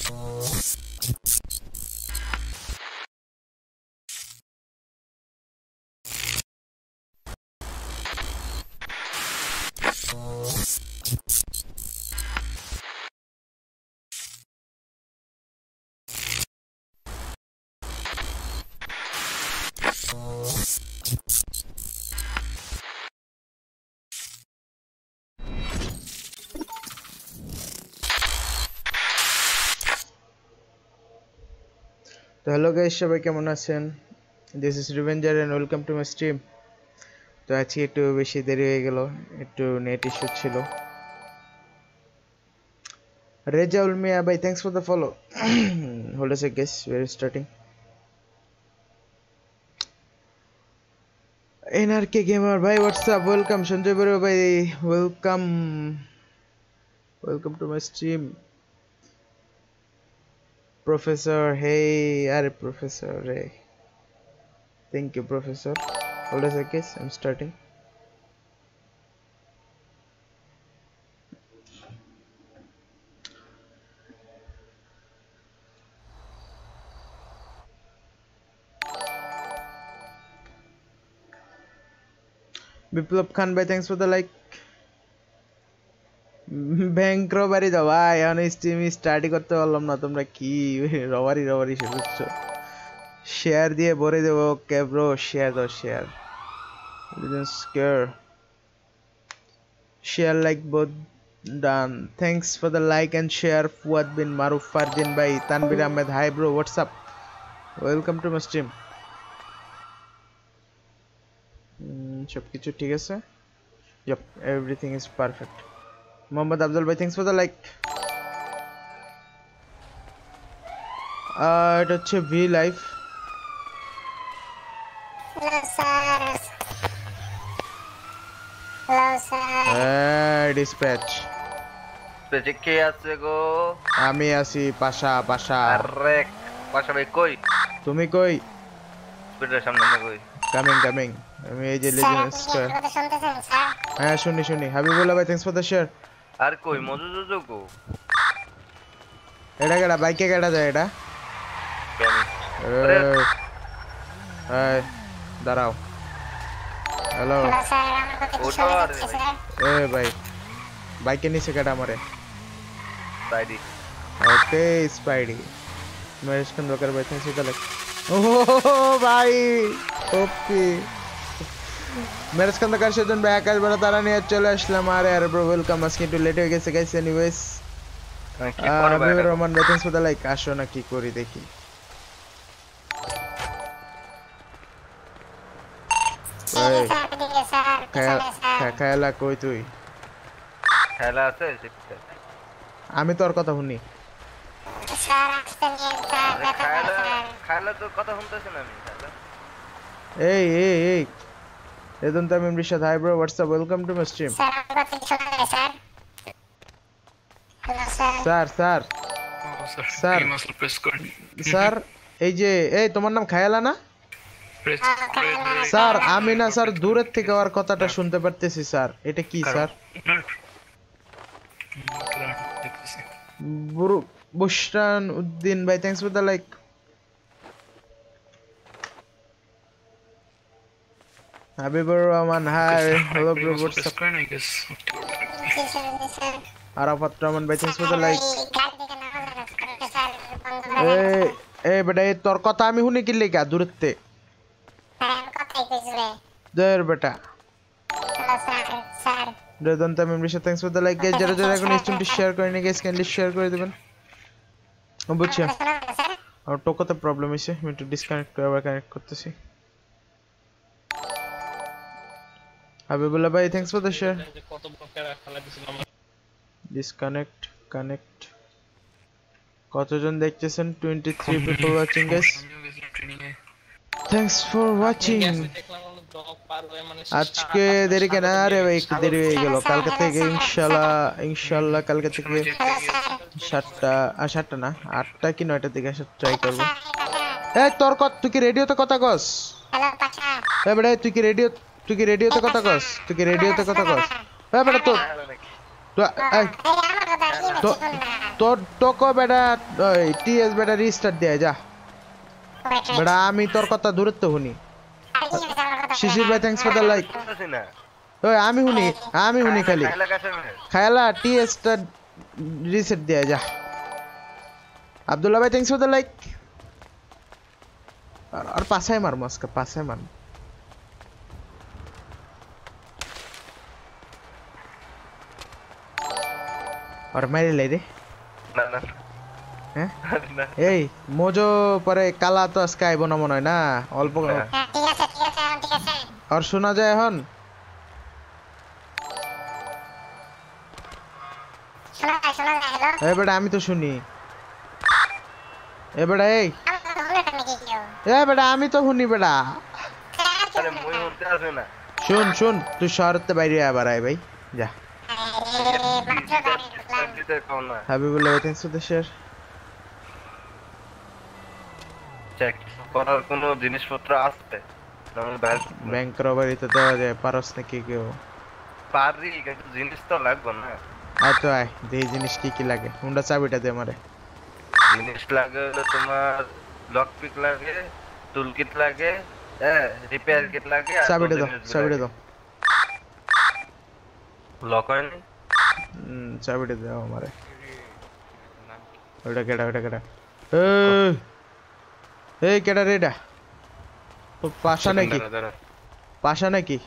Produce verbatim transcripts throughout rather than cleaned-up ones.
তো hello guys, সবাই কেমন আছেন? This is revenger and welcome to my stream. তো আজকে একটু বেশি দেরি হয়ে গেল, একটু নেট ইস্যু ছিল। রেজাউল মিয়া ভাই, thanks for the follow. Hold a sec guys, we are starting. NRK gamer ভাই, হোয়াটসঅ্যাপ, ওয়েলকাম। সঞ্জয় বড়ুয়া ভাই, welcome welcome to my stream. Professor, hey, আরে প্রফেসর রে, thank you professor. Hold a sec guys, I am starting. Biplob Khan ভাই, thanks for the like. Bank robbery দাও ভাই, এখন stream স্টার্টই করতে পারলাম না। তোমরা কি রবারি রবারি শুরু করছো? শেয়ার দিয়ে ভরে দেবো। ওকে ব্রো, শেয়ার দাও, share. Share like both done. Thanks for the like and share. Fuad Bin Maruf, Fardin ভাই, Tanvir Ahmed, hi bro, what's up, welcome to my stream. সব কিছু ঠিক আছে? Yep, everything is perfect. Mohammad Afzal ভাই, থ্যাঙ্কস ফর দ্য লাইক। এটা হচ্ছে V life. Hello sir. Hello sir. হ্যাঁ, dispatch. পেজে কে আছে গো? আমি আছি, পাশা পাশা। আরে পাশা ভাই কই? তুমি কই? স্পিডের সামনে না কই? Coming coming. আমি এই যে স্যার, লেজেন্ড আপনি কি স্কয়ার। আমার কথা শুনতেছেন স্যার? হ্যাঁ, শুনি শুনি। হাবিবুল্লাহ ভাই, থ্যাঙ্কস ফর দ্য শেয়ার। আর কই মজুজু গো? এটা কেডা? বাইকে কেডা যায় এটা? এই, এই, দাঁড়াও। হ্যালো। হ্যালো স্যার, আমার কথা কি ওঠো শোনা আরে যাচ্ছে ভাই। স্যার? এ ভাই, বাইকে নিচে কেডা আমারে? বাইডি। Okay Spidey. মহেশ খন্দকার ভাই, থ্যাঙ্কস ফর দ্য লাইক। ও ভাই, ওকে। মহেশ খন্দকার সেজন ভাই, আকাশ বেড়া তারা নিয়ে চলে আসলাম। আরে আরে ব্রো, ওয়েলকাম। আজকে একটু লেট হয়ে গেছে গাইস। এনিওয়েজ, কি করব হাবিবুর এটা? রহমান ভাই, থ্যাঙ্কস ফর দ্য লাইক। আসো না, কি করি দেখি। ঠিক আছে, আপনি দিকে স্যার, পিছনে স্যার। খেলা কই তুই? খেলা আছে শিখতে। আমি তোর কথা শুনি। স্যার, আসতে নিয়ে স্যার, আরে ব্যথা খেলা করে স্যার। খেলা তো কথা শুনতেছ না আমি খেলা। এই এই এই Redon Tamim Rishad, hi bro, what's up, welcome to my stream. Sir, আমার কথা কি শোনা যায় sir? Hello sir. Sir sir sir sir, এই যে, এই তোমার নাম খায়ালা না? স্যার, আমি না স্যার, দূরের থেকে ওর কথাটা শুনতে পারতেছি স্যার। এটা কি স্যার? বুশরান উদ্দিন ভাই, thanks for the like. Habibur Rahman, hi, hello bro, what's up. জি স্যার, জি স্যার। আরাফাত রহমান ভাই, থ্যাঙ্কস ফর দ্য লাইক। ওই গাড়ি থেকে নামা যাবে স্যার, বন্ধ হয়ে এই গেছে। এই বেটা, এই তোর কথা আমি শুনি কি লেগা দূরত্বে? স্যার, আমি কথাই কইছি রে। দের বেটা। Hello sir, sir. Redon Tamim Rishad, thanks for the like. Guys, যারা যারা এখন স্ট্রিমটি শেয়ার করেনি গাইস, কাইন্ডলি শেয়ার করে দিবেন। ও বুঝছি, আমার কথা শোনা যায় স্যার? আর টোকোতে প্রবলেম হইছে, আমি একটু ডিসকানেক্ট করে আবার কানেক্ট করতেছি। হাবিবুল্লাহ ভাই, thanks for the share. Disconnect, connect. কতজন দেখতেছেন? Twenty three people watching guys. Thanks for watching. আজকে দেরি কেন? আরে ভাই, একটু দেরি হয়ে গেল। কালকে থেকে ইনশাআল্লাহ, ইনশাআল্লাহ কালকে থেকে সাতটা, আর সাতটা না, আটটা কি নয়টার দিকে আসার ট্রাই করবো। এই তোর কত, তুই কি রেডিওতে কথা কস? হ্যালো পাশা। এই বেটা, তুই কি রেডিও, তুই কি রেডিওতে কথা কস? তুই কি রেডিওতে কথা কস? এই বেটা, তো খেলা নাকি? তো এই এই আমার কথা কি তো শুন না। তোর তোকে বেটা ওই টিএস বেটা রিস্টার্ট দিয়ে যা বেটা আমি তোর কথা দূরত্ব শুনি শিশির ভাই থ্যাঙ্কস ফর দ্য লাইক ওই আমি শুনি আমি শুনি খালি খায়ালা টিএসটা রিসেট দিয়ে যা আব্দুল্লাহ ভাই থ্যাঙ্কস ফর দ্য লাইক আর পাশায় মার মস্কা পাশায় মার আর মেরে লাই রে না না হ্যাঁ না এই মোজো পরে কালা তো আজকে আইব না মনে হয় না অল্প হ্যাঁ ঠিক আছে ঠিক আছে এখন ঠিক আছে আর শোনা যায় এখন শোনা যায় শোনা যায় হ্যালো এই বেটা আমি তো শুনি এই বেটা এই আমি তো হলো না নাকি কেউ এই বেটা আমি তো শুনি বেটা আরে মই হতে আসবে না শুন শুন তুই শহরতে বাইরে আবার আয় ভাই যা আরে মাত্র গাড়ি ঢুকলাম দিতে কোন না হাবিবুল্লাহ ভাই thanks for the share check করার কোনো জিনিসপত্র আছে আমাদের ব্যাংক ব্যাংক রবারিতে দেওয়া যায় পারস নাকি কেউ পারি কিন্তু জিনিস তো লাগবে না আয় তো আয় দেই জিনিস কি কি লাগে হুন্ডা চাবিটা দে আমারে জিনিস লাগে হলো তোমার লক পিক লাগে টুল কিট লাগে হ্যাঁ রিপেয়ার কিট লাগে আর চাবিটা দাও চাবিটা দাও লক হয় না হুম চাবিটা দাও আমারে ওটা কেডা ওটা কেডা এই এই কেডা রে এটা তো পাশা নাকি পাশা নাকি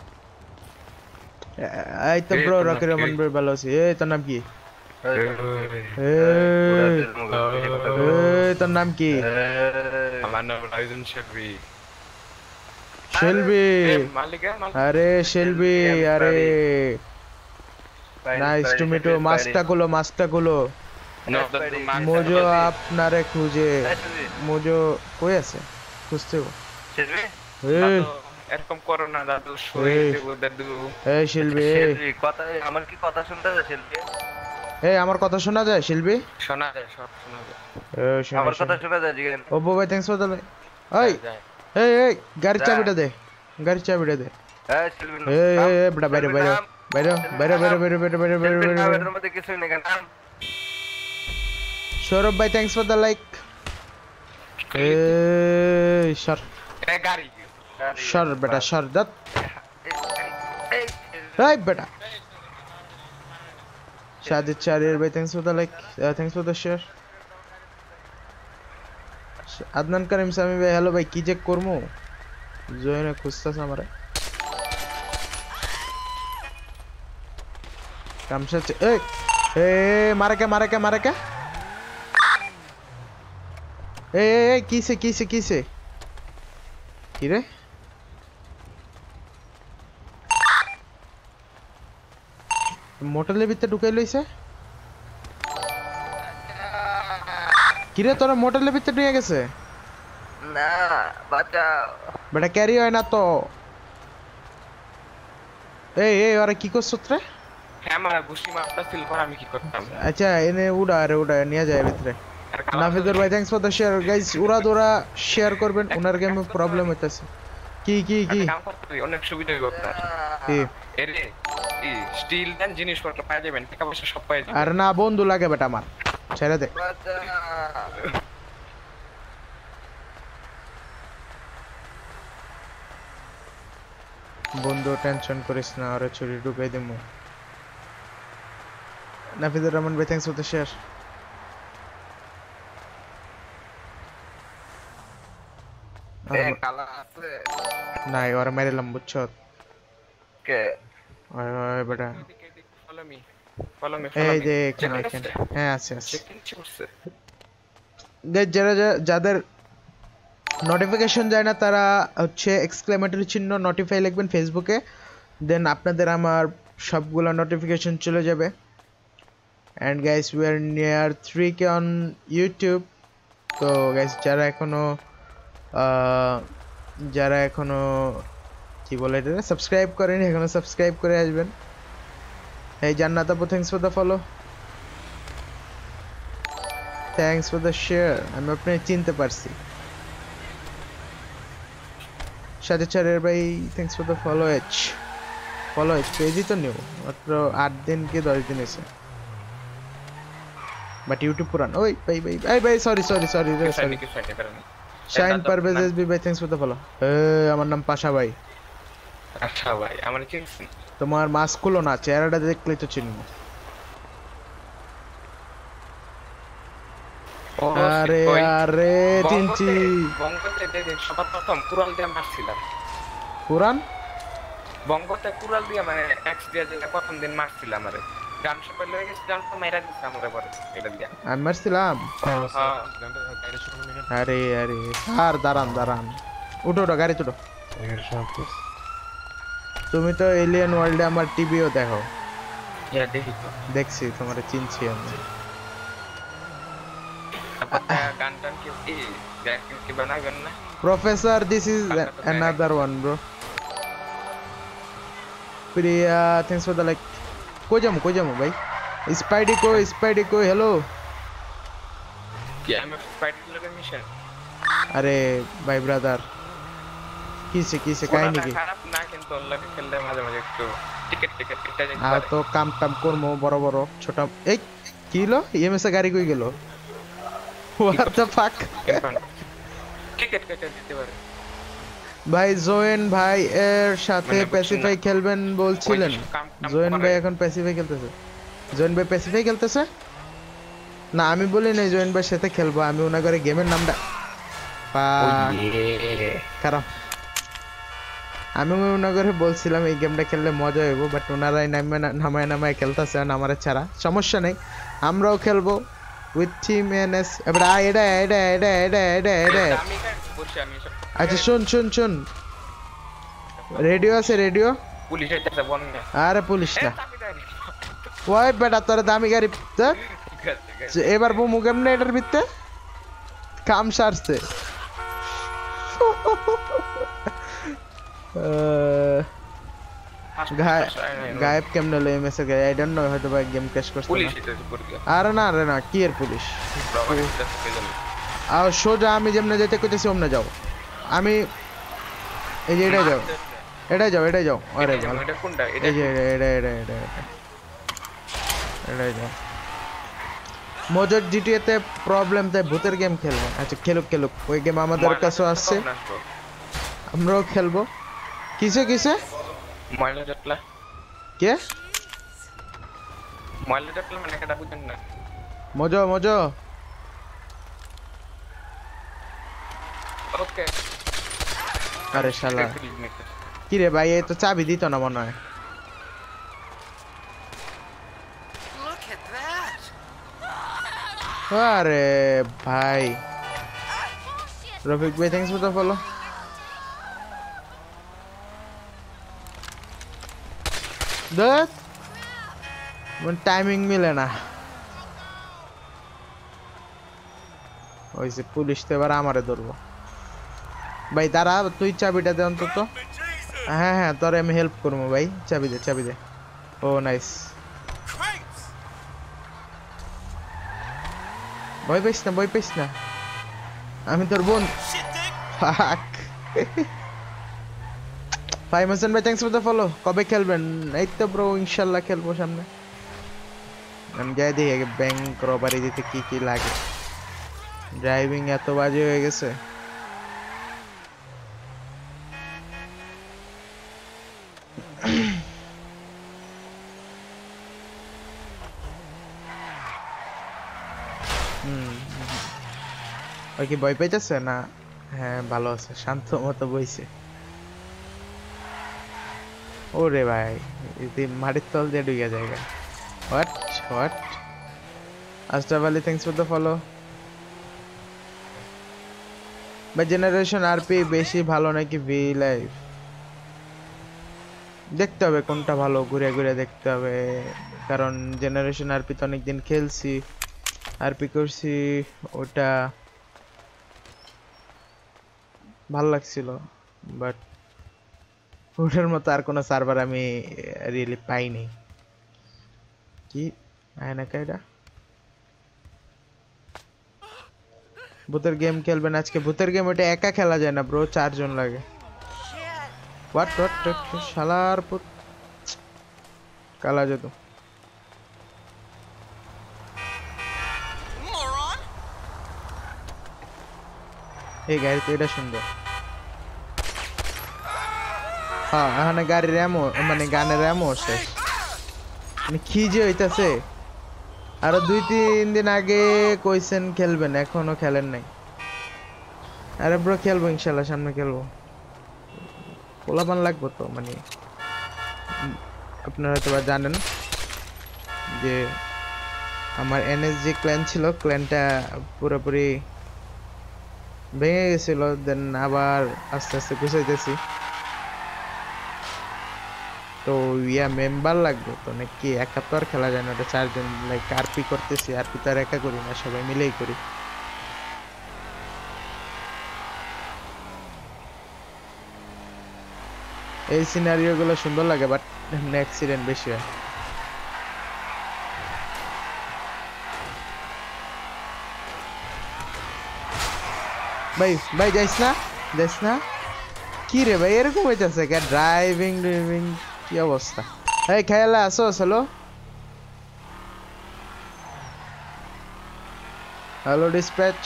এই তো ব্রো রকি রহমান ব্রো ভালো আছি এই তোর নাম কি এই তোর নাম কি আমার নাম রাইজন শেলবি শিল্পী মালিক আরে শিল্পী আরে নাইস টু মিট ইউ মাস্টা গুলো মাস্টা গুলো মোজো আপনারে খুঁজে মোজো কই আছে খুঁজতে গো এই এরকম করো না দাদু শরীর দেব দাদু এই শিল্পী শিল্পী কথা আমার কি কথা শুনতে আছে শিল্পী এই আমার কথা শোনা যায় শিল্পী শোনা যায় সব শোনা যায় এই শোনা আমার কথা শোনা যায় জিগেন ও ভাই থ্যাঙ্কস ফর দ্য লাইক এই এই এই গাড়ির চাবিটা দে গাড়ির চাবিটা দে হ্যাঁ শিল্পী এই এই এই বড় বাইরে বাইরে বাইরে বাইরে বাইরে বাইরে বাইরে বাইরে বাইরে বাইরে এর মধ্যে কিছু নেই কেন সৌরভ ভাই থ্যাঙ্কস ফর দ্য লাইক এই সর এ গাড়ি সর বেটা সর দত এই বেটা শাদিদ চারির ভাই thanks for the like thanks for the share Adnan Karim Sami ভাই হ্যালো ভাই কি চেক করমু জয়েনে খুঁজতাছ আমারে কামসা এই এ মারে কে মারে কে মারে কে এই এই এই কিসে কিসে কিসে কি রে মোটরের ভিতরে ঢুকাই লইছে কি রে তোরা মোটরের ভিতরে ঢুকে গেছে না বাঁচাও বেটা ক্যারি হয় না তো এই এই ওরা কি করছত রে হ্যাঁ আমার গুষ্টি মাপটা ফিল করা আমি কি করতাম আচ্ছা এনে উড়া আরে উড়া নিয়ে যায় ভিতরে নাফিদুর ভাই thanks for the share guys উড়া দোরা শেয়ার করবেন ওনার গেমে প্রবলেম হইতাছে কি কি কি কাম করতে অনেক সুবিধা হবে আপনার কি এরে এই স্টিল দেন জিনিসপত্র পাওয়া যাবেন টাকা পয়সা সব পাওয়া যাবে আর না বন্ধু লাগে বেটা আমার ছেড়ে দে বন্ধু টেনশন করিস না আরে ছুরি ঢুকাই দেবো নাফিদুর রহমান ভাই থ্যাঙ্কস ফর দ্য শেয়ার এ কালা আছে নাই ওরা মেরেলাম বুঝছো কে ওই ওই বেটা ফলো মি ফলো মি এই যে এখানে এখানে হ্যাঁ আছে আছে চেকিং করছে গাইস যারা যা- যাদের নোটিফিকেশন যায় না তারা হচ্ছে এক্সক্লেমেটরি চিহ্ন নোটিফাই লিখবেন ফেসবুকে দেন আপনাদের আমার সবগুলো নোটিফিকেশন চলে যাবে and guys we are near three K on YouTube তো গাইস যারা এখনো আহ, যারা এখনো কি বলে এটা সাবস্ক্রাইব করেন এখনো সাবস্ক্রাইব করে আসবেন এই জান্নাত আপু thanks for the follow thanks for the share আমি আপনাকে চিনতে পারছি সাথে চারের ভাই থ্যাঙ্কস ফর দ্য ফলো এচ ফলো এচ পেজই তো নিও মাত্র আট দিন কি দশ দিন এসে বাট ইউটিউব পুরান ওই ভাই ভাই এই ভাই sorry sorry sorry sorry Shain Parvez SB ভাই থ্যাঙ্কস ফর দ্য ফলো এ আমার নাম পাশা ভাই আচ্ছা ভাই আমার চিনছি তোমার মাস্ক খুলো না চেহারাটা দেখলে তো চিনবো আরে আরে চিনছি বঙ্গতে দেখেন সবার প্রথম কুরাল দিয়ে মারছিলাম কুরআন বঙ্গতে কুরাল দিয়ে মানে এক্স দিয়ে যে প্রথম দিন মারছিলাম আরে গান সব লয়ে গেছে গান তো মেরা দিছে আমারে পরে এটা দিয়া আমি মারছিলাম হ্যাঁ আরে আরে স্যার দাঁড়ান দাঁড়ান উঠো উঠো গাড়ি উঠো তুমি তো এলিয়েন ওয়ার্ল্ডে আমার টিভিও দেখো ইয়া দেখি তো দেখছি তোমারে চিনছি আমি গান টান কি এই গান কি বানাবেন না professor this is another one bro Priya thanks for the like কই যামু কই যামু ভাই স্পাইডি কো স্পাইডি কো হ্যালো কি আমি স্পাইডি লগের মিশন আরে ভাই ব্রাদার কিসে কিসে কাহিনী কি খারাপ না কিন্তু লাগে খেললে মাঝে মাঝে একটু টিকেট টিকেট এটা যে আর তো কাম টাম করমু বড় বড় ছোট এই কি হলো ইএমএস এ গাড়ি কই গেল হোয়াট দ্য ফাক টিকেট কেটে দিতে পারে ভাই জোয়েন ভাই এর সাথে প্যাসিফাই খেলবেন বলছিলেন জোয়েন ভাই এখন প্যাসিফাই খেলতেছে জোয়েন ভাই প্যাসিফাই খেলতেছে না আমি বলি নাই জোয়েন ভাই সাথে খেলবো আমি ওনা করে গেমের নামটা খারাপ আমি ওনা করে বলছিলাম এই গেমটা খেললে মজা হইব বাট ওনারাই নামে নামায় নামায় খেলতেছে না আমারে ছাড়া সমস্যা নেই আমরাও খেলবো উইথ টিম এনএস এবার এটা এটা এটা এটা এটা এটা আচ্ছা শুন শুন শুন রেডিও আছে রেডিও পুলিশ আইতাছে বন্ধ আরে পুলিশ না ওই বেটা তোর দামি গাড়ি এবার বুমু কেমনে এটার ভিতরে কাম সারছে গায়েব কেমনে লই এমএস এর আই ডোন্ট নো হয়তো ভাই গেম ক্র্যাশ করছে পুলিশ আরে না আরে না কি এর পুলিশ আর সোজা আমি যেমনে যেতে কইতেছি ওমনে যাও আমি এই যে এটা যাও এটা যাও এটা যাও আরে ভালো এটা কোনটা এই যে এটা এটা এটা এটা যাও মজার জিটিএ তে প্রবলেম তাই ভূতের গেম খেলবো আচ্ছা খেলুক খেলুক ওই গেম আমাদের কাছে আসছে আমরাও খেলবো কিসে কিসে ময়লা জটলা কে ময়লা জটলা মানে কেটা বুঝেন না মজা মজা ওকে আরে শালা কি রে ভাই এই তো চাবি দিত না মনে হয় আরে ভাই রফিক ভাই থ্যাঙ্কস ফর দ্য ফলো দেখ মানে টাইমিং মিলে না ওই যে পুলিশ তো এবার আমারে ধরবো ভাই দাঁড়া তুই চাবিটা দে অন্তত হ্যাঁ হ্যাঁ তোরে আমি হেল্প করবো ভাই চাবি দে চাবি দে ও নাইস ভয় পাইস না ভয় পাইস না আমি তোর বোন ফাক ভাই মাসুন ভাই থ্যাঙ্কস ফর দ্য ফলো কবে খেলবেন এই তো ব্রো ইনশাআল্লাহ খেলবো সামনে আমি যাই দেখি ব্যাংক রবারি দিতে কি কি লাগে ড্রাইভিং এত বাজে হয়ে গেছে ওই কি ভয় পাইতেছে না হ্যাঁ ভালো আছে শান্ত মতো বইছে ওরে ভাই এই মাটির তল দিয়ে ঢুকে জায়গা what what Ashraf Ali thanks for the follow বা জেনারেশন আরপি বেশি ভালো নাকি ভি লাইভ দেখতে হবে কোনটা ভালো ঘুরে ঘুরে দেখতে হবে কারণ জেনারেশন আরপি তো অনেকদিন খেলছি আরপি করছি ওটা ভালো লাগছিল বাট ওটার মতো আর কোনো সার্ভার আমি রিয়েলি পাইনি কি আয়না কাইডা ভূতের গেম খেলবেন আজকে ভূতের গেম ওটা একা খেলা যায় না ব্রো চারজন লাগে হোয়াট হোয়াট শালার পুত কালা যেত এই গাড়ি তো এটা সুন্দর। হ্যাঁ এখানে গাড়ির র্যামও মানে গানের র্যামও শেষ। মানে কি যে হইতাছে, আরো দুই তিন দিন আগে কইছেন খেলবেন, এখনো খেলেন নাই। আরে ব্রো খেলবো ইনশাল্লাহ, সামনে খেলবো। পোলাপান লাগবো তো, মানে আপনারা হয়তো বা জানেন যে আমার এনএসজি ক্ল্যান ছিল, ক্ল্যানটা পুরোপুরি ভেঙে গেছিল, দেন আবার আস্তে আস্তে গুছাইতেছি। তো ইয়া মেম্বার লাগবে তো, নাকি একা তো আর খেলা যায় না, ওটা চারজন লাইক আরপি করতেছি, আরপি তো আর একা করি না, সবাই মিলেই করি। এই সিনারিও গুলো সুন্দর লাগে, বাট অ্যাক্সিডেন্ট বেশি হয়। ভাই ভাই যাইস না, যাইস না। কি রে ভাই এরকম হইতেছে কে? ড্রাইভিং ড্রাইভিং কি অবস্থা? এই খেলা আসো hello hello dispatch.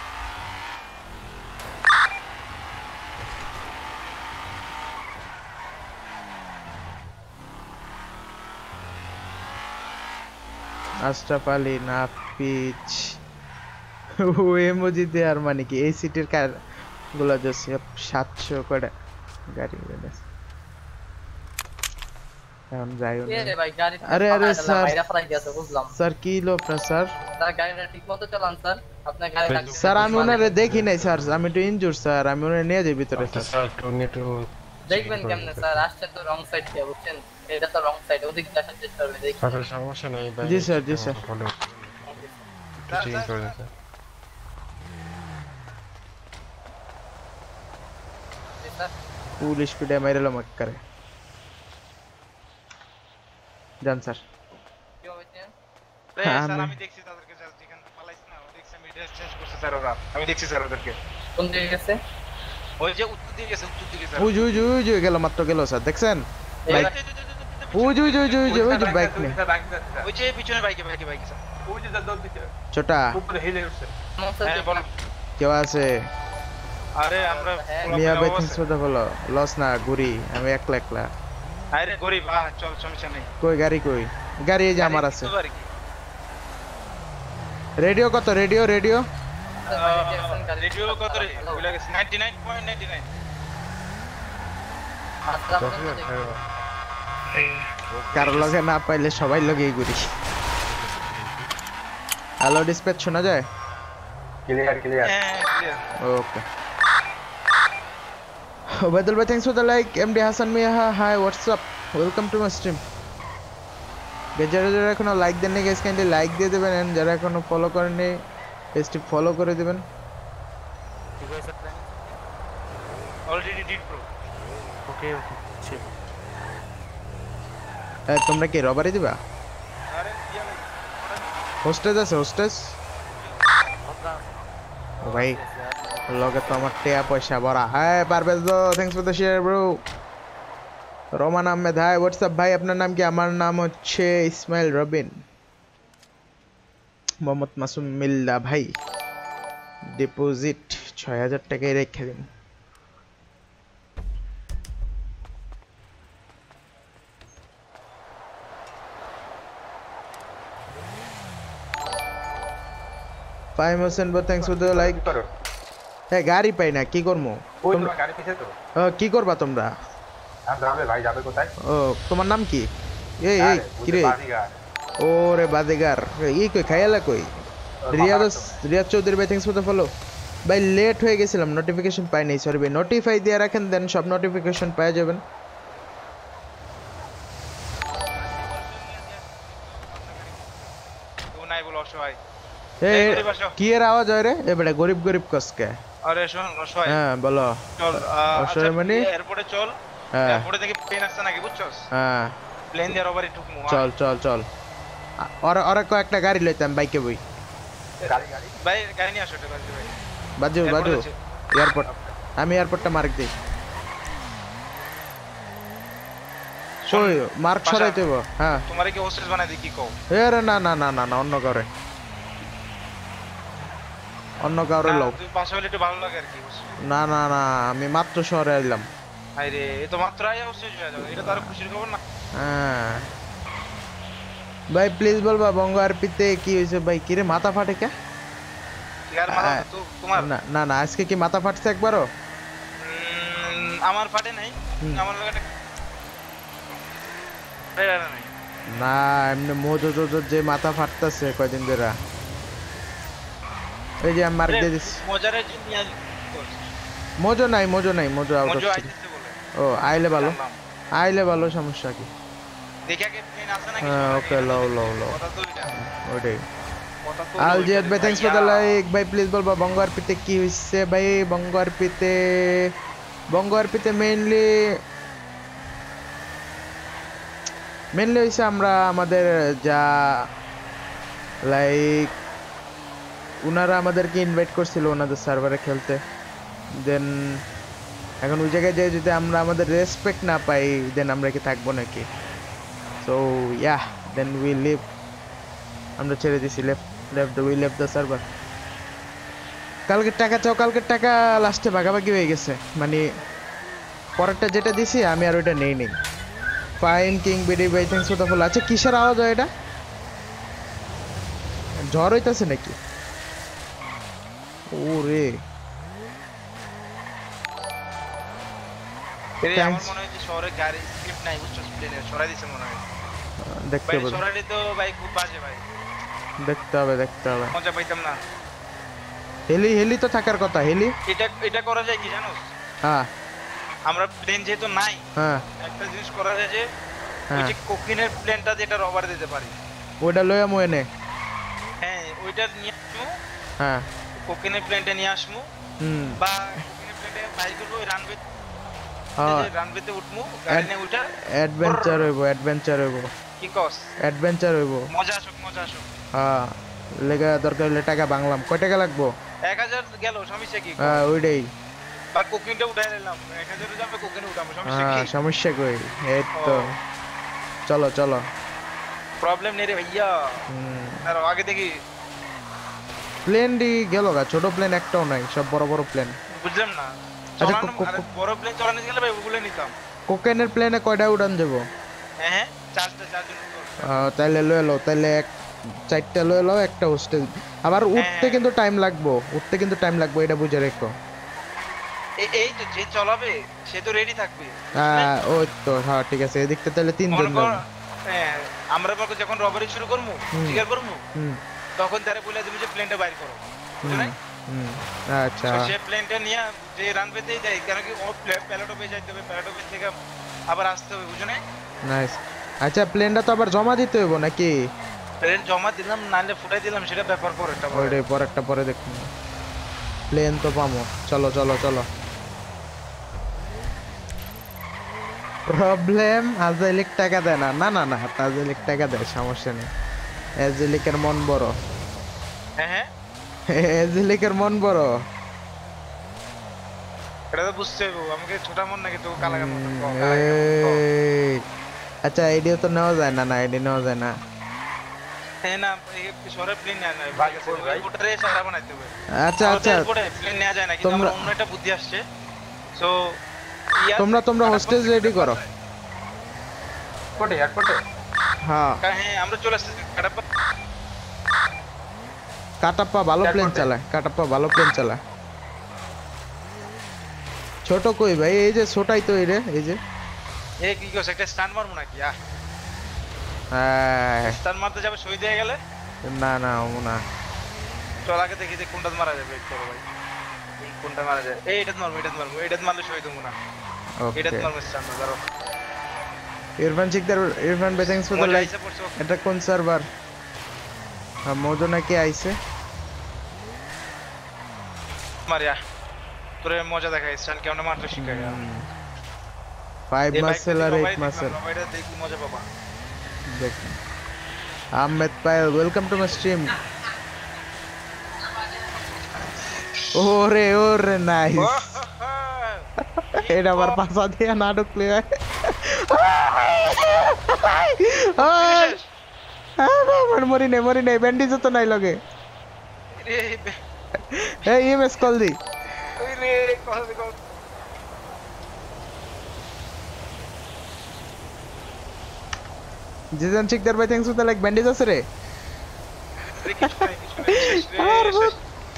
Ashraf Ali Nafiz ও এমোজি দে। আর মানে কি এই সিটির কার গুলা যাচ্ছে সাতশো করে গাড়ি আছে এখন যাইও না। এ ভাই গাড়ি আরে আরে স্যার মাইরা ফলাই দিয়েছে বুঝলাম স্যার কি হলো আপনার স্যার? স্যার গাড়িটা ঠিকমতো চালান স্যার, আপনার গাড়ি স্যার আমি ওনারে দেখি নাই স্যার, আমি একটু ইনজুর স্যার, আমি ওনারে নিয়ে যাই ভিতরে স্যার। দেখবেন কেমনে স্যার? আসছে তো রং সাইড দিয়ে বুঝছেন, এটা তো রং সাইড, ওদিক দেখার চেষ্টা করবেন দেখি। আচ্ছা সমস্যা নাই ভাই। জি স্যার জি স্যার। চেকিং করে দিতে। জি স্যার। ফুল স্পিডে মাইরেলো মক করে জান স্যার। কি হয়েছে? রে স্যার আমি দেখছি তাদেরকে, জাস্ট যেখান পালাইছ না ও দেখছি মিডিয়া চেঞ্জ করছে স্যার ওরা, আমি দেখছি স্যার ওদেরকে। কোন দিকে গেছে? ওই যে উত্তর দিকে গেছে, উত্তর দিকে স্যার। ওই যে ওই যে ওই যে গেল মাত্র গেল স্যার, দেখছেন? বাইক ওই যে ওই যে ওই যে ওই যে ওই যে বাইক নিয়ে ওই যে পিছনে বাইকে বাইকে বাইকে স্যার। ওই যে দৌড় দিতে ছোটা উপরে হেলে উঠছে। সমস্যা হ্যাঁ বলো। কেউ আছে? আরে আমরা মিয়া ভাই থিংস ফর দা বলো লস না ঘুরি, আমি একলা একলা। আরে গরিব আ চল সমস্যা নেই। কই গাড়ি কই? গাড়ি এই যে আমার আছে। রেডিও কত? রেডিও রেডিও রেডিও কত রে? ভুলে গেছি নিরানব্বই পয়েন্ট নয় নয়। কার লগে না পাইলে সবাই লগেই ঘুরি। হ্যালো ডিসপ্যাচ শোনা যায়? Clear clear. হ্যাঁ ক্লিয়ার। ওকে ওবায়দুল ভাই thanks for the like. MD Hasan Mia hi what's up, welcome to my stream. যারা যারা এখনো লাইক দেননি গাইস কাইন্ডলি লাইক দিয়ে দেবেন, এন্ড যারা এখনো ফলো করেননি পেজটি ফলো করে দিবেন। Already did bro. Okay okay ঠিক। এই তোমরা কি রবারি দিবা? আরে ইয়া ভাই হোস্টেজ আছে হোস্টেজ? ও ভাই লগে তো আমার টিয়া পয়সা ভরা। হ্যাঁ Parvez bro thanks for the share bro. Roman Ahmed hi what's up ভাই, আপনার নাম কি? আমার নাম হচ্ছে ইসমাইল রবিন। মোহাম্মদ মাসুম মিল্লা ভাই ডিপোজিট ছয় হাজার টাকায় রেখে দিন। Faim Hossain bro thanks for the like. হ্যাঁ গাড়ি পাই না, কি করবো? ওই তোমার গাড়ি পিছে তো। আহ, কি করবা তোমরা? আর যাবে ভাই, যাবে কোথায়? ও তোমার নাম কি? এই এই কি রে? ওরে বাদেগার এই কই খায়ালা কই? রিয়াদ রিয়াদ চৌধুরী ভাই থ্যাঙ্কস ফর দ্য ফলো। ভাই লেট হয়ে গেছিলাম, নোটিফিকেশন পাই নাই, সরি ভাই। নোটিফাই দিয়ে রাখেন, দেন সব নোটিফিকেশন পেয়ে যাবেন। ও নাই বলো অসহায়। এ এই গরিব আসো। কি এর আওয়াজ হয় রে? এ বেটা গরিব গরিব কসকে। আরে শোন অসহায়। হ্যাঁ বলো। চল অসহায় মানে? এয়ারপোর্টে চল। হ্যাঁ এয়ারপোর্টে থেকে প্লেন আসছে নাকি বুঝছস? হ্যাঁ প্লেন দিয়ে রবারি ঢুকমু। চল চল চল। ওরা ওরা কয়েকটা গাড়ি লইতাম, বাইকে বই। গাড়ি গাড়ি ভাই গাড়ি নিয়ে আসো এটা ভাই। বাজু বাজু এয়ারপোর্ট। আমি এয়ারপোর্টটা মার্ক দিই। সই মার্ক সরাইতে হইব। হ্যাঁ তোমারে কি হোস্টেজ বানাই দিই কি কও? এ রে না না না না না অন্য করে। অন্য কাউরে না, লও তুই পাশে হলে একটু ভালো লাগে আর কি বুঝছো? না না না আমি মাত্র শহরে এলাম হাই রে এই তো মাত্র আয়া শেষ হয়ে যাবে এটা তো আর খুশির খবর না হ্যাঁ ভাই প্লিজ বলবা বঙ্গ আরপিতে কি হয়েছে ভাই কিরে মাথা ফাটে কে ইয়ার মাথা আহ, তো তোমার না না না আজকে কি মাথা ফাটছে একবারও উম, আমার ফাটে নাই হুম। আমার লাগাটা নাই না এমনি মোজো জোজো যে মাথা ফাটতেছে কয়দিন ধরে এই যে আমি মার্ক দিয়ে দিচ্ছি মজারে যে নিয়ে করছে মোজো নাই মোজো নাই মোজো আউট মজু অফ আইতেছে বলে ও আইলে ভালো জানলাম। আইলে ভালো সমস্যা কি দেখে আগে প্লেন আছে নাকি হ্যাঁ, শোনা, okay, এটা লও, দেখি। লও, লও। কথা তো এটা ওইটাই কথা তো আল ওইটা জিয়াদ ভাই থ্যাঙ্কস ফর দ্য ভাইয়া। লাইক ভাই প্লিজ বলবা বঙ্গ আরপিতে কি হইছে ভাই বঙ্গ আরপিতে বঙ্গ আরপিতে মেইনলি মেইনলি হইছে আমরা আমাদের যা লাইক উনারা আমাদেরকে ইনভাইট করছিল ওনাদের সার্ভারে খেলতে দেন এখন ওই জায়গায় যাই যদি আমরা আমাদের রেসপেক্ট না পাই দেন আমরা কি থাকবো নাকি so yeah then we leave আমরা ছেড়ে দিছি left left we left the server কালকে টাকা চাও কালকে টাকা লাস্টে ভাগাভাগি হয়ে গেছে মানে পরেরটা যেটা দিছি আমি আর ওইটা নেই নেই fine king BD bye thanks for the follow আচ্ছা কিসের আওয়াজ হয় এটা ঝড় হইতাছে নাকি ওরে এরে আমার Thanks. মনে হয় যে শহরে গাড়ি স্ক্রিপ্ট নাই বুঝছো প্লেনে সরাই দিছে মনে হয় দেখতে ভাই হবে সরাইলে তো ভাই খুব বাজে ভাই দেখতে হবে দেখতে হবে মজা পাইতাম না হেলি হেলি তো থাকার কথা হেলি এটা এটা করা যায় কি জানো হ্যাঁ আমরা প্লেন যেহেতু নাই হ্যাঁ একটা জিনিস করা যায় যে ওই হ্যাঁ যে কোকিনের প্লেনটা যেটা রবার দিতে পারি ওইটা লইয়া মনে নে হ্যাঁ ওইটা নিয়ে আসবো হ্যাঁ কোকিনের প্লেনটা নিয়ে আসবো হুম বা কোকিনের প্লেনটা বাইর করবো ওই রানওয়ে হ্যাঁ রানওয়েতে উঠবো গাড়ি নিয়ে উঠা অ্যাডভেঞ্চার হইব অ্যাডভেঞ্চার হইব কি কস অ্যাডভেঞ্চার হইব মজা আসুক মজা আসুক হ্যাঁ লেগা দরকার হলে টাকা বাংলাম কয় টাকা লাগবো এক হাজার গেল সমস্যা কি হ্যাঁ ওইটাই বা কোকিনটা উঠাই নিলাম এক হাজার যাবে কোকিনে উঠাবো সমস্যা হ্যাঁ কি সমস্যা কই এই তো ও। চলো চলো প্রবলেম নেই রে ভাইয়া হুম আর আগে দেখি প্লেন ডি গেল গা ছোট প্লেন একটাও নাই সব বড় বড় প্লেন বুঝলাম না আচ্ছা, চালানো কো- কো- আরে বড় প্লেন চালানো গেলে ভাই ওগুলো নিতাম কোকেনের প্লেনে কয়টা উড়ান যাবো হ্যাঁ হ্যাঁ চার্জটা চার্জ আহ, তাইলে লয়ে লও তাইলে এক চারটা লয়ে লও একটা হোস্টেল আবার উঠতে হ্যাঁ। কিন্তু টাইম লাগবো উঠতে কিন্তু টাইম লাগবে এটা বুঝে রেখো এই তো যে চালাবে সে তো রেডি থাকবে হ্যাঁ ওই তো হ্যাঁ ঠিক আছে এদিকটা তাহলে মনে তিনজন কর যাবো হ্যাঁ, আমরা মনে কর যখন রবারি শুরু করবো হুম। শিকার করবো হুম তখন তারা বলে দেবে যে প্লেনটা বাইর করো বুঝলে হুম নাই? হুম আচ্ছা তো সে প্লেনটা নিয়ে যে রানওয়েতেই যায় কেন কি ও প্যালেট অফে যাইতে হবে প্যালেট অফিস থেকে আবার আসতে হবে বুঝো নাই নাইস আচ্ছা প্লেনটা তো আবার জমা দিতে হইব নাকি প্লেন জমা দিলাম নাহলে ফুটাই দিলাম সেটা ব্যাপার পরে একটা পরে। ওইটাই পরেরটা পরে দেখুন প্লেন তো পামো চলো চলো চলো প্রবলেম আজেলিক টাকা দেয় না না না না আজেলিক টাকা দেয় সমস্যা নেই এজেলিকের মন বড় হ্যাঁ হ্যাঁ এজেলিকের মন বড় এটা তো বুঝতে হবে আমাকে ছোটা মন নাকি তো কালা মন এই, আচ্ছা আইডিয়া তো নেওয়া যায় না না আইডি নেওয়া যায় না হ্যাঁ না এই শহরে প্লেন নেওয়া যায় ভাই, ভাই কই ভাই? ওটারে সারা বানাইতে হবে আচ্ছা আচ্ছা প্লেন নেওয়া যায় না কিন্তু তোমরা- আমার অন্য একটা বুদ্ধি আসছে সো তোমরা তোমরা হোস্টেজ রেডি করো এয়ারপোর্টে এয়ারপোর্টে হ্যাঁ হ্যাঁ আমরা চলে আসতেছি কাটাপ্পা কাটাপ্পা ভালো প্লেন Airport-এ। চালায় কাটাপ্পা ভালো প্লেন চালায় ছোট কই ভাই এই যে ছোটাই তো এই রে এই যে এই কি করছ একটা স্টান মারবো নাকি আহ হ্যাঁ, স্টান মারতে যাবে শহীদ হয়ে গেলে না না ও না চল আগে দেখি যে কোনটা মারা যাবে চলো ভাই এই কোনটা মারা যায় এই এটা মারবো এটা মারবো এটা মারলে শহীদ হবো না এটা ওকে মারবো স্টান মারবো ইরফান শিকদার ইরফান ভাই থ্যাঙ্কস ফর দ্য মজা লাইক আইসা পড়ছো এটা কোন সার্ভার মোজো নাকি আইছে মারিয়া তোরে মজা দেখাই স্টান কেমন মারতে শিখাই ফাইভ এই মাসেল আর এইট মাসেল এটা দেখি মজা পাবা দেখ Ahmed Payel welcome to my stream ওরে ওরে নাইস এটা আবার পাশা দিয়ে না ঢুকলে হয় মরি নেই মরি নেই ব্যান্ডেজ তো নাই লগে এই ইএমএস কল দি ওই রে কল দে কল জিজান চিকদার ভাই thanks for the like bandage আছে রে কিছু নাই কিছু নাই শেষ রে আর শেষ।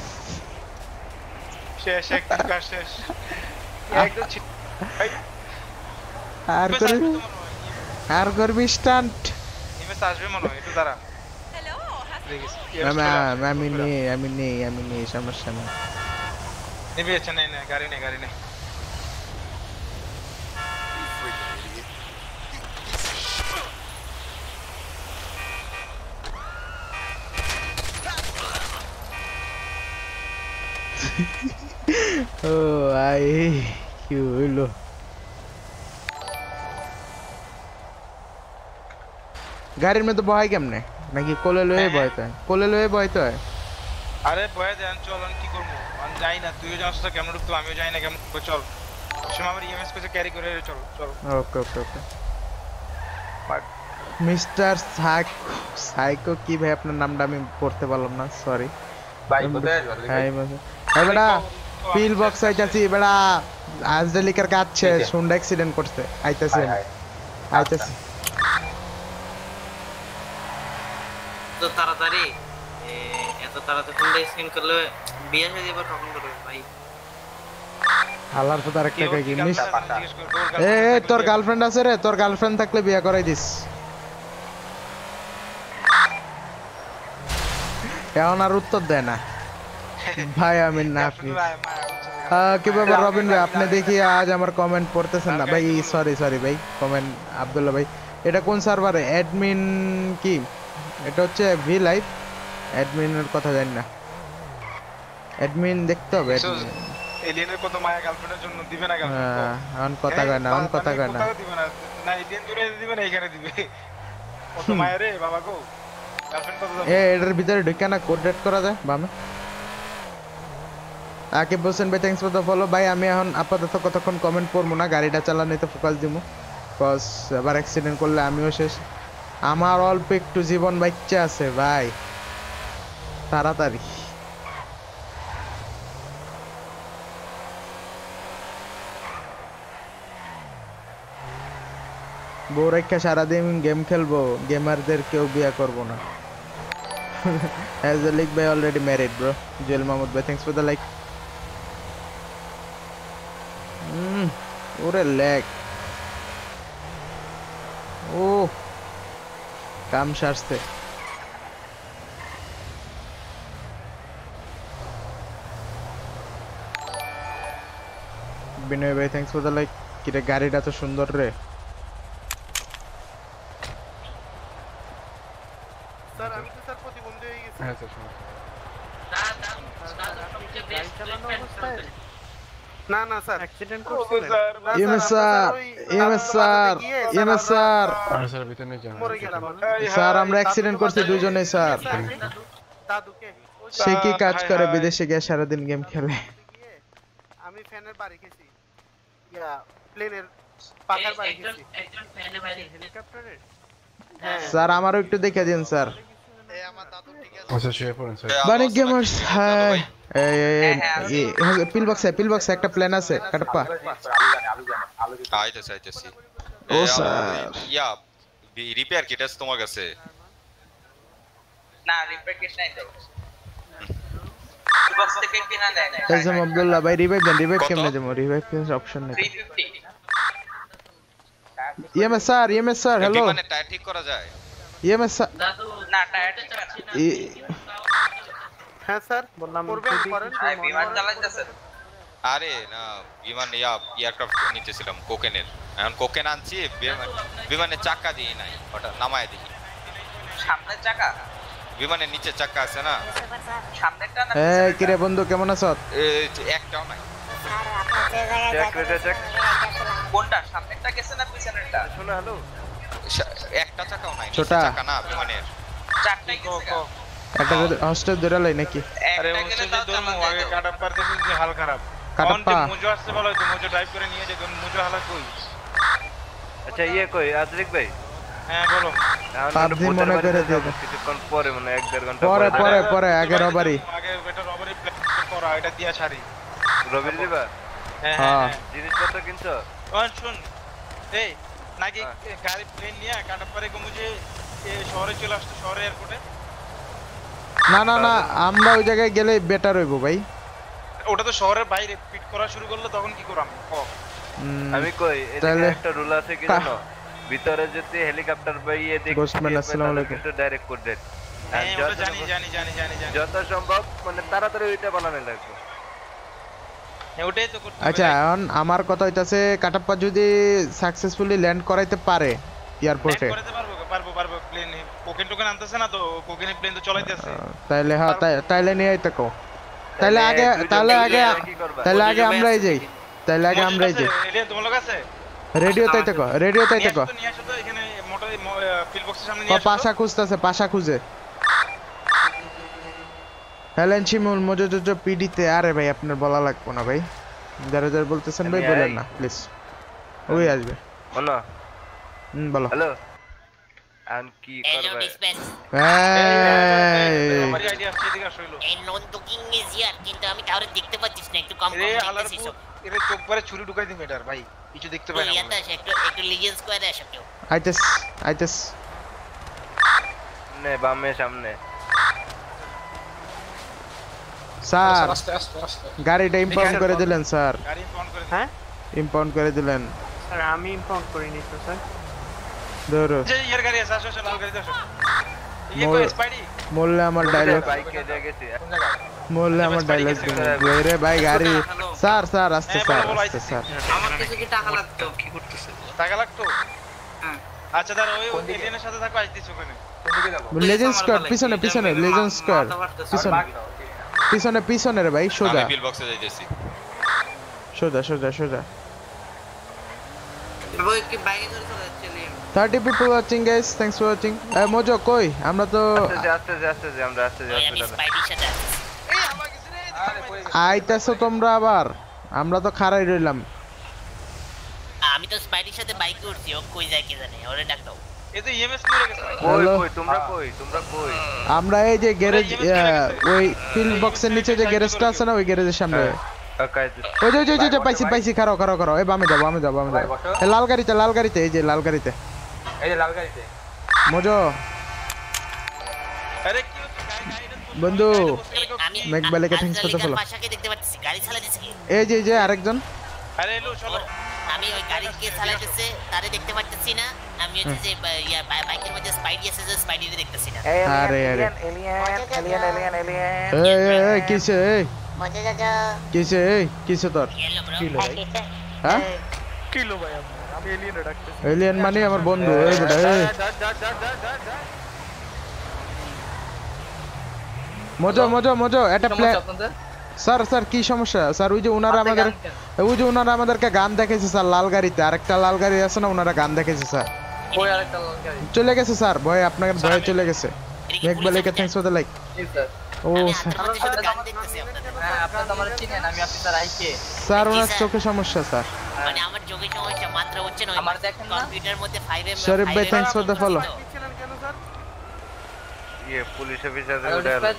শেষ এক কাজ শেষ একদম ছি ভাই আর করবি আর করবি স্টান্ট ইমেজ আসবে মনে হয় একটু দাঁড়া আমি আমি নেই আমি নেই আমি নেই সমস্যা নেই নিবি আচ্ছা নাই না গাড়ি নেই গাড়ি নেই ও আই কি হইলো গাড়ির মধ্যে বহাই কেমনে নাকি কোলে লয়ে বয়তে হয় কোলে লয়ে বয়তে হয় আরে বয়ে দেন চল আমি কি করবো আমি যাই না তুইও জানিস তো কেমন ঢুকতো আমিও যাই না কেমন ঢুকবো, চল সময় আমার ইএমএস কাছে ক্যারি করে চল চল okay okay okay mister psycho psycho কি ভাই আপনার নামটা আমি পড়তে পারলাম না সরি ভাই কোথায় আসবে হাই মাসে এই বেটা পিল বক্স আইতাছি বেটা আজডালিকার কাজ শেষ হুন্ডা অ্যাক্সিডেন্ট করতে আইতাছি আইতাছি তো তাড়াতাড়ি এ, এত তাড়াতাড়ি ফোনটা স্ক্রিন করলে বিয়ে হয়ে যাবে কখন করবে ভাই আল্লাহর পথে আরেকটা কই কি মিস জিজ্ঞেস কর তোর এ এ, তোর গার্লফ্রেন্ড আছে রে তোর গার্লফ্রেন্ড থাকলে বিয়ে করাই দিস এখন আর উত্তর দেয় না ভাই আমি না আপনি আহ, কি ব্যাপার রবিন ভাই আপনি দেখি আজ আমার কমেন্ট পড়তেছেন না ভাই সরি সরি ভাই কমেন্ট আব্দুল্লাহ ভাই এটা কোন সার্ভারে অ্যাডমিন কি এটা হচ্ছে ভি লাইভ অ্যাডমিনের কথা জানি না অ্যাডমিন দেখতে হবে admin। এলিয়েনের কত মায়া গার্লফ্রেন্ডের জন্য দিবে না হ্যাঁ, গার্লফ্রেন্ড এখন কথা কয় না এখন কথা কয় না দিবে না না এলিয়েন দূরে দিবে না এখানে দিবে কত মায়া রে বাবা গো গার্লফ্রেন্ড কত এ এটার ভিতরে ঢুকে না কোড রেড করা যায় বামে আকিব হোসেন ভাই থ্যাঙ্কস ফর দ্য ফলো ভাই আমি এখন আপাতত কতক্ষণ কমেন্ট পড়বো না গাড়িটা চালানোতে ফোকাস দিমু কজ আবার অ্যাক্সিডেন্ট করলে আমিও শেষ আমার অল্প একটু জীবন বাচ্চা আছে ভাই তাড়াতাড়ি বউ রেখা সারাদিন গেম খেলবো গেমারদের কেউ বিয়ে করবো না As a league by already married bro Joel Mahmood bhai thanks for the like hmm ore lag oh কাম সারছে বিনয় ভাই থ্যাঙ্কস ফর দ্য লাইক কিরে গাড়িটা তো সুন্দর রে স্যার আমি তো স্যার প্রতিবন্ধী হয়ে গেছি হ্যাঁ স্যার শুনুন না না স্যার অ্যাক্সিডেন্ট করছিলেন EMS sir EMS sir EMS sir আর স্যার ভিতরে নিয়ে যান মরে গেলাম স্যার আমরা অ্যাক্সিডেন্ট করছি দুইজনেই স্যার দাদুকে সে কি কাজ করে বিদেশে গিয়ে সারাদিন গেম খেলে আমি ফ্যানের বাড়ি গেছি ইয়া প্লেনের পাখার বাড়ি গেছি একজন ফ্যানে বাইরে হেলিকপ্টারের স্যার আমারও একটু দেখে দিন স্যার এই আমার দাদু ঠিক আছে আচ্ছা শুয়ে পড়েন স্যার বানিক গেমার্স হাই এই এই পিল বক্সে পিল বক্সে একটা প্ল্যান আছে কাটপা আইতেছে আইতেছি ও স্যার ইয়া রিপেয়ার কিট আছে তোমার কাছে না রিপেয়ার কিট নাই তো বক্স থেকে কিনা দেয় না এজম আব্দুল্লাহ ভাই রিভাইভ দেন রিভাইভ কেমনে দেবো রিভাইভ এর অপশন নেই তিনশো পঞ্চাশ EMS sir EMS sir hello মানে টায়ার ঠিক করা যায় ইএমএস স্যার দাদু না টায়ার ঠিক আছে হ্যাঁ স্যার বললাম করবেন করেন আই বিমান চালাইতেছে আরে না বিমান ইয়া এয়ারক্রাফট নিতেছিলাম কোকেনের এখন কোকেন আনছি বিমান- বিমানের চাকা দিয়ে নাই ওটা নামায় দিই সামনের চাকা বিমানের নিচে চাকা আছে না সামনেরটা না এই কিরে বন্ধু কেমন আছো এ, একটাও নাই স্যার আপনার যে জায়গায় চেক করে চেক কোনটা সামনেরটা গেছে না পিছনেরটা শোনো হ্যালো সা- একটা চাকাও নাই নিচে ছোটা। চাকা না বিমানের চারটাই গেছে গা। একটা হোস্টেল ধরে লাই নাকি আরে একটা হচ্ছে গেলে যে তাও তোর চালান আগে যায় তো। কাটা পার দেখছিস যে হাল খারাপ কাটাপ্পা। কাটাপ্পা মুজো আসছে ভালো হতো মুজো ড্রাইভ করে নিয়ে যেত মুজো হালা কই আচ্ছা ইয়ে কই আজরিক ভাই হ্যাঁ বলো এখন পাঁচ একটু দিন ভূতের মনে বাড়িতে করে দিয়ে যাবো, দাও। কিছুক্ষণ পরে মানে এক দেড় ঘন্টা পরে পরে পরে পরে আগে রবারি আগে বেটা রবারি প্ল্যান করা এটা দিয়া ছাড়ি রবির দিবা হ্যাঁ হ্যাঁ। হ্যাঁ জিনিসপত্র কিনছো ওন শুন এই নাকি গাড়ি প্লেন নিয়ে কাটাপারে গমুজে শহরে চলে আসতো শহরে এয়ারপোর্টে না না না আমরা ওই জায়গায় গেলে বেটার হইব ভাই ওটা তো শহরের বাইরে পিট করা শুরু করলো তখন কি করাম ও উম, আমি কই এদিকে তাহলে- একটা রুল আছে কি জানো ভিতরে যদি হেলিকপ্টার বাইয়ে দেখি Ghostman, আসসালামু আলাইকুম। কিন্তু ডাইরেক্ট কোড দেন হ্যাঁ ওটা জানি জানি জানি জানি জানি যত সম্ভব মানে তাড়াতাড়ি ওইটা বানানো লাগবে হ্যাঁ, ওটাই তো করতে আচ্ছা এখন আমার কথা হইতাছে কাটাপ্পা যদি সাকসেসফুলি ল্যান্ড করাইতে পারে এয়ারপোর্টে করতে পারবো পারবো পারবো প্লেন কোকেন টোকেন আনতেছে না তো কোকেনের প্লেন তো চলাইতেছে তাইলে হ্যাঁ তাই- তাইলে নিয়ে আইতে কও তাইলে আগে তাহলে আগে তাহলে আগে আমরাই যাই তাইলে আগে আমরাই যাই রেডিও তোমার লোক আছে রেডিও তাইতে কও রেডিও তাইতে কও নিয়ে আসো তো এখানে মোটর ফিল বক্সের সামনে ও নিয়ে আসো পাশা খুঁজতেছে পাশা খুঁজে হেলেন শিমুল মজুজুজু পিডিতে আরে ভাই আপনার বলা লাগবে না ভাই যারা যারা বলতেছেন ভাই আমি বলেন আই। না প্লিজ ওই আসবে বলো হুম বলো হ্যালো আর কি করবে এই আমার আইডিয়া আসছে এদিকে আসো হইলো এই নন টকিং ইজ হিয়ার কিন্তু আমি কাউরে দেখতে পাচ্ছিস না একটু কম কম রে হালার দেখতেছিস সব এর চোখ পরে ছুরি ঢুকাই দিম এটার ভাই কিছু দেখতে পাই না ইয়াতে আসে একটু একটু লিজেন্ড স্কোয়ারে আসে কেউ আইতেস আইতেস নে বামে সামনে স্যার আস্তে আস্তে আস্তে গাড়িটা ইম্পাউন্ড করে দিলেন স্যার গাড়ি ফোন করে হ্যাঁ ইম্পাউন্ড করে দিলেন স্যার আমি ইম্পাউন্ড করিনি তো স্যার ধরো যে ইয়ার গাড়ি আছে আসো আসো লাল গাড়িতে আসো ইয়ে মোর- কই স্পাইডি মোল্লে আমার ডায়লগ বাইকে দিয়ে গেছি মোল্লে আমার ডায়লগ রে ভাই গাড়ি স্যার স্যার আস্তে হ্যাঁ, স্যার বলো, বলো, আস্তে আইতেছি। স্যার আমার কিছু কি টাকা লাগতো কি করতেছে টাকা লাগতো হ্যাঁ আচ্ছা দাঁড়া ওই এলিয়েনের সাথে থাকো আইতিস ওখানে লেজেন্ড স্কোয়ার পিছনে পিছনে লেজেন্ড স্কোয়ার পিছনে পিছনে পিছনে রে ভাই সোজা আমি বিল বক্সে যাইতেছি সোজা সোজা সোজা ওই কি বাইকে করে চলে যাচ্ছে লিম thirty people watching guys thanks for watching এই মোজো কই আমরা তো আস্তে আস্তে আস্তে আস্তে আমরা আস্তে ওই আমি আস্তে স্পাইডির সাথে আছি এই আমার কিছু নেই আইতাছো তোমরা আবার আমরা তো খাড়াই রইলাম আমি তো স্পাইডির সাথে বাইকে উঠছি ও কই যায় কে জানে ওরে ডাক দাও এই তো ইএমএস মরে গেছে ভাই। কই Hello? কই তোমরা কই তোমরা কই আমরা এই যে গ্যারেজ ওই ফিল্ড বক্সের নিচে যে গ্যারেজটা আছে না ওই গ্যারেজের সামনে কাকাই ওই যে ওই যে, ওই যে পাইছি পাইছি খারো খারো খারো এই বামে যাও বামে যাও বামে যাও এই লাল গাড়িতে লাল গাড়িতে এই যে লাল গাড়িতে এই যে লাল গাড়িতে মোজো আরে কি হচ্ছে গাড়ি গাড়িটা তো- বন্ধু এই, আমি মেঘবালিকে thanks for the follow. পাশাকে দেখতে পাচ্ছি গাড়ি চালাতেছে কি এই যে এই যে আরেকজন আরে এলো চলো ওর- আমি ওই গাড়ি কে চালাতেছে তারে দেখতে পাচ্ছি না আমি হচ্ছে যে বা- ইয়া বা- বাইকের মধ্যে স্পাইডি আছে যে স্পাইডিরে দেখতেছি না আরে আরে এই এই এই কিসে এই মজা যা কিসে এই কিসে তোর গেল ব্রো হ্যাঁ কিলো ভাই আমি এলিয়েনে ডাকতেছি এলিয়েন মানে আমার বন্ধু এই বেটা এই মজো মজো মজো একটা প্ল্যান স্যার স্যার কি সমস্যা স্যার ওই যে ওনারা আমাদের ওই যে ওনারা আমাদেরকে গান দেখাইছে স্যার লাল গাড়িতে আরেকটা লাল গাড়ি আছে না ওনারা গান দেখাইছে স্যার ওই আরেকটা লাল গাড়ি চলে গেছে স্যার ভয় আপনাদের ভয় চলে গেছে মেঘবালিকে থ্যাঙ্কস ফর দ্য লাইক ও আমি স্যার আপনাদের সাথে গান দেখতেছি আপনাদের হ্যাঁ আপনারা তো আমারে চিনেন আমি অফিসার আইকে স্যার ওনার চোখে সমস্যা স্যার মানে আমার যোগে সমস্যা মাত্রা হচ্ছে না আমার দেখেন না? কম্পিউটার মধ্যে ফাইভ এম শরীফ ভাই, thanks for the follow. দিচ্ছিলেন কেন স্যার ইয়ে পুলিশ অফিসার হ্যালো উঠে ডিসপ্যাচ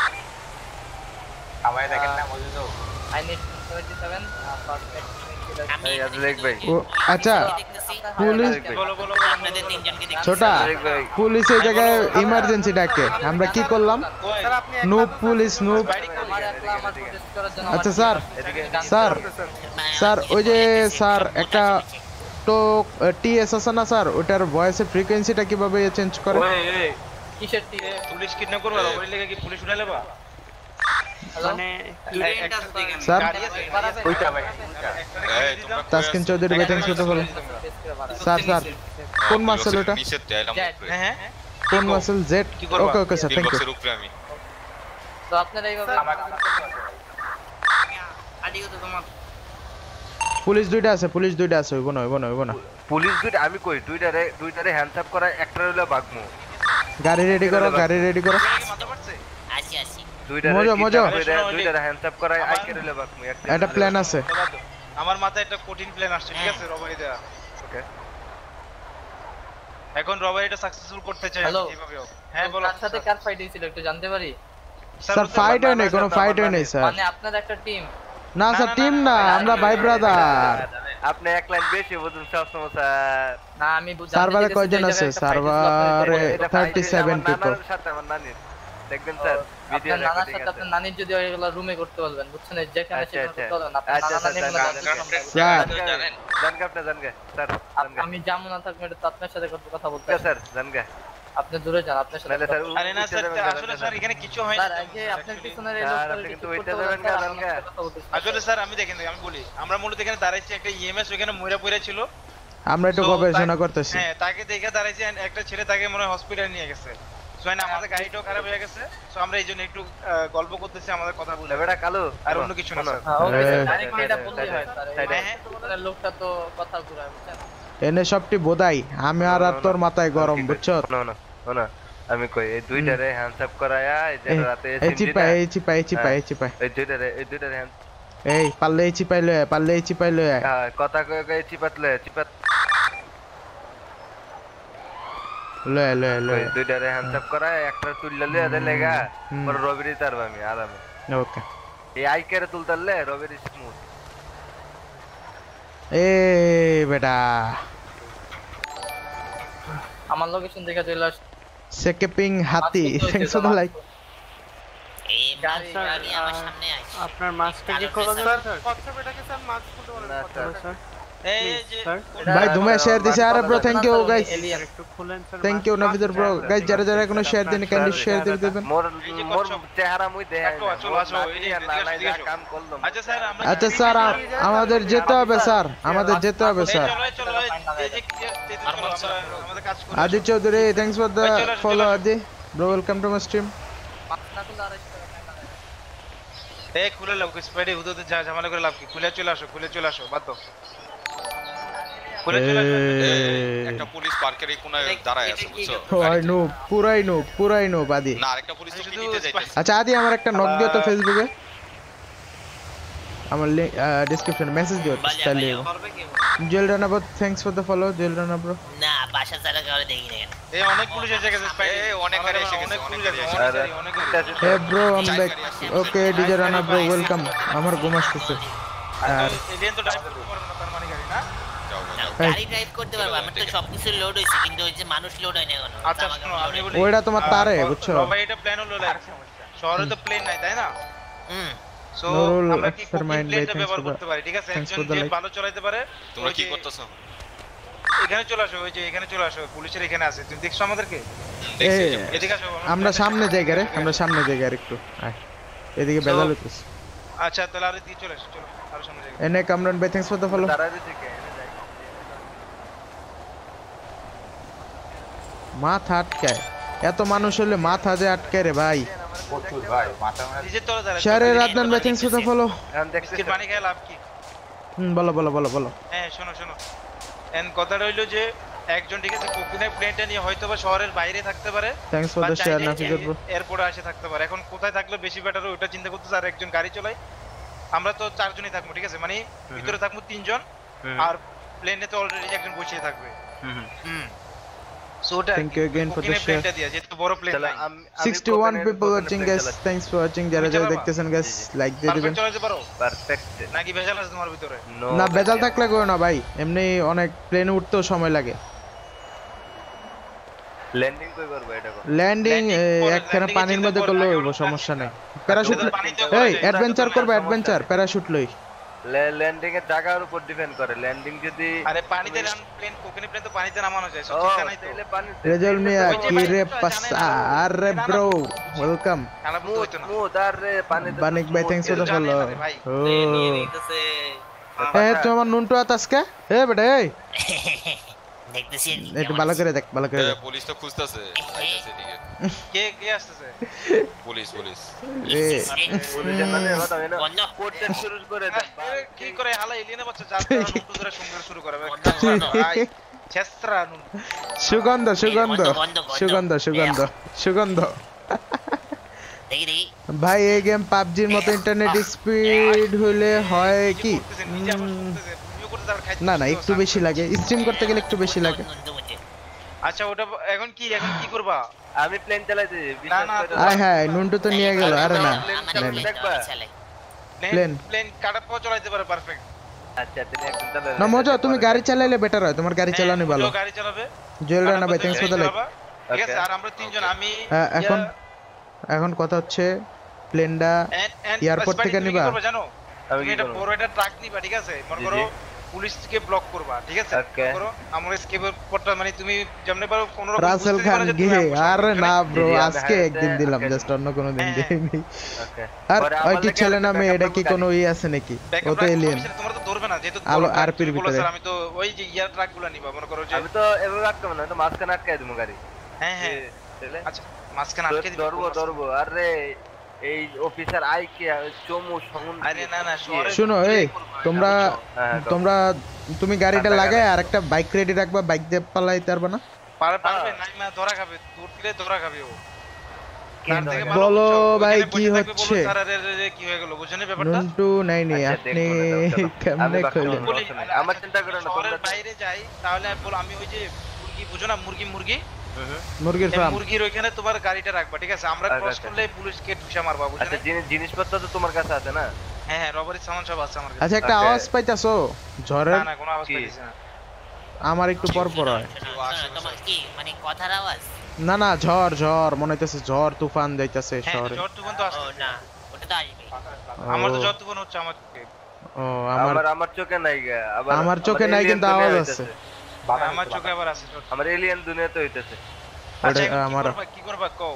আমায় দেখেন না মজুদো I need seventy seven perfect আমি এই আজলেক ভাই ও আচ্ছা দেখতেছি পুলিশ বলো বলো আপনাদের তিনজনকে দেখতেছি ছোটা আজলেক ভাই পুলিশ এই জায়গায় ইমার্জেন্সি ডাকে আমরা কি করলাম কই স্যার আপনি নুব পুলিশ নুব আমার একলা আমার প্রোটেস্ট করার জন্য আচ্ছা স্যার এদিকে স্যার স্যার ওই যে স্যার একটা তো টিএস আছে না স্যার ওটার ভয়েসের ফ্রিকোয়েন্সিটা কিভাবে চেঞ্জ করে ওই এই কিসের টিরে পুলিশ কিডন্যাপ করবে ওই লেগে কি পুলিশ উঠাইলে বা মানে স্টুডেন্ট আছে এখানে স্যার গাড়ি আছে ওইটা ভাই এই তোমরা তাসকিন চৌধুরী ভাই thanks for the follow sir sir কোন মাসেল ওটা নিচে তেলাম উপরে হ্যাঁ হ্যাঁ কোন মাসেল জেড কি করবা? Okay okay sir bill thank you বক্সের উপরে আমি তো আপনারা এইভাবে আডিও তো তোমার পুলিশ দুইটা আছে পুলিশ দুইটা আছে হইব না হইব না হইব না পুলিশ দুইটা আমি কই দুইটারে দুইটারে হ্যান্ডস আপ করা একটা হইলো বাগমু গাড়ি রেডি করো গাড়ি রেডি করো মাথা পাচ্ছে আসি আসি দুইটারে মজা, মজা। দুইটারে হ্যান্ডস আপ করা আইকে হইলো বাগমু একটা প্ল্যান আছে আমার মাথায় একটা কঠিন প্ল্যান আসছে ঠিক আছে রবারি দেয়া ওকে এখন রবারিটা সাকসেসফুল করতে চাই Hello? এইভাবে হোক। হ্যাঁ বলো কার সাথে কার ফাইট হয়েছিল একটু জানতে পারি স্যার ফাইট হয় নাই, কোনো ফাইট হয় নাই স্যার। মানে আপনার একটা টিম? না স্যার টিম না, আমরা ভাই ব্রাদার। আপনি এক লাইন বেশি বুঝুন সব সময় স্যার। না আমি বুঝাতে সার্ভারে কয়জন আছে? সার্ভারে সাতত্রিশ পিপল। আমার সাথে আমার নানি দেখবেন স্যার ভিডিও আপনার নানার রেকর্ডিং সাথে আছে। আপনার নানির যদি ওইগুলো রুমে করতে বলবেন, বুঝছেন, যেখানে আচ্ছা, সেখানে আচ্ছা। করতে বলবেন, আপনার আচ্ছা, নানা নানির স্যার, মনে জানেন, স্যার জানেন জানগা আপনি জানগা স্যার জানগা। আমি যেমন না থাকবো এটা তো আপনার সাথে কত কথা বলতে স্যার জানগা আপনি দূরে যান, আপনার সাথে নালে স্যার কথা- আরে না স্যার আসলে স্যার এখানে কিছু হয় স্যার না এই যে আপনার পিছনের এই স্যার, লোকটা আপনি যদি কিন্তু চুপ ওইটা করতে দেবেন বলেন, না, স্যার, জানগা। আমার সাথে কথা বলতেছি। আসলে স্যার আমি দেখেন আমি বলি আমরা মূলত এখানে দাঁড়াইছি একটা ইএমএস ওখানে মইরা পইরা ছিল। আমরা একটু So, গবেষণা তাকে- করতেছি। হ্যাঁ তাকে দেখে দাঁড়াইছি and একটা ছেলে তাকে মনে হয় হসপিটালে নিয়ে গেছে। সো এনে আমাদের গাড়িটাও খারাপ হয়ে গেছে। সো আমরা এইজন্য একটু আহ, গল্প করতেছি আমাদের কথা বলে। বেটা কালো আর অন্য কিছু না স্যার। হ্যাঁ, ওকে স্যার, এ- ডাইরেক্টলি এটা বললেই হয়, স্যার। এই সাইডে। পিছনের লোকটা তো কথা ঘুরায়, বুঝছেন? এনে সবটি বোধাই, আমি আর আর তোর মাথায় গরম, বুঝছো? না না না আমি কই এই দুইটারে হ্যান্ডস আপ করায়া এই যে রাতে এই চিপা এই চিপা এই চিপা এই চিপা এই দুইটারে এই দুইটারে হ্যান্ড এই পারলে এই চিপাই লয়, পারলে এই চিপাই লয়। হ্যাঁ কথা কই কই চিপাতলে চিপাত লয় লয় ওই লয়। দুইটারে হ্যান্ডস আপ করায়া একটা তুললে লইয়া দে লেগা হুম। পরে রবিরি তারবা আমি আরামে ওকে এই আইকারে তুলতালে রবিরি স্মুথ এ বেটা আমার লোকেশন দেখে চলে আস। সেকেপিং হাতি, থ্যাঙ্কস ফর দ্য লাইক। এই গাড়ি- গাড়ি গাড়ি, আমার আহ, সামনে আছে। আপনার মাস্কটা কি খোলা যাবে স্যার? কচ্ছপটাকে স্যার মাস্ক খুলতে বলেন। না, কচ্ছপটা। এই যে ভাই তুমি শেয়ার দিছে, আরে bro thank you guys, alien একটু খুলেন sir. Thank you Nafizur bro. Guys যারা যারা কোনো শেয়ার দেন কাইন্ডলি শেয়ার দিয়ে দিবেন। মোর এই যে মোর কচ্ছপ। চেহারা মুই দেখাই একটু আসো, আসো, এই যে না না এদিকে আসো। কাম করলাম আচ্ছা স্যার আমরা আচ্ছা স্যার আ- আমাদের যেতে হবে স্যার, আমাদের যেতে হবে এই স্যার। চলো এই চলো এই এই যে এই যে চলো, আমরা আমাদের কাজ করি। আদি চৌধুরী থ্যাঙ্কস ফর দ্য চলে আসো, চলে ফলো আসো। Adi bro, welcome to my stream. Mask না খুলে আড়াইশো টাকা ফাইন লাগায়। এই খুলে লাও স্পাইডে হুদতে যা ঝামেলা করে লাভ কি? খুলে চলে আসো, খুলে চলে আসো, বাদ দাও। খুলে চলে আসো। একটা পুলিশ পার্কের এই কোনায় দাঁড়ায় আছে বুঝছো? ওই নো পুরাই নো পুরাই নো বাদি। না আরেকটা পুলিশ তো শুধু নিতে যাইতেছে। আচ্ছা আদি আমার একটা নক দিও তো ফেসবুকে, আমার ডেসক্রিপশনে মেসেজ দিও বাজে, তাহলে। বাজে। করবে কি? Jewel Rana bro thanks for the follow, Jewel Rana bro. না বাসা ছাড়া কাউরে দেখি না কেন। এই অনেক পুলিশ এসে গেছে স্পাইডে। এই অনেক গাড়ি এসে গেছে, অনেক অনেক পুলিশ গাড়ি আছে, এসে অনেক গাড়ি, অনেক গাড়ি। Hey bro I am back. Okay DJ Rana bro welcome. আমার ঘুম আসতেছে। আর এলিয়েন তো ড্রাইভ করতে পারবে না, তার মানে গাড়ি না? যাও না, যাও। গাড়ি ড্রাইভ করতে পারবো, আমার তো সবকিছু লোড হয়েছে, কিন্তু ওই যে মানুষ লোড হয় না এখনো। আচ্ছা জামা শোনো কাপড় আমি load বলি ওইটা তোমার তারে, আহ, বুঝছো? সবাই এটা প্ল্যান হলো লাইক শহরে তো প্লেন নাই তাই না? হুম। সো নুরুল আমরা কি আখতার মাইন্ড ভাই, প্লেনটা thanks ব্যবহার for the- করতে পারি, ঠিক আছে? thanks একজন for the যে like. ভালো চালাতে পারে তোমরা ওই কি যে- করতেছো? এখানে চলে আসো, ওই যে এখানে চলে আসো, পুলিশের এখানে আছে, তুমি দেখছো আমাদেরকে? দেখছি এই, এই যে। এদিকে আসো, আমরা সামনে জায়গা রে, আমরা সামনে জায়গা আর একটু আয়। এদিকে বেজাল হইতেছে। আচ্ছা তাহলে আর এদিকে চলে আসো, চলো আরো সামনে যাই। এনে কামরান ভাই থ্যাঙ্কস ফর দ্য ফলো। দাঁড়ায় দিছে কে এনে যাই মাথা আটকায়, এত মানুষ হলে মাথা যে আটকায় রে ভাই। প্রচুর ভাই, মাথা মাথা নিজের তলে দাঁড়াও। শেয়ারের রাতনান ভাই থ্যাঙ্কস ফর দ্য ফলো। এখন দেখছিস বিস্কিট পানি খেয়ে লাভ কি? হুম বলো বলো বলো বলো। হ্যাঁ শোনো শোনো এন্ড কথাটা হইলো যে একজন ঠিক আছে কোকিনের প্লেনটা নিয়ে হয়তো বা শহরের বাইরে থাকতে পারে, thanks for the share Nafizur bro. এয়ারপোর্টে আসে থাকতে পারে। এখন কোথায় থাকলে বেশি বেটার ওটা চিন্তা করতেছে। আর একজন গাড়ি চালায়, আমরা তো চারজনই থাকবো, ঠিক আছে? মানে ভিতরে থাকবো তিনজন, আর প্লেনে তো অলরেডি একজন বসিয়ে থাকবে। হুম হুম সো ওটা Thank you again for the কোকিনের share. প্লেনটা দিয়ে, যেহেতু বড় প্লেন চলো নাই। আমি sixty-one people watching guys, thanks for watching. যারা যারা দেখতেছেন guys লাইক দিয়ে দিবেন। পারফেক্ট চালাতে পারো পারফেক্ট নাকি ভেজাল আছে তোমার ভিতরে? না বেজাল থাকলে গো না ভাই, এমনি অনেক প্লেনে উঠতেও সময় লাগে। ল্যান্ডিং কই করব এটা কর ল্যান্ডিং Landing পরে, একখানে landing পানির চিন্তা মধ্যে করলে করলে আগে হইব, ওটা সমস্যা নাই। পানিতে প্যারাশুট করা এই যায়, অ্যাডভেঞ্চার সমস্যা করবে, নাই, অ্যাডভেঞ্চার প্যারাশুট লই। ল্যান্ডিং এর জায়গার উপর ডিপেন্ড করে ল্যান্ডিং যদি আরে পানিতে রান প্লেন কোকিনের প্লেন তো পানিতে নামানো যায়, সো ও চিন্তা নাই তো। তাইলে পানি রেজল মিয়া ওই যে কি ভাই, রে জানেন পাসা, না, আরে ব্রো ওয়েলকাম। খারাপ তো হইতো না। মুদ আর রে পানিতে বানিক ভাই থ্যাঙ্কস ফর দ্য ফলো। জানেন না রে ভাই। ও নিয়ে নিতেছে। এ তোমার নুনটু আতাসকা এ বেটা এই দেখতেছি আর কি একটু কেমন ভালো আছে। করে দেখ, ভালো করে এ, দেখ। পুলিশ তো খুঁজতেছে আইতাছে এদিকে। কে কে আসতেছে? পুলিশ পুলিশ এ পুলিশে মানে কথা হয় না বন্ধ। করতে শুরু করে দেন আরে, কি করে হালা এলিয়েনে বাচ্চা যার নুটু ধরে সংগ্রাম শুরু করে ভাই। বন্ধ, বন্ধ। ভাই ছেসরা নুন। সুগন্ধ সুগন্ধ বন্ধ, বন্ধ, বন্ধ। সুগন্ধ সুগন্ধ সুগন্ধ। দেখি দেখি ভাই এই গেম পাবজির মতো ইন্টারনেট স্পিড হলে হয় কি? করতেছে, নিজে আবার শুনতেছে, তুমিও করতেছে, আবার খাইতেছে। না না একটু বেশি লাগে, স্ট্রিম করতে গেলে একটু বেশি লাগে। বন্ধ, বন্ধ, বন্ধ। আচ্ছা ওটা এখন কি এখন কি করবা? আমি প্লেন চালাইছি না না আয় হ্যাঁ নুন্টু তো নিয়ে গেল আরে না প্লেন প্লেন কাটাপ্পা চালাইতে পারে পারফেক্ট আচ্ছা তুমি একদম চালাও না মজা তুমি গাড়ি চালাইলে বেটার হয় তোমার গাড়ি চালানো ভালো গাড়ি চালাবে জেল রানা ভাই থ্যাঙ্কস ফর দ্য লাইক ঠিক আছে আর আমরা তিনজন আমি এখন এখন কথা হচ্ছে প্লেনটা এয়ারপোর্ট থেকে নিবা জানো তুমি এটা বড় একটা ট্রাক নিবা ঠিক আছে মনে করো পুলিশকে ব্লক করবা ঠিক আছে মনে করো আমরা স্কেপ পড়টা মানে তুমি যেমনে পারো কোন রকম রাসেল খান গিয়ে আরে না ব্রো আজকে একদিন দিলাম জাস্ট অন্য কোনো দিন দেইনি ওকে আর ওই কি ছেলে নামে এটা কি কোনো ই আছে নাকি ও তো এলিয়েন তোমরা তো ধরবে না যেহেতু আলো আরপির ভিতরে আমি তো ওই যে ইয়ার ট্রাকগুলো নিবা মনে করো যে আমি তো এভাবে আটকাবো না তো মাঝখানে আটকাই দেবো গাড়ি হ্যাঁ হ্যাঁ আচ্ছা মাঝখানে আটকে দিবা ধরবো ধরবো আরে এই অফিসার আই কে চমু সমুন আরে না না শুনো এই তোমরা তোমরা তুমি গাড়িটা লাগায় আর একটা বাইক রেডি রাখবা বাইক দিয়ে পালাইতে পারবে না পারবে পারবে নাই না ধরা খাবে দূর দিলে ধরা খাবে ও বলো ভাই কি হচ্ছে কি হয়ে গেল বুঝছেন ব্যাপারটা নুন্টু নাই নাই আপনি কেমনে কইলেন আমার চিন্তা করো না তোমরা বাইরে যাই তাহলে বল আমি ওই যে মুরগি বুঝো না মুরগি মুরগি মুরগির ফার্ম মুরগির ওখানে তোমার গাড়িটা রাখবা ঠিক আছে আমরা ক্রস করলে পুলিশকে ঢুসা মারবা বুঝছেন আচ্ছা জিনিস জিনিসপত্র তো তোমার কাছে আছে না হ্যাঁ হ্যাঁ রবারি সামান সব আছে আমার কাছে আচ্ছা একটা আওয়াজ পাইতাছো ঝড়ের না না কোনো আওয়াজ পাইতেছি না আমার একটু পর পর হয় তোমার কি মানে কথার আওয়াজ না না ঝড় ঝড় মনে হইতাছে ঝড় তুফান যাইতাছে শহরে ঝড় তুফান তো আসছে না ওটা তো আসবে আমার তো ঝড় তুফান হচ্ছে আমার চোখে ও আমার আমার চোখে নাই আবার আমার চোখে নাই কিন্তু আওয়াজ আছে আমার চোখে আবার আছে আমার এলিয়েন দুনিয়াতে হইতাছে আচ্ছা আমার কি করবা কও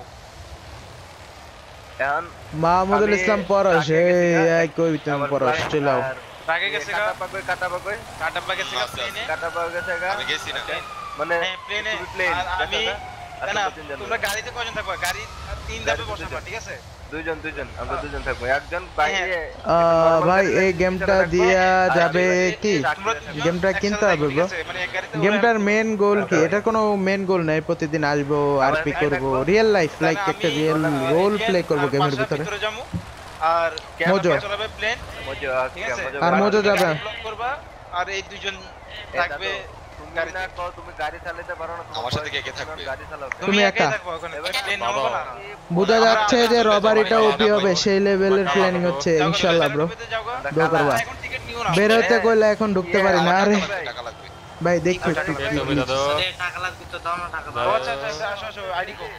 এখন মাহমুদুল ইসলাম পরশ এই কই তুমি পরশ চলাও আগে গেছে কাটা পাকই কাটা পাকই কাটা পাকে গেছে প্লেনে কাটা পাকে গেছে আমি গেছি না মানে প্লেনে প্লেন আমি না তোমরা গাড়িতে কয়জন থাকবা গাড়ি তিন ধাপে বসাবা ঠিক আছে দুইজন দুইজন আমরা দুইজন থাকবো একজন বাইরে ভাই এই গেমটা দিয়া যাবে কি গেমটা কিনতে হবে ব্রো গেমটার মেন গোল কি এটা কোনো মেন গোল নাই প্রতিদিন আসবো আরপি করব রিয়েল লাইফ লাইক একটা রিয়েল রোল প্লে করব গেমের ভিতরে আর মোজো চলাবে প্লেন মোজো আর মোজো যাবে করবা আর এই দুইজন থাকবে গাড়ি না কও তুমি গাড়ি চালাতে পারো না আমার সাথে কে কে থাকবে গাড়ি চালাও তুমি একা থাকবে ওখানে প্লেন নামাবো না বুঝা যাচ্ছে যে রবারিটা ওপি হবে সেই লেভেলের প্ল্যানিং হচ্ছে ইনশাআল্লাহ ব্রো দোয়া করবা বের হতে কইলে এখন ঢুকতে পারি না আরে টাকা লাগবে ভাই দেখো একটু টাকা লাগবে তো দাও না টাকা দাও আচ্ছা আচ্ছা আসো আসো আইডি কো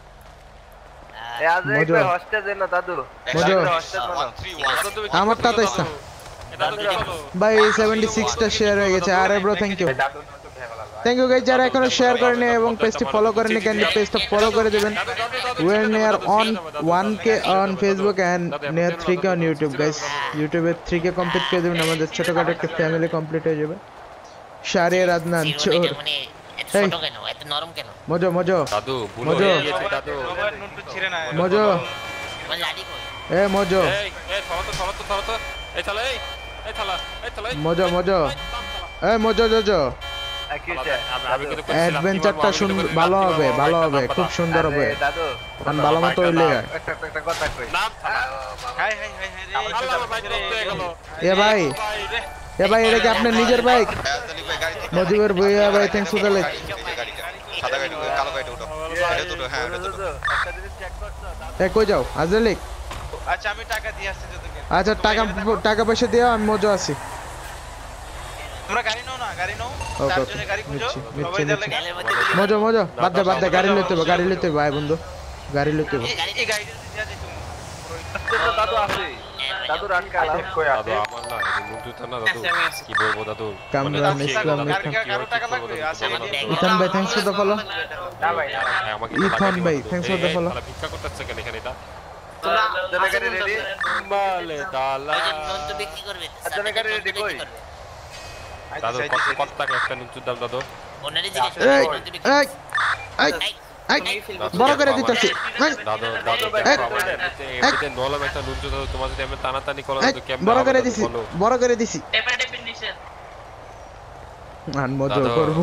এ আজ একটু হস্টেজ না দাদু মোজো আমারটা তো ইচ্ছা ভাই সেভেন্টি সিক্স টা শেয়ার হয়ে গেছে আরে bro thank you thank you guys যারা এখনো শেয়ার করেনি এবং পেজটি ফলো করেনি ক্যান্ডি পেজটা ফলো করে দিবেন we are near on one K on Facebook and near three K on YouTube guys ইউটিউবে থ্রি কে কমপ্লিট করে দিবেন আমাদের ছোটখাটো একটা ফ্যামিলি কমপ্লিট হয়ে যাবে শারিয়ার আদনান চোর মানে এত ছোট কেন এত নরম কেন মজো মজো দাদু মজো দাদু রবার নুনটু ছিড়ে না মজো মানে লাডি কই এ মজো এই এই চলো তো চলো তো চলো তো এই চলো এই এই চলো এই চলো মজো মজো এ মজো জজো আমি কিন্তু অ্যাডভেঞ্চারটা সুন্দর ভালো হবে ভালো হবে খুব সুন্দর হবে দাদু কারণ ভালো মতো হইলে একটা একটা কথা কই নাম হাই হাই হাই হাই রে আল্লাহ ভাই রক্ত হয়ে গেল এ ভাই এ ভাই এটা কি আপনার নিজের বাইক মজিবর ভইয়া ভাই থ্যাঙ্কস ফর দ্য লাইক সাদা গাড়ি কালো গাড়ি উঠো এটা দুটো হ্যাঁ এটা দুটো একটা জিনিস চেক করছো এ কই যাও আজলিক আচ্ছা আমি টাকা দিয়ে আসছি তোদেরকে আচ্ছা টাকা টাকা পয়সা দিও আমি মজো আছি তোমরা গাড়ি নাও না গাড়ি নাও ওকে চারজনে গাড়ি খুঁজো সবাই নিচ্ছি দিলে নিচ্ছি মজো মজো বাদ দে বাদ দে গাড়ি লইতে হবে গাড়ি লইতে হবে ভাই বন্ধু গাড়ি লইতে হবে এই গাড়ি দিয়া যাই তুমি তো দাদু আছে দাদু রান কালা কই দাদু আমার না মুন্টু তো না দাদু কি বলবো দাদু কামরান ইসলাম কারো টাকা লাগবে আছে ইথান ভাই থ্যাঙ্কস ফর দ্য ফলো না ভাই আমাকে ইথান ভাই থ্যাঙ্কস ফর দ্য ফলো ভিক্ষা করতেছে কেন এখানে এটা তোমরা গাড়ি রেডি মালে দালা ওই যে নন্তু বিক্রি করবে আচ্ছা গাড়ি রেডি কই দাদু কত কত টাকা একটা নুচুর দাম দাদু ওনারে জিজ্ঞেস এই করো নন্তু বিক্রি এই এই এই বড় করে দিতেছি দাদু দাদু এতে নলম একটা নুচুর দাদু তোমার যদি আমি টানাটানি করলাম তো কেমন বড় করে দিছি বড় করে দিছি টেপে টেপে নিছেন আন মজা করব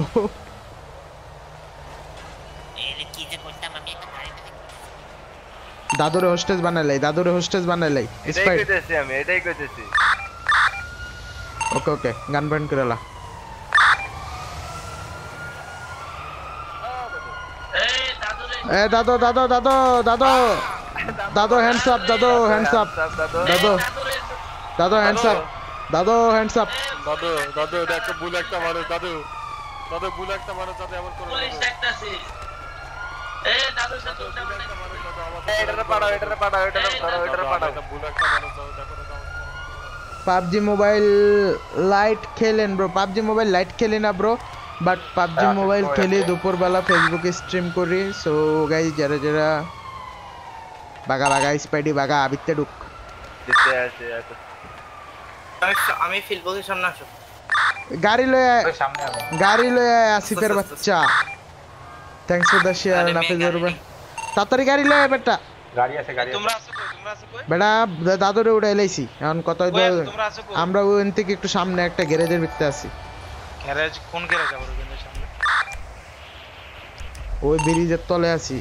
এই কি যে করতাম আমি একটা গাড়িটা দাদুরে হোস্টেজ বানাইলাই দাদুরে হোস্টেজ বানাইলাই এটাই স্পাইড কইতেছি আমি এটাই কইতেছি ওকে ওকে গান ব্যান্ড করেলা এই দাদুরে এ দাদু দাদু দাদু দাদু দাদু হ্যান্ডস আপ দাদু হ্যান্ডস আপ দাদু দাদু হ্যান্ডস আপ দাদু হ্যান্ডস আপ দাদু দাদু এটা একটা ভুল একটা মানুষ দাদু দাদু ভুল একটা মানুষ যাতে এমন করে পুলিশ দেখতাছে এ দাদু সাথে এটারে পাড়াও এটারে পাড়াও এটারে পাড়াও এটারে পাড়াও ভুল একটা মানুষ দেখো দেখো পাবজি মোবাইল লাইট খেলেন ব্রো পাবজি মোবাইল লাইট খেলি না ব্রো বাট পাবজি মোবাইল খেলি দুপুরবেলা ফেসবুকে স্ট্রিম করি সো গাইস যারা যারা বাগা বাগা স্পাইডি বাগা আবিতে ঢুক দিতে আছে আছে আমি ফিল পজিশন না আসো গাড়ি লয়ে গাড়ি লয়ে আসিফের বাচ্চা thanks for the share Nafizur ভাই তাড়াতাড়ি গাড়ি লয়ে বেটা গাড়ি আছে গাড়ি তোমরা আসো কই তোমরা আসো কই বেটা দাদুরে উড়াই লাইছি এখন কত তোমরা আসো কই আমরা ওইন থেকে একটু সামনে একটা গ্যারেজের ভিতরে আছি গ্যারেজ কোন গ্যারেজ আবার ওখানে সামনে ওই ব্রিজের তলে আছি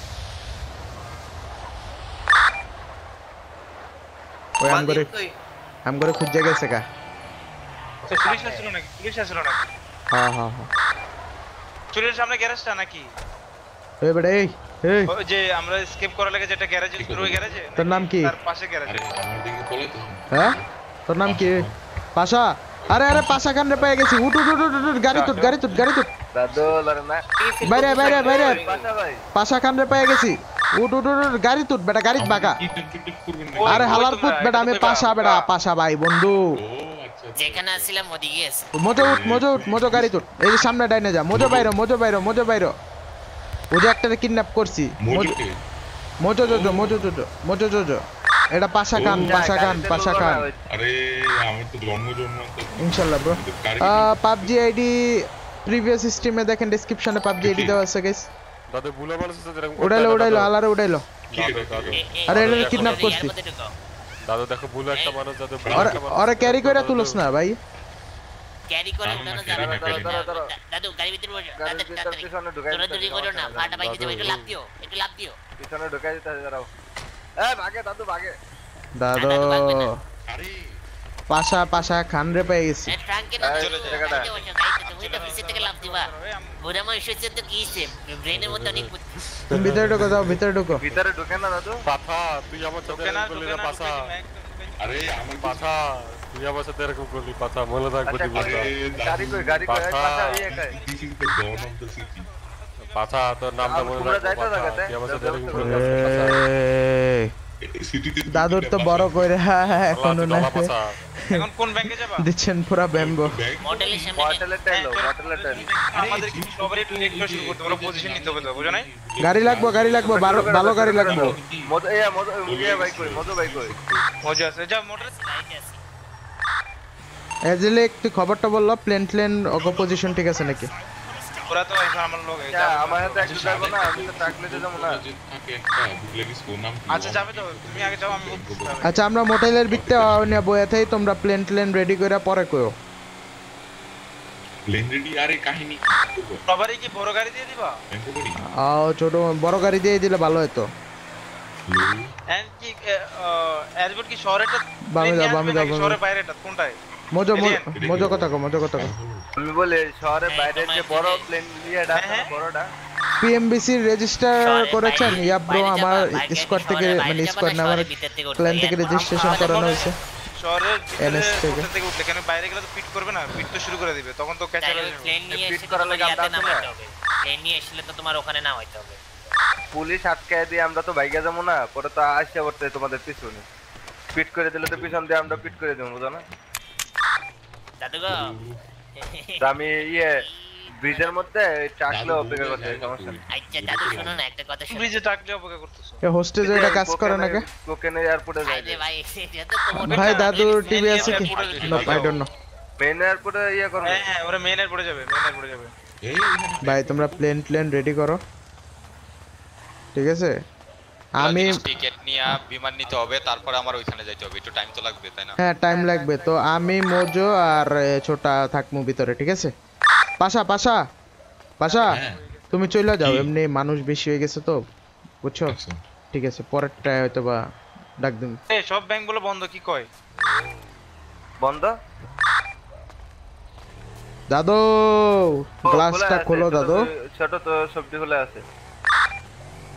ওই আম করে আম করে খুঁজে গেছে কা তো পুলিশ আসলো নাকি পুলিশ আসলো নাকি হ্যাঁ হ্যাঁ হ্যাঁ চুরির সামনে গ্যারেজটা নাকি এই বেটা এই এই ওই যে আমরা স্কেপ করার লাগে যেটা গ্যারেজ পুরো গ্যারেজে তোর নাম কি তার পাশে গ্যারেজ হ্যাঁ তোর নাম কি পাশা আরে আরে পাশা কান রে পেয়ে গেছি উঠ উঠ উঠ উঠ গাড়ি তুট গাড়ি তুট গাড়ি তুট দাদু লরে না বাইরে বাইরে বাইরে পাশা ভাই পাশা কান রে পেয়ে গেছি উঠ উঠ উঠ গাড়ি তুট বেটা গাড়ি বাঁকা আরে হালার পুত বেটা আমি পাশা বেটা পাশা ভাই বন্ধু যেখানে আসছিলাম ওদিকে আছে মজো উঠ মজো উঠ মজো গাড়ি তুট এই যে সামনে ডাইনে যা মজো বাইরো মজো বাইরো মজো বাইরো ও যে একটারে কিডন্যাপ করছি Mojo Jojo Mojo Jojo Mojo Jojo এটা পাশা কান পাশা কান পাশা কান আরে আমার তো জন্ম জন্ম ইনশাআল্লাহ ব্রো পাবজি আইডি প্রিভিয়াস স্ট্রিমে দেখেন ডেসক্রিপশনে পাবজি আইডি দেওয়া আছে গাইস দাদু ভুলে মানুষ আছে এরকম উড়াইলো উড়াইলো আলারে উড়াইলো আরে এটা কিডন্যাপ করছি দাদু দেখো ভুলে একটা মানুষ যাতে আরে ক্যারি কইরা তুলছ না ভাই ক্যারি করে উঠানো যাবে না দাদু গাড়ি ভিতরে বসো দাদু পিছনে ঢুকাই তোরা দড়ি করো না ফাটা বাইকে যাবে একটু লাফ দিও একটু লাফ দিও পিছনে ঢুকাই দিতে দাঁড়াও এ ভাগে দাদু ভাগে দাদু আরে পাশা পাশা খান রে পেয়ে গেছি এ ট্রাঙ্কে না চলে যাও গাড়িতে বসো গাড়িতে তুমি তো পিছে থেকে লাফ দিবা বুড়া মানুষ হচ্ছে তো কি সে ব্রেনের মধ্যে অনেক তুমি ভিতরে ঢোকো যাও ভিতরে ঢোকো ভিতরে ঢুকে না দাদু পাথা তুই আমার সাথে এরকম করলি না পাথা আরে আমার পাথা তুই আমার সাথে এরকম করলি পাথা মনে থাকবে তুই বলতা গাড়ি কই গাড়ি কই পাশা এই একাই this is the don of the city পাথা তোর নামটা মনে তোমরা যাইতে রাখবো লাগাতে তুই আমার সাথে এরকম করলি পাথা সিটিতে দাদুর তো বড় কইরে হ্যাঁ হ্যাঁ এখনো না এখন কোন ব্যাংকে যাবা দিচ্ছেন পুরো ব্যাম্বো মডেলের সামনে হোটেলের টাইল হোটেলের টাইল আমাদের কি সবারই একটু নেক্সট শুরু করতে হবে পজিশন নিতে হবে তো বুঝো নাই গাড়ি লাগবো গাড়ি লাগবো ভালো ভালো গাড়ি লাগবো মদ এ মদ ইয়া ভাই কই মদ ভাই কই মজা আছে যা মোটর গাড়িতে আছে এজলে একটু খবরটা বললো প্লেন প্লেন অগ পজিশন ঠিক আছে নাকি ওরা তো এখন আমার লোক যা আমার হাতে একটু যাবো না আমি তো ট্রাক লইতে যাবো না থাকে একটা বুগলেগিস কোন নাম আচ্ছা যাবে তো তুমি আগে যাও আমি বলতেছি আচ্ছা আমরা মোটেলের বিটতে নিয়ে বয়াতেই তোমরা প্লেন প্লেন রেডি করে পরে কইও প্লেন রেডি আরে কাহিনী সবারই কি বড় গাড়ি দিয়ে দিবা আও ছোট বড় গাড়ি দিয়ে দিলে ভালো হতো এন্ড কি এয়ারপোর্ট কি শহরেটা বামে যাও বামে যাও শহরের বাইরেটা কোনটায় মজো মজো কথা কো মজো কথা কো তুমি বলে শহরের বাইরে যে বড় প্লেন নিয়েটা বড়টা পিএমবিসি রেজিস্টার করেছেন ইয়া ব্রো আমার স্কোয়াড থেকে মানে স্কোয়াড না আমার প্ল্যান থেকে রেজিস্ট্রেশন করানো হয়েছে শহরের ভিতরে থেকে উঠলে কেন বাইরে গেলে তো পিট করবে না পিট তো শুরু করে দিবে তখন তো ক্যাচার প্লেন নিয়ে পিট করার লাগে আমরা আসলে প্লেন নিয়ে আসলে তো তোমার ওখানে না হইতে হবে পুলিশ আটকায় দিয়ে আমরা তো বাইকে যাবো না পরে তো আসতে পড়তে তোমাদের পিছনে পিট করে দিলে তো পিছন দিয়ে আমরা পিট করে দেবো বুঝো না দাদু গো আমি ইয়ে ব্রিজের মধ্যে ট্রাকলে অপেক্ষা করতে সমস্যা নেই আচ্ছা দাদু শুনো না একটা কথা শুনো ব্রিজে ট্রাকলে অপেক্ষা করতেছো এ হোস্টেজে এটা কাজ করে না কে কোকেনে এয়ারপোর্টে যাই আরে ভাই এটা তো তোমার ভাই দাদু টিভি আছে কি no I don't know main এয়ারপোর্টে ইয়ে করব হ্যাঁ হ্যাঁ ওরা মেইন এয়ারপোর্টে যাবে মেইন এয়ারপোর্টে যাবে ভাই তোমরা প্লেন প্লেন রেডি করো ঠিক আছে আমি টিকেট নিয়ে বিমান নিতে হবে তারপর আমার ওইখানে যাইতে হবে একটু টাইম তো লাগবে তাই না হ্যাঁ টাইম লাগবে তো আমি মোজো আর ছোটা থাকমু ভিতরে ঠিক আছে পাশা পাশা পাশা তুমি চলে যাও এমনি মানুষ বেশি হয়ে গেছে তো বুঝছো ঠিক আছে পরেরটা হয়তো বা ডাক দিন এই সব ব্যাংকগুলো বন্ধ কি কয় বন্ধ দাদু গ্লাসটা খোলো দাদু ছোট তো সবজি খোলা আছে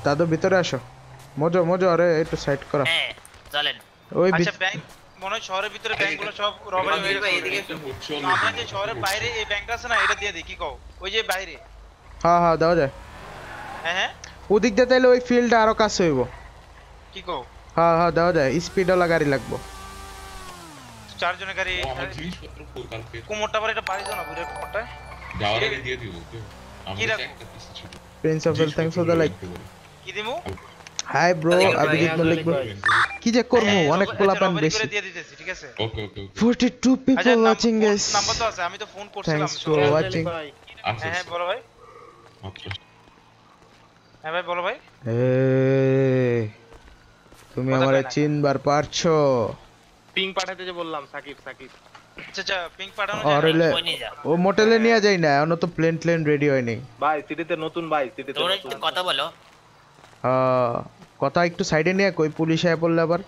দাদু ভিতরে আসো মজো মজো আরে একটু সাইড করো হ্যাঁ চলেন ওই আচ্ছা ব্যাংক মনে হয় শহরের ভিতরে ব্যাংকগুলো সব রবারি হয়ে গেছে এদিকে আমরা যে শহরের বাইরে এই ব্যাংকটা আছে না এটা দিয়ে দিই কি কও ওই যে বাইরে হ্যাঁ হ্যাঁ দাও যায় হ্যাঁ হ্যাঁ ওদিক দিয়ে তাইলে ওই ফিল্ডটা আরো কাছে হইব কি কও হ্যাঁ হ্যাঁ দাও যায় স্পিড ওলা গাড়ি লাগবো চারজনের গাড়ি আমার জিনিসপত্র ফুল কালকে কোমরটা পরে এটা বাড়ি দাও না বুড়ে কোমরটা যাওয়ার আগে দিয়ে দিব তো কি আমার রাখবো? একটা পিস ছিল prince of Wales thanks for the like কি দিমু hi bro Abhijit Mallick bro কি যে করবো অনেক পোলাপান রবারি বেশি করে দিয়ে দিতেছি ঠিক আছে ওকে ওকে ওকে forty-two আচ্ছা people watching guys নাম্বার তো আছে আমি তো ফোন করছিলাম thanks for watching আচ্ছা হ্যাঁ হ্যাঁ বলো ভাই আচ্ছা হ্যাঁ ভাই বলো ভাই এই তুমি আমারে চিনবার পারছো পিং পাঠাতে যে বললাম সাকিব সাকিব আচ্ছা আচ্ছা পিং পাঠানো আর যায় না? হইলে ও মোটেলে নিয়ে যাই না এখনো তো প্লেন প্লেন রেডি হয়নি ভাই সিটিতে নতুন ভাই সিটিতে তোর একটু কথা বলো হ্যাঁ কথা একটু সাইডে নিয়ে কই পুলিশ আয় পড়লে আবার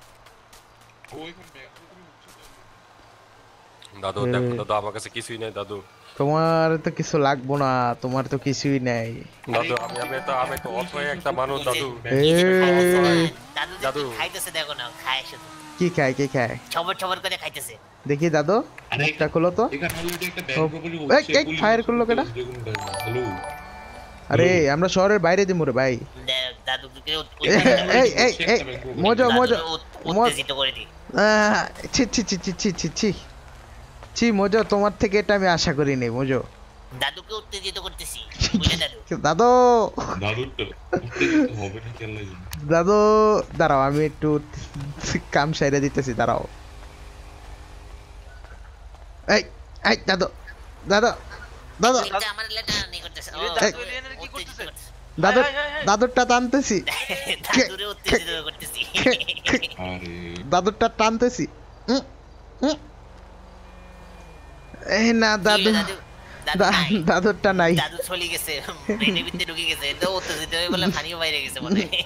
দাদু দেখো দাদু আমার কাছে কিছুই নাই দাদু তোমার তো কিছু লাগবো না তোমার তো কিছুই নাই দাদু আমি আমি তো আমি তো অসহায় একটা মানুষ দাদু এই দাদু দাদু খাইতেছে দেখো না খায় শুধু কি খায় কি খায় ছবর ছবর করে খাইতেছে দেখি দাদু মুখটা খুলো তো এখানে অলরেডি একটা ও, এই এই ফায়ার করলো কেন হ্যালো আরে আমরা শহরের বাইরে দিমু রে ভাই দাদুকে এই এই এই মজা মজা উত্তেজিত করে দি আহ, ছি ছি ছি ছি ছি ছি ছি ছি মজা তোমার থেকে এটা আমি আশা করিনি মজো দাদুকে উত্তেজিত করতেছি বুঝলে দাদু দাদু দাদুর তো উত্তেজিত হবে না কেন লাগে দাদু দাঁড়াও আমি একটু কাম সাইরে দিতেছি দাঁড়াও এই এই দাদু দাদু দাদু এটা আমার লেটা নি করতেছে ও দাদু এলিয়েনের কি করতেছে দাদু দাদুরটা টানতেছি দাদুরে উত্তেজিত করতেছি আরে দাদুরটা টানতেছি উম, উম। এই না দাদু দা- দাদুরটা নাই দাদু চলে গেছে ব্রেনের ভিতরে ঢুকে গেছে এটা উত্তেজিত হয়ে বলে পানিও বাইরে গেছে মনে হয়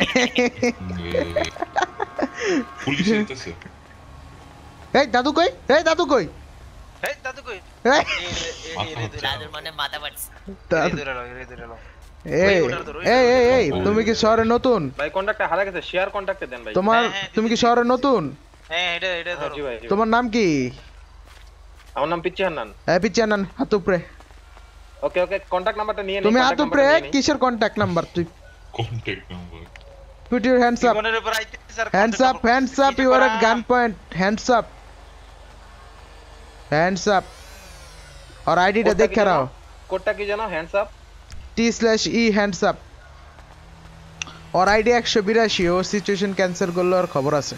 পুলিশ এসেছে এই দাদু কই এই দাদু কই এই দাদু কই এই দাদুর মানে মাথা পাটছে দাদু- ধরে নাও এরে ধরে নাও এই এই এই এই তুমি কি শহরে নতুন ভাই কন্টাক্টে হারা গেছে শেয়ার কন্টাক্টে দেন ভাই তোমার তুমি কি শহরে নতুন হ্যাঁ এটা এটা ধরো জি ভাই জি ভাই। তোমার নাম কি আমার নাম পিচ্চি হান্নান এই পিচানান হাত উপরে ওকে ওকে কন্টাক্ট নাম্বারটা নিয়ে নিন তুমি হাত contact উপরে number টা নিয়ে নিন। কিসের কন্টাক্ট নাম্বার তুই contact number Put your hands up. জীবনের উপর আইতে sir Hands up, hands up. You are at gunpoint. Hands up. Hands up. और आईडी টা देख रहा हो. কোডটা কি জানো hands up T slash E hands up. और आईडी one eighty-two ও সিচুয়েশন ক্যান্সেল করলো আর খবর আছে.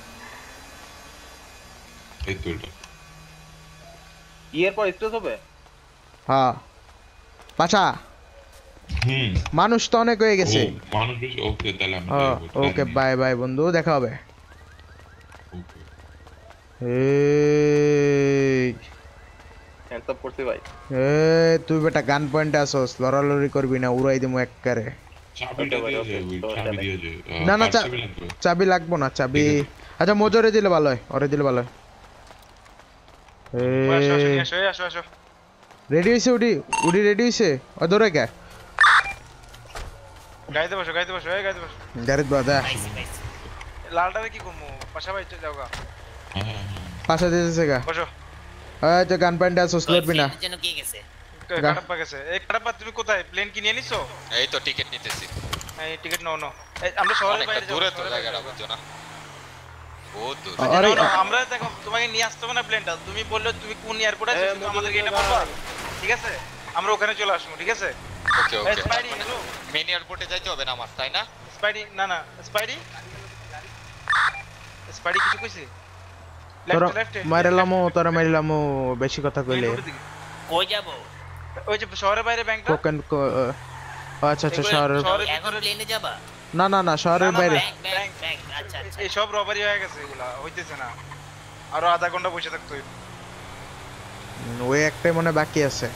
এই তো এটা ইয়ের পর স্ট্রেস হবে হ্যাঁ. পাচা. হুম মানুষ তো অনেক হয়ে গেছে. ও, মানুষ বেশি ওকে তাহলে আমি ওকে বাই বাই বন্ধু দেখা হবে. ওকে এই হ্যান্ডস আপ করছি ভাই এই তুই বেটা গান পয়েন্টে আসোস লড়ালড়ি করবি না উড়াই দিমু একবারে. চাবিটা দিয়ে যায় ওই চাবি দিয়ে যায় আহ, না না আর চা- চাবি লাগবে? চাবি লাগবো না চাবি আচ্ছা মোজরে দিলে ভালো হয় ওরে দিলে ভালো হয়. আসো আসো নিয়ে আসো এই আসো আসো রেডি হইছে উডি উডি রেডি হইছে ও ধরে কে গাইতে বসো গাইতে বসো এই গাইতে বসো গাড়িত বাদা লালটারে কি করমু পাশাপাশি যাও গা পাশা দিতেছে গা বসো এই যে গান পয়েন্টে আসোস লড়বি না. যেন কি গেছে কাটাপ্পা গেছে এই কাটাপ্পা তুমি কোথায় প্লেন কি নিয়ে নিছো এই তো টিকিট নিতেছি এই টিকিট নাও নাও এই আমরা শহরের অনেকটা বাইরে যাব দূরে তো জায়গাটা বুঝছো না বহুত দূর আরে আমরা দেখো তোমাকে নিয়ে আসতে হবে না প্লেনটা তুমি বললে তুমি কোন এয়ারপোর্টে আছো তুমি আমাদেরকে এটা বলবা ঠিক আছে আমরা ওখানে চলে আসবো ঠিক আছে ওকে এই ওকে স্পাইডি হ্যালো মেন এয়ারপোর্টে যাইতে হবে না আমার তাই না স্পাইডি না না স্পাইডি স্পাইডি কিছু কইছে তোরা লেফট লেফট মারলামো তোরা মারলামো বেশি কথা কইলে কই যাব ওই যে শহরের বাইরে ব্যাংকটা কোকেন আচ্ছা আচ্ছা শহরের এখন প্লেনে যাবা না না না শহরের বাইরে ব্যাংক ব্যাংক ব্যাংক আচ্ছা আচ্ছা এই সব রবারি হয়ে গেছে এগুলা হইতেছে না আরো আধা ঘন্টা বসে থাকতে হইব উম, ওই একটাই মনে বাকি আছে.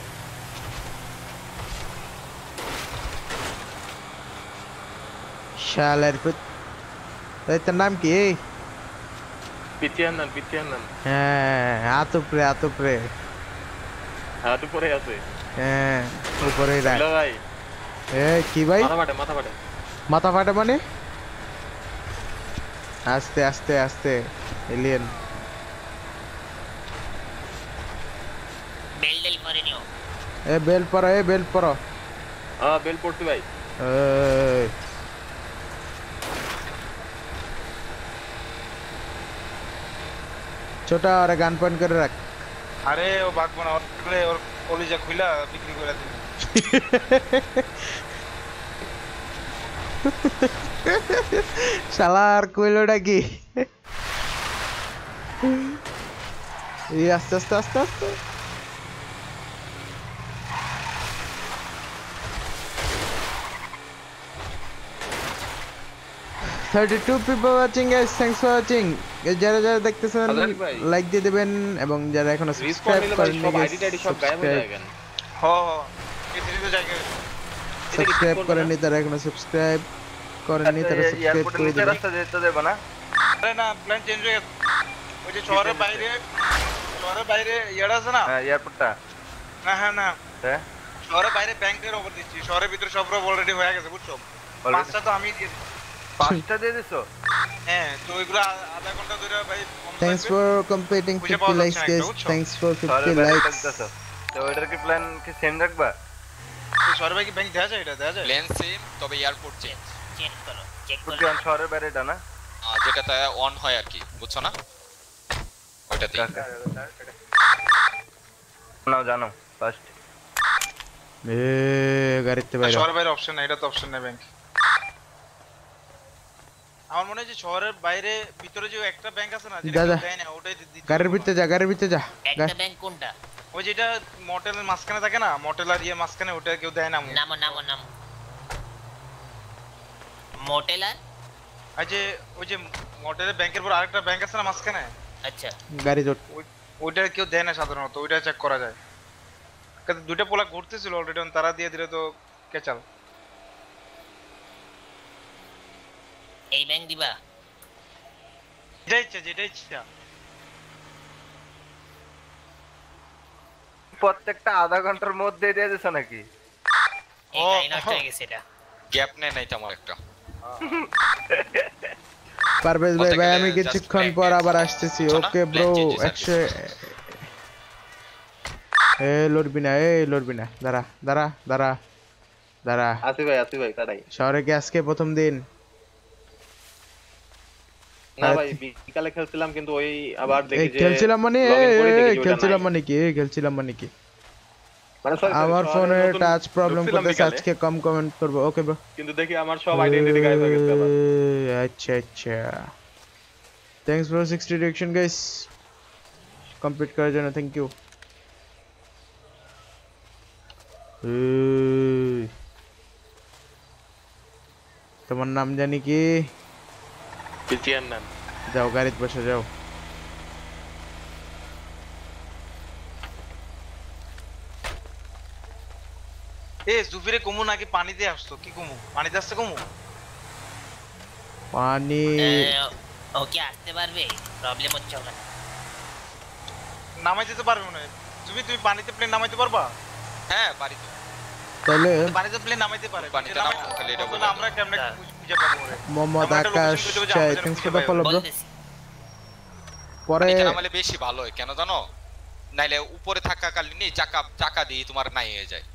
শালার পুত এই তোর নাম কি এই পিচ্চি হান্নান পিচ্চি হান্নান হ্যাঁ হাত উপরে হাত উপরে হাত উপরে আছে হ্যাঁ উপরে রাখ. হ্যালো ভাই এই কি ভাই মাথা ফাটে মাথা ফাটে মাথা ফাটে মানে আস্তে আস্তে আস্তে এলিয়েন বেল বেল করে নিও এ বেল পরো এ বেল পরো হ্যাঁ বেল পড়তে ভাই এই ছোটা আর গান পয়েন্ট করে রাখ আরে ও বাগবো না ওর করে ওর কলিজা খুইলা বিক্রি করে দিবি শালার কইলোটা কি এই আস্তে আস্তে আস্তে আস্তে thirty-two people watching guys, thanks for watching. যারা যারা দেখতেছেন লাইক দিয়ে দিবেন এবং যারা এখনো সাবস্ক্রাইব করেননি সব আইডি টাইডি সব গায়েব হয়ে যায় কেন হ্যাঁ হ্যাঁ এই দিকে জায়গা সাবস্ক্রাইব করেননি তারা এখনো সাবস্ক্রাইব করেননি তারা সাবস্ক্রাইব করে দিবেন রাস্তা যেতে দেব না আরে না প্ল্যান চেঞ্জ হয়ে গেছে ওই যে শহরের বাইরে শহরের বাইরে ইয়াড়া আছে না হ্যাঁ এয়ারপোর্টটা না হ্যাঁ না হ্যাঁ শহরের বাইরে ব্যাংকের ওভার দিচ্ছি শহরের ভিতরে সব রব অলরেডি হয়ে গেছে বুঝছো পাঁচটা তো আমি দিয়ে দিচ্ছি পাঁচটা দিয়ে দিছো হ্যাঁ তো এগুলো আধা ঘন্টা ধরে ভাই thanks for completing fifty likes guys, thanks for fifty likes তো ওইটার কি প্ল্যান কি সেম রাখবা শহরের বাইরে ব্যাংক দেয়া যায় এটা দেয়া যায় প্ল্যান সেম তবে এয়ারপোর্ট চেঞ্জ চেঞ্জ করো চেক করো কোন শহরের বাইরেটা না যেটাতে অন হয় আর কি বুঝছো না ওইটাতে নাও জানো ফার্স্ট এ গাড়িতে বাইরে শহরের বাইরে অপশন নাই এটা তো অপশন নাই ব্যাংক আমার মনে হয় যে শহরের বাইরে ভিতরে যে একটা ব্যাংক আছে না যেটা দেয় না ওটাই দিতে গাড়ির ভিতরে যা গাড়ির ভিতরে যা একটা ব্যাংক কোনটা ওই যেটা মোটেলের মাঝখানে থাকে না মোটেল আর ইয়ে মাঝখানে ওটা কেউ দেয় না নামো নামো নামো মোটেল আর এই যে ওই যে মোটেলের ব্যাংকের পর আরেকটা ব্যাংক আছে না মাঝখানে আচ্ছা গাড়ি জোট ওইটা কেউ দেয় না সাধারণত ওইটা চেক করা যায় কারণ দুটো পোলা ঘুরতেছিল অলরেডি তারা দিয়ে দিলে তো কেচাল এই ব্যাংক দিবা যেটা ইচ্ছা যেটা ইচ্ছা প্রত্যেকটা আধা ঘন্টার মধ্যে দিয়ে দিছ নাকি এই লাইন নষ্ট হয়ে গেছে এটা গ্যাপ নেই নাই তেমন একটা পারভেজ ভাই ভাই আমি কিছুক্ষণ পর আবার আসতেছি ওকে ব্রো একশো এ লড়বি না এ লড়বি না দাঁড়া দাঁড়া দাঁড়া দাঁড়া আসি ভাই আসি ভাই কাটাই শহরে কি আজকে প্রথম দিন না ভাই বিকালে খেলছিলাম কিন্তু ওই আবার দেখি যে খেলছিলাম মানে খেলছিলাম মানে কি খেলছিলাম মানে কি আমার ফোনে টাচ প্রবলেম করতেছে আজকে কম কমেন্ট করব ওকে ব্রো কিন্তু দেখি আমার সব আইডেন্টিটি গায়েব হয়ে গেছে আবার আচ্ছা আচ্ছা thanks for sixty reaction guys complete করার জন্য থ্যাংক ইউ তোমার নাম জানি কি পিচিয়ান নাম যাও গাড়িতে বসে যাও এ জুফিরে কমু নাকি পানিতে আসছো কি কমু পানিতে আসছে কমু পানি ওকে আসতে পারবে প্রবলেম হচ্ছে ওখানে নামাইতে তো পারবে না তুমি তুমি পানিতে প্লেন নামাইতে পারবা হ্যাঁ পারি তো তাহলে পানিতে প্লেন নামাইতে পারে পানিতে নামাই খালি এটা বলে আমরা কেমনে খুঁজে পাবো রে মোহাম্মদ আকাশ চাই thanks for the follow bro পরে এটা নামালে বেশি ভালো হয় কেন জানো নাইলে উপরে থাকা কালীনই চাকা চাকা দিয়ে তোমার নাই হয়ে যায়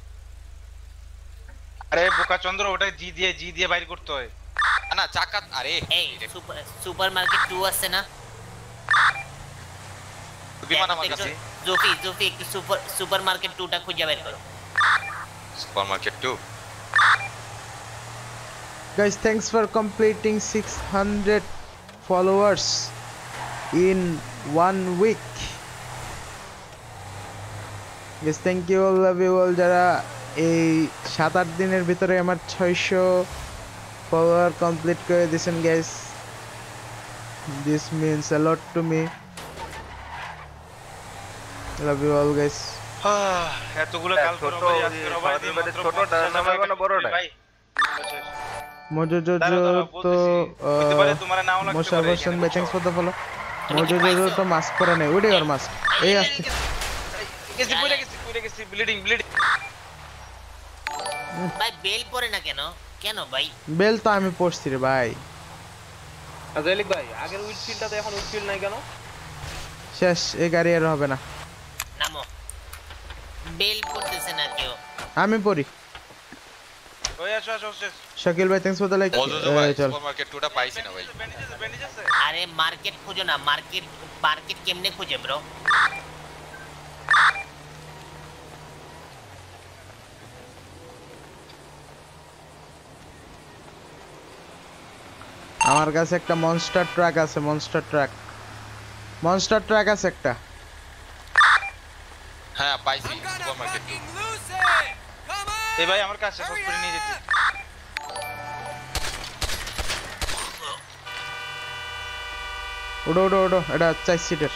আরে বোকা চন্দ্র ওটা জি দিয়ে জি দিয়ে বাইর করতে হয় না চাকা আরে এই সুপার সুপারমার্কেট টু আছে না বিমান আমার কাছে জোফি জোফি একটু সুপার সুপারমার্কেট টু টা খুঁজে বের করো supermarket two guys thanks for completing six hundred followers in one week guys thank you all love you all যারা এই সাত আট দিনের ভিতরে আমার ছয়শো ফলোয়ার কমপ্লিট করে দিয়েছেন guys this means a lot to me love you all guys এতগুলো কাল করো ভাই আজকে রবাই দিয়ে মাত্র ছোটটা নামাইবো না বড়টা ভাই মোজোজো তো মোশারফ হোসেন ভাই থ্যাঙ্কস ফর দ্য ফলো মোজোজো তো মাস্ক পরে নাই ওইটাই ওর মাস্ক এই আসছে গেছি পড়ে গেছি পড়ে গেছি ব্লিডিং ব্লিডিং ভাই বেল পরে না কেন কেন ভাই? বেল তো আমি পড়ছি রে ভাই। আজলিক ভাই আগের উইন্ডশিল্ডটাতে এখন উইন্ডশিল্ড নাই কেন? শেষ, এই গাড়ি আর হবে না। নামো। বেল পড়তেছে না কেউ। আমি পড়ি। ওই আসো আসো শেষ। শাকিল ভাই থ্যাঙ্কস ফর দ্য লাইক। চল সুপারমার্কেট টুটা পাইছি না ভাই। আরে মার্কেট খুঁজো না, মার্কেট মার্কেট কেমনে খুঁজে ব্রো? আমার কাছে একটা মনস্টার ট্রাক আছে, মনস্টার ট্রাক মনস্টার ট্রাক আছে একটা। হ্যাঁ পাইছি সুপারমার্কেট টু। এই ভাই আমার কাছে সব করে নিয়ে যেতে। ওডো ওডো ওডো, এটা চার সিটের।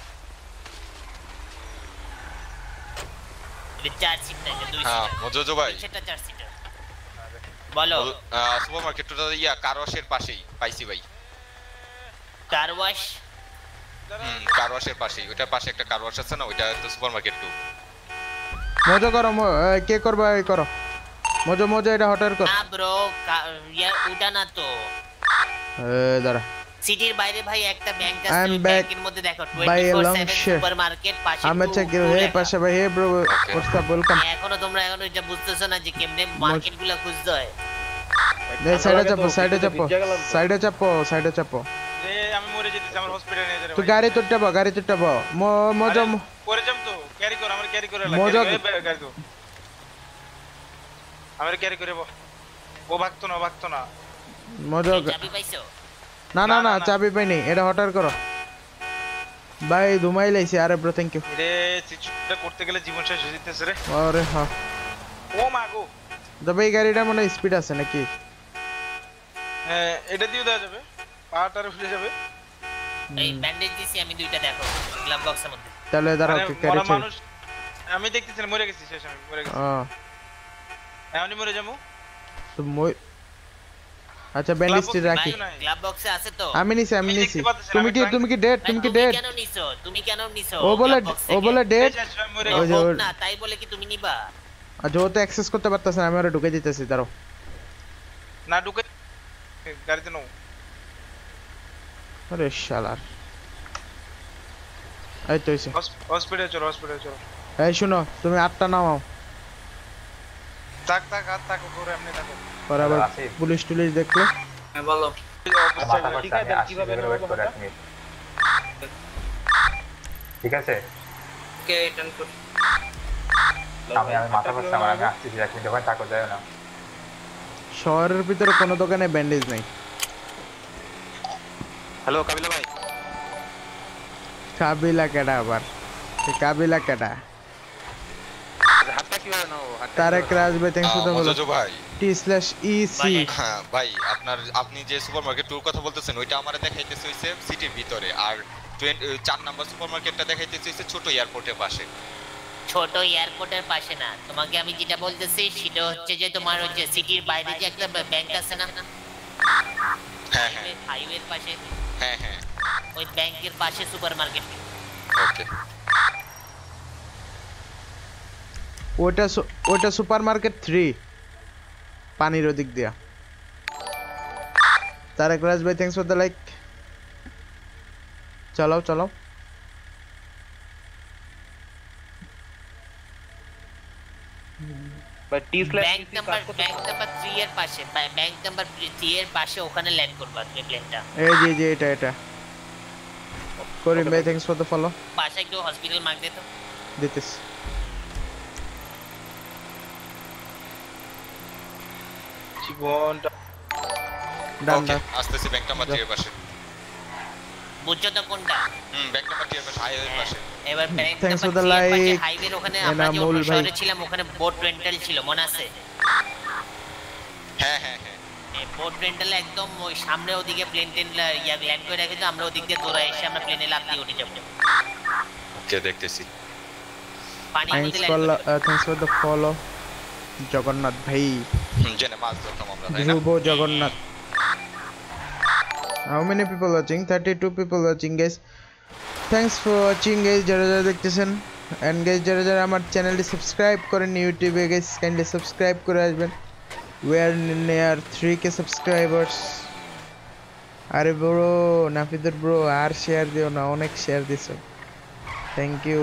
এটা চার সিট না, দুই সিট। হ্যাঁ মজুজু ভাই সেটা চার সিটার। বলো। সুপারমার্কেট টুটা ইয়া কার ওয়াশের পাশেই পাইছি ভাই। Car wash? হুম কার ওয়াশের পাশেই, ওটার পাশে একটা কার ওয়াশ আছে না, ওইটা তো সুপারমার্কেট টু। মজা করো, কে করবে এই করো। মজা মজা এটা হটার কর। না ব্রো, ইয়া ওটা না তো। এ দাঁড়া। সিটির বাইরে ভাই একটা ব্যাংক আছে, ওই ব্যাংকের মধ্যে দেখো টোয়েন্টি ফোর সেভেন সুপারমার্কেট পাশে। আমি চেক করব এই পাশে ভাই। Hey bro what's up, welcome. এখনো তোমরা এখনো এটা বুঝতেছো না যে কেমনে মার্কেটগুলো খুঁজতে হয়? এই সাইডে চাপো, সাইডে চাপো, সাইডে চাপো, সাইডে চাপো। যে আমি মরে যেতেছি, আমার হসপিটালে নিয়ে যাবে। তুই গাড়ি তুলতে পাও, গাড়ি তুলতে পাও। মজা করে যাম তো, ক্যারি কর, আমার ক্যারি করে লাগে। মজা গাড়ি তো আমার ক্যারি করে বো। ও ভাগতো না, ভাগতো না। মজা চাবি পাইছো? না না না চাবি পাইনি, এটা হটার করো ভাই। ধুমাই লাইছি। আরে ব্রো থ্যাংক ইউ রে। সিচুয়েশনটা করতে গেলে জীবন শেষ হয়ে যেতেছে রে। আরে হ্যাঁ। ও মা গো। তবে এই গাড়িটা মনে স্পিড আছে নাকি? হ্যাঁ এটা দিও দেওয়া যাবে, পাটার উঠে যাবে। এই ব্যান্ডেজ দিছি আমি দুইটা, দেখো গ্লাভ বক্সের মধ্যে। তাহলে দাঁড়াও কি গাড়ি চাই। মানুষ আমি দেখতেছি মরে গেছি, শেষ আমি মরে গেছি। হ্যাঁ আমি মরে যাবো তো মই। আচ্ছা ব্যান্ডেজটি রাখি। গ্লাভ বক্সে আছে তো? আমি নিছি, আমি নিছি। তুমি কি তুমি কি ডেড? তুমি কি ডেড? কেন নিছো? তুমি কেন নিছো? ও বলে ও বলে ডেড। ওই যে না, তাই বলে কি তুমি নিবা? আচ্ছা ও তো অ্যাক্সেস করতে পারতাছ না, আমি ওরে ঢুকে দিতেছি। দাঁড়াও না ঢুকে গাড়িতে নাও। আরে শালার। এই তো এসে হসপিটালে চলো, হসপিটালে চলো। এই শুনো, তুমি আটটা নামাও। তাক তাক হাত তাক করে এমনি থাকো। পরে আবার পুলিশ টুলিশ দেখলো। হ্যাঁ বলো। ঠিক আছে কিভাবে নেব? ঠিক আছে কে রিটার্ন কর। আমি আমি মাথা ঘুরছে আমার, আমি আসছি এক মিনিট ওখানে থাকো, যাও না। শহরের ভিতরে কোনো দোকানে ব্যান্ডেজ নাই। হ্যালো কাবিলা ভাই। কাবিলা কেডা আবার? কাবিলা কেডা? হাতটা কিভাবে নাও? তারেক রাজ ভাই থ্যাঙ্কস ফর দ্য ফলো। মজুজু ভাই টি স্ল্যাশ ইসি। হ্যাঁ ভাই আপনার আপনি যে সুপারমার্কেট টুর কথা বলতেছেন ওইটা আমারে দেখাইতেছে হইছে সিটির ভিতরে, আর চার নাম্বার সুপারমার্কেটটা দেখাইতেছে হইছে ছোট এয়ারপোর্টের পাশে। ছোট এয়ারপোর্টের পাশে না, তোমাকে আমি যেটা বলতেছি সেটা হচ্ছে যে তোমার হচ্ছে সিটির বাইরে যে একটা ব্যাংক আছে না? হ্যাঁ হ্যাঁ হাইওয়ের পাশে। হ্যাঁ হ্যাঁ ওই ব্যাংকের পাশে সুপারমার্কেট। ওকে। ওটা ওটা সুপারমার্কেট থ্রি, পানির ওদিক দিয়া। তারেক রাজ ভাই থ্যাঙ্কস ফর দ্য লাইক। চালাও চালাও। But T slash bank number bank number three এর পাশে, ব্যাংক নাম্বার থ্রি এর পাশে ওখানে ল্যান্ড করবা তুমি প্লেনটা। এই জি জি এটা এটা। করিম ভাই থ্যাঙ্কস ফর দ্য ফলো। পাশে একটু হসপিটাল মার্ক দে তো। দিতেছ। জীবনটা ডান ওকে আসতেছি ব্যাংক নাম্বার থ্রি এর পাশে। বুঝছো তো কোনটা? হুম ব্যাংক নাম্বার থ্রি এর পাশে, হাইওয়ের পাশে। এবার bank thanks for number the three এর পাশে লাইক। হাইওয়ের ওখানে আমরা যে শহরে ছিলাম ওখানে বোট রেন্টাল ছিল, মনে আছে? হ্যাঁ হ্যাঁ হ্যাঁ এই বোট রেন্টালে একদম ওই সামনে ওদিকে প্লেন টেন ইয়া ল্যান্ড করে রাখে, তো আমরা ওদিক দিয়ে দৌড়ে এসে আমরা প্লেনে লাফ দিয়ে উঠে যাব। ওকে দেখতেছি। পানির মধ্যে thanks for thanks for the follow Jagannath ভাই। জেনে মাছ ধরতাম আমরা, তাই না? ধ্রুব Jagannath. How many people watching? thirty-two people watching guys. Thanks for watching guys, যারা যারা দেখতেছেন। and guys যারা যারা আমার চ্যানেলটি সাবস্ক্রাইব করেন ইউটিউবে guys কাইন্ডলি সাবস্ক্রাইব করে আসবেন। We are near three K subscribers. আরে ব্রো নাফিদুর ব্রো আর শেয়ার দিও না, অনেক শেয়ার দিছো, থ্যাংক ইউ।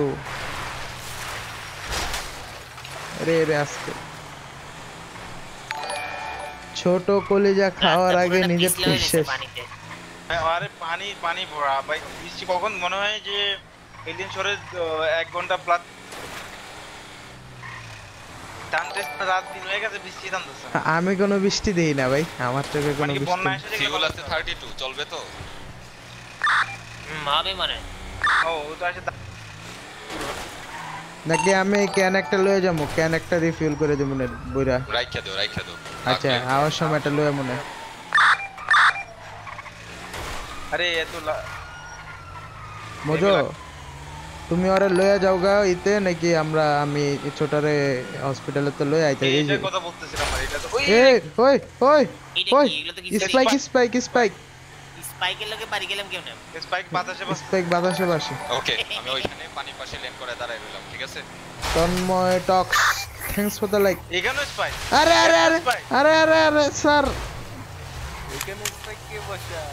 রে রে আজকে ছোট কলিজা খাওয়ার আগে নিজের ঠিক শেষ। আরে পানি পানি ভরা ভাই, বৃষ্টি কখন মনে হয় যে এদিন সরে এক ঘন্টা প্লাস রাত দিন হয়ে গেছে, বৃষ্টি থামতেছে না। আমি কোনো বৃষ্টি দেই না ভাই, আমার চোখে কোনো বৃষ্টি বন্যা এসে সিউল আছে থার্টি টু, চলবে তো? হুম হবে মানে ও ও তো আসে নাকি আমি ক্যান একটা লয়ে যাবো, ক্যান একটা রিফিল করে দেব মনে বইরা রাইখা দাও রাইখা দাও। আচ্ছা আওয়ার সময় একটা লয়ে মনে। আরে এত মজো তুমি ওরে লয়ে যাওগা ইতে নাকি আমরা আমি ছোটরে হসপিটালে তো লয়ে আইতে। এই যে কথা বলতেছিলাম ভাই, এটা তো এই ওই ওই ওই স্পাইক স্পাইক স্পাইক স্পাইকের লগে পারি গেলাম কেমনে? স্পাইক বাতাসে বাসে, স্পাইক বাতাসে বাসে। ওকে আমি ওইখানে পানি পাশে লেন করে দাঁড়াই রইলাম, ঠিক আছে? Tanmoy talks thanks for the like. এখানে স্পাইক, আরে আরে আরে আরে আরে আরে স্যার এখানে স্পাইক কে বসায়?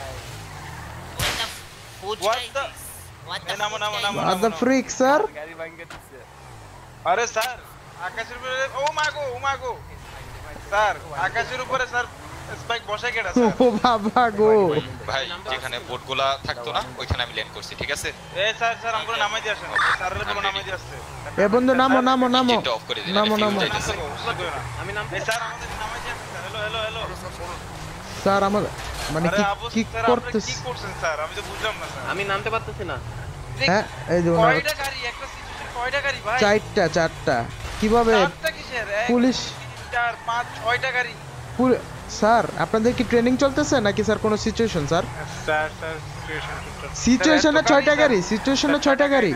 What the What the নামো নামো নামো What the freak স্যার? গাড়ি ভাঙে দিছে। আরে স্যার আকাশের উপরে, ও মাগো ও মাগো স্যার আকাশের উপরে স্যার স্পাইক বসায় কেডা স্যার? ও বাবা গো ভাই, যেখানে বোটগুলা থাকতো না ওইখানে আমি ল্যান্ড করছি, ঠিক আছে? এ স্যার স্যার আমগো নামাই দিয়ে আসেন, স্যারের তো নামাই দিয়ে আসছে। এ বন্ধু নামো নামো নামো ইঞ্জিনটা অফ করে দিন, নামো নামো আমি নাম স্যার আমাদের নামাই দিয়ে আসেন। হ্যালো হ্যালো হ্যালো স্যার আমার মানে কি কি করতেছ? কি করছেন স্যার? আমি তো বুঝলাম না স্যার। আমি নামতে পারতেছি না। হ্যাঁ এই যে কয়টা গাড়ি একটা সিচুয়েশন, কয়টা গাড়ি ভাই? চারটা চারটা কিভাবে? চারটা কিসের? পুলিশ চার পাঁচ ছয়টা গাড়ি। স্যার আপনাদের কি ট্রেনিং চলতেছে নাকি স্যার কোনো situation? Sir sir sir situation সিচুয়েশনে ছয়টা গাড়ি, সিচুয়েশনে ছয়টা গাড়ি,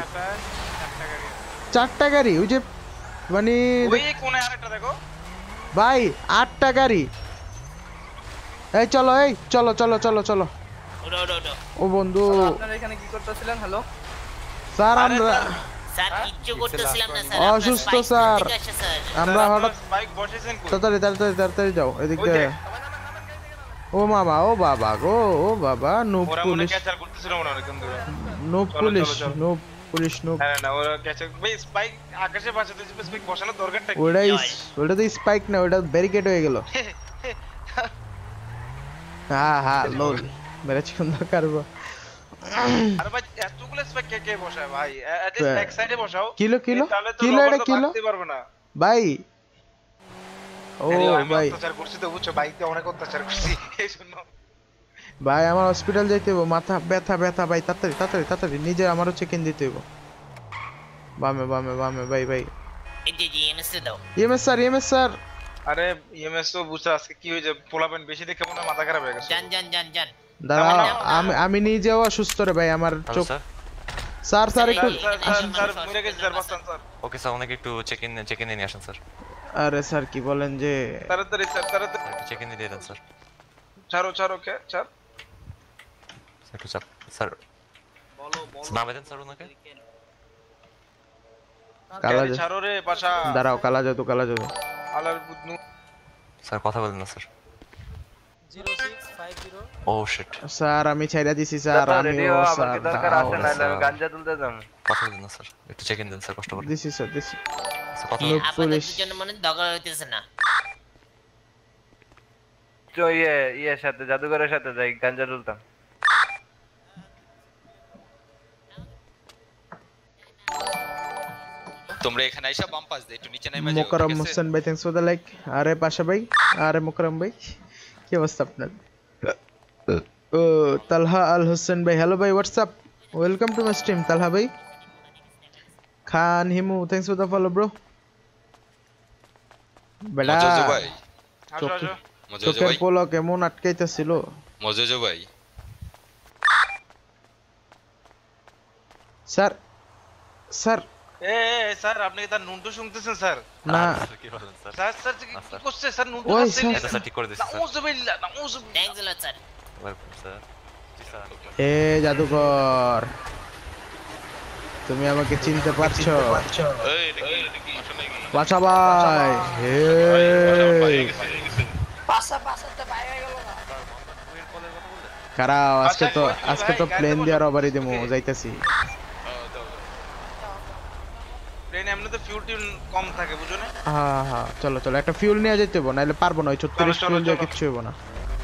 চারটা গাড়ি। ওই যে মানে ওই কোণে আরেকটা দেখো ভাই, আটটা গাড়ি। এই চলো এই চলো চলো চলো চলো ওড়ো ওড়ো ওড়ো। ও বন্ধু আপনারা এখানে কি করতেছিলেন? হ্যালো স্যার আমরা স্যার কিচ্ছু করতেছিলাম না স্যার, অসুস্থ স্যার, আমরা হঠাৎ বাইক বসেছেন কই? তাড়াতাড়ি তাড়াতাড়ি তাড়াতাড়ি যাও এদিক দিয়ে। ও মামা ও বাবা গো ও বাবা নুব ওরা মনে পুলিশ ক্যাচার করতেছিল মনে হয় কোন দিকে। Noob police noob police noob. হ্যাঁ না ওরা ক্যাচার ভাই স্পাইক আকাশে বাঁচাতে স্পাইক বসানোর দরকারটা কি? ওটা ওটা তো স্পাইক না, ওটা ব্যারিকেড হয়ে গেল। হ্যাঁ হ্যাঁ লোল মেরে সুন্দর করবো। আরে ভাই এতগুলো স্পাইক কে কে বসায় ভাই? এট লিস্ট এক সাইডে বসাও। কিলো কিলো তাহলে তো কিলো এটা কিলো বাঁচতে পারবে না ভাই। ও আমি ভাই অত্যাচার করছি তো বুঝছো, বাইকতে অনেক অত্যাচার করছি এই জন্য। ভাই আমার হসপিটাল যাইতে হবে, মাথা ব্যথা ব্যথা ভাই, তাড়াতাড়ি তাড়াতাড়ি তাড়াতাড়ি নিজে আমারও চেক ইন দিতে হবে। বামে বামে বামে ভাই ভাই। এই যে জি এমএস দাও। EMS sir EMS sir. আরে ইএমএস তো বুঝছো আজকে কি হয়েছে, পোলাপেন বেশি দেখে মনে হয় মাথা খারাপ হয়ে গেছে। জান জান জান জান দাঁড়াও আমি আমি নিজেও অসুস্থ রে ভাই, আমার চোখ। স্যার স্যার একটু স্যার মরে গেছে স্যার, বাঁচান স্যার। ওকে স্যার অনেক একটু চেক ইন চেক ইন নিয়ে আসেন স্যার। আরে স্যার কি বলেন যে তাড়াতাড়ি স্যার তাড়াতাড়ি চেক ইন দিয়ে দেন স্যার। ছাড়ো ছাড়ো কে ছাড় একটু চাপ স্যার। বলো বলো নাম দেন স্যার ওনাকে। কালা ছাড়ো রে পাশা। দাঁড়াও কালা যাও তো কালা যাও। আলার বুদনু স্যার কথা বলেন না sir. Zero six five zero. Oh shit sir আমি ছাইরা দিছি স্যার, আমি ও স্যার দরকার আছে না, আমি গাঞ্জা তুলতে যাব। কথা বলেন না স্যার, একটু চেক ইন দেন স্যার কষ্ট করে। দিছি স্যার দিছি। স্যার কথা বলেন। আপনাদের জন্য মনে দরকার হইতেছে না। তো ইয়ে ইয়ে সাথে জাদুঘরের সাথে যাই গাঞ্জা তুলতাম। তোমরা এখানে আইসা বাম পাশ দিয়ে একটু নিচে নেমে যাও। মোকাররম হোসেন ভাই থ্যাঙ্কস ফর দ্য লাইক। আরে পাশা ভাই, আরে মোকাররম ভাই কি অবস্থা আপনার? ও তালহা আল হোসেন ভাই হ্যালো ভাই what's up, welcome to my stream Talha ভাই। Khan Himu thanks for the follow bro. বেটা মজজু ভাই আসো আসো। মজজু চোখের ভাই পলক কেমন আটকাইতেছিল। মজজু ভাই স্যার স্যার এ এ স্যার আপনি কি তার নুনটু শুনতেছেন স্যার? না কি বলেন স্যার? স্যার স্যার কি করছে স্যার? নুনটু ওই আসছে স্যার। এটা স্যার ঠিক করে দিছি স্যার। নাউজুবিল্লাহ নাউজুবিল্লাহ। Thanks lot sir. Welcome sir. জি স্যার। এ জাদুকর তুমি আমাকে চিনতে পারছো? এই দেখি দেখি আসলে কি বাছা ভাই হে পাশা পাশাতে বাইরে গেল না কারাও আজকে তো আজকে তো প্লেন দিয়ে রবারি দেমু যাইতাছি প্লেনে এমনি তো ফিউল টিউল কম থাকে বুঝো না হ্যাঁ হ্যাঁ চলো চলো একটা ফিউল নিয়ে যেতে হবে নাহলে পারবো না ওই ছত্রিশ ফিউল দিয়ে কিচ্ছু হবে না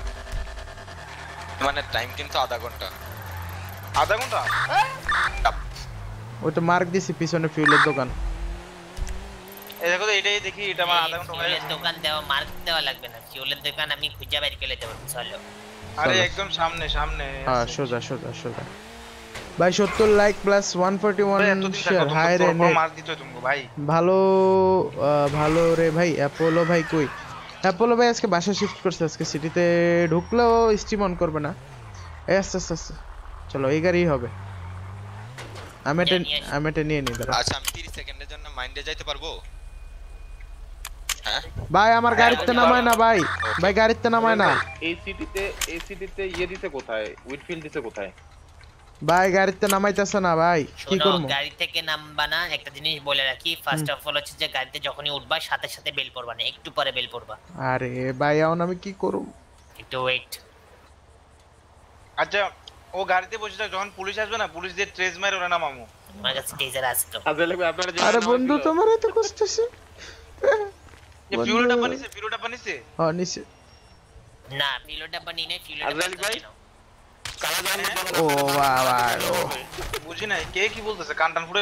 মানে টাইম কিন্তু আধা ঘন্টা আধা ঘন্টা ওই তো মার্ক দিছি পিছনে ফিউলের দোকান এই দেখো তো এটাই দেখি এটা আমার আধা ঘন্টা হয়ে ফিউলের দোকান দেওয়া মার্ক দেওয়া লাগবে না ফিউলের দোকান আমি খুঁজে বাইরে করে দেব চলো আরে একদম সামনে সামনে হ্যাঁ সোজা সোজা সোজা ভাই সত্তর লাইক প্লাস একশো একুয়াল্লিশ শেয়ার হাই রে নেট মার দিতে তুমি ভাই ভালো ভালো রে ভাই অ্যাপোলো ভাই কই অ্যাপোলো ভাই আজকে বাসা শিফট করছে আজকে সিটিতে ঢুকলেও স্ট্রিম অন করবে না এই আস্তে আস্তে আস্তে চলো এই গাড়ি হবে আমি এটা আমি এটা নিয়ে নিই দাঁড়া আচ্ছা আমি তিরিশ সেকেন্ডের জন্য মাইন্ডে যাইতে পারবো হ্যাঁ ভাই আমার গাড়িতে নামায় না ভাই ভাই গাড়িতে নামায় না এই সিটিতে এই সিটিতে ইয়ে দিতে কোথায় উইটফিল্ড দিতে কোথায় ভাই গাড়িতে নামাইতেছ না ভাই কি করব গাড়ি থেকে নামবা না একটা জিনিস বলে রাখি ফার্স্ট অফ অল হচ্ছে যে গাড়িতে যখনই উঠবা সাথে সাথে বেল পড়বা না একটু পরে বেল পড়বা আরে ভাই এখন আমি কি করব একটু ওয়েট আচ্ছা ও গাড়িতে বসে থাক যখন পুলিশ আসবে না পুলিশ দিয়ে ট্রেস মারে ওরা নামামু আমার কাছে টেজার আছে তো আরে বন্ধু তোমার এত কষ্ট আছে যে ফিউলটা বানিছে ফিউলটা বানিছে হ্যাঁ নিছে না ফিউলটা বানি নাই ফিউলটা বানি না ও বাবা ও বুঝি নাই কে কি বলতেছে কান টান ফুড়ে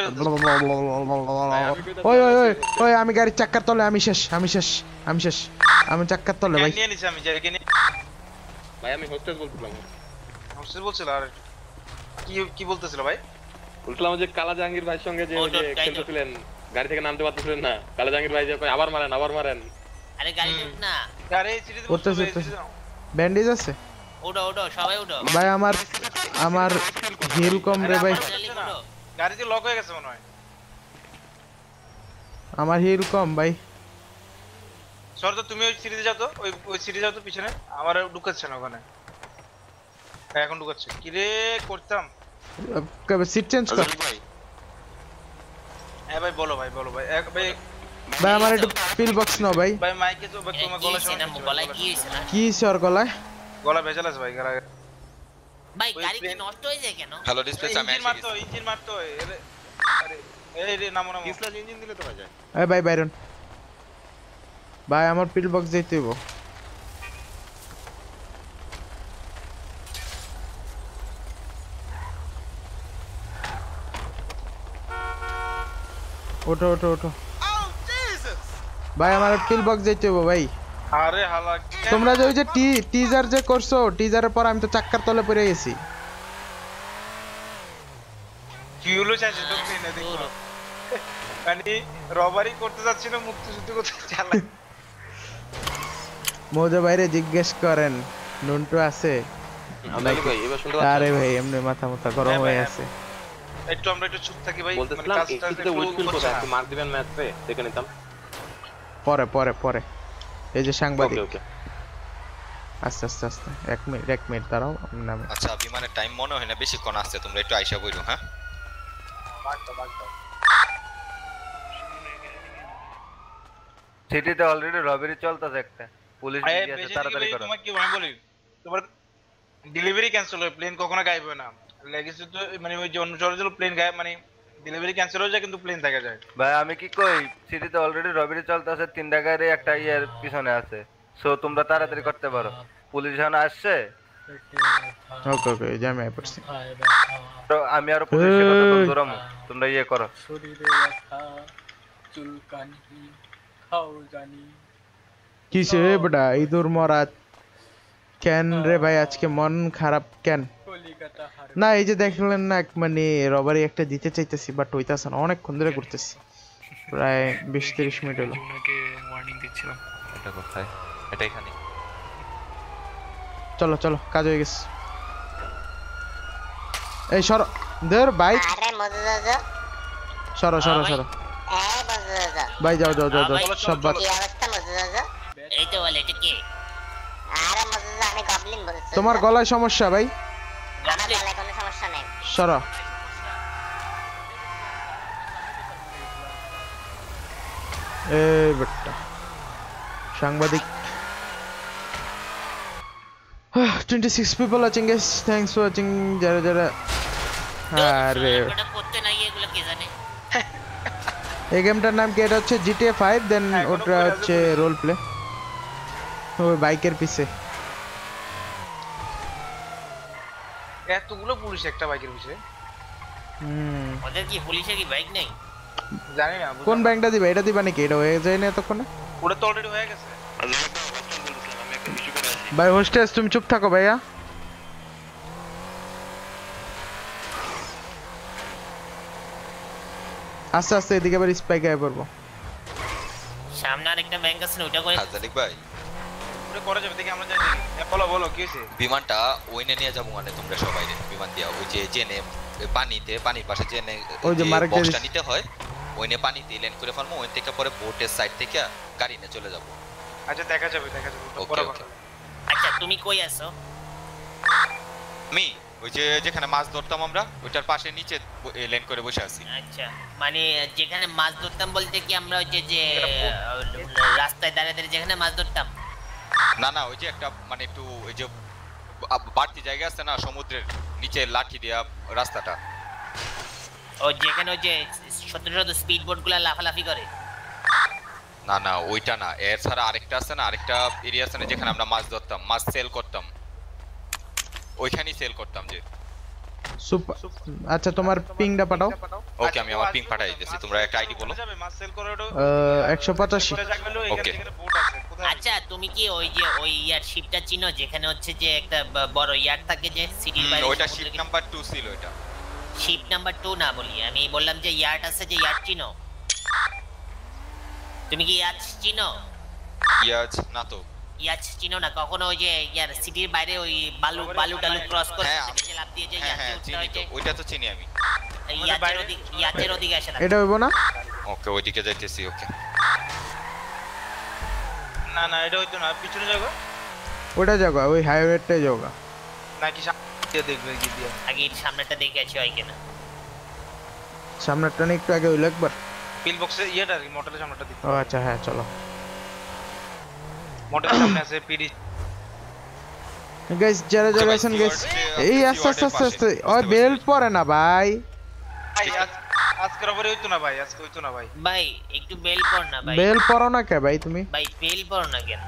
ওই ওই ওই ওই আমি গাড়ির চাক্কার তলে আমি শেষ আমি শেষ আমি শেষ আমি চাক্কার তলে ভাই নিয়ে নিছি আমি জায়গা নিয়ে ভাই আমি হোস্টেল বলছিলাম হোস্টেল বলছিল আর কি কি বলতেছিল ভাই বলছিলাম যে কালা জাহাঙ্গীর ভাইয়ের সঙ্গে যে খেলতেছিলেন গাড়ি থেকে নামতে পারতেছিলেন না কালা জাহাঙ্গীর ভাই যে আবার মারেন আবার মারেন আরে গাড়ি উঠ না আরে সিরিজ করতেছে ব্যান্ডেজ আছে উঠো উঠো সবাই উঠো ভাই আমার আমার হিল কম রে ভাই গাড়িতে লক হয়ে গেছে মনে হয় আমার হিল কম ভাই সর তো তুমি ওই সিরিজে যাও তো ওই ওই সিরিজে যাও তো পিছনে আমার ঢুকাচ্ছে না ওখানে এখন ঢুকাচ্ছে কি রে করতাম কবে সিট চেঞ্জ কর ভাই হ্যাঁ ভাই বলো ভাই বলো ভাই এক ভাই ভাই আমার একটু পিল বক্স নাও ভাই ভাই মাইকে তো ভাই তোমার গলা শুনে না গলায় কি হইছে না কি সর গলায় গলা ভেজাল আছে ভাই গলা ভাই গাড়ি কি নষ্ট হয়ে যায় কেন হ্যালো ডিসপ্লে আমি ইঞ্জিন মারতো ইঞ্জিন মারতো আরে এই রে নামো নামো ডিসপ্লে ইঞ্জিন দিলে তো হয়ে যায় এই ভাই বাইরন ভাই আমার পিল বক্স দিতে হইব ওঠো ওঠো ওঠো ভাই আমার পিল বক্স দিতে হইব ভাই আরে হালা তোমরা যে ওই যে টি টিজার যে করছো টিজারের পর আমি তো চাক্কার তলে পড়ে গেছি কিউলো চাইছে তো প্লেনে দেখো মানে রবারি করতে যাচ্ছি না মুক্ত যুদ্ধ করতে চালা মোজো বাইরে জিজ্ঞেস করেন নুনটু আছে আরে ভাই এমনি মাথা মাথা গরম হয়ে আছে একটু আমরা একটু চুপ থাকি ভাই বলতেছিলাম একটু উইটফিল্ড কোথায় একটু মার্ক দিবেন ম্যাচে দেখে নিতাম পরে পরে পরে এই যে সাংবাদিক ওকে আস্তে আস্তে আস্তে এক মিনিট এক মিনিট দাঁড়াও নামে আচ্ছা বিমানের টাইম মনে হয় না বেশিক্ষণ আসছে তোমরা একটু আইসা বইরো হ্যাঁ বাগদা বাগদা সিটিতে অলরেডি রবারি চলতেছে একটা পুলিশ দিয়ে আছে তাড়াতাড়ি করো তোমাকে কি আমি বলি তোমার ডেলিভারি ক্যান্সেল হয় প্লেন কখনো গায়েব হয় না লেগেছে তো মানে ওই যে অন্য শহরে প্লেন গায়েব মানে ডেলিভারি ক্যান্সেল হয়ে যায় কিন্তু প্লেন থেকে যায় ভাই আমি কি কই সিটিতে অলরেডি রবারি চলতেছে তিনটা গাড়ি একটা ইয়ার পিছনে আছে সো তোমরা তাড়াতাড়ি করতে পারো পুলিশ যখন আসছে ওকে ওকে জামে পড়ছি তো আমি আর পুলিশের কথা বল ধরমু তোমরা ইয়ে করো শরীরে ব্যথা চুলকানি খাও জানি কিসে বড়া ইদুর মরাত কেন রে ভাই আজকে মন খারাপ কেন না এই যে দেখলেন না মানে রবারি একটা দিতে চাইতেছি বাট হইতাছে না অনেকক্ষণ ধরে করতেছি প্রায় বিশ ত্রিশ মিনিট হলো ওনাকে ওয়ার্নিং দিচ্ছিলাম এটা কোথায় এটা এখানে চলো চলো কাজ হয়ে গেছে এই সরো দের বাইক আরে মজা দাদা সরো সরো সরো এই মজা দাদা ভাই যাও যাও যাও যাও সব বাদ কি অবস্থা মজা দাদা এই তো বলে এটা কি আরে মজা দাদা আমি গবলিন বলছি তোমার গলায় সমস্যা ভাই আমার গলায় কোনো সমস্যা নেই সরো এই বেটা সাংবাদিক twenty-six people watching guys, thanks for watching যারা যারা আরে এটা করতে নাই এগুলো কে জানে এই গেমটার নাম কি এটা হচ্ছে G T A five দেন ওটা হচ্ছে রোল প্লে ওই বাইকের পিছে এতগুলো পুলিশ একটা বাইকের পিছে হুম ওদের কি পুলিশে কি বাইক নেই জানি না কোন ব্যাংকটা দিবে এটা দিবা নাকি এটা হয়ে যায় না ততক্ষণে ওটা তো অলরেডি হয়ে গেছে ভাই হোস্টেস তুমি চুপ থাকো ভাইয়া আস্তে আস্তে এদিকে আবার স্পাইক আয় পড়বো সামনে আরেকটা ব্যাংক আছে না ওটা করে হাজারিক ভাই ওটা করা যাবে দেখি আমরা যাই দেখি বলো বলো কি হইছে বিমানটা ওইনে নিয়ে যাবো মানে তোমরা সবাই বিমান দিয়া ওই যে জেনে পানিতে পানির পাশে জেনে ওই যে মার্কেট বক্সটা নিতে হয় ওইনে পানিতে ল্যান্ড করে ফেলবো ওই থেকে পরে বোটের সাইড থেকে গাড়ি নিয়ে চলে যাব আচ্ছা দেখা যাবে দেখা যাবে তো পরে কথা আচ্ছা তুমি কই আছো আমি ওই যে যেখানে মাছ ধরতাম আমরা ওইটার পাশে নিচে ল্যান্ড করে বসে আছি আচ্ছা মানে যেখানে মাছ ধরতাম বলতে কি আমরা ওই যে যে রাস্তায় দাঁড়িয়ে দাঁড়িয়ে যেখানে মাছ ধরতাম না না ওই যে একটা মানে একটু ওই যে বাড়তি জায়গা আছে না সমুদ্রের নিচে লাঠি দেয়া রাস্তাটা ও যেখানে ওই যে ছোট ছোট স্পিড বোটগুলো লাফালাফি করে না না ওইটা না এর ছাড়া আরেকটা আছে না আরেকটা এরিয়া আছে না যেখানে আমরা মাছ ধরতাম মাছ সেল করতাম ওইখানেই সেল করতাম যে সুপার আচ্ছা তোমার পিংটা পাঠাও ওকে আমি আমার পিং পাঠাই দিতেছি তোমরা একটা আইডি বলো মাছ সেল করে ওটা একশো পঁচাশি ওকে আচ্ছা তুমি কি ওই যে ওই ইয়ার শিপটা চিনো যেখানে হচ্ছে যে একটা বড় ইয়ার থাকে যে সিটির বাইরে ওইটা শিপ নাম্বার টু ছিল ওটা শিপ নাম্বার টু না বলি আমি বললাম যে ইয়ার্ড আছে যে ইয়ার্ড চিনো তুমি কি ইয়ার্ড চিনো ইয়ার্ড না তো ইয়ার্ড চিনো না কখনো ওই যে ইয়ার সিটির বাইরে ওই বালু বালু টালু ক্রস করে যে লাফ দিয়ে যে ইয়ার্ড উঠতে হয় যে ওইটা তো চিনি আমি ইয়ার্ডের ওদিকে ইয়ার্ডের ওদিকে আসে না এটা হইবো না ওকে ওইদিকে যাইতেছি ওকে না না এটা হইতো না পিছনে যাগো ওটা জায়গা ওই হাইওয়েটাই জায়গা নাকি সামনে দেখবে কি দিয়া আগে এর সামনেটা দেখে আছি হয় কিনা সামনেটা না একটু আগে হইলো একবার পিল বক্সে ইয়েটা আর কি মোটরের সামনেটা দিই ও আচ্ছা হ্যাঁ চলো মোটরের সামনে আছে পিডি গাইস যারা যারা আছেন গাইস এই আস্তে আস্তে আস্তে আস্তে ওই বেল পরে না ভাই ভাই আজকে রবরে হইতো না ভাই আজকে হইতো না ভাই ভাই একটু বেল পড় না ভাই বেল পড়ো না কে ভাই তুমি ভাই বেল পড় না কেন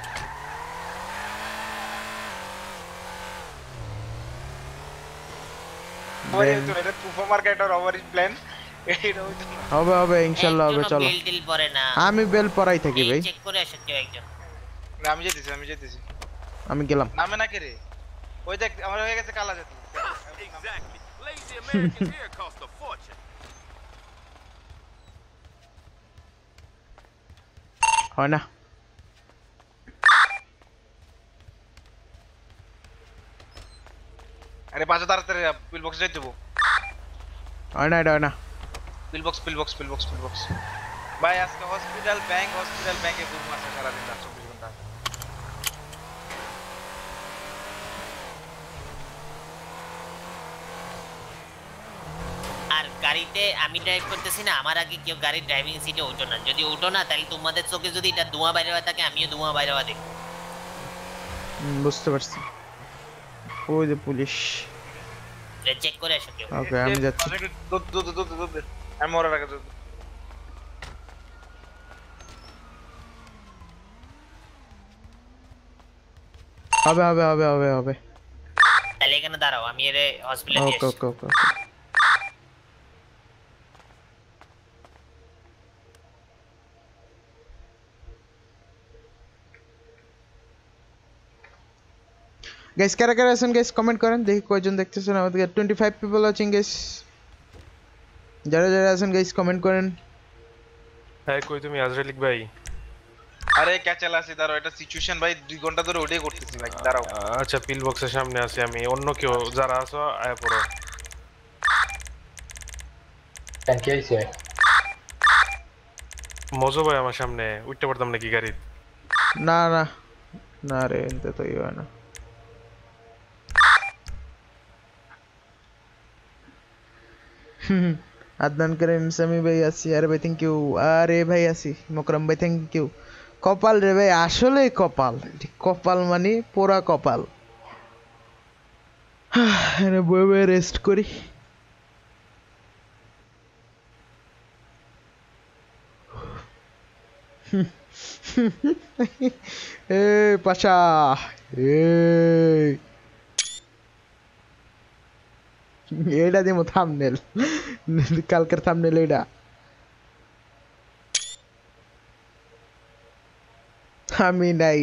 ওরে তো এটা সুপার মার্কেট আর ওভার ইজ প্ল্যান এটা হইতো না হবে হবে ইনশাআল্লাহ হবে চলো বেল টিল পড়ে না আমি বেল পড়াই থাকি ভাই চেক করে আসো কেউ একজন না আমি যেতেছি আমি যেতেছি আমি গেলাম নামে না কে রে ওই দেখ আমার হয়ে গেছে কালা জাতি exactly lazy American here cost a fortune হয় না আরে পাঁচটা তাড়াতাড়ি পিল বক্স যাই দেবো হয় না এটা হয় না pill box pill box pill box pill box ভাই আজকে হসপিটাল ব্যাংক হসপিটাল ব্যাংকে ঘুম আছে সারা দিন চব্বিশ ঘন্টা আর গাড়িতে আমি ড্রাইভ করতেছি না আমার আগে কেউ গাড়ির ড্রাইভিং সিটে উঠো না যদি উঠো না তাহলে তোমাদের চোখে যদি এটা ধোঁয়া বাইরে হওয়া থাকে আমিও ধোঁয়া বাইরে হওয়া দেখব বুঝতে পারছি ওই যে পুলিশ চেক করে আসো কেউ ওকে আমি যাচ্ছি দুধ দুধ দুধ দুধ আমি মরে রাখা দুধ হবে হবে হবে হবে হবে তাহলে এখানে দাঁড়াও আমি এর হসপিটালে ওকে ওকে ওকে গাইস কারা কারা আছেন গাইস কমেন্ট করেন দেখি কয়জন দেখতেছেন আমাদের twenty-five পিপল ওয়াচিং গাইস যারা যারা আছেন গাইস কমেন্ট করেন হ্যাঁ কই তুমি আজরালিক ভাই আরে কে চালাছি দাঁড়াও এটা সিচুয়েশন ভাই দুই ঘন্টা ধরে ওটাই করতেছি ভাই দাঁড়াও আচ্ছা পিল বক্সের সামনে আছি আমি অন্য কেউ যারা আছো আয়া পড়ো কেন কি হইছে মজো ভাই আমার সামনে উঠতে পারতাম নাকি গাড়ি না না না রে এতে তো ইয়া না আদনান করিম সামি ভাই আসি আরে ভাই থ্যাংক ইউ আরে ভাই আসি মকরম ভাই থ্যাংক ইউ কপাল রে ভাই আসলে কপাল কপাল মানে পুরা কপাল এনে বয়ে বয়ে রেস্ট করি। এ পাশা এই এইটা দিমু থাম্বনেল, কালকের থাম্বনেল এইটা। আমি নাই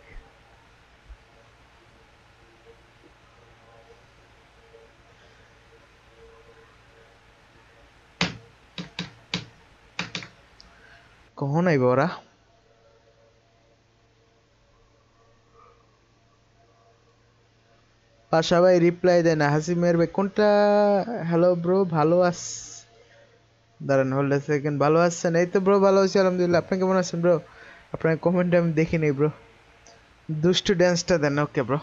কখন আইব ওরা? পাশা ভাই রিপ্লাই দেয় না। হাসিমের ভাই কোনটা? হ্যালো ব্রো, ভালো আস, দাঁড়ান হোল্ড আ সেকেন্ড। ভালো আছেন? এই তো ব্রো ভালো আছি আলহামদুলিল্লাহ। আপনি কেমন আছেন ব্রো? আপনার কমেন্ট আমি দেখি নাই ব্রো। দুষ্টু ড্যান্সটা দেন। Okay bro.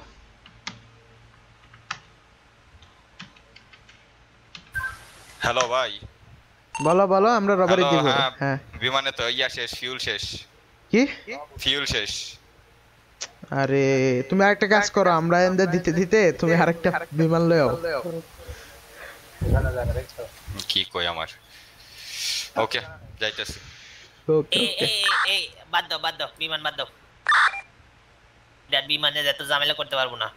হ্যালো ভাই। বলো বলো, আমরা রবারি দিব। হ্যাঁ বিমানে তো ইয়া শেষ, ফিউল শেষ। কি ফিউল শেষ? আরে তুমি আরেকটা কাজ করো, আমরা এন্ড দিতে দিতে তুমি আরেকটা বিমান লও। কি কই আমার? ওকে যাইতাছি। ওকে এই এই এই বাদ দাও বাদ দাও, বিমান বাদ দাও। ড্যাড বিমানে যত ঝামেলা করতে পারবো না।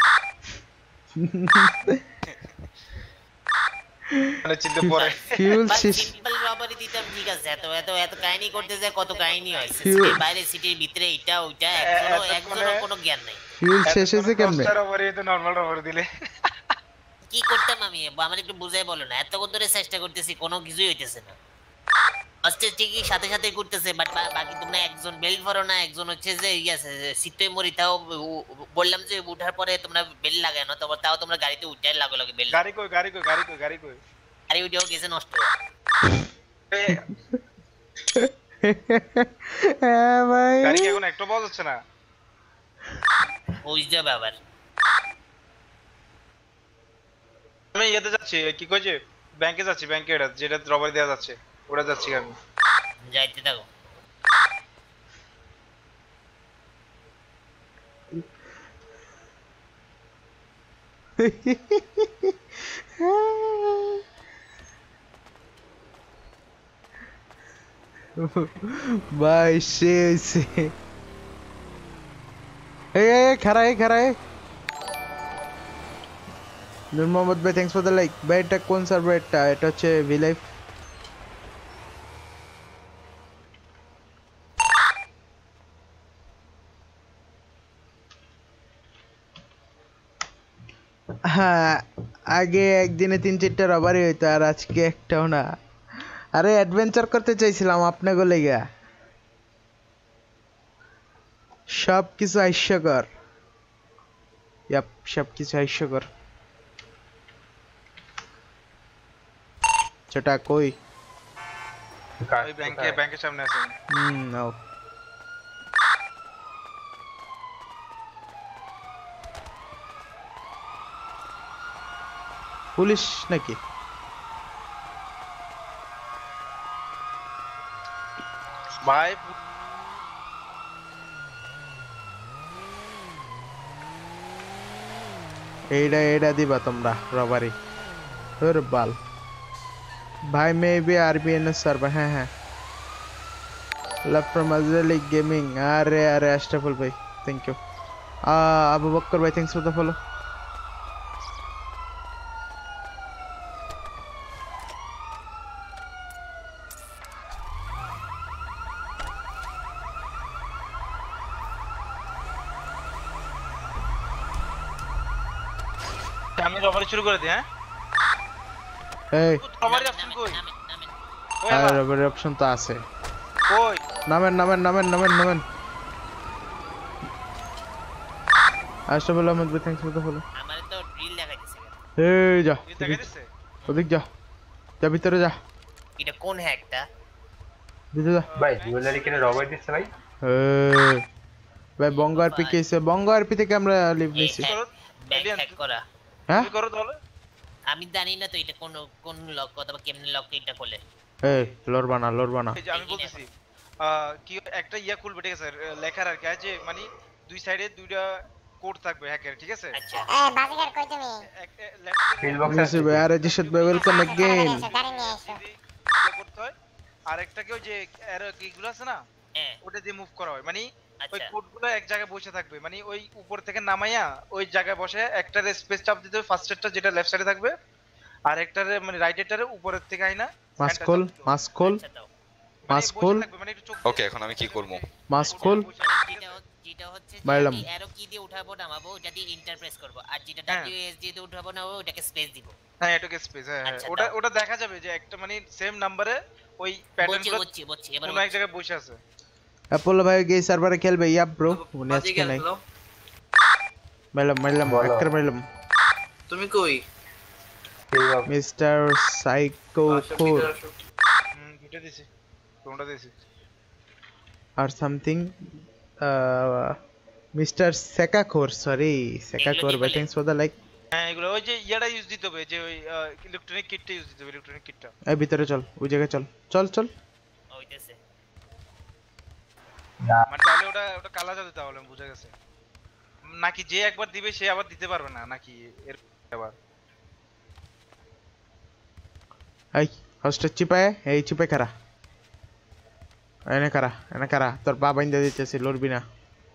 মানে চিন্তা পড়ে ফিউল শেষ। সিম্পল রবারি দিতাম ঠিক আছে, এত এত এত কাহিনী করতে যায়, কত কাহিনী হয় সিটির বাইরে সিটির ভিতরে, এটা ওইটা একজনও একজনের কোনো জ্ঞান নাই। ফিউল শেষ হয়েছে কেমনে? রবারি তো নরমাল রবারি দিলে কি করতাম আমি? আমার একটু বুঝাই বলো না। এত ধরে চেষ্টা করতেছি, কোনো কিছুই হইতেছে না। আস্তে ঠিকই সাথে সাথে করতেছে, বাট বাকি তোমরা একজন বেল্ট পরো না, একজন হচ্ছে যে ইয়াছে সিটে মরি। তাও বললাম যে উঠার পরে তোমরা বেল্ট লাগায় না, তবে তাও তোমরা গাড়িতে উঠাই লাগো লাগে বেল্ট। গাড়ি কই গাড়ি কই গাড়ি কই গাড়ি কই গাড়ি উঠেও গেছে নষ্ট। হ্যাঁ ভাই, গাড়ি এখন একটু পাওয়া যাচ্ছে না। ওই যে বাবার আমি ইয়েতে যাচ্ছি, কি কইছে, ব্যাংকে যাচ্ছি। ব্যাংকে এটা যেটা রবারি দেওয়া যাচ্ছে ওটা যাচ্ছি আমি। যাইতে থাকো। ভাই শেষ। এই এই খারা এই খারা এই নূর মোহাম্মদ ভাই, থ্যাঙ্কস ফর দ্য লাইক। ভাই এটা কোন সার্ভার? এটা এটা হচ্ছে ভি লাইফ। হ্যাঁ আগে একদিনে তিন চারটা রবারই হইতো, আর আজকে একটাও না। আরে অ্যাডভেঞ্চার করতে চাইছিলাম আপনাকে লেগা, সব কিছু হাস্যকর। ইয়াপ, সব কিছু হাস্যকর। ছোটা কই? ওই ব্যাংকে ব্যাংকের সামনে আছে। হুম নাও। পুলিশ নাকি? ভাই এইটা এইটা দিবা তোমরা রবারি? তোর বাল ভাই। Maybe RBNS server. হ্যাঁ হ্যাঁ, লাভ ফ্রম আজরালি গেমিং। আরে আরে আশরাফুল ভাই থ্যাংক ইউ। আবু বক্কর ভাই থ্যাঙ্কস ফর দ্য ফলো। আমি রবারি শুরু করে দিই। হ্যাঁ এই রবারি অপশন কই? আর রবারি অপশন তো আছে। কই? নামেন নামেন নামেন নামেন নামেন। আশরাফুল আহমেদ ভাই থ্যাঙ্কস ফর দ্য ফলো। আমারে তো ড্রিল দেখাইতেছে। এই যা দেখাইতেছে? ওদিক যা, যা ভিতরে যা। এটা কোন হ্যাকটা? ভিতরে যা ভাই। জুয়েলারি কিনে রবারি দিচ্ছে ভাই। এই ভাই বঙ্গ আরপি কেছে, বঙ্গ আরপি থেকে আমরা লিভ নিছি। ব্যাংক হ্যাক করা। হ্যাঁ কি করো তাহলে? আমি জানি না তো এটা কোন কোন লক অথবা কেমনে লক এটা করলে। এই লর বানা লর বানা। এই যে আমি বলতেছি কি একটা ইয়া খুলবে, ঠিক আছে, লেখার আর কি আছে, মানে দুই সাইডে দুইটা কোড থাকবে হ্যাকের, ঠিক আছে? আচ্ছা এ বাজিকার কই তুমি মেসি ভাই আরে জিশাদ ভাই ওয়েলকাম अगेन গাড়ি নিয়ে এসো ইয়ে করতে হয়। আরেকটাকে ওই যে এর কিগুলো আছে না, হ্যাঁ ওটা দিয়ে মুভ করা হয়, মানে ওই আচ্ছা কোডগুলো এক জায়গায় বসে থাকবে, মানে ওই উপর থেকে নামাইয়া ওই জায়গায় বসে একটার স্পেস চাপ দিতে হবে, ফার্স্ট এরটা যেটা লেফট সাইডে থাকবে, আর একটারে মানে রাইট এরটারে উপরের থেকে আইনা মাস্কল মাস্কল মাস্কল মানে একটু চোখ ওকে এখন আমি কি করব? মাস্কল যেটা হচ্ছে যেটা হচ্ছে মারলাম। যে অ্যারো কি দিয়ে উঠাবো নামাবো ওটা দিয়ে ইন্টার প্রেস করব, আর যেটা ডব্লিউএস দিয়ে উঠাবো না ওটাকে স্পেস দিব। হ্যাঁ এটাকে স্পেস, হ্যাঁ হ্যাঁ, আচ্ছা, ওটা দাও। ওটা দেখা যাবে যে একটা মানে সেম নাম্বারে ওই প্যাটার্নগুলো বুঝছি বুঝছি এবার কোন এক জায়গায় বসে আছে। অ্যাপোলো ভাই গেই সার্ভারে খেলবে ইয়া ব্রো উনি আজকে বাজিকার নাই হ্যালো মারলাম মারলাম একটা মারলাম তুমি কই মিস্টার সাইকো ফোর হুম দুটো দিছি, কোনটা দিছি or something uh Mister Sekakor sorry Sekakor but thanks for the like হ্যাঁ এগুলো ওই যে ইয়াটা ইউজ দিতে হবে, যে ওই ইলেকট্রনিক কিটটা ইউজ দিতে হবে, ইলেকট্রনিক কিটটা। এই ভিতরে চল ওই জায়গায় চল চল চল হইতেছে মানে তাহলে ওটা ওটা কালা জাদু, তাহলে বুঝা গেছে নাকি যে একবার দিবে সে আবার দিতে পারবে না নাকি এর আবার এই হোস্টেল চিপায় এই চিপে খারা এনে খারা এনে খারা তোর পা বাইন্দা দিতেছি লড়বি না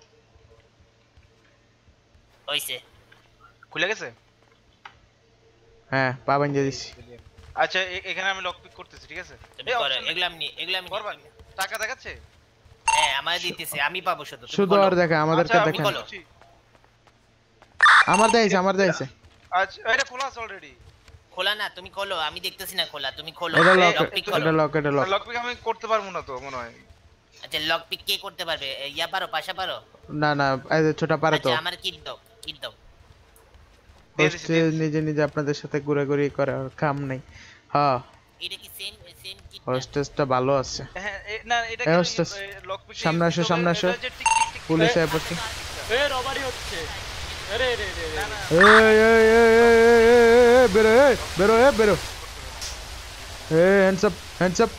হইছে খুলে গেছে, হ্যাঁ পা বাইন্দা দিছি। আচ্ছা এ- এখানে আমি লক পিক করতেছি, ঠিক আছে? তুমি করো এগুলা আমি এগুলা আমি করবা টাকা দেখাচ্ছে? হ্যাঁ আমায় দিতেছে আমি পাবো শুধু তুমি শুধু বলো। আর দেখা আমাদেরকে আচ্ছা, আমি দেখেন বলছি। আমার দেখাইছে আমার দেখাইছে আচ্ছা এটা খোলা আছে অলরেডি। খোলা না তুমি খোলো, আমি দেখতেছি না খোলা, তুমি খোলো এটা লক লক পিক এটা লক এটা লক লক পিক আমি করতে পারবো না তো মনে হয়। আচ্ছা লক পিক কে করতে পারবে? এ, ইয়া পারো পাশা পারো? না না এই যে ছোটা পারে তো আচ্ছা আমার কিট দাও কিট দাও। হোস্টেল নিজে নিজে আপনাদের সাথে ঘোরাঘুরি করে আর কাম নাই। হ্যাঁ এটা কি সেম সেম কিট? হোস্টেলটা ভালো আছে। হ্যাঁ এ- না এটা এই হোস্টেল লক পিক সামনে আসো সামনে আসো পুলিশ আয় পড়ছে। এ রবারি হচ্ছে আরে রে রে রে এই এই এই এই, এই, এই, বেরো এই বেরো এই বেরো এই hands up hands up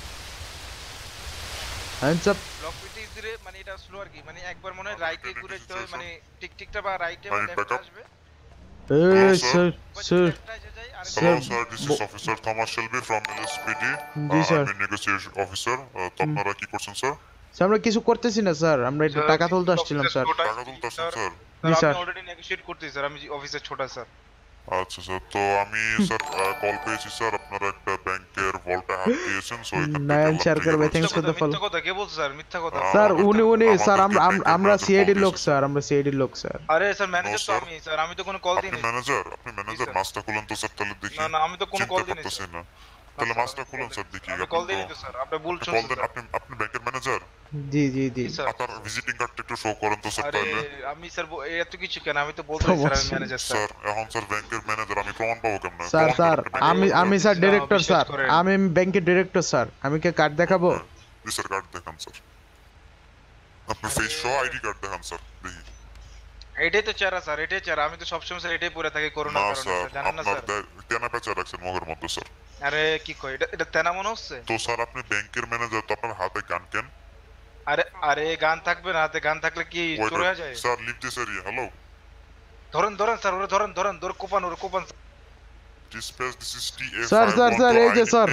hands up lock pick ইজিরে মানে এটা স্লো আর কি, মানে একবার মনে হয় রাইটে ঘুরে যেতে হয়, মানে টিক টিকটা বা রাইটে বা লেফটে আসবে। এই sir sir Hello sir, this is Officer Thomas Shelby from L S P D. জি Uh, sir I'm a negotiation officer. Uh, তো আপনারা কি করছেন স্যার? স্যার আমরা কিছু করতেছি না স্যার, আমরা একটু টাকা তুলতে আসছিলাম স্যার। টাকা তুলতে আসছেন স্যার? জি স্যার আমি অলরেডি নেগোশিয়েট করতেছি স্যার, আমি অফিসের ছোট স্যার। আচ্ছা স্যার, তো আমি স্যার কল পেয়েছি স্যার আপনারা একটা ব্যাংকের ভল্টে হাত দিয়েছেন, সো এখান থেকে নাইন আলাপ শেয়ার থেকে করবে করছি। Thanks for the follow. মিথ্যা কথা কে বলছে স্যার? মিথ্যা কথা। স্যার উনি উনি আমাদেরকে স্যার আমরা ব্যাংকের আমরা manager সিআইডি call লোক দিয়েছে। স্যার, আমরা সিআইডি লোক স্যার। আরে স্যার ম্যানেজার তো স্যার। আমি স্যার, আমি তো কোনো কল আপনি দিইনি। ম্যানেজার, আপনি ম্যানেজার মাস্টার খুলেন তো স্যার তাহলে দেখি। না না আমি তো কোনো চিন্তা কল দিইনি করতেছি স্যার। না। তাহলে মাস্টার খুলেন স্যার দেখি। আমি কল দিইনি তো স্যার, আপনি ভুল কল শুনছেন দেন, স্যার। আপনি আপনি ব্যাংকের ম্যানেজার? জি জি জি আপনার ভিজিটিং কার্ডটা একটু শো করেন তো স্যার আরে তাহলে। আমি স্যার ব- এত কিছু কেন, আমি তো বলতে স্যার আমি ম্যানেজার স্যার। স্যার এখন স্যার ব্যাংকের ম্যানেজার আমি প্রমাণ পাবো কেমনে? স্যার প্রমাণ স্যার করেন। আমি আমি স্যার ডিরেক্টর বিশ্বাস স্যার, করেন। আমি ব্যাংকের ডিরেক্টর স্যার, আমি কি কার্ড দেখাবো? জি স্যার কার্ড দেখান স্যার, আপনার ফেস শো আইডি কার্ড দেখান স্যার দেখি। এটাই তো চেহারা স্যার, এটাই চেহারা, আমি তো সবসময় স্যার এটাই পরে থাকি করোনার না কারণে স্যার, স্যার, জানেন না আপনার স্যার? তেনা পেঁচা রাখছেন মুখের মধ্যে স্যার। আরে কি কই, এটা এটা তেনা মনে হচ্ছে? তো স্যার আপনি ব্যাংকের ম্যানেজার, তো আপনার হাতে গান কেন? আরে আরে গান থাকবে না হাতে, গান থাকলে কি চোর হয়ে যায়? Sir leave this area, hello ধরেন ধরেন স্যার, ওরে ধরেন ধরেন ধরে কোপান, ওরে কোপান। Dispatch this is T F sir, sir, sir, এই যে স্যার।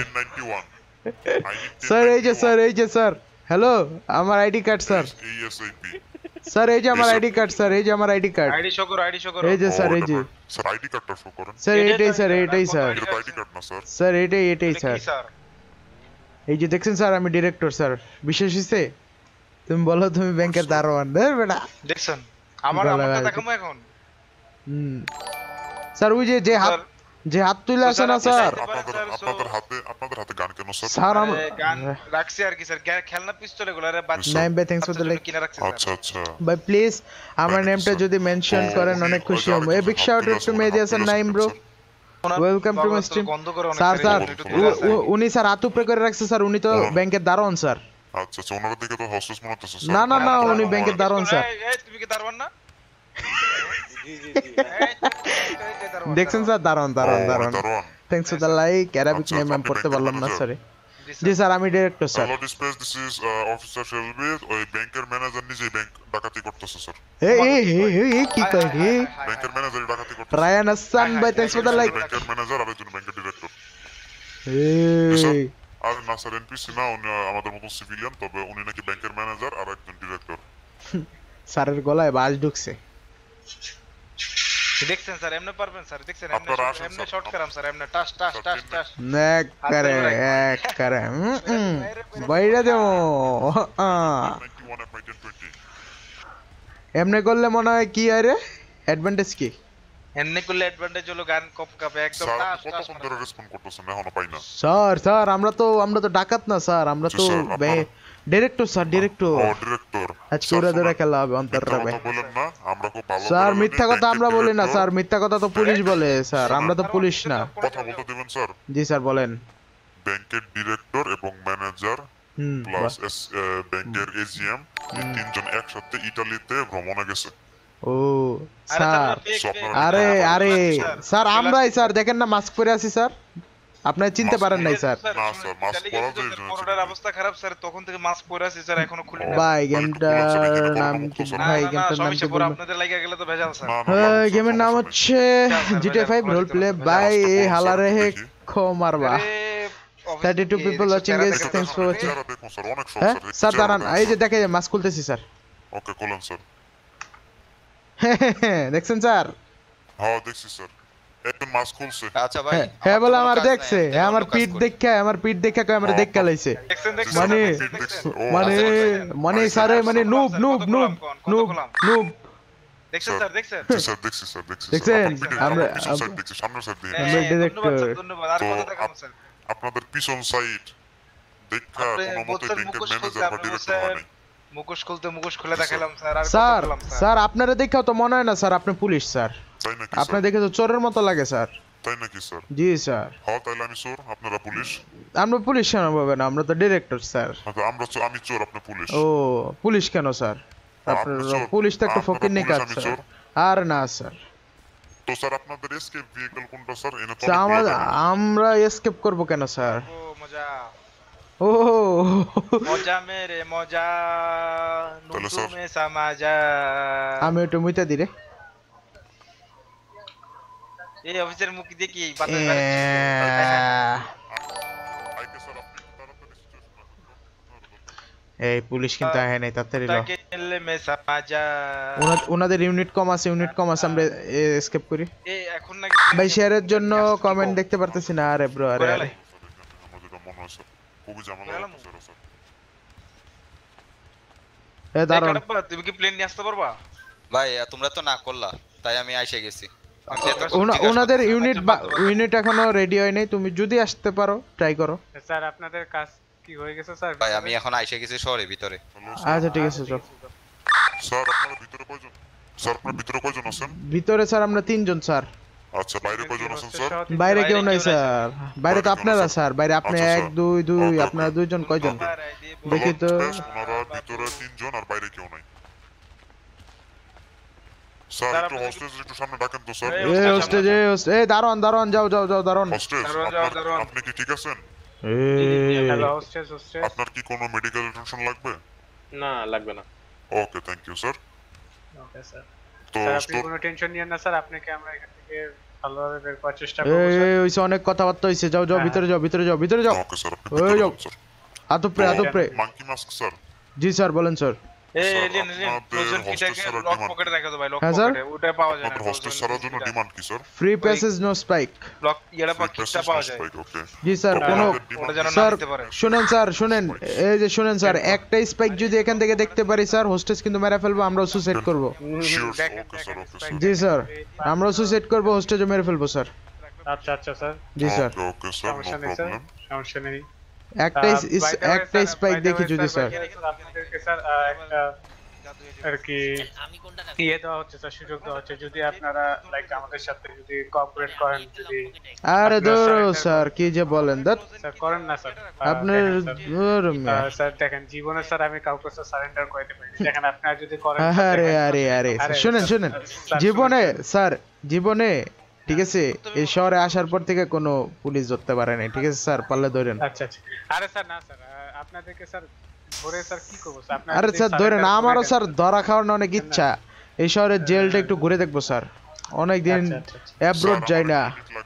স্যার এই যে স্যার এই যে স্যার হ্যালো আমার ID card sir. ASIP sir এই যে আমার আইডি কার্ড স্যার, এই যে আমার আইডি কার্ড। আইডি শো করো, আইডি শো করো। এই যে স্যার এই যে স্যার আইডি কার্ডটা শো করেন। স্যার এইটাই স্যার এইটাই স্যার এটা আইডি কার্ড না স্যার। স্যার এইটাই এইটাই স্যার। কি স্যার? এই যে দেখছেন স্যার আমি ডিরেক্টর স্যার, বিশেষ হইছে? তুমি বলো তুমি ব্যাংকের দারোয়ান ধর বেটা। দেখছেন আমার বলা আমারটা হয়। দেখাবো এখন। হুম স্যার ওই যে যে হাত যে হাত তুলে আছে না স্যার, আপনাদের আপনাদের হাতে আপনাদের হাতে গান কেন স্যার? স্যার আমি আরে, গান রাখছি আর কি স্যার, গ্যা- খেলনা পিস্তল এগুলো আরে বাচ্চা নাইম ভাই থ্যাঙ্কস ফর দ্য লাইক। কিনে রাখছি স্যার। আচ্ছা আচ্ছা ভাই প্লিজ আমার নেমটা যদি মেনশন করেন অনেক খুশি হব। A big shout out to Mehedi Hasan Naim bro, welcome to my stream. গন্ধ করে অনেক স্যার স্যার একটু দূরে আছে। উ- উনি স্যার হাত উপরে করে রাখছে স্যার, উনি তো ব্যাংকের দারোয়ান স্যার। আচ্ছা আচ্ছা, ওনার দিকে তো হস্টেস মনে হচ্ছে স্যার। না না না উনি ব্যাংকের দারোয়ান স্যার। এই, এই, তুমি কি দারোয়ান না? দেখছেন স্যার দারোয়ান দারোয়ান ও, দারোয়ান। দারোয়ান। Thanks for the like. Arabic আচ্ছা, নেম আমি আপনি পড়তে ব্যাংকের পারলাম না ম্যানেজার? সরি। জি স্যার আমি director sir hello dispatch this is officer Shelby ওই ব্যাংকের ম্যানেজার নিজেই ব্যাংক ডাকাতি করতেছে স্যার এই এই এই এই কি কই রে ব্যাংকের ম্যানেজার ডাকাতি করতেছে রায়ান হাসান ভাই থ্যাঙ্কস ফর দ্য লাইক ব্যাংকের ম্যানেজার আর একজন ব্যাংকের ডিরেক্টর এই আর না স্যার এনপিসি না উনি আমাদের মতো সিভিলিয়ান তবে উনি নাকি ব্যাংকের ম্যানেজার আর একজন ডিরেক্টর স্যারের গলায় বাজ ঢুকছে দেখছেন স্যার এমনি পারবেন স্যার দেখছেন এমনি এমনি শর্ট করাম স্যার এমনি টাস টাস টাস টাস এক করে এক করে বাইরে দেও এমনি করলে মনে হয় কি আরে অ্যাডভান্টেজ কি এমনি করলে অ্যাডভান্টেজ হলো গান কপ কাপে একদম টাস টাস কতক্ষণ ধরে রেসপন্ড করতেছেন এখনো পাই না স্যার স্যার আমরা তো আমরা তো ডাকাত না স্যার আমরা তো ডিরেক্টর স্যার ডিরেক্টর ও ডিরেক্টর আজকে ওরা ধরে খেলা হবে অন্তর্রাবে বলেন না আমরা খুব ভালো স্যার মিথ্যা কথা আমরা বলি না স্যার মিথ্যা কথা তো পুলিশ বলে স্যার আমরা তো পুলিশ না কথা বলতে দিবেন স্যার জি স্যার বলেন ব্যাংকের ডিরেক্টর এবং ম্যানেজার প্লাস ব্যাংকের এজিএম তিনজন একসাথে ইতালিতে ভ্রমণে গেছে ও স্যার আরে আরে স্যার আমরাই স্যার দেখেন না মাস্ক পরে আছি স্যার আপনি চিনতে পারেন নাই স্যার না স্যার মাস্ক পরা যায় না করোনার অবস্থা খারাপ স্যার তখন থেকে মাস্ক পরে আছি স্যার এখনো খুলি না ভাই গেমটার নাম কি ভাই গেমটার নাম কি বলুন আপনাদের লাগা গেলে তো ভেজাল স্যার হ্যাঁ গেমের নাম হচ্ছে GTA five role play by a হালারে হে খো মারবা thirty-two people watching guys thanks for watching হ্যাঁ স্যার দাঁড়ান এই যে দেখে মাস্ক খুলতেছি স্যার ওকে খুলুন স্যার দেখছেন স্যার হ্যাঁ দেখছি স্যার একদম মাস্ক খুলছে আচ্ছা ভাই হ্যাঁ বলে আমার দেখছে হ্যাঁ আমার পিঠ দেখে আমার পিঠ দেখে কই আমরা দেখা লাইছে মানে মানে মানে স্যারে মানে noob noob noob noob noob দেখছেন স্যার দেখছেন স্যার দেখছি স্যার দেখছি দেখছেন আমরা দেখছি সামনে স্যার দিয়ে আমরা ডিরেক্টর ধন্যবাদ আর কথা দেখাম স্যার আপনাদের পিছন সাইড দেখা কোনো মতে ব্যাংকের ম্যানেজার বা ডিরেক্টর হয় নাই মুখোশ খুলতে মুখোশ খুলে দেখালাম স্যার আর স্যার স্যার আপনারা দেখাও তো মনে হয় না স্যার আপনি পুলিশ স্যার তাই নাকি আপনি দেখে তো চোরের মতো লাগে স্যার তাই নাকি স্যার জি স্যার হ্যাঁ তাহলে আমি চোর আপনারা পুলিশ আমরা পুলিশ কেন হবে না আমরা তো ডিরেক্টর স্যার আচ্ছা আমরা আমি চোর আপনি পুলিশ ও পুলিশ কেন স্যার আপনারা পুলিশ তো একটা ফকির নেই কাজ স্যার আর না স্যার তো স্যার আপনাদের এসকেপ ভেহিকল কোনটা স্যার এনে তো আমরা এসকেপ করব কেন স্যার ও মজা ও মজা মেরে মজা নুতু মে সমাজা আমি একটু মুইতা দিরে এই অফিসের মুখ দেখি বাতাস এই পুলিশ কিন্তু আহে নাই তাড়াতাড়ি ল তাকেলে মে সমাজা ওনাদের ইউনিট কম আছে ইউনিট কম আছে আমরা এসকেপ করি এই এখন নাকি ভাই শেয়ারের জন্য কমেন্ট দেখতে পারতেছি না আরে ব্রো আরে আরে খুবই ঝামেলা হচ্ছে স্যার এ দাঁড়ান তুমি কি প্লেন নিয়ে আসতে পারবা ভাই তোমরা তো না করলা তাই আমি আইসা গেছি ওনাদের ইউনিট ইউনিট এখনো রেডি হয় নাই তুমি যদি আসতে পারো ট্রাই করো স্যার আপনাদের কাজ কি হয়ে গেছে স্যার ভাই আমি এখন আইসা গেছি শহরের ভিতরে আচ্ছা ঠিক আছে চল স্যার আপনারা ভিতরে কয়জন স্যার আপনারা ভিতরে কয়জন আছেন ভিতরে স্যার আমরা তিনজন স্যার আচ্ছা বাইরে কয়জন আছেন স্যার বাইরে কেউ নাই স্যার বাইরে তো আপনারা স্যার বাইরে আপনি এক দুই দুই আপনারা দুইজন কয়জন দেখি তো ওনারা ভিতরে তিনজন আর বাইরে কেউ নাই স্যার একটু হোস্টেজ একটু সামনে ডাকেন তো স্যার এই হোস্টেজ এই হোস্টেজ এই দারোয়ান দারোয়ান যাও যাও যাও দারোয়ান হোস্টেজ আপনি কি ঠিক আছেন এই হ্যালো হোস্টেজ হোস্টেজ আপনার কি কোনো মেডিকেল অ্যাটেনশন লাগবে না লাগবে না okay thank you sir okay sir তো আপনি কোনো টেনশন নিয়েন না স্যার আপনাকে আমরা এখান থেকে ভালোভাবে বের করার চেষ্টা করব স্যার এই হইছে অনেক কথাবার্তা হইছে যাও যাও ভিতরে যাও ভিতরে যাও ভিতরে যাও ওকে স্যার ওই যাও আতপ্রে আতপ্রে মাঙ্কি মাস্ক স্যার জি স্যার বলেন স্যার এই এলিয়েন এলিয়েন ফ্রোজেন কিটাকে লক পকেটে রাখা দাও ভাই লক পকেটে ওটা পাওয়া যায় না আপনার হোস্টেজ ছাড়ার জন্য ডিমান্ড কি sir free passage no spike lock ইয়ালা পকেটটা পাওয়া যায় ওকে জি স্যার কোনো স্যার শুনেন স্যার শুনেন এই যে শুনেন স্যার একটা স্পাইক যদি এখান থেকে দেখতে পারি স্যার হোস্টেজ কিন্তু মেরে ফেলবো আমরাও সুসাইড করব জি স্যার আমরাও সুসাইড করব হোস্টেজও মেরে ফেলবো স্যার আচ্ছা আচ্ছা স্যার জি sir okay sir no problem সমস্যা নেই একটা একটা স্পাইক দেখি যদি স্যার আপনাদেরকে স্যার একটা আর কি ইয়ে দেওয়া হচ্ছে স্যার সুযোগ দেওয়া হচ্ছে যদি আপনারা লাইক আমাদের সাথে যদি কোঅপারেট করেন যদি আরে ধরো স্যার কি যে বলেন দত স্যার করেন না স্যার আপনার স্যার দেখেন জীবনে স্যার আমি কাউকে স্যার সারেন্ডার করতে পারি দেখেন আপনারা যদি করেন আরে আরে আরে শুনেন শুনেন জীবনে স্যার জীবনে ঠিক আছে এই শহরে আসার পর থেকে কোনো পুলিশ ধরতে পারে না ঠিক আছে স্যার পারলে ধরেন আচ্ছা আচ্ছা আরে স্যার না স্যার আপনাদেরকে স্যার ধরে স্যার কি করব স্যার আপনারা আরে স্যার ধরেন আমারও স্যার ধরা খাওয়ার অনেক ইচ্ছা এই শহরের জেলটা একটু ঘুরে দেখবো স্যার অনেক দিন অ্যাব্রোড যাই না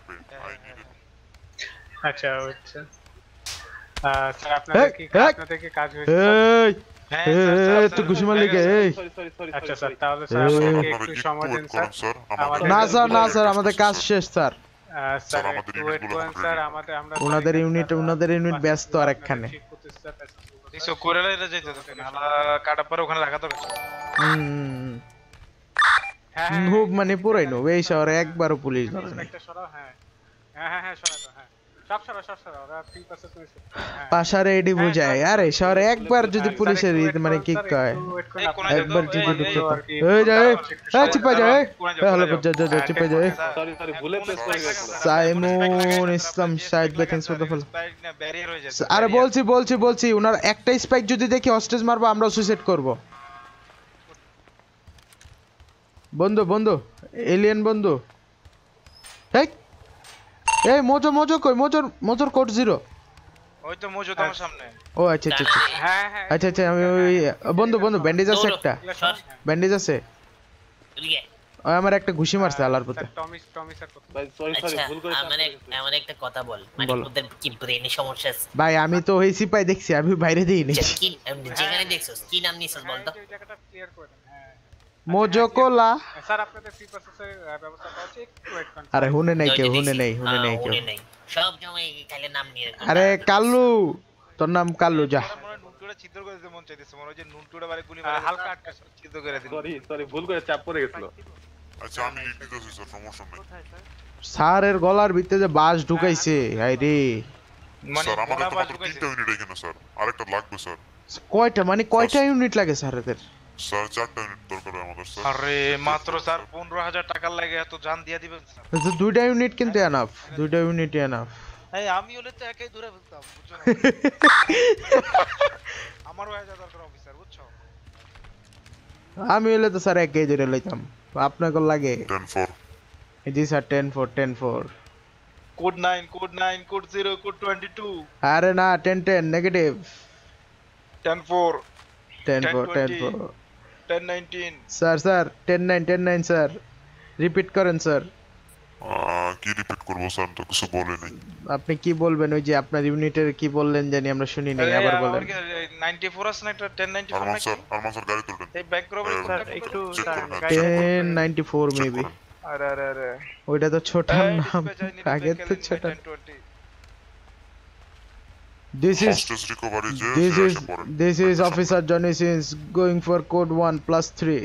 আচ্ছা আচ্ছা স্যার আপনাদের কি আপনাদের কি কাজ হয়েছে এই এই তুই ঘুষি মারলি কে এই আচ্ছা স্যার তাহলে স্যার আমাদেরকে একটু সময় দিন স্যার না স্যার না স্যার আমাদের কাজ শেষ স্যার স্যার একটু ওয়েট করুন স্যার আমাদের আমরা ওনাদের ইউনিট ওনাদের ইউনিট ব্যস্ত আরেকখানে কিছু করে লাইলে যেতে তো না কাটা পরে ওখানে রাখা তো হুম নুব মানে পুরাই নুব এই শহরে একবারও পুলিশ ধরে না একটা সরাও হ্যাঁ হ্যাঁ হ্যাঁ হ্যাঁ সরাও হ্যাঁ সব সরাও সব সরাও ওরা ঠিক আছে তুমি পাশারে এডি বুঝায় আরে শহরে একবার যদি পুলিশের মানে কি কয় একবার যদি ঢুকতে এই যায় এই চিপা যায় হ্যালো যা যা যা চিপা যায় সরি সরি ভুলে প্রেস করে গেছিল সাইমন ইসলাম শাহিদ ভাই thanks for the follow barrier হয়ে যাচ্ছে আরে বলছি বলছি বলছি উনার একটা স্পাইক যদি দেখি হস্টেজ মারবো আমরা সুইসাইড করব বন্ধু বন্ধু এলিয়েন বন্ধু এই এই মোজো মোজো কই মোজোর মোজোর কোড জিরো ওই তো মোজো তোমার সামনে ও আচ্ছা আচ্ছা আচ্ছা হ্যাঁ হ্যাঁ আচ্ছা আচ্ছা আমি ওই বন্ধু বন্ধু ব্যান্ডেজ আছে একটা ব্যান্ডেজ আছে ওই আমার একটা ঘুষি মারছে আলার পথে টমি টমি স্যার ভাই সরি সরি ভুল করে আমার আমার একটা কথা বল মানে ওদের কি ব্রেনে সমস্যা আছে ভাই আমি তো হইছি পাই দেখছি আমি বাইরে দেই নি কি যেখানে দেখছস কি নাম নিছস বল তো এই জায়গাটা ক্লিয়ার করে দেন হ্যাঁ মোজো কোলা স্যার আপনাদের ফ্রি প্রসেসের ব্যবস্থা আছে একটু ওয়েট করুন আরে হুনে নাই কেউ হুনে নাই হুনে নাই কেউ সব সময় খালি নাম নিয়ে আরে কাল্লু তোর নাম কাল্লু যা নুনটুটা ছিদ্র করে দিতে মন চাইতেছে মনে হয় যে নুনটুটা বারে গুলি মারে হালকা আটকা ছিদ্র করে দিল সরি সরি ভুল করে চাপ পড়ে গেছিল আচ্ছা আমি লিড দিতেছি স্যার সমস্যা নেই স্যারের গলার ভিতরে যে বাস ঢুকাইছে হাই রে মানে স্যার আমাদের তো মাত্র তিনটা ইউনিট এখানে স্যার আরেকটা লাগবে স্যার কয়টা মানে কয়টা ইউনিট লাগে স্যারদের স্যার চারটা ইউনিট দরকার আমাদের স্যার আরে মাত্র স্যার পনেরো হাজার টাকা লাগে এত জান দিয়া দিবেন স্যার তো দুইটা ইউনিট কিন্তু এনাফ দুইটা ইউনিট এনাফ এই আমি হলে তো একাই ধরে ফেলতাম বুঝছো না আমারও হাজার দরকার অফিসার বুঝছো আমি হলে তো স্যার একাই ধরে লইতাম আপনাকে লাগে টেন ফোর জি sir ten four ten four code nine code nine code zero code twenty two আরে না ten ten negative ten four ten four ten four ten nineteen sir sir ten nine ten nine sir repeat করেন sir কি repeat করব sir তো কিছু বলে নাই আপনি কি বলবেন ওই যে আপনার ইউনিটের কি বললেন জানি আমরা শুনি নাই আবার বলেন নাইনটি ফোর আছে না একটা ten ninety four Arman sir Arman sir গাড়ি তুলবেন এই ব্যাক রবারি স্যার একটু টেন নাইনটি ফোর মেবি আরে আরে আরে ওইটা তো ছোটার নাম আগে তো ছোটা This is this is this is Officer Johnny Sins going for code one plus three.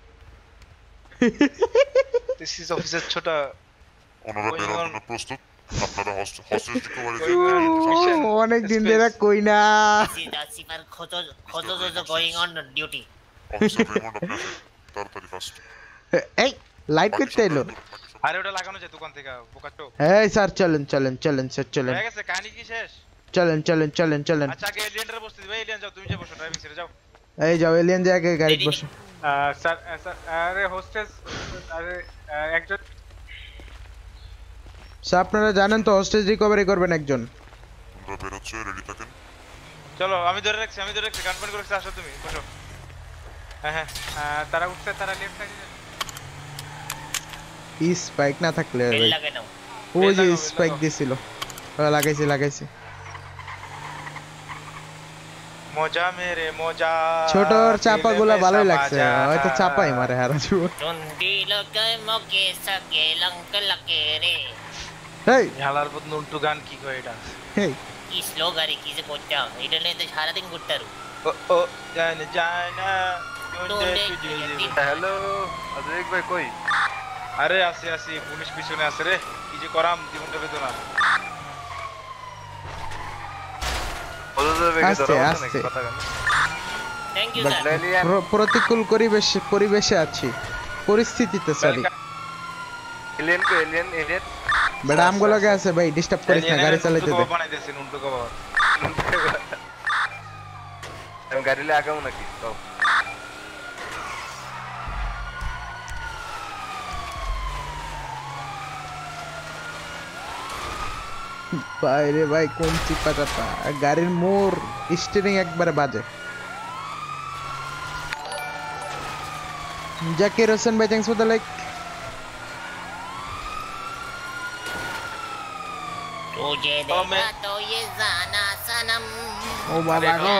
This is Officer Chota. ওনারা বেরোনোর জন্য প্রস্তুত আপনারা হস্টেজ রিকভারি অনেক দিন ধরে কই না সিপার খোঁজো খোঁজো খোঁজো going on duty officer Raymond আপনার তাড়াতাড়ি ফাস্ট এই লাইট করতে এলো আরে ওটা লাগানো যায় দোকান থেকে বোকাটো এই স্যার চলেন চলেন চলেন স্যার চলেন হয়ে গেছে কাহিনী কি শেষ চলেন চলেন চলেন চলেন আচ্ছা আগে এলিয়েনটারে বসতে দিবে এলিয়েন যাও তুমি যে বসো ড্রাইভিং সিটে যাও এই যাও এলিয়েন যে আগে গাড়ি বসো স্যার স্যার আরে হোস্টেস আরে একজন স্যার আপনারা জানেন তো হোস্টেজ রিকভারি করবেন একজন আমরা বের হচ্ছে রেডি থাকেন চলো আমি ধরে রাখছি আমি ধরে রাখছি গান বন্ধ করে রাখছি আসো তুমি বসো হ্যাঁ হ্যাঁ তারা উঠছে তারা লেফট সাইডে ই স্পাইক না থাকলে বেল লাগাই নাও ওই যে স্পাইক দিছিল লাগাইছি লাগাইছি মজা মেরে মজা ছোটর চাপাগুলা ভালোই লাগছে হয়তো চাপাই মারে হারা জুও চন্ডি লগে মকে সকে লঙ্ক লকে রে এই হালার বদ নুনটু গান কি কয় এটা এই কি স্লো গাড়ি কি যে করতাম এটা নিয়ে তো সারা দিন ঘুরতারু ও ও জানে জানা হ্যালো আজরিক ভাই কই আরে আসি আসি পুলিশ পিছনে আছে রে কি যে করাম জীবনটা বেদনা আস্তে আস্তে থ্যাংক ইউ স্যার প্রতিকূল পরিবেশ পরিবেশে আছি পরিস্থিতিতে সরি এলিয়েন কো এলিয়েন এলিয়েন বড় আমগো লাগে আছে ভাই ডিস্টার্ব করিস না গাড়ি চালাইতে দে বানাই দেছেন উল্টো কভার আমি গাড়ি লে আগাও নাকি তো ভাই রে ভাই কোন চিপা চাপা গাড়ির মোর স্টিয়ারিং একবারে বাজে জাকির হোসেন ভাই থ্যাঙ্কস ফর দ্য লাইক तुझे देखा तो ये जाना सनम ও বাবা গো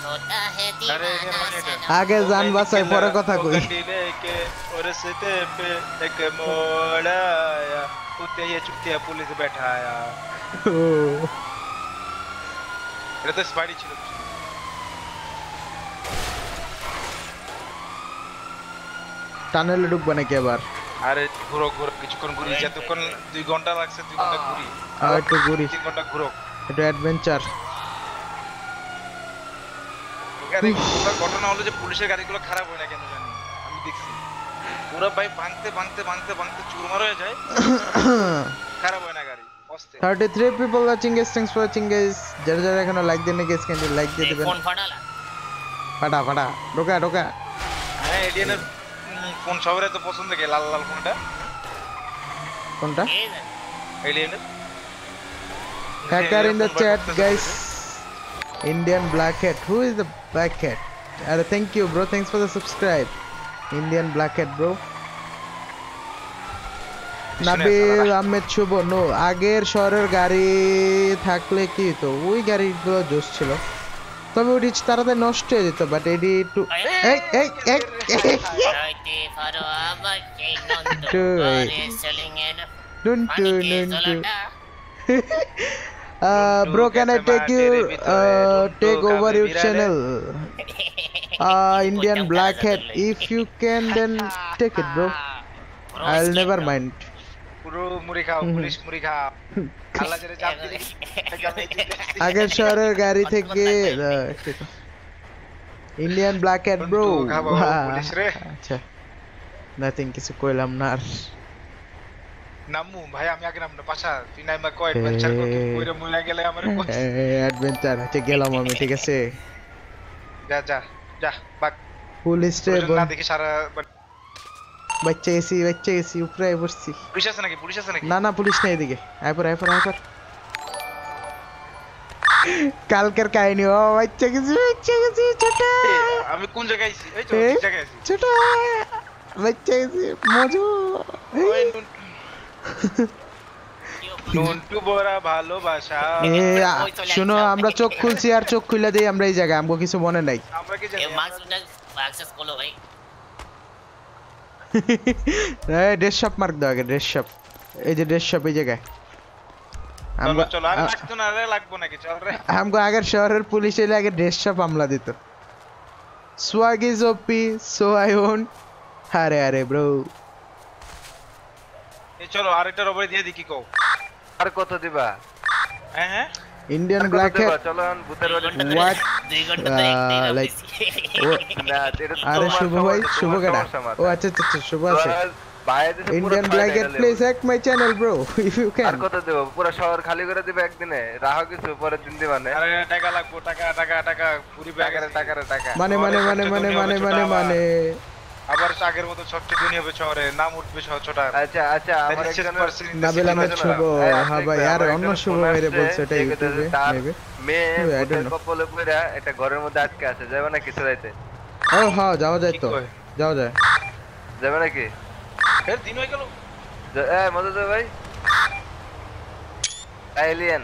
আগে জান বাসায় পরে কথা কই लेके और सीते पे एक मोड़ाया कुत्ते ये चुपते पुलिस बैठाया ও এটা তো স্পাইডি ছিল টানেলে ঢুকবে নাকি এবার আরে ঘুরো ঘুরো কিছুক্ষণ ঘুরি যতক্ষণ দুই ঘন্টা লাগছে দুই ঘন্টা ঘুরি আর একটু ঘুরি তিন ঘন্টা ঘুরো এটা অ্যাডভেঞ্চার গাড়ি পুরো ঘটনা হলো যে পুলিশের গাড়িগুলো খারাপ হয় না কেন জানি আমি দেখছি পুরো ভাই ভাঙতে ভাঙতে ভাঙতে ভাঙতে চুরমার হয়ে যায় খারাপ হয় না গাড়ি অস্তে thirty-three people watching guys thanks for watching guys যারা যারা এখনো লাইক দেন না guys can you লাইক দিয়ে দিবেন ফোন ফাটালা ফাটা ফাটা ঢোকা ঢোকা হ্যাঁ এডিএনের ফোন সবার এত পছন্দ কে লাল লাল ফোনটা কোনটা এডিএনের hacker in the chat guys Indian black hat who is the black hat uh, thank you bro thanks for the subscribe Indian black hat bro Nabil Ahmed Shuvo no আগের শহরের গাড়ি থাকলে কি তো ওই গাড়িগুলো জোশ ছিল তবে ওটি তাড়াতাড়ি নষ্ট হয়ে যেত বাট এডি একটু এই এই এই Don't do don't do. Uh, bro, can I take you uh, take over your channel? Uh, Indian black hat. If you can, then take it, bro. I'll never mind. পুরো মুড়ি খাও পুলিশ মুড়ি খাও আল্লাহ জেরে চাপ দিলে আগের শহরের গাড়ি থেকে ইন্ডিয়ান ব্ল্যাক হ্যাট ব্রো আচ্ছা নাথিং কিছু কইলাম না আর নামু ভাই আমি আগে নাম না পাশা তুই নাই মা কয় অ্যাডভেঞ্চার করতে কইরা মইলা গেলে আমারে অ্যাডভেঞ্চার হচ্ছে গেলাম আমি ঠিক আছে যা যা যা বাক পুলিশ রে না দেখি সারা বাচ্চা এসি বাচ্চা এসি উপরে বসছি পুলিশ আছে নাকি পুলিশ আছে নাকি না না পুলিশ নেই এদিকে আইপর আইপর আইপর কালকের কাহিনী ও বাচ্চা গেছি বাচ্চা গেছি ছোট আমি কোন জায়গায় আইছি এই তো ঠিক জায়গায় আছি ছোট বাচ্চা গেছি মজু নন্টু বড়া ভালোবাসা শুনো আমরা চোখ খুলছি আর চোখ খুলে দেই আমরা এই জায়গায় আমগো কিছু মনে নাই আমরা কি জানি মার্কস অ্যাক্সেস করলো ভাই এই ড্রেস শপ মার্ক দাও আগে ড্রেস শপ এই যে ড্রেস শপ এই জায়গায় আমরা চলো আর লাগতো না রে লাগবো নাকি চল রে আমগো আগের শহরের পুলিশ এলে আগে ড্রেস শপ আমলা দিত swag is O P so I own আরে আরে ব্রো এই চলো আরেকটা রবরে দিয়ে দি কি কও আর কত দিবা হ্যাঁ হ্যাঁ ইন্ডিয়ান ব্ল্যাক হ্যাট চলো ভূতের বাড়ি হোয়াট দুই ঘন্টা ধরে একটাই লাইক না এটা তো আরে শুভ ভাই শুভ কেডা ও আচ্ছা আচ্ছা শুভ আছে Indian black hat please hack my channel bro if you can আর কত দেব পুরো শহর খালি করে দিবে একদিনে রাহো কিছু পরের দিন দিবা না আরে টাকা লাগবো টাকা টাকা টাকা পুরি ব্যাগের টাকা টাকা মানে মানে মানে মানে মানে মানে মানে আবার আগের মতো ছোট দুনি হবে শহরে নাম উঠবে শহর ছোট আচ্ছা আচ্ছা আমার একজন নাবিল আহমেদ শুভ হ্যাঁ ভাই আর অন্য শুভ মেরে বলছে এটা ইউটিউবে মেবি মেয়ে কপলে পড়া এটা ঘরের মধ্যে আটকে আছে যাবে না কিছু রাইতে ও হ্যাঁ যাওয়া যায় তো যাওয়া যায় যাবে নাকি এর দিন হয়ে গেল এ মজা দে ভাই Alien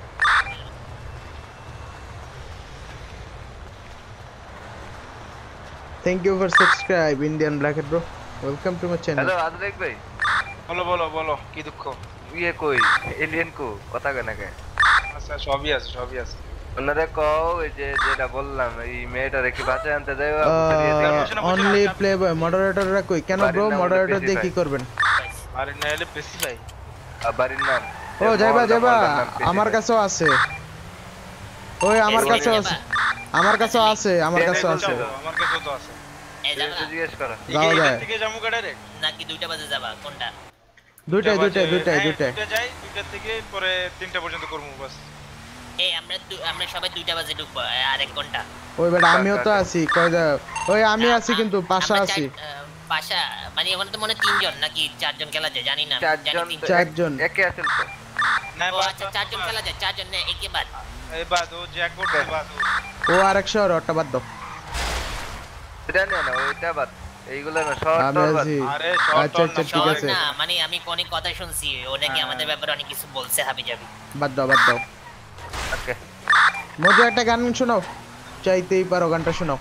Thank you for subscribe Indian Black Hat bro. Welcome to my channel. Hello Adrik bhai. বলো বলো বলো কি দুঃখ ইয়ে কই এলিয়েন কো কথা কেন কে আচ্ছা সবই আছে সবই আছে ওনারে কও এই যে যেটা বললাম এই মেয়েটারে কি বাঁচা আনতে যাইবা অনলি প্লে বয় মডারেটররা কই কেন ব্রো মডারেটর দিয়ে কি করবেন আরে নাইলে বেশি ভাই বাড়ির নাম ও যাইবা যাইবা আমার কাছেও আছে ওই আমার কাছেও আছে আমার কাছেও আছে আমার কাছেও আছে আমার কাছেও তো আছে এই জায়গা জিজ্ঞেস করো যাও যায় থেকে যামু ডাইরেক্ট নাকি দুইটা বাজে যাবা কোনটা দুইটাই দুইটাই দুইটাই দুইটাই দুইটা যাই দুইটা থেকে পরে তিনটা পর্যন্ত করব বাস এই আমরা আমরা সবাই দুইটা বাজে ঢুকবো আর এক ঘন্টা ওই বেটা আমিও তো আছি কই যা ওই আমি আছি কিন্তু পাশা আছি পাশা মানে ওখানে তো মনে তিনজন নাকি চারজন খেলা যায় জানি না চারজন চারজন একে আছেন তো না ও আচ্ছা চারজন খেলা যায় চারজন না একে বাদ এই বাদ ও জ্যাকপট এ বাদ ও আরেকশো আর ওটা বাদ দাও এটা না না ওইটা বাদ এইগুলো না শর্ট আমি টর বাদ আছি আরে আচ্ছা আচ্ছা ঠিক আছে না মানে আমি অনেক কথা শুনছি ও নাকি আমাদের ব্যাপারে অনেক কিছু বলছে হাবি যাবি বাদ দাও বাদ দাও ওকে মজা একটা গান শোনাও চাইতেই পারো গানটা শোনাও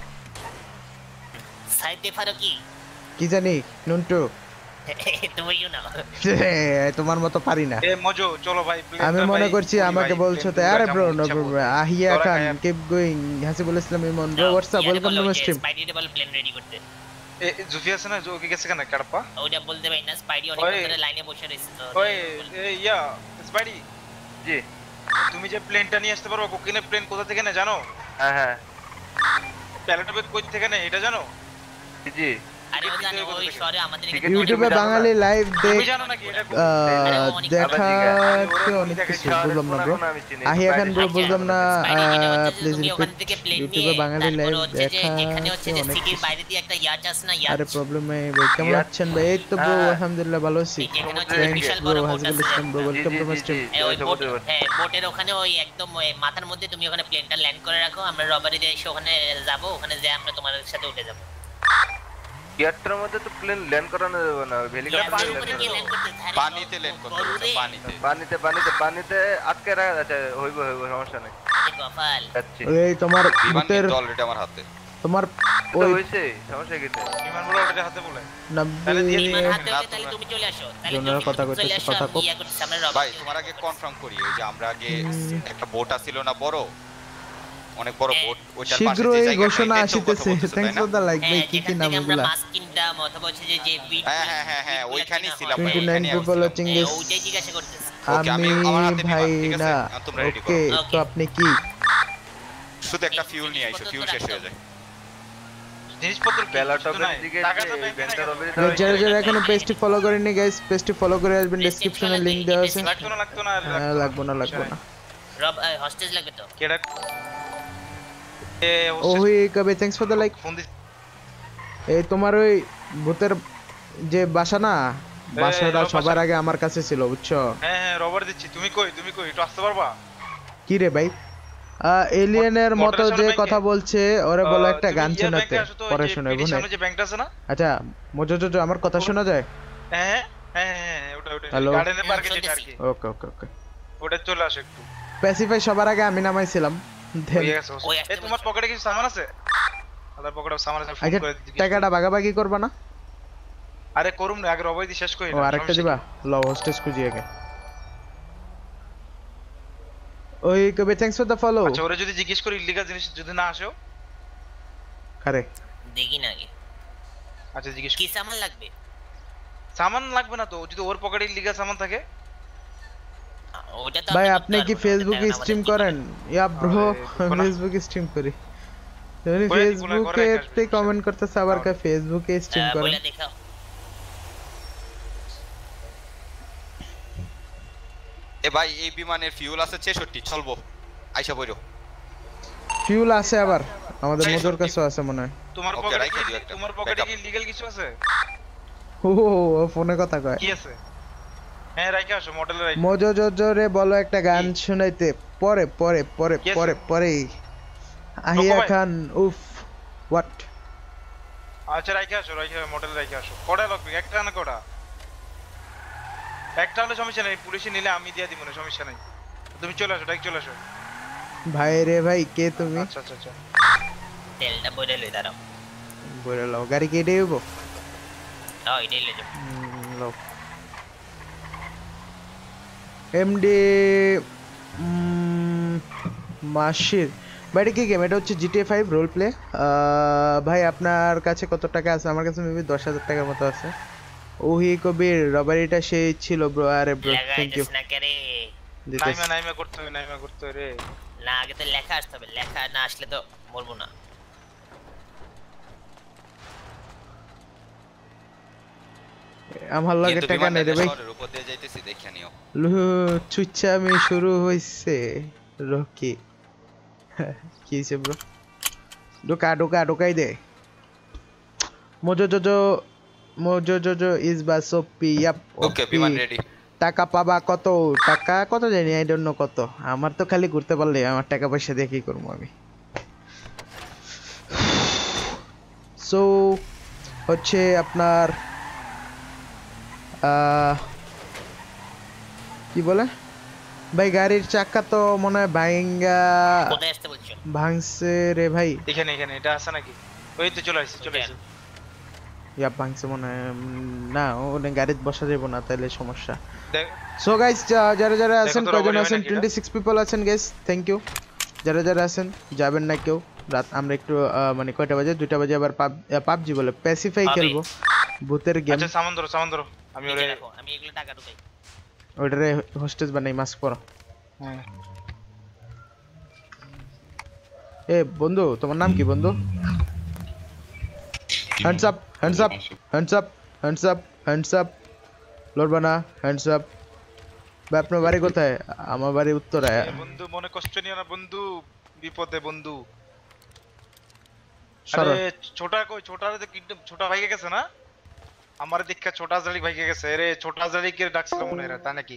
সাইতে পারো কি কি জানি নুনটু তুমি শোনাও তোমার মতো পারি না এ মজো চলো ভাই আমি মনে করছি আমাকে বলছো তো আরে bro no bro Ahiya Khan keep going Hasibul Islam Emon bro what's up welcome to my stream Spidey table plane ready করতে এ জুফি আছে না ওকে গেছে কেন কাড়পা ওটা বলতে ভাই না স্পাইডি অনেক ধরে লাইনে বসে রইছে তো ওই এ ইয়া স্পাইডি জি তুমি যে প্লেনটা নিয়ে আসতে পারো কোকিনের প্লেন কোথা থেকে না জানো হ্যাঁ হ্যাঁ প্যালেটবে কই থেকে না এটা জানো জি আরে ও জানে ওই শহরে আমাদের ইউটিউবে বাঙালি লাইভ দেখ তুমি জানো নাকি এটা দেখা তো অনেক কিছু বললাম না ব্রো আহিয়া খান ব্রো বললাম না প্লিজ রিপিট ইউটিউবে বাঙালি লাইভ দেখা এখানে হচ্ছে যে সিটির বাইরে দিয়ে একটা ইয়াচ আছে না ইয়াচ আরে প্রবলেম নাই ভাই কেমন আছেন ভাই এই তো ব্রো আলহামদুলিল্লাহ ভালো আছি thanks bro Hasibul Islam bro welcome to my stream ওই বোট হ্যাঁ বোটের ওখানে ওই একদম ওই মাথার মধ্যে তুমি ওখানে প্লেনটা ল্যান্ড করে রাখো আমরা রবারি দিয়ে এসে ওখানে যাব ওখানে যে আমরা তোমার সাথে উঠে যাব ইয়ারটার মধ্যে তো প্লেন ল্যান্ড করানো যাবে না হেলিকপ্টার পানিতে ল্যান্ড করতে হবে পানিতে পানিতে পানিতে পানিতে আটকে রাখা আছে হইব হইব সমস্যা নাই গোপাল এই তোমার ভূতের অলরেডি আমার হাতে তোমার ওই হইছে সমস্যা কি বিমান বড় অলরেডি হাতে বলে নব্বই বিমান হাতে তাহলে তুমি চলে আসো তাহলে জনের কথা কইতে কথা কো ভাই তোমার আগে কনফার্ম করি ওই যে আমরা আগে একটা বোট আছিল না বড় অনেক বড় বোট ওইটার পাশে যে শীঘ্রই জায়গা ঘোষণা আসিতেছে থ্যাঙ্কস ফর দা লাইক ভাই কি কি নামগুলো মাস্কিনটা অথবা হচ্ছে যে যে বিট হ্যাঁ হ্যাঁ হ্যাঁ হ্যাঁ ওইখানেই ছিলাম ভাই twenty-nine people watching this ওইটাই জিজ্ঞাসা করতেছি আমি ভাই না ওকে তো আপনি কি শুধু একটা ফিউল নিয়ে আইছো ফিউল শেষ হয়ে যায় জিনিসপত্র প্যালাটকের দিকে ইভেন্টের অলরেডি যারা যারা এখনো পেজটি ফলো করেননি গাইস পেজটি ফলো করে আসবেন ডেসক্রিপশনে লিংক দেওয়া আছে লাগতো না লাগতো না লাগবে না লাগবে না রব হোস্টেজ লাগবে তো কেডা ওই কবে থ্যাঙ্কস ফর দা লাইক এই তোমার ওই ভূতের যে বাসা না বাসাটা সবার আগে আমার কাছে ছিল বুঝছো হ্যাঁ হ্যাঁ রবার দিচ্ছি তুমি কই তুমি কই একটু আসতে পারবা কি রে ভাই এলিয়েনের মতো যে কথা বলছে ওরে বলো একটা গান শোনাতে পরে শোনাবো না সামনে যে ব্যাংকটা আছে না আচ্ছা মজো জো আমার কথা শোনা যায় হ্যাঁ হ্যাঁ হ্যাঁ ওটা ওটা গার্ডেনের পার্কে যেটা আর কি ওকে ওকে ওকে ওটা চলে আসে একটু স্পেসিফাই সবার আগে আমি নামাইছিলাম এই তোমার পকেটে কিছু সামান আছে আলার পকেটে সামান আছে ফোন করে দিই টাকাটা ভাগাভাগি করবা না আরে করুম না আগে রবাই দি শেষ করি ও আরেকটা দিবা লও হোস্টেজ খুঁজি আগে ওই কবে থ্যাঙ্কস ফর দা ফলো আচ্ছা ওরে যদি জিজ্ঞেস করি ইলিগাল জিনিস যদি না আসেও আরে দেখি না আগে আচ্ছা জিজ্ঞেস কি সামান লাগবে সামান লাগবে না তো যদি ওর পকেটে ইলিগাল সামান থাকে ভাই আপনি কি ফেসবুকে স্ট্রিম করেন ইয়া ব্রো ফেসবুকে স্ট্রিম করি তুমি ফেসবুকে তে কমেন্ট করতেছ আবার কা ফেসবুকে স্ট্রিম করেন বলে দেখাও এ ভাই এই বিমানের ফিউল আছে ছেষট্টি চলবো আইসা বইরো ফিউল আছে আবার আমাদের মোটর কাছে আছে মনে হয় তোমার পকেটে তোমার পকেটে কি লিগ্যাল কিছু আছে ও ফোনে কথা কয় কি আছে হ্যাঁ রাইখা আসো মডেলে রাইখা মজো জোরে বলো একটা গান শুনাইতে পরে পরে পরে পরে পরে আহিয়া খান উফ হোয়াট আচ্ছা রাইখা আসো রাইখা মডেলে রাইখা আসো কোডা লাগবে একটা না কোডা একটা হলে সমস্যা নাই পুলিশে নিলে আমি দিয়া দিব না সমস্যা নাই তুমি চলে আসো ডাইরেক্ট চলে আসো ভাই রে ভাই কে তুমি আচ্ছা আচ্ছা আচ্ছা তেলটা বইরে লই দাঁড়াও বইরে লাও গাড়ি কে দেবো আও এটাই লই যাও লাও এমডি মাশির বাইরে কি গেম এটা হচ্ছে জিটিএ ফাইভ রোল প্লে ভাই আপনার কাছে কত টাকা আছে আমার কাছে মেবি দশ হাজার টাকার মতো আছে ওহি কবির রবারিটা সেই ছিল ব্রো আরে ব্রো থ্যাংক ইউ না করে নাইমা নাইমা করতে হবে নাইমা করতে হবে রে না আগে তো লেখা আসতে হবে লেখা না আসলে তো বলবো না আমার লাগে টাকা নেই রে ভাই শহরের উপর দিয়ে যাইতেছি দেখে নিও লু চুচ্চা আমি শুরু হইছে রকি কি হইছে ব্রো ঢোকা ঢোকা ঢোকাই দে Mojo Jojo Mojo Jojo is boss OP yep okay বিমান রেডি টাকা পাবা কত টাকা কত জানি আই ডোন্ট নো কত আমার তো খালি ঘুরতে পারলে আমার টাকা পয়সা দিয়ে কি করবো আমি সো হচ্ছে আপনার কি বলে ভাই গাড়ির চাকা তো মনে হয় ভাঙ্গা কোথায় আসতে বলছো ভাঙছে রে ভাই এখানে এখানে এটা আছে নাকি ওই তো চলে আসছে চলে আসছে ইয়া ভাঙছে মনে হয় না ওনে গাড়িতে বসা যাবে না তাহলে সমস্যা সো গাইস যারা যারা আছেন কয়জন আছেন twenty-six পিপল আছেন গাইস থ্যাংক ইউ যারা যারা আছেন যাবেন না কেউ রাত আমরা একটু মানে কয়টা বাজে দুইটা বাজে আবার পাবজি বলে প্যাসিফাই খেলবো ভূতের গেম আচ্ছা সামান ধরো সামান ধরো আমি ওরে রাখো আমি এগুলো টাকা ঢুকাই ওটারে হোস্টেজ বানাই মাস্ক পরো হ্যাঁ এ বন্ধু তোমার নাম কি বন্ধু hands up hands up hands up hands up hands up লড়বা না হ্যান্ডস আপ ভাই আপনার বাড়ি কোথায় আমার বাড়ি উত্তরায় বন্ধু মনে কষ্ট নিও না বন্ধু বিপদে বন্ধু আরে ছোটা কই ছোটারে তো কিডন্যাপ ছোটা ভাইকে গেছে না আমার দেখা ছোটা জালি ভাইকে গেছে আরে ছোটা জালি কে ডাকছিল মনে হয় তা নাকি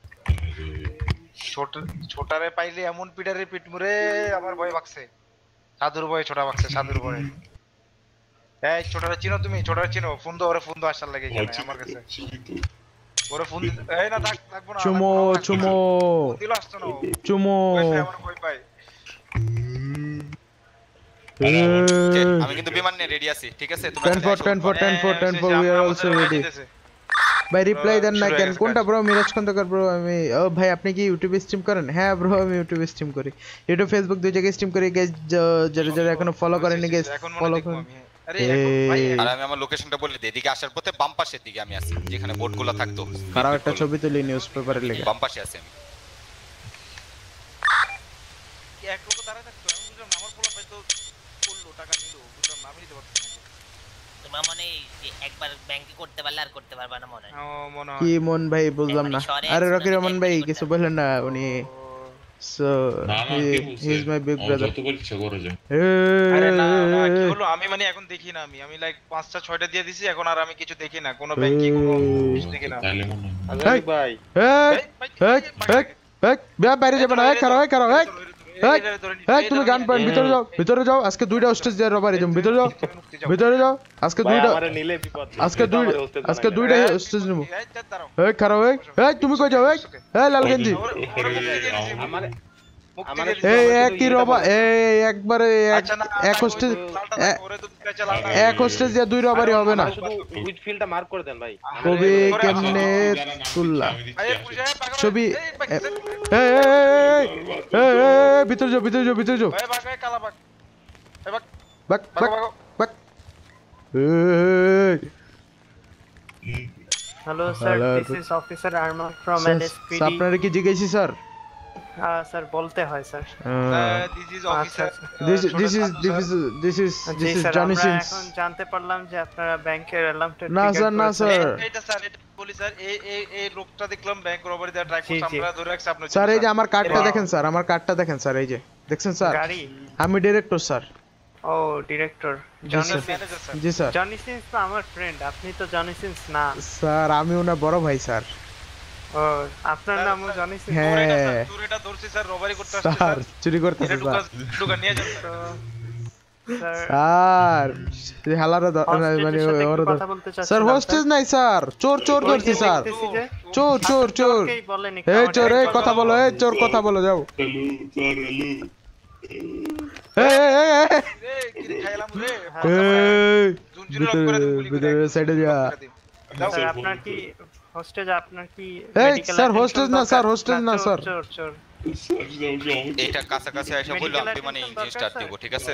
ছোট ছোটারে পাইলে এমন পিটারে পিট মুরে আমার ভয় লাগছে সাধুর ভয় ছোটা লাগছে সাধুর ভয় এই ছোটারে চিনো তুমি ছোটারে চিনো ফোন দাও ওরে ফোন দাও আসার লাগে এখানে আমার কাছে ওরে ফোন এই না থাক থাকবো না চুমো চুমো দিল আসতো না চুমো আমার ভয় পাই আমি কিন্তু বিমান নিয়ে রেডি আছি ঠিক আছে তোমরা ten four ten four ten four ten four we are also ready ভাই রিপ্লাই দেন না কেন কোনটা ব্রো মিরাজ খন্দকার ব্রো আমি ও ভাই আপনি কি ইউটিউবে স্ট্রিম করেন হ্যাঁ ব্রো আমি ইউটিউবে স্ট্রিম করি ইউটিউব ফেসবুক দুই জায়গায় স্ট্রিম করি গাইস যারা যারা এখনো ফলো করেননি গাইস ফলো করুন আরে ভাই আর আমি আমার লোকেশনটা বলে দিই এদিকে আসার পথে বাম পাশের দিকে আমি আছি যেখানে বোর্ডগুলো থাকতো কারো একটা ছবি তুলি নিউজ পেপারে লেখা বাম পাশে আছি আমি এক লোক দাঁড়ায় থাকতো আমি বুঝলাম আমার পোলা ভাই তো করলো টাকা নিলো বুঝলাম আমি নিতে পারছি না তোমার মনে যে একবার ব্যাংকে করতে পারলে আর করতে পারবা না মনে হয় ও মনে হয় কি মন ভাই বুঝলাম না আরে রকি রহমান ভাই কিছু বলেন না উনি so he is my big brother যত বলছো করে যাও আরে না না কি হলো আমি মানে এখন দেখি না আমি আমি লাইক পাঁচটা ছয়টা দিয়ে দিছি এখন আর আমি কিছু দেখি না কোনো ব্যাংকে কোনো কিছু দেখি না তাহলে মনে আজাদ ভাই এই এই এই এই বে বাইরে যাবে না এই করো এই করো এই এই এই তুমি গান পয়েন্ট ভিতরে যাও ভিতরে যাও আজকে দুইটা হোস্টেজ দিয়ে রবারি তুমি ভিতরে যাও ভিতরে যাও আজকে দুইটা আমারে নিলে বিপদ আজকে দুইটা আজকে দুইটা হোস্টেজ নেব এই করো এই এই তুমি কই যাও এই এই লালগঞ্জি আমারে এই একই রবা এই একবারে এক হোস্টেজ এক হোস্টেজ দিয়ে দুই রবারি হবে না শুধু উইথ ফিল্ডটা মার্ক করে দেন ভাই কবি কেমনে তুল্লা ছবি এই এই এই ভিতরে যাও ভিতরে যাও ভিতরে যাও ভাই ভাগ ভাই কালা ভাগ এই ভাগ বাক বাক বাক এই Hello sir, this is Officer Arman from L S P D. আপনারা কি জিজ্ঞাসি স্যার হ্যাঁ স্যার বলতে হয় sir this is officer this this is this is this is this is Johnny Sins এখন জানতে পারলাম যে আপনারা ব্যাংকের অ্যালার্মটা না স্যার না স্যার এটা স্যার এটা বলি স্যার এই এই এই লোকটা দেখলাম ব্যাংক রবারি দা ট্রাই করছে আমরা ধরে রাখছি আপনি স্যার এই যে আমার কার্ডটা দেখেন স্যার আমার কার্ডটা দেখেন স্যার এই যে দেখছেন স্যার গাড়ি আমি ডিরেক্টর স্যার ও ডিরেক্টর জনি জি স্যার জনি সিন্স তো আমার ফ্রেন্ড আপনি তো জনি সিন্স না স্যার আমি ওনার বড় ভাই স্যার ও আপনার নামও জনি সিন্স হ্যাঁ তোর এটা ধরছি স্যার রবারি করতে আসছে স্যার চুরি করতেছে স্যার ঢুকা নিয়ে যান স্যার এই হালারা মানে ওর স্যার হোস্টেজ নাই স্যার চোর চোর ধরছি স্যার চোর চোর চোর এই চোর এই কথা বলো এই চোর কথা বলো যাও এই এই এই খাইলাম রে এই ভিতরে ভিতরে সাইডে যা স্যার আপনার কি হোস্টেজ আপনার কি এই স্যার হোস্টেজ না স্যার হোস্টেজ না স্যার চোর চোর এটা কাছাকাছি এসে বললাম আমি মানে ইঞ্জিন স্টার্ট দেব ঠিক আছে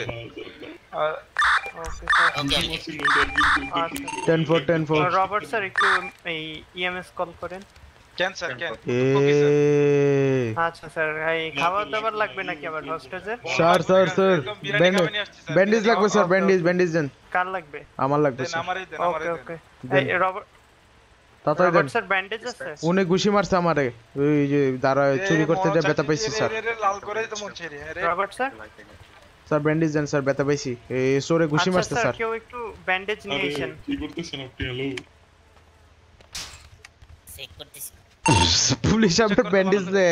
okay sir ten four ten four Robert sir একটু এই ইএমএস কল করেন কেন স্যার কেন এই আচ্ছা স্যার এই খাবার দাবার লাগবে নাকি আবার হোস্টেজের স্যার স্যার স্যার ব্যান্ডেজ লাগবে স্যার ব্যান্ডেজ ব্যান্ডেজ দেন কার লাগবে আমার লাগবে স্যার আমারই দেন ওকে ওকে এই রবার্ট তাতাই দেন স্যার ব্যান্ডেজ আছে উনি ঘুষি মারছে আমারে ওই যে দাঁড়া চুরি করতে যা ব্যথা পাইছি স্যার লাল করে তো মন ছেড়ে আরে রবার্ট স্যার স্যার ব্যান্ডেজ দেন স্যার ব্যথা পাইছি এই সোরে ঘুষি মারছে স্যার কেউ একটু ব্যান্ডেজ নিয়ে আসেন কি করতেছেন আপনি হ্যালো চেক করতেছি পুলিশ আপনার ব্যান্ডেজ দে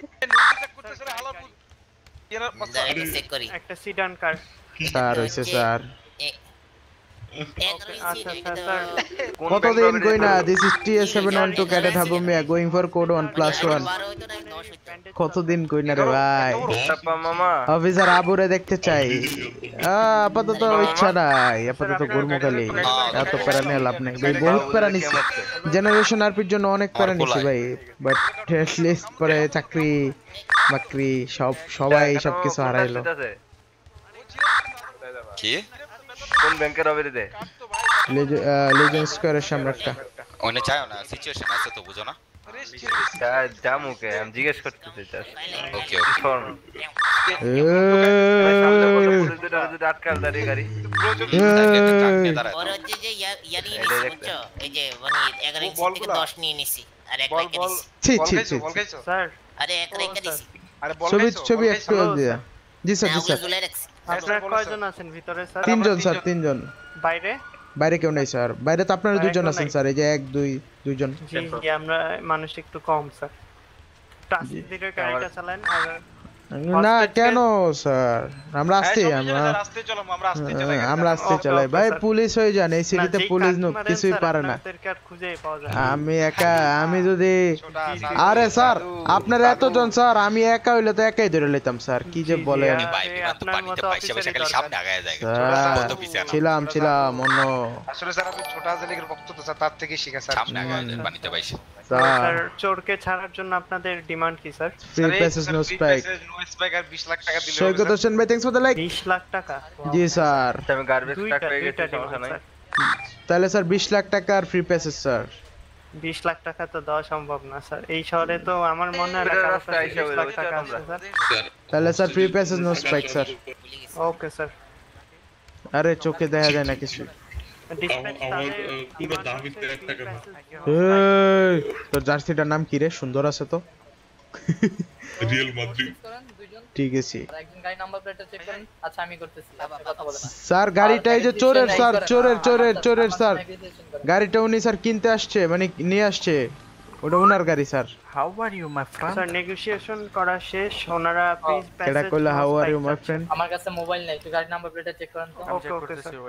চেক করি একটা সিডান কার স্যার হইছে স্যার আচ্ছা স্যার কতদিন কই না this is T S seven one two cadet Habumia going for code one plus one কতদিন কই না রে ভাই মামা অফিসার আবুরে দেখতে চাই আপাতত ইচ্ছা নাই আপাতত গুরমুখালি এত প্যারা নিয়ে লাভ নেই ভাই বহুত প্যারা নিছি জেনারেশন আরপির জন্য অনেক প্যারা নিছি ভাই বাট লিস্ট পরে চাকরি বাকরি সব সবাই সবকিছু হারাইলো কি কোন ব্যাংকের হবে রে লিজেন্ড স্কয়ারের সামনে একটা ওনে চাইও না সিচুয়েশন আছে তো বুঝো না জামুকে আমি জিজ্ঞেস করতেছি জাস্ট ওকে ওকে ফর্ম আটকাল দাঁড়িয়ে গাড়ি ওর হচ্ছে যে ইয়ারি নিছি বুঝছো এই যে মানে এগারো ইঞ্চি থেকে দশ নিয়ে নিছি আর এক রেখে দিছি ছি ছি ছি স্যার আরে এক রেখে দিছি আরে বল ছবি ছবি একটু দিয়া জি স্যার জি স্যার আপনারা কয়জন আছেন ভিতরে স্যার তিনজন স্যার তিনজন বাইরে বাইরে কেউ নাই স্যার বাইরে তো আপনারা দুইজন আছেন স্যার এই যে এক দুই দুইজন জি জি আমরা মানুষ একটু কম স্যার ট্রান্সফারের গাড়িটা চালান আর না কেন স্যার আমরা আসছি আমরা রাস্তায় চলো আমরা আসতে চালাই আমরা আসতে চালাই ভাই পুলিশ হয়ে যান এই সিটিতে পুলিশ নো কিছুই পারে না আমি একা আমি যদি আরে স্যার আপনারা এতজন স্যার আমি একা হইলে তো একাই ধরে লইতাম স্যার কি যে বলেন ছিলাম ছিলাম অন্য আসলে স্যার আমি ছোট আজলিকের ভক্ত তো স্যার তার থেকে শিখা স্যার সামনে আগায় পানিতে পাইছে স্যার চোরকে ছাড়ার জন্য আপনাদের ডিমান্ড কি sir free passage no spike no spike আর বিশ লাখ টাকা দিলে সৈকত হোসেন ভাই থ্যাঙ্কস ফর দ্য লাইক বিশ লাখ টাকা জি স্যার আমি গার্বেজ ট্রাক পেয়ে গেছি সমস্যা নাই তাহলে স্যার বিশ লাখ টাকা আর ফ্রি প্যাসেজ স্যার বিশ লাখ টাকা তো দেওয়া সম্ভব না স্যার এই শহরে তো আমার মনে হয় না কারো কাছে বিশ লাখ টাকা আছে স্যার তাহলে sir free passage no spike sir okay sir আরে চোখে দেখা যায় না কিছু তোর জার্সিটার নাম কি রে সুন্দর আছে তো রিয়েল মাদ্রিদ ঠিক আছে একজন গাড়ি নাম্বার প্লেটটা চেক করেন আচ্ছা আমি করতেছি আপনি কথা বলেন না স্যার গাড়িটা এই যে চোরের স্যার চোরের চোরের চোরের স্যার গাড়িটা উনি স্যার কিনতে আসছে মানে নিয়ে আসছে ওটা ওনার গাড়ি sir how are you my friend sir negotiation করা শেষ ওনারা প্লিজ প্যাসেজ কেডা কইলা how are you my friend আমার কাছে মোবাইল নাই একটু গাড়ি নাম্বার প্লেটটা চেক করেন তো ওকে ওকে স্যার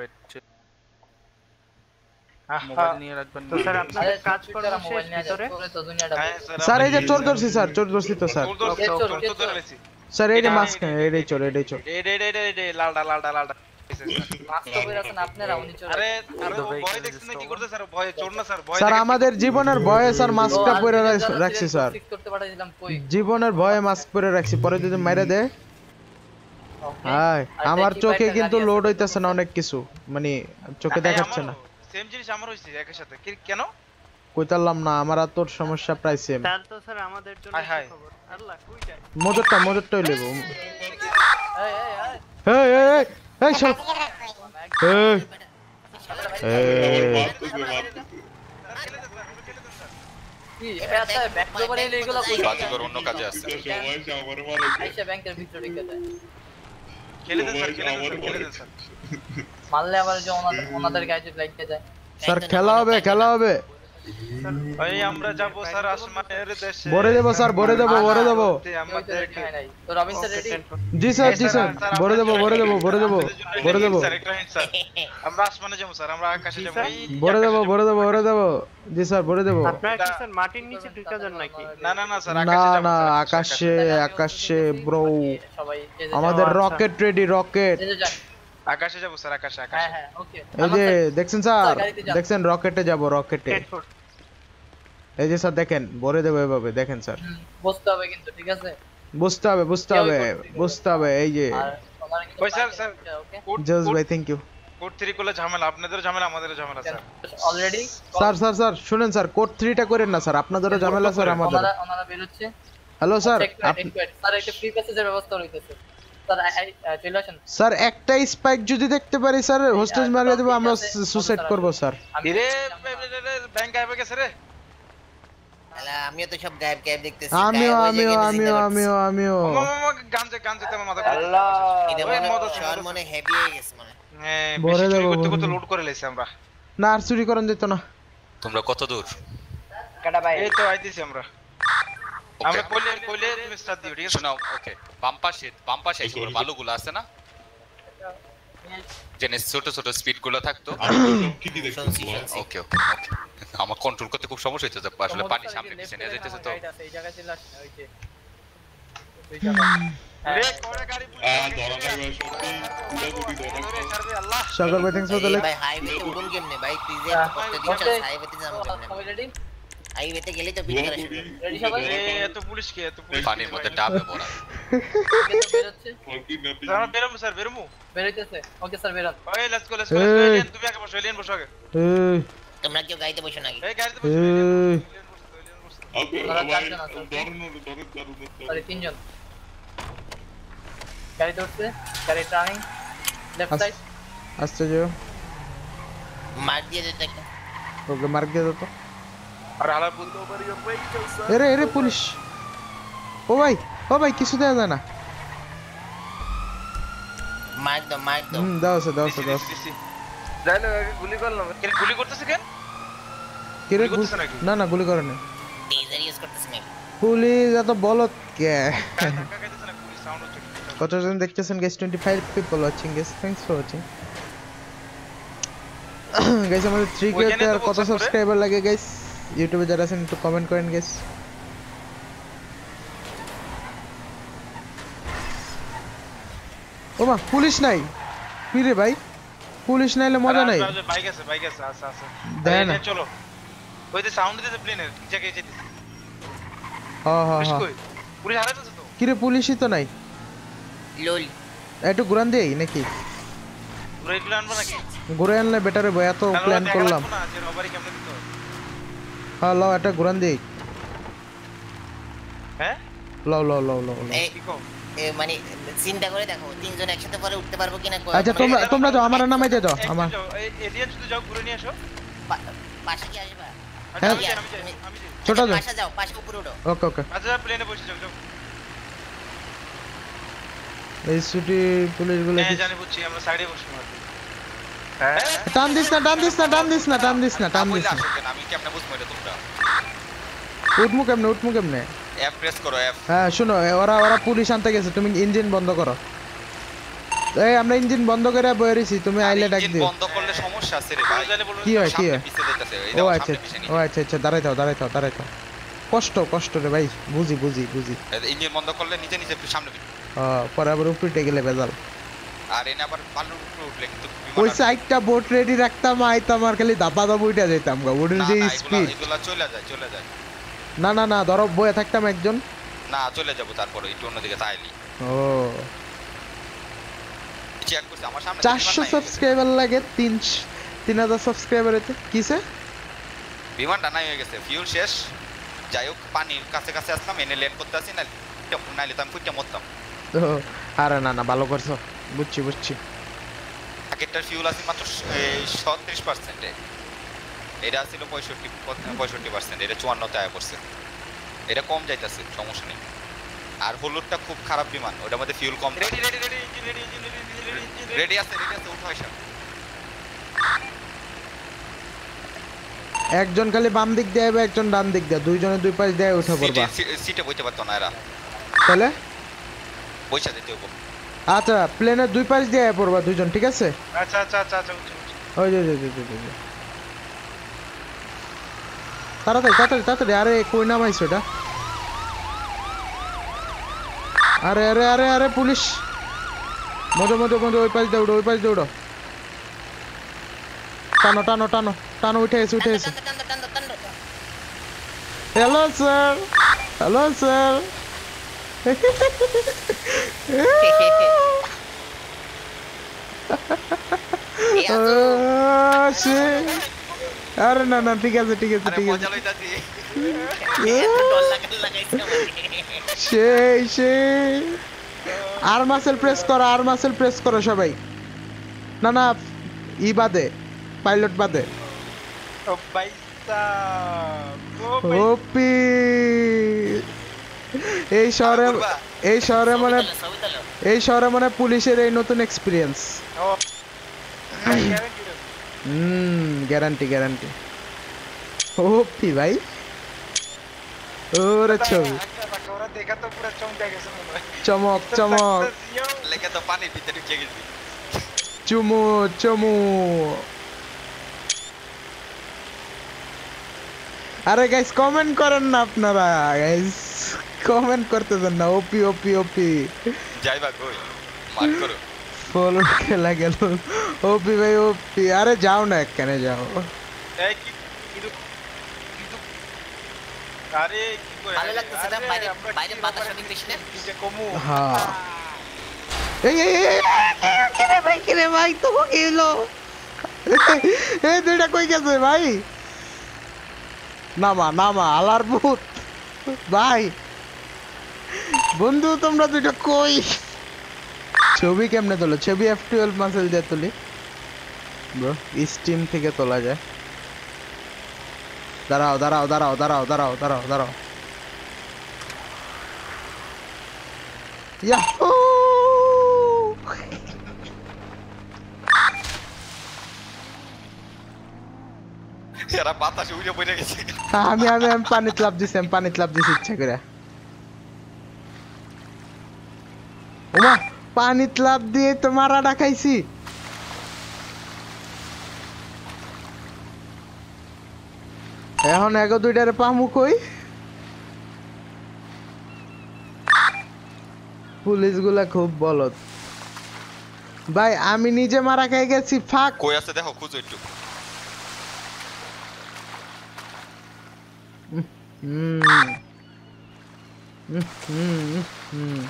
মোবাইল নিয়ে রাখবেন তো স্যার আপনারা কাজ করেন মোবাইল নিয়ে ভিতরে তো দুনিয়াটা স্যার এই যে চোর ধরছি স্যার চোর ধরছি তো স্যার স্যার এই যে মাস্ক এই চোর এই চোর এই রে রে রে লালডা লালডা লালডা মাস্ক তো কইরা আছেন আপনারা উনি চোর আরে আরে ভয় দেখছেন না কি করতে স্যার ভয় চোর না স্যার ভয় স্যার আমাদের জীবনের ভয়ে স্যার মাস্কটা পরে রাখছি স্যার ঠিক করতে পাঠাইছিলাম কই জীবনের ভয়ে মাস্ক পরে রাখছি পরে যদি মাইরা দে হাই আমার চোখে কিন্তু লোড হইতাছে না অনেক কিছু মানে চোখে দেখাচ্ছে না সেম জিনিস আমার হইছে একই সাথে কি কেন কইতালাম না আমার আর তোর সমস্যা প্রায় সেম তাহলে তো স্যার আমাদের জন্য খবর আল্লাহ কই যায় মজরটা মজরটাই লেব এই এই এই এই এই এই সব এই কি এটা ব্যাক ওভারে এগুলো কই বাজিকর অন্য কাজে আছে আইসা ব্যাংকের ভিতরে ঢুকে যায় খেলে দেন স্যার খেলে দেন খেলে দেন স্যার মারলে আবার যে ওনাদের ওনাদের গায়ে লাগিয়ে যায় স্যার খেলা হবে খেলা হবে ভাই আমরা যাব স্যার আসমানের দেশে বরে দেব স্যার বরে দেব বরে দেব আমাদের তো রবিন স্যার রেডি জি স্যার জি স্যার বরে দেব বরে দেব বরে দেব বরে দেব স্যার একটা হিন্ট স্যার আমরা আসমানে যাব স্যার আমরা আকাশে যাব বরে দেব বরে দেব বরে দেব জি স্যার বরে দেব আপনারা কি স্যার মাটির নিচে ঢুকে যান নাকি না না না স্যার না না আকাশে আকাশে ব্রো সবাই আমাদের রকেট রেডি রকেট আকাশে যাব স্যার আকাশে আকাশে হ্যাঁ হ্যাঁ ওকে এই যে দেখছেন স্যার দেখছেন রকেটে যাব রকেটে এই যে স্যার দেখেন বরে দেব এভাবে দেখেন স্যার বুঝতে হবে কিন্তু ঠিক আছে বুঝতে হবে বুঝতে হবে বুঝতে হবে এই যে ওই স্যার স্যার জজ ভাই থ্যাংক ইউ কোড থ্রি কোলে ঝামেলা আপনাদের ঝামেলা আমাদেরও ঝামেলা sir already sir sir sir শুনেন স্যার কোড থ্রি টা করেন না স্যার আপনাদেরও ঝামেলা স্যার আমাদের ওনারা ওনারা বের হচ্ছে হ্যালো স্যার স্যার একটা ফ্রি প্যাসেজের ব্যবস্থা হইতেছে স্যার চলে আসেন স্যার একটা স্পাইক যদি দেখতে পারি স্যার হোস্টেজ মারিয়ে দেব আমরা সুসাইড করব স্যার রে ব্যাংক গায়েব গেছে রে আলা আমিও তো সব গায়েব গায়েব দেখতেছি আমিও আমিও আমিও আমিও আমিও গাঞ্জে গাঞ্জে তেমন মাথা আল্লাহ এটা মনে শহর মনে হেভি হয়ে গেছে মনে হ্যাঁ বরে দেব কত কত লোড করে লাইছি আমরা না আর চুরি করন দিত না তোমরা কত দূর কাটা ভাই এই তো আইতেছি আমরা আমরা কইলে কইলে তুমি স্টার্ট দিও ঠিক আছে শোনাও ওকে বাম পাশে বাম পাশে এই বালুগুলো আছে না যেন ছোট ছোট স্পিড গুলো থাকতো ওকে ওকে ওকে আমার কন্ট্রোল করতে খুব সমস্যা হচ্ছে আসলে পানি সামনে পিছনে যাইতেছে তো এই জায়গা ছিল ওই যে দুই রে কোরে গাড়ি সাগর ভাই থ্যাঙ্কস ফর দ্য লাইক ভাই হাইওয়েতে উড়ুন কেমনে ভাই তুই যে করতে দিছস হাইওয়েতে যাবো কেমনে রেডি হাইওয়েতে গেলে তো বিট করা শুরু রেডি সবাই এত পুলিশ কে এত পুলিশ পানির মধ্যে ডাবে ভরা আমরা বেরোবো স্যার বেরোবো বেরোইতেছে ওকে স্যার বেরোন ওই let's go let's go Alien তুমি আগে বসো এলিয়ান বসো আগে এই তোমরা কেউ গাড়িতে বসো নাকি এই গাড়িতে বসো ওরা চারজন আছে সরি তিনজন গাড়ি উঠছে গাড়ি টার্নিং লেফট সাইড আস্তে যাও মার দিয়ে দে একটা ওকে মার দিয়ে দাও তো আর হালা বলতে পারি ভাই এরে এরে পুলিশ ও ভাই ও ভাই কিছু দেয়া যায় না মার দাও মার দাও হুম দাও সে দাও সে দাও যাইলো আগে গুলি করলাম কেন গুলি করতেছে কেন কি রে না না গুলি করে না টেজার ইউজ করতেছ নাকি পুলিশ এত বলত কে কতজন দেখতেছেন guys twenty-five people watching guys thanks for watching guys আমাদের three k তে আর কত সাবস্ক্রাইবার লাগে গাইস ইউটিউবে যারা আছেন একটু কমেন্ট করেন গাইস ওমা পুলিশ নাই কি রে ভাই পুলিশ নাইলে মজা নাই বাইক আছে বাইক আছে আচ্ছা আচ্ছা দেন চলো ওই যে সাউন্ড দিতেছে প্লেনের কি জায়গায় যেতেছে হ্যাঁ হ্যাঁ হ্যাঁ পুলিশ হারাইছে তো কি রে পুলিশই তো নাই লল একটু ঘুরান দেই নাকি ঘুরে ঘুরে আনবো নাকি ঘুরে আনলে বেটারে ভাই এত প্ল্যান করলাম না যে রবারি কেমনে দিতে হবে হ্যাঁ লাও এটা ঘুরান দেই হ্যাঁ লাও লাও লাও লাও এই এ মানে চিন্তা করে দেখো তিনজন একসাথে পরে উঠতে পারবো কিনা আচ্ছা তোমরা তোমরা যাও আমার নামে যাও আমার এলিয়ান শুধু যাও ঘুরে নিয়ে আসো পাশে কি আসবা হ্যাঁ ছোট যাও পাশে যাও পাশে উপরে উঠো ওকে ওকে আচ্ছা প্লেনে বসে যাও যাও এই সিটি পুলিশ গুলো হ্যাঁ জানি বুঝছি আমরা সাইডে বসে মারছি হ্যাঁ টান দিস না টান দিস না টান দিস না টান দিস না টান দিস না আমি কেমনে বুঝবো এটা তোমরা উঠমু কেমনে উঠমু কেমনে এফ প্রেস করো এফ হ্যাঁ শুনো ওরা ওরা পুলিশ আনতে গেছে তুমি ইঞ্জিন বন্ধ করো এই আমরা ইঞ্জিন বন্ধ করে বইরেছি তুমি আইলে ডাক দিও বন্ধ করলে সমস্যা আছে রে ভাই কি হয় কি হয় পিছে যাইতাছে এই ও দাও আচ্ছা সামনে পিছে ও আচ্ছা আচ্ছা দাঁড়াই থাও দাঁড়াই থাও দাঁড়াই থাও কষ্ট কষ্ট রে ভাই বুঝি বুঝি বুঝি ইঞ্জিন বন্ধ করলে নিজে নিজে সামনে পিছে হ্যাঁ পরে আবার উপরে গেলে বেজাল আর এনে আবার পাল্লুর উপরে উঠলে কিন্তু ওই সাইডটা বোট রেডি রাখতাম আইতাম আর খালি দাপা দাপ উঠে যাইতাম গা ওদের যে স্পিড এগুলা চলে যায় চলে যায় না না না ধরো বয়ে থাকতাম একজন না চলে যাব তারপরে একটু অন্যদিকে তাইলি ও চেক করছি আমার সামনে চারশো সাবস্ক্রাইবার লাগে তিন তিন হাজার সাবস্ক্রাইবার এতে কিসে বিমানটা নাই হয়ে গেছে ফিউল শেষ যাই হোক পানির কাছে কাছে আসলাম এনে ল্যান্ড করতে আসি না নাইলে তো আমি ফুটটা মরতাম আরে না না ভালো করছো বুঝছি বুঝছি প্যাকেটটার ফিউল আছে মাত্র ছত্রিশ পার্সেন্টে এটা ছিল পঁয়ষট্টি পঁয়ষট্টি পার্সেন্ট এটা চুয়ান্নতে আয়া পড়ছে এটা কম যাইতেছে সমস্যা নেই আর হলুদটা খুব খারাপ বিমান ওটার মধ্যে ফিউল কম ready ready ready engine ready engine ready ready আছে রেডি আছে উঠো আইসা একজন খালি বাম দিক দিয়ে আইবে একজন ডান দিক দিয়ে দুইজনে দুই পাশ দিয়ে উঠে পড়বা সিটে বইতে পারতো না এরা তাহলে বইসা যেতে হবে আচ্ছা প্লেনের দুই পাশ দিয়ে পড়বা দুইজন ঠিক আছে আচ্ছা আচ্ছা আচ্ছা আচ্ছা ওই যে যে যে যে তাড়াতাড়ি তাড়াতাড়ি তাড়াতাড়ি আরে কই নামাইছো এটা আরে আরে আরে আরে পুলিশ মজো মজো মজো ওই পাশ দিয়ে উঠো ওই পাশ দিয়ে উঠো টানো টানো টানো টানো উঠে এসে উঠে এসে হ্যালো স্যার হ্যালো স্যার আরে না না ঠিক আছে ঠিক আছে ঠিক আছে সেই সেই আর মাসেল প্রেস করো আর মাসেল প্রেস করো সবাই না না ই বাদে পাইলট বাদে ও ভাইসা ওপি এই শহরে এই শহরে মানে এই শহরে মানে পুলিশের এই নতুন এক্সপেরিয়েন্স হুম গ্যারান্টি গ্যারান্টি ওপি ভাই ওরে ছবি ওরা দেখা তো পুরো চমকে গেছে মনে হয় চমক চমক লেগে তো পানির ভিতরে ঢুকে গেছি চুমু চুমু আরে গাইস কমেন্ট করেন না আপনারা গাইস কমেন্ট করতে দেন না ওপি ওপি ওপি যাইবা কই মার করো ফলো খেলা গেল ওপি ভাই ওপি আরে যাও না কেন যাও এই কি কিন্তু কিন্তু আরে কি করে ভালো লাগতেছে না বাইরে বাইরে বাতাস অনেক বেশি না যে কমু হ্যাঁ এই এই এই কেরে ভাই কেরে ভাই তো কি হলো এই দুইটা কই গেছে ভাই নামা নামা আলার ভূত ভাই বন্ধু তোমরা দুইটা কই ছবি কেমনে তোলো ছবি এফ টুয়েলভ মাসেল দিয়ে তুলি ব্রো স্টিম থেকে তোলা যায় দাঁড়াও দাঁড়াও দাঁড়াও দাঁড়াও দাঁড়াও দাঁড়াও দাঁড়াও ইয়াহু এরা বাতাসে উড়ে পড়ে গেছে আমি আমি আমি পানি ক্লাব দিছি আমি পানি ক্লাব দিছি ইচ্ছা করে ওমা পানি ক্লাব দিয়ে তো মারাটা খাইছি এখন এগো দুইটারে পামু কই পুলিশ গুলা খুব বলদ ভাই আমি নিজে মারা খাই গেছি ফাক কই আছে দেখো খুঁজো একটু হুম হুম হুম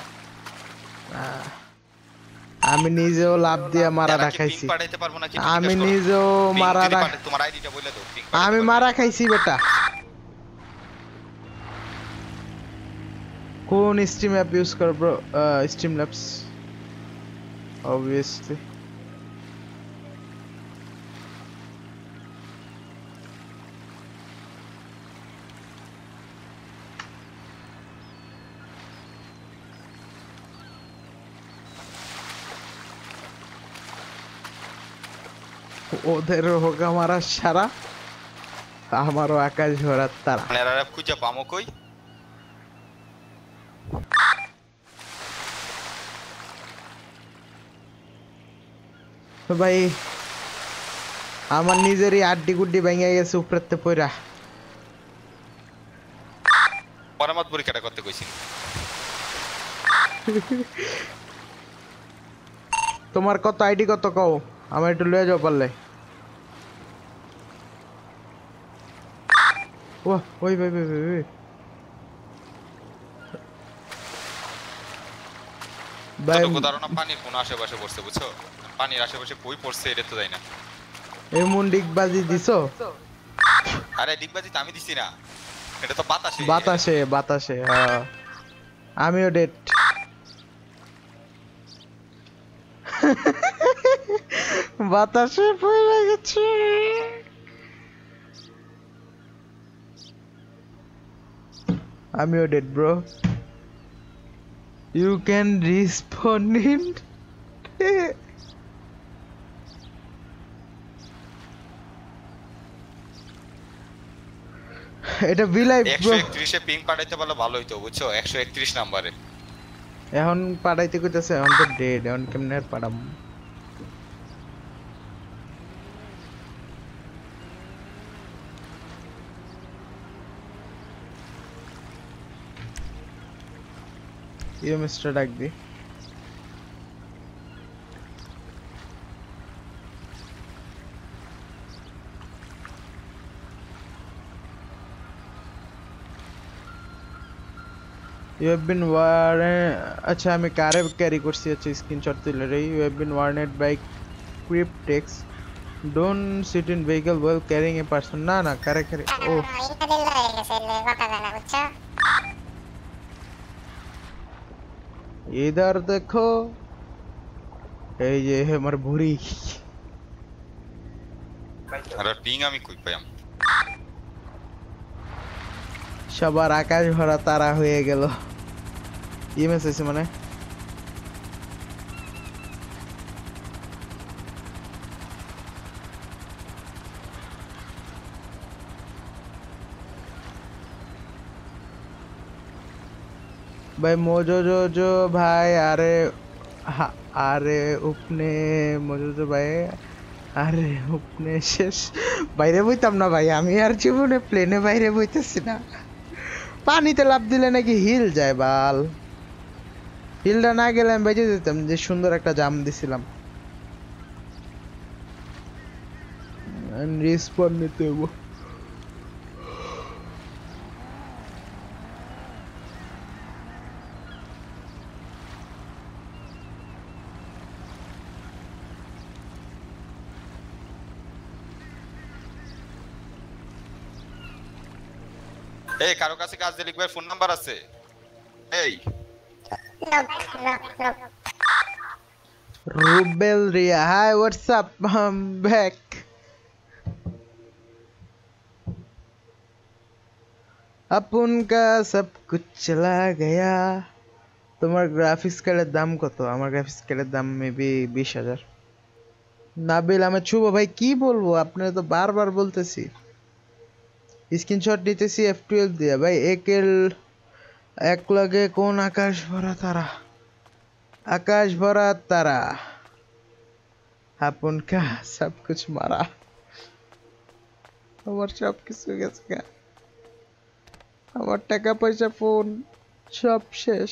আমি নিজেও লাভ দিয়ে মারা খাইছি আমি নিজেও মারা তোমার আইডিটা বলে দাও আমি মারা খাইছি বেটা কোন স্ট্রিম অ্যাপ ইউজ কর ব্রো স্ট্রিম ল্যাবস obviously ওদের হোক আমার সারা আমারও আকাশ ভরার তারা আপনারা খুঁজে পামো কই তো ভাই আমার নিজেরই আড্ডি গুড্ডি ভেঙে গেছে উপরেতে পয়রা পরামত পরীক্ষাটা করতে কইছি তোমার কত আইডি কত কও আমার একটু লয়ে যাও পারলে ও ওই ভাই ভাই ভাই ভাই তো ধারণা পানি কোন আশেপাশে পড়ছে বুঝছো পানির আশেপাশে কই পড়ছে এটা তো জানি না এমন ডিগবাজি দিছো আরে ডিগবাজি তো আমি দিছি না এটা তো বাতাসে বাতাসে বাতাসে হ্যাঁ আমিও ডেট বাতাসে পড়ে গেছে আমিও dead bro you can respond in এটা বিলাইভ ব্রো একশো একত্রিশ এ পিং পাঠাইতে পারলে ভালো হইতো বুঝছো একশো একত্রিশ নম্বরে এখন পাঠাইতে কইতাছে এখন তো ডেড এখন কেমনে আর পাঠাম ইউ মিস্টার ডাক দি You have been warned. अच्छा हमें कारे कैरी करती है अच्छा स्क्रीनशॉट तो ले रही. You have been warned by Cryptex. Don't sit in vehicle while carrying a person. ना ना करे करे. Oh. इधर देखो. ये ये है मर भूरी. अरे पिंग আমি কই পাইম সবার আকাশ ভরা তারা হয়ে গেল এই মেসেজ মানে भाई मोजो जो जो भाई अरे हा- अरे उपने मोजो जो भाई আরে উপনে শেষ বাইরে বইতাম না ভাই আমি আর জীবনে প্লেনে বাইরে বইতেছি না পানিতে লাফ দিলে নাকি হিল যায় বাল হিলটা না গেলে আমি বেঁচে যেতাম যে সুন্দর একটা জাম দিছিলাম রিস্পন নিতে হবো এই কারো কাছে কাজ দিয়ে লিখবে ফোন নাম্বার আছে এই Rubel Ria, hi, what's up? I'm back. अपन का सब कुछ चला गया তোমার গ্রাফিক্স কার্ডের দাম কত আমার গ্রাফিক্স কার্ডের দাম মেবি বিশ হাজার নাবিল আমি শুভ ভাই কি বলবো আপনারা তো বারবার বলতেছি স্ক্রিনশট নিতেছি এফ টুয়েলভ দিয়ে ভাই একেল এক লগে কোন আকাশ ভরা তারা आकाश भरा तारा अपन का सब कुछ मारा আমার সব কিছু গেছে গা আমার টাকা পয়সা ফোন সব শেষ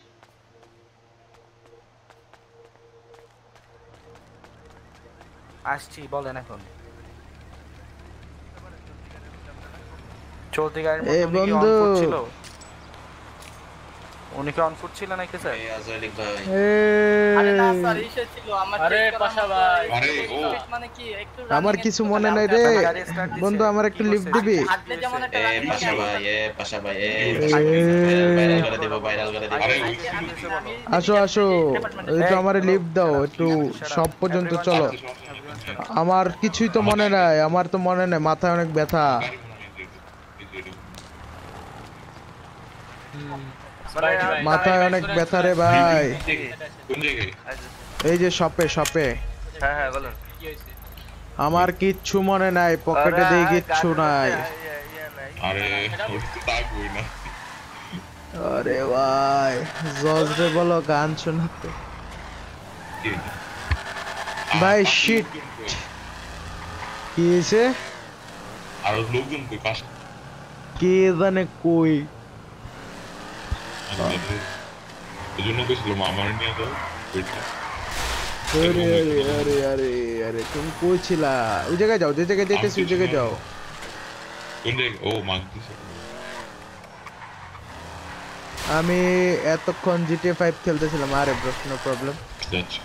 আসছি বলেন এখন চলতি গাড়ির মধ্যে কি অন ফুট ছিল উনি কি অন ফুট ছিল নাকি স্যার এই আজালিক ভাই আরে না স্যার ইসে ছিল আমার আরে পাশা ভাই আরে ও মানে কি একটু আমার কিছু মনে নাই রে বন্ধু আমার একটু লিফট দিবি হাতে যেমন একটা এ পাশা ভাই এ পাশা ভাই এ ভাইরাল করে দেব ভাইরাল করে দেব আরে আসো আসো একটু আমারে লিফট দাও একটু সব পর্যন্ত চলো আমার কিছুই তো মনে নাই আমার তো মনে নাই মাথায় অনেক ব্যথা মাথায় অনেক ব্যথা রে ভাই এই যে শপে শপে হ্যাঁ হ্যাঁ বলুন আমার কিচ্ছু মনে নাই পকেটে দিয়ে কিচ্ছু নাই আরে তাকবই না আরে ভাই জজরে বলো গান শোনাতে ভাই শিট কি হয়েছে আর লোকজন কই কাজ কে জানে কই এজন্য কইছিলাম আমার নিয়ে দাও ওইটা আরে আরে আরে আরে আরে তুমি কই ছিলা ওই জায়গায় যাও যে জায়গায় যাইতেছি ওই জায়গায় যাও কোন জায়গায় ও মাগতেছে আমি এতক্ষণ জিটিএ ফাইভ খেলতেছিলাম আরে ব্রো নো প্রবলেম যাচ্ছি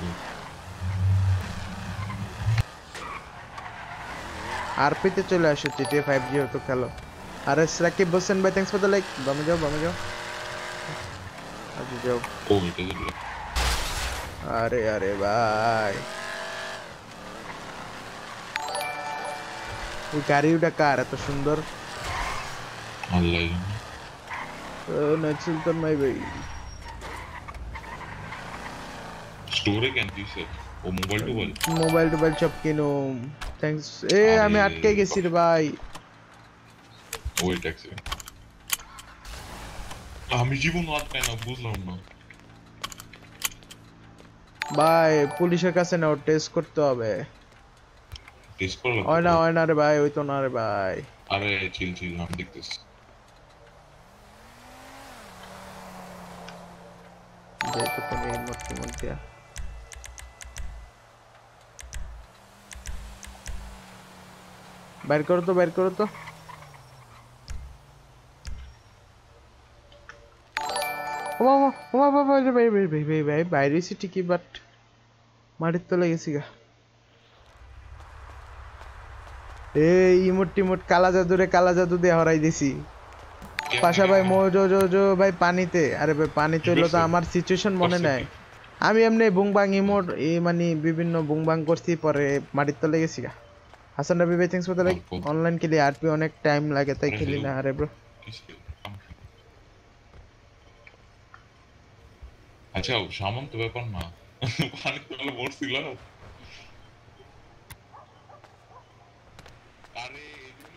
আরপিতে চলে আসো জিটিএ ফাইভ যেহেতু খেলো আরে সাকিব হোসেন ভাই থ্যাঙ্কস ফর দ্য লাইক বামে যাও বামে যাও আগে যাও ও এটা দিল আরে আরে ভাই ওই গাড়িটা কার এত সুন্দর আল্লাহ ও না সুলতান ভাই ভাই স্টোরে কেন দিছে ও মোবাইল টোবাইল মোবাইল টোবাইল সব কিনো থ্যাঙ্কস এ আমি আটকে গেছি রে ভাই ওই ট্যাক্সি আমি জীবন আটকাই না বুঝলাম না ভাই পুলিশের কাছে নাও টেস্ট করতে হবে টেস্ট করলাম ওই না ওই না রে ভাই ওই তো না রে ভাই আরে চিল চিল আমি দেখতেছি দেখো তুমি মত মত দিয়া বাইর করো তো বাইর করো তো ও বাবা ও বাবা ভাই ভাই ভাই ভাই ভাই ভাই বাইরে এসে ঠিকই বাট মাটির তলে গেছি গা এই ইমোট টিমোট কালা জাদুরে কালা জাদু দিয়ে হরাই দিছি পাশা ভাই মোজো জো জো ভাই পানিতে আরে ভাই পানিতে হলো তো আমার সিচুয়েশন মনে নাই আমি এমনি বুংবাং ইমোট এই মানে বিভিন্ন বুংবাং করছি পরে মাটির তলে গেছি গা হাসান রবি ভাই thanks for the like online খেলি আরপি অনেক টাইম লাগে তাই খেলি না আরে ব্রো আচ্ছা সামন্ত ব্যাপার না পানি তলে মরছিল আরে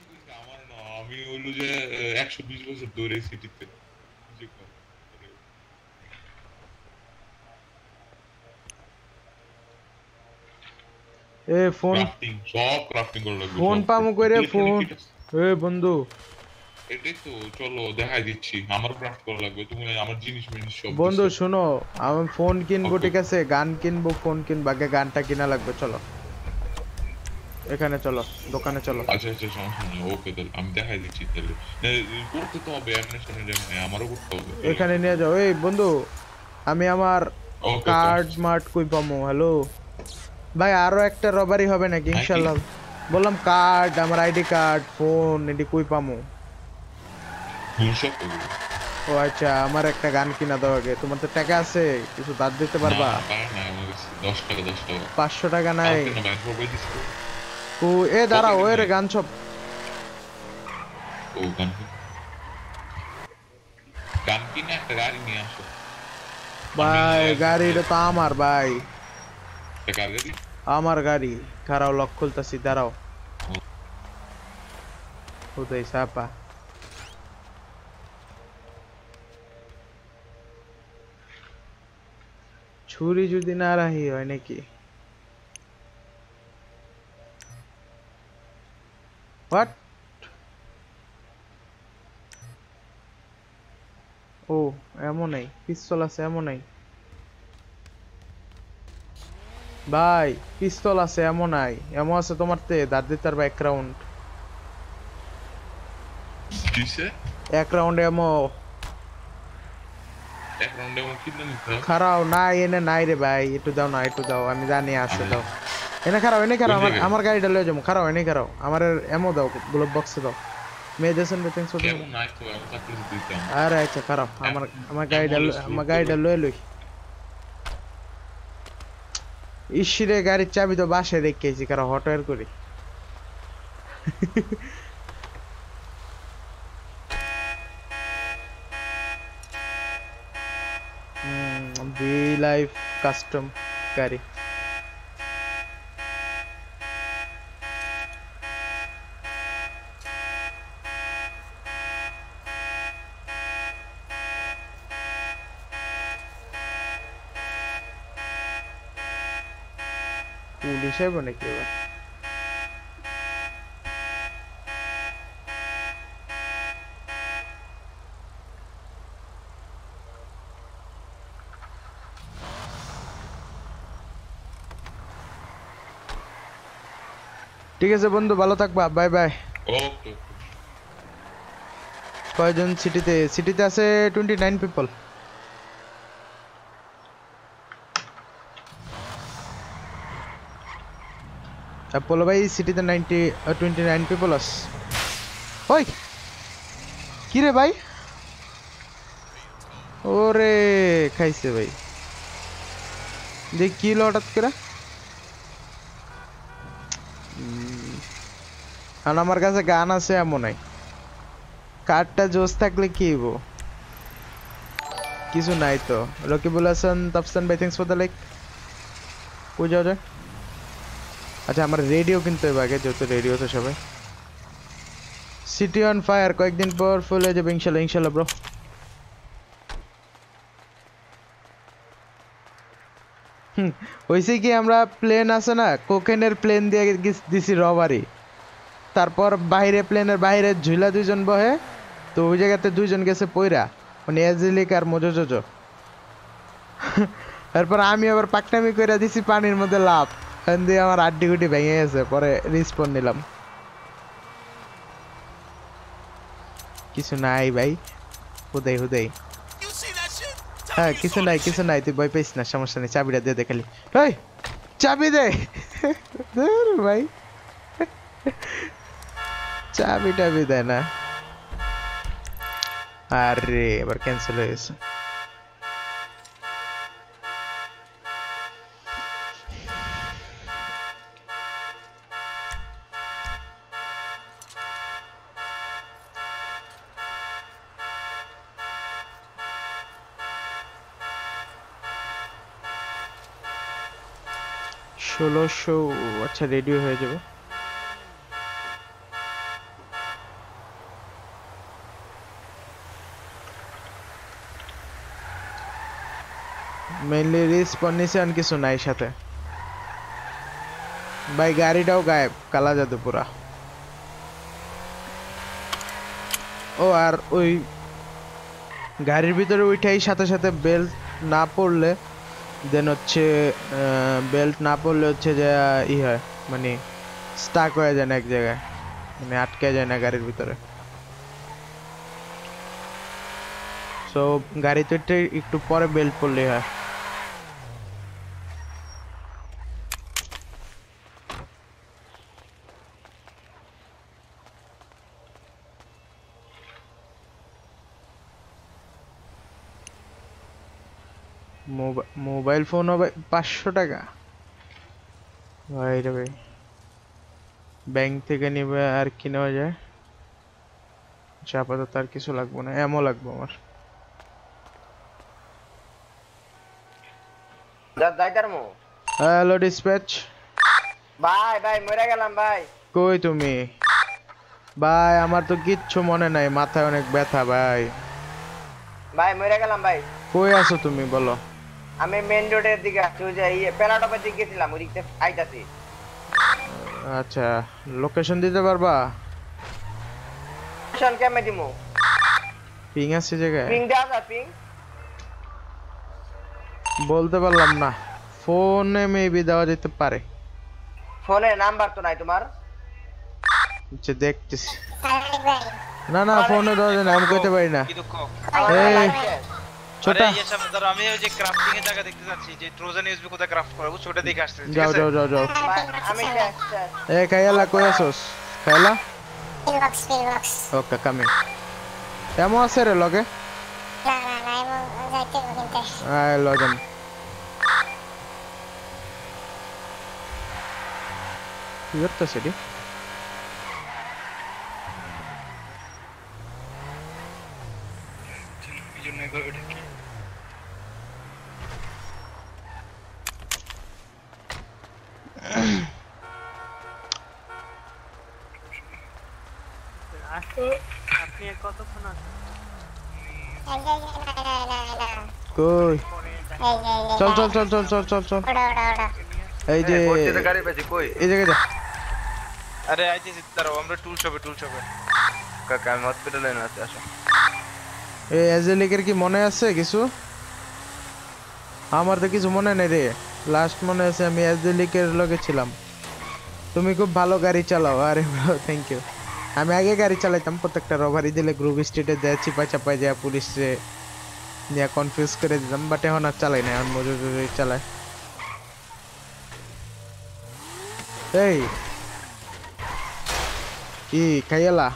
আমি হইলো যে একশো বিশ বছর ধরে সিটিতে এ ফোন ক্রাফটিং সব ক্রাফটিং করে লাগবে ফোন পামু কইরে ফোন এ বন্ধু এটাই তো চলো দেখাই দিচ্ছি আমার ক্রাফট করা লাগবে তুমি আমার জিনিস মিনিস সব বন্ধু শোনো আমি ফোন কিনবো ঠিক আছে গান কিনবো ফোন কিনবো আগে গানটা কিনা লাগবে চলো এখানে চলো দোকানে চলো আচ্ছা আচ্ছা সমস্যা নেই ওকে তাহলে আমি দেখাই দিচ্ছি তাহলে করতে তো হবে অ্যানিমেশনের জন্য আমারও করতে হবে এখানে নিয়ে যাও এই বন্ধু আমি আমার কার্ড মার্ট কই পামু হ্যালো ভাই আরো একটা রবারি হবে নাকি ইনশাআল্লাহ বললাম কার্ড আমার আইডি কার্ড ফোন এডি কই পামু ও আচ্ছা আমার একটা গান কিনা দাও আগে তোমার তো টাকা আছে কিছু বাদ দিতে পারবা দশ টাকা দশ টাকা পাঁচশো টাকা নাই ও এ দাঁড়াও ওই রে গান সব ও গান গান কিনে একটা গাড়ি নিয়ে আসো ভাই গাড়িটা তো আমার ভাই কার গাড়ি আমার গাড়ি খারাও লক খুলতাছি দাঁড়াও উদয় সাপা ছুরি যদি না রাহি হয় নাকি হোয়াট ও এমনই পিস্তল আছে এমনই ভাই পিস্তল আছে এমনই এমন আছে তোমার তে দাঁত দিতে পারবা এক রাউন্ড কিসে এক রাউন্ড এমো এক রাউন্ডে এমন কিনে নিতে খারাও না এনে নাই রে ভাই একটু দাও না একটু দাও আমি জানি আছে দাও এনে খারাও এনে খারাও আমার আমার গাড়িটা লয়ে যাবো খারাও এনে খারাও আমার এমো দাও গ্লোব বক্সে দাও মেডিসিন বে থ্যাঙ্কস ফর কেমন নাই তো এমন থাকলে দিতাম আরে আচ্ছা খারাও আমার আমার গাড়িটা আমার গাড়িটা লয়ে লই ইশিরে গাড়ির চাবি তো বাসায় রেখেছি কারণ হটওয়্যার করি বি লাইফ কাস্টম গাড়ি পুলিশ হবে নাকি এবার ঠিক আছে বন্ধু ভালো থাকবা বাই বাই ওকে কয়জন সিটিতে সিটিতে আছে টোয়েন্টি নাইন পিপল অ্যাপোলো ভাই সিটিতে নাইনটি টোয়েন্টি নাইন পিপল আস ওই কি রে ভাই ওরে খাইছে ভাই দেখ কি হঠাৎ করে আর আমার কাছে গান আছে এমন নাই কার্ডটা জোস থাকলে কি হইব কিছু নাই তো রকিবুল হাসান তাফসান ভাই থ্যাঙ্কস ফর দ্য লাইক কই যাও যায় আচ্ছা আমার রেডিও কিনতে হবে আগে যেহেতু রেডিও তো সবাই সিটি অন ফায়ার কয়েকদিন পর ফুল হয়ে যাবে ইনশাল্লাহ ইনশাল্লাহ ব্রো হুম হইছে কি আমরা প্লেন আছে না কোকেনের প্লেন দিয়ে দিছি রবারি তারপর বাইরে প্লেনের বাইরে ঝুলা দুইজন বহে তো ওই জায়গাতে দুইজন গেছে পয়রা মানে এজিলিক আর মোজোজোজো তারপর আমি আবার পাকনামি কইরা দিছি পানির মধ্যে লাভ এখান দিয়ে আমার আড্ডি গুটি ভেঙে গেছে পরে রিস্পন নিলাম কিছু নাই ভাই হুদাই হুদাই হ্যাঁ কিছু নাই কিছু নাই তুই ভয় পাইস না সমস্যা নেই চাবিটা দিয়ে দে খালি ওই চাবি দে ভাই চাবি টাবি দেয় না আরে এবার ক্যান্সেল হয়ে গেছে ষোলোশো আচ্ছা রেডিও হয়ে যাবে মেইনলি রিস্পন নিছে আর কিছু নাই সাথে ভাই গাড়িটাও গায়েব, কালা জাদু পুরা। ও আর ওই গাড়ির ভিতরে উঠাই সাথে সাথে বেল্ট না পড়লে দেন হচ্ছে বেল্ট না পড়লে হচ্ছে যে ই হয় মানে স্টাক হয়ে যায় না এক জায়গায়, মানে আটকে যায় না গাড়ির ভিতরে। সো গাড়িতে একটু পরে বেল্ট পরলেই হয়। মোবাইল ফোন হবে পাঁচশো টাকা ভাই রে ভাই, ব্যাংক থেকে নিবে আর কি নেওয়া যায়? আপাতত আর কিছু লাগবে না, এমও লাগবে আমার। হ্যালো ডিসপ্যাচ ভাই ভাই মরে গেলাম ভাই। কই তুমি? ভাই আমার তো কিচ্ছু মনে নাই, মাথায় অনেক ব্যথা ভাই। ভাই মরে গেলাম ভাই। কই আছো তুমি বলো? আমি মেইন রোডের দিকে আছি, ওই যে এই পেলাটপের দিকে গেছিলাম, ওই দিকে আইতাছি। আচ্ছা লোকেশন দিতে পারবা? লোকেশন কেমনে দিমু? পিং আছে জায়গায়? পিং দাও না পিং। বলতে পারলাম না, ফোনে মেবি দেওয়া যেতে পারে। ফোনে নাম্বার তো নাই তোমার? আচ্ছা দেখতেছি। না না ফোনে দেওয়া যায় না, আমি কইতে পারি না। এই ছোটা আরে এসব ধরো আমি ওই যে ক্রাফটিং এর জায়গা দেখতে যাচ্ছি, যে ট্রোজান ইউএসবি কোথায় ক্রাফট করা বুঝছো, ওটা দেখে আসছে। যাও যাও যাও যাও। আমি এই কাইলা কই আছোস? কাইলা পিলবক্স পিলবক্স ওকে কামিং। এমন আছে রে লগে? না না না এমন যাইতে কিনতে আই লগেন। কি করতেছ রে? এই জন্য এবার ওটা কি আপনি কতক্ষণ আছেন? কই চল চল চল চল চল চল চল। এই যে গাড়ি পেছি কই? এই জায়গায় যা। আরে আইতেছি দাঁড়াও, আমরা টুল শপে টুল শপে কাকা আমি হসপিটালে না আছি, আসো। এই এজেলিকের কি মনে আছে কিছু? আমার তো কিছু মনে নেই রে। লাস্ট মনে আছে আমি এজেলিকের লগে ছিলাম। তুমি খুব ভালো গাড়ি চালাও। আরে ব্রো থ্যাংক ইউ। আমি আগে গাড়ি চালাইতাম, প্রত্যেকটা রবারি দিলে গ্রুপ স্ট্রিটে যায় চিপাই চাপাই যায় পুলিশে নিয়ে কনফিউজ করে দিতাম, বাট এখন আর চালাই না, এখন মজুর চালাই। এই কি খাইয়ালা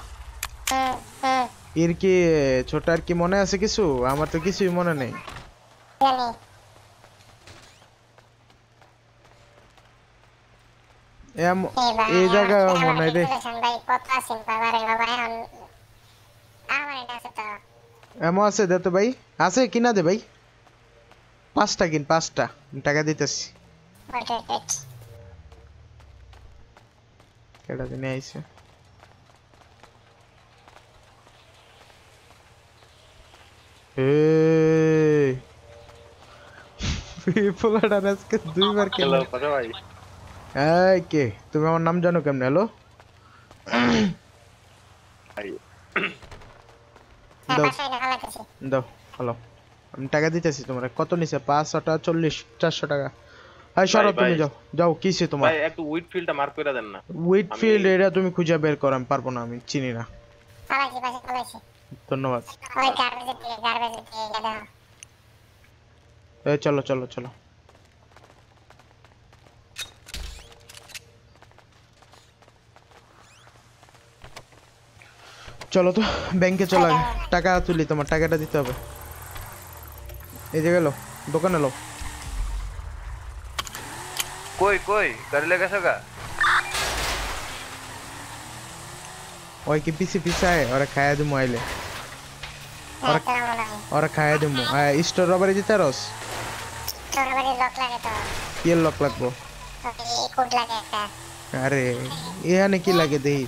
এর কি ছোটার কি মনে আছে কিছু? আমার তো কিছুই মনে নেই। এই জায়গা মনে রে এমন আছে দে তো ভাই, আছে কিনা দে ভাই, পাঁচটা কিন, পাঁচটা টাকা দিতেছি। কেডা দিনে আইছে? এই পিপলটা আজকে দুইবার খেলো কথা ভাই। এই কে তুমি? আমার নাম জানো কেমনে? হ্যালো দাও দাও হ্যালো, আমি টাকা দিতেছি তোমার। কত নিছে? পাঁচশোটা চল্লিশ চারশো টাকা। হ্যাঁ সরো তুমি যাও যাও। কিসে তোমার? ভাই একটু উইট ফিল্ডটা মার্ক করে দেন না। উইট ফিল্ড এটা তুমি খুঁজে বের করো, আমি পারবো না, আমি চিনি না। ধন্যবাদ। এই চলো চলো চলো। চলো তো ব্যাংকে চলো, আগে টাকা তুলি, তোমার টাকাটা দিতে হবে। এই যে গেল দোকানে লো। কই কই গাড়ি লাগাছো গা? ওই কি পিছে পিছে আয়, ওরা খায়া দিমু আইলে, ওরা খায়া দিমু। স্টোর রবারি দিতে রস কি লক লাগবো? আরে এখানে কি লাগে দেই?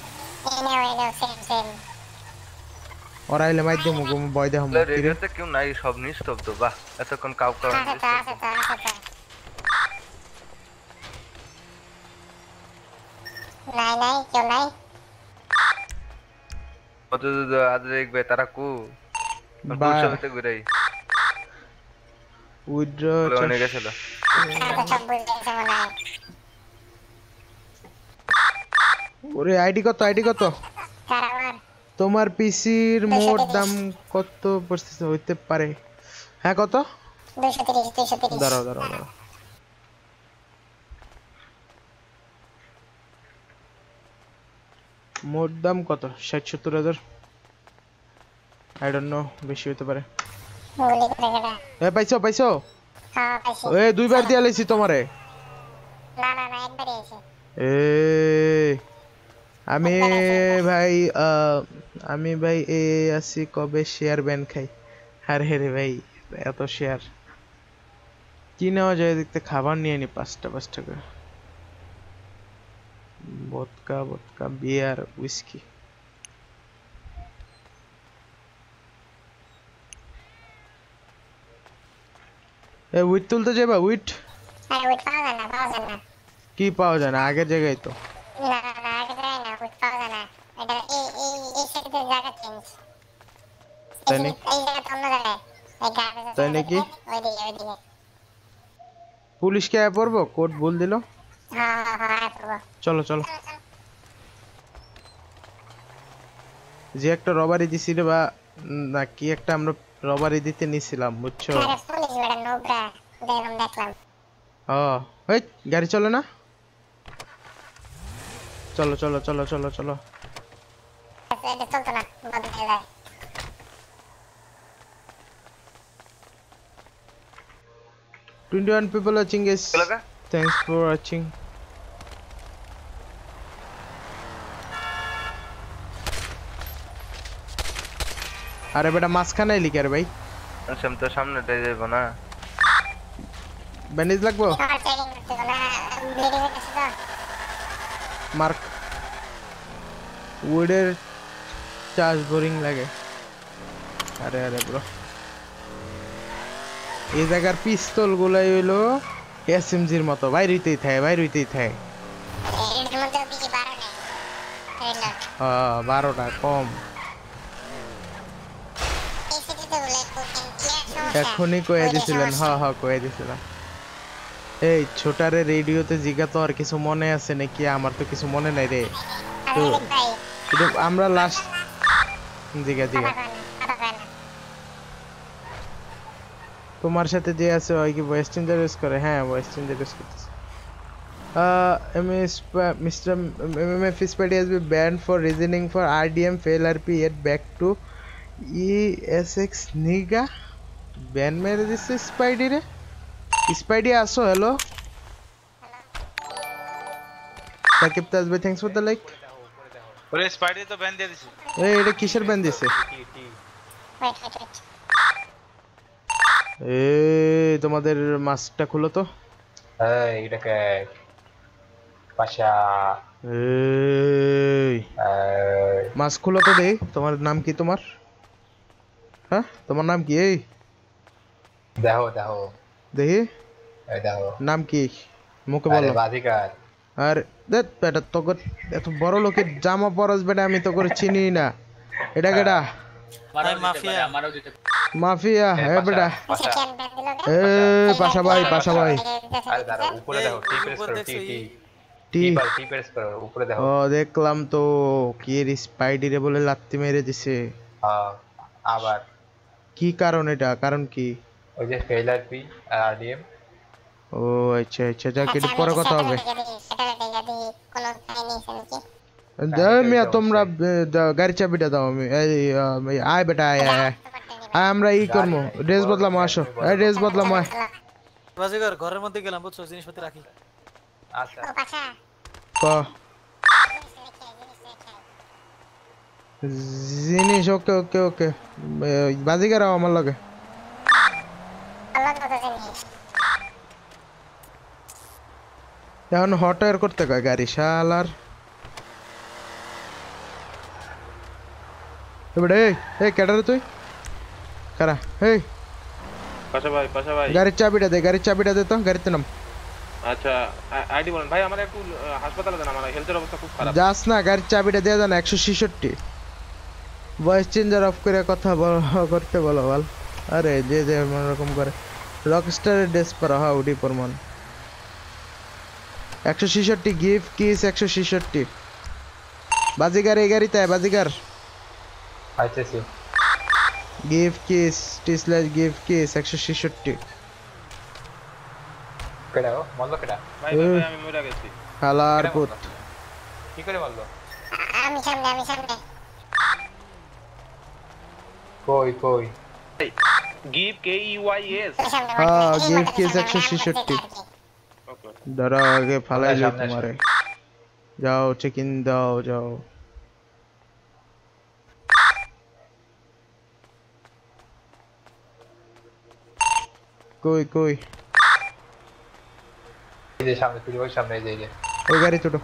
ওরা আইলে মাই দিমু গো, ভয় দেখাম। রেডিওতে কেউ নাই, সব নিস্তব্ধ। বাহ এতক্ষণ কাউ কাউ নাই নাই কেউ নাই কত আজ দেখবে তারা কু বা সবতে ঘুরাই উইথড্র অনেক গেছিল ওরে আইডি কত আইডি কত তোমার পিসির মোট দাম কত পড়ছে হইতে পারে হ্যাঁ কত দুইশো তিরিশ দুইশো তিরিশ দাঁড়াও দাঁড়াও দাঁড়াও মোট দাম কত ষাট সত্তর হাজার আই ডোন্ট নো বেশি হতে পারে এ পাইছো পাইছো হ্যাঁ পাইছি এ দুইবার দিয়া লাইছি তোমারে না না না একবারই আছে এ আমি ভাই আমি ভাই এ আসি কবে শেয়ার ব্যান খাই আরে রে ভাই এত শেয়ার কি নেওয়া যায় দেখতে খাবার নিয়ে নি পাঁচটা পাঁচ টাকা ভদকা ভদকা বিয়ার উইস্কি এ উইট তুলতে যাবা উইট আরে উইট পাওয়া যায় না পাওয়া যায় না কি পাওয়া যায় না আগের জায়গায় তো না না আগে যায় না উইট পাওয়া যায় না এটা এই এই এই সাইডে জায়গা চেঞ্জ তাই নাকি এই জায়গা অন্য জায়গায় এই গাড়ি তাই নাকি ওই দিকে ওই দিকে পুলিশ কে পড়বো কোড ভুল দিল হ্যাঁ হ্যাঁ হ্যাঁ চলো চলো যে একটা রবারি দিছিল বা না কি একটা আমরা রবারি দিতে নিছিলাম বুঝছো আরে পুলিশ বড় নোবরা দেখলাম দেখলাম ও এই গাড়ি চলে না চলো চলো চলো চলো চলো এটা চলতো না বন্ধ হয়ে যায় twenty-one people watching guys thanks for watching আরে বেটা মাঝখানে এলি কে ভাই সামনে তো সামনেটাই যাইব না ব্যান্ডেজ লাগবো মার্ক উডের চার্জ বোরিং লাগে আরে আরে ব্রো এই জায়গার পিস্তল গুলাই হইলো এসএমজির মতো বাইরে হইতেই থাকে বাইরে হইতেই থাকে হ্যাঁ বারোটা কম এখনই কয়ে দিছিলেন হ্যাঁ হ্যাঁ কয়ে দিছিলাম এই ছোটারে রেডিওতে জিগা তো আর কিছু মনে আছে নাকি আমার তো কিছু মনে নাই রে তো আমরা লাস্ট জিগা জিগা তোমার সাথে যে আছে ওই কি ভয়েস চেঞ্জার ইউজ করে হ্যাঁ ভয়েস চেঞ্জার ইউজ করতেছে uh Mister M M F Spidey has been banned for reasoning for R D M fail R P yet back to E S X nigga ban মেরে দিছে Spidey রে Spidey আসো hello Sakib Taj ভাই thanks for the like ওরে Spidey তো ban দিয়ে দিছে এই এটা কিসের ব্যান দিছে এই তোমাদের মাস্কটা খুলো তো এই এটাকে পাশা এই মাস্ক খুলো তো দেই তোমার নাম কি তোমার হ্যাঁ তোমার নাম কি এই দেখো দেখো দেখি এই দেখো নাম কি মুখে বলো আরে বাজিকার আর দেখ বেটা তো এত বড় লোকের জামা পরস বেটা আমি তো করে চিনি না এটা কেডা মাফিয়া আমারও দিতে মাফিয়া হ্যাঁ বেটা এ পাশা ভাই পাশা ভাই আরে দাঁড়াও উপরে দেখো টি প্রেস করো টি টি টি টি প্রেস করো উপরে দেখো ও দেখলাম তো কি এর স্পাইডি রে বলে লাত্তি মেরে দিছে হ্যাঁ আবার কি কারণ এটা কারণ কি ওই যে ফেল আরপি আর আরডিএম ও আচ্ছা আচ্ছা যা কি পরে কথা হবে দাও মিয়া তোমরা গাড়ি চাবিটা দাও আমি এই আয় বেটা আয় আয় আয় আমরা ই করব ড্রেস বদলাম আসো এই ড্রেস বদলাম আয় বাজিগার ঘরের মধ্যে গেলাম বুঝছো জিনিসপত্র রাখি আচ্ছা ক জিনিস ওকে ওকে ওকে বাজিগার আমার লগে এখন হট এয়ার করতে কয় গাড়ি শালার এবারে এই এই কেডারে তুই কারা এই পাশা ভাই পাশা ভাই গাড়ির চাবিটা দে গাড়ির চাবিটা দে তো গাড়িতে নাম আচ্ছা আইডি বলেন ভাই আমার একটু হাসপাতালে দেন আমার হেলথের অবস্থা খুব খারাপ যাস না গাড়ির চাবিটা দিয়ে দেন একশো ছেষট্টি ভয়েস চেঞ্জার অফ করে কথা করতে বলো বল আরে যে যে এরকম করে রকস্টারের ড্রেস পরা হয় উডি পরমান একশো ছেষট্টি গিফট কিস একশো ছেষট্টি বাজিগার এই গাড়িতে বাজিগার আইতেছি gift kiss T slash gift kiss একশো ছেষট্টি কেডাও মারলো কেডা ভাই ভাই আমি মরে গেছি হালার পুত কি করে মারলো আমি সামনে আমি সামনে কই কই give K E Y S হ্যাঁ গিফট কিস একশো ছেষট্টি দাঁড়াও আগে ফালাই লো তোমারে যাও চেক ইন দাও যাও কই কই এই যে সামনে তুই ওই সামনে এই যে ওই গাড়ি ছোট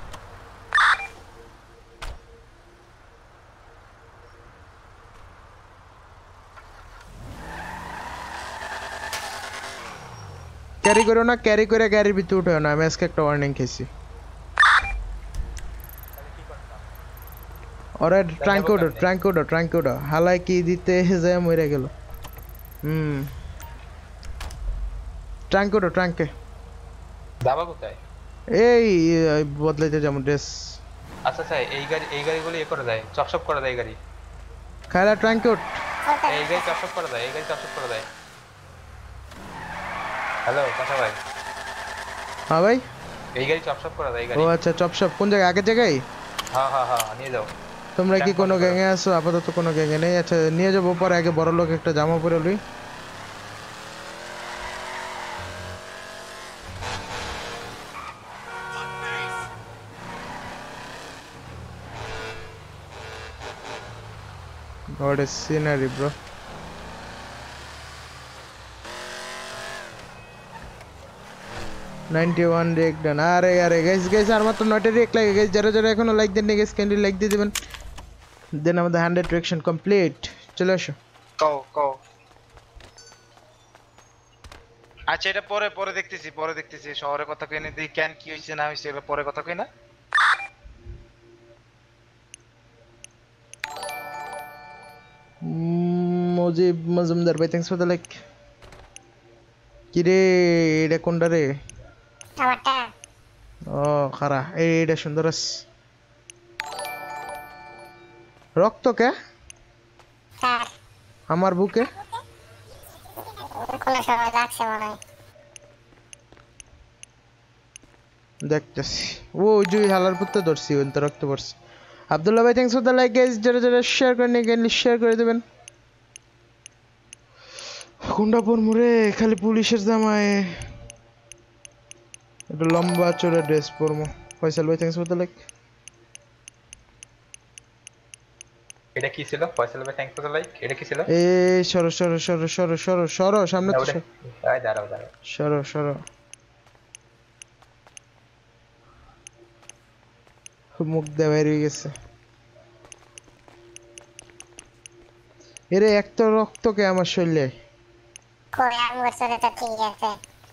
ক্যারি করো না ক্যারি করে গাড়ির ভিতরে উঠো না আমি আজকে একটা ওয়ার্নিং খেয়েছি ওরে ট্রাঙ্কোডো ট্রাঙ্কোডো ট্রাঙ্কোডো হালাই কি দিতে যায় মরে গেল হুম ট্রাঙ্কোডো ট্রাঙ্কে দাবা কোথায় এই বদলাইতে যেমন ড্রেস আচ্ছা আচ্ছা এই গাড়ি এই গাড়িগুলো এ করে দেয় চপচপ করে দেয় এই গাড়ি খালা ট্রাঙ্কোড এই গাড়ি চপচপ করে দেয় এই গাড়ি চপচপ করে দেয় হ্যালো কাঁচা ভাই হ্যাঁ ভাই এই গাড়ি চপচপ করে দেয় এই গাড়ি ও আচ্ছা চপশপ কোন জায়গায় আগের জায়গায় হ্যাঁ হ্যাঁ হ্যাঁ নিয়ে যাও তোমরা কি কোনো গ্যাংয়ে আছো আপাতত কোনো গ্যাংয়ে নেই আচ্ছা নিয়ে যাবো পরে আগে বড় লোক একটা জামা পরে লই What a scenery, bro. ninety-one রেক ডান আরে আরে গাইস গাইস আর মাত্র নয়টা রেক লাগে গাইস যারা যারা এখনো লাইক দেন না গাইস ক্যান্ডি লাইক দিয়ে দিবেন দেন আমাদের হান্ড্রেড রিঅ্যাকশন কমপ্লিট চলে আসো কও কও আচ্ছা এটা পরে পরে দেখতেছি পরে দেখতেছি শহরের কথা কই না দেখি কেন কি হইছে না হইছে এটা পরে কথা কই না মুজিব মজুমদার ভাই থ্যাঙ্কস ফর দ্য লাইক কি রে এটা কোনটা রে আমারটা ও খারা এইটা সুন্দর আছে রক্ত কে স্যার আমার বুকে কোন সময় লাগছে মনে হয় দেখতেছি ও জুই হালার পুত্র ধরছি ওই তো রক্ত পড়ছে আব্দুল্লাহ ভাই thanks for the like guys যারা যারা শেয়ার করেন কাইন্ডলি শেয়ার করে দিবেন কুন্ডাপুর মুরে খালি পুলিশের জামায় এটা লম্বা চড়া ড্রেস পরমো ফয়সাল ভাই থ্যাঙ্কস ফর দ্য লাইক এটা কি ছিল ফয়সাল ভাই থ্যাঙ্কস ফর দ্য লাইক এটা কি ছিল এই সরো সরো সরো সরো সরো সরো সামনে তো এই দাঁড়াও দাঁড়াও সরো সরো মুখ দিয়ে বের হয়ে গেছে এরে একটা রক্ত কে আমার শরীরে কই আমার শরীরটা ঠিক আছে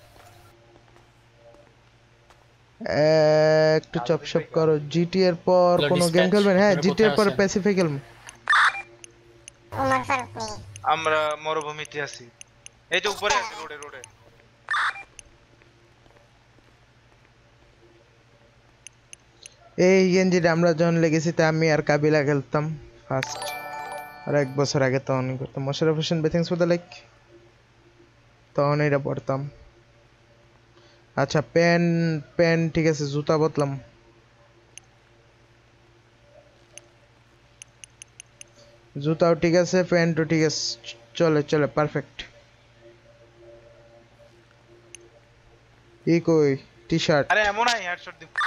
একটু চপশপ করো জিটি এর পর কোন গেম খেলবেন হ্যাঁ জিটি এর পর প্যাসিফিক খেলবেন আমার ফারুক নেই আমরা মরুভূমিতে আছি এই যে উপরে আছে রোডে রোডে এই গেঞ্জিটা আমরা যখন লেগেছি তা আমি আর কাবিলা খেলতাম ফার্স্ট আর এক বছর আগে তখন করতাম মোশারফ হোসেন ভাই থ্যাঙ্কস ফর দ্য লাইক তখন এটা পড়তাম আচ্ছা পেন পেন ঠিক আছে জুতা বদলাম জুতাও ঠিক আছে প্যান্টও ঠিক আছে চলে চলে পারফেক্ট ই কই টি শার্ট আরে এমন আই হেডশট দিব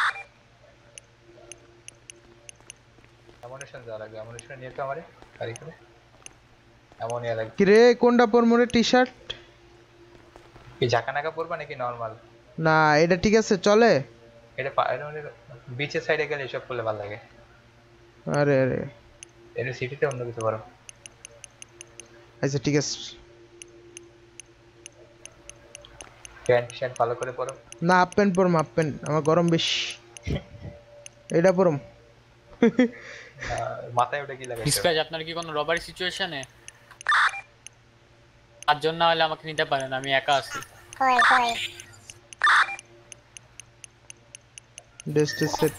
অ্যামুনিশন যা লাগে অ্যামুনিশন নিয়ে তো আমারে গাড়ি করে এমন ইয়া লাগে কি রে কোনটা পরমরে টি শার্ট কি জাকানাকা পরবা নাকি নরমাল না এটা ঠিক আছে চলে এটা বিচের সাইডে গেলে এসব করলে ভালো লাগে আরে আরে এটা সিটিতে অন্য কিছু করো আচ্ছা ঠিক আছে প্যান্ট শার্ট ভালো করে পরো। না হাফ প্যান্ট পরম, হাফ প্যান্ট আমার গরম বেশি। এটা পরম। মাথায় ওটা কি লাগাইছো? ডিসপ্যাচ আপনার কি কোনো রবারি সিচুয়েশনে? আর জন্য হলে আমাকে নিতে পারেন, আমি একা আছি। কই কই ডেস্ট সেট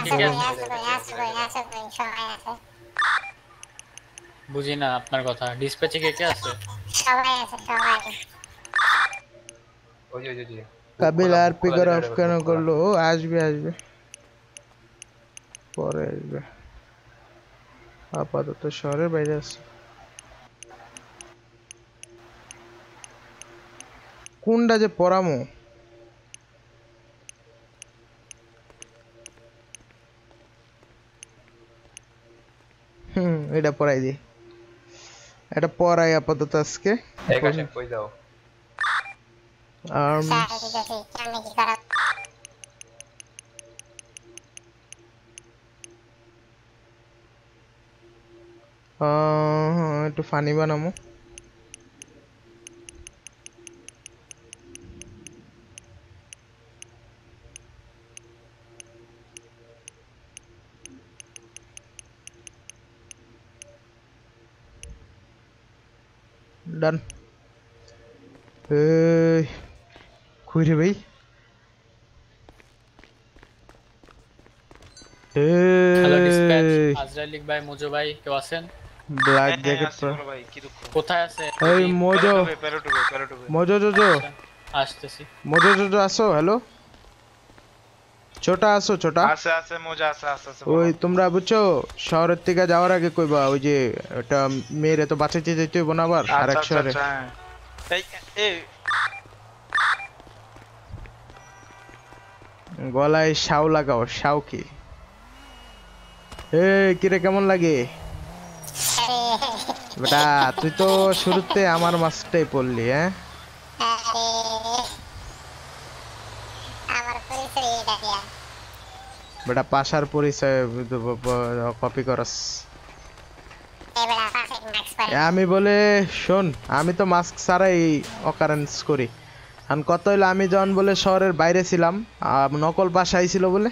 বুঝি না আপনার কথা। ডিসপ্যাচে কে কে আছে? সবাই আছে সবাই। ওই ওই ওই কাবিল আর পিকার অফ কেন করলো? ও আসবে আসবে পরে আসবে, আপাতত শহরের বাইরে আছে। কোনটা যে পরামো? হুম এটা পড়াই দি, এটা পড়াই আপাতত আজকে। এক আসেন কই যাও? আর্মস আহ একটু ফানি বানামো। ডান। এই কই রে ভাই? হ্যালো ডিসপ্যাচ, আজরাইলিক ভাই, মোজো ভাই কেউ আছেন? ব্ল্যাক জ্যাকেট পর ভাই কি দুঃখ। কোথায় আছে? এই মোজো প্যারাটুবে প্যারাটুবে মোজো জোজো আসতেছি। মোজো জোজো আসো। হ্যালো ছোটা আসো ছোটা। আছে আছে মোজা আছে আছে আছে। ওই তোমরা বুঝছো শহরের থেকে যাওয়ার আগে কইবা ওই যে এটা মেরে তো বাঁচাইতে যেতে হইব না আবার আরেক শহরে। এই এই গলায় শাও লাগাও। শাও কি? এই কিরে কেমন লাগে বেটা? তুই তো শুরুতে আমার মাস্কটাই পড়লি। হ্যাঁ আমার পরিচয় এটা দিয়া বেটা পাশার পরিচয় কপি করস। এবারে পাশে মাস্ক পরে আমি বলে শোন, আমি তো মাস্ক ছাড়াই অকারেন্স করি। আর কত হইলো আমি যখন বলে শহরের বাইরে ছিলাম, নকল পাশা আইছিল বলে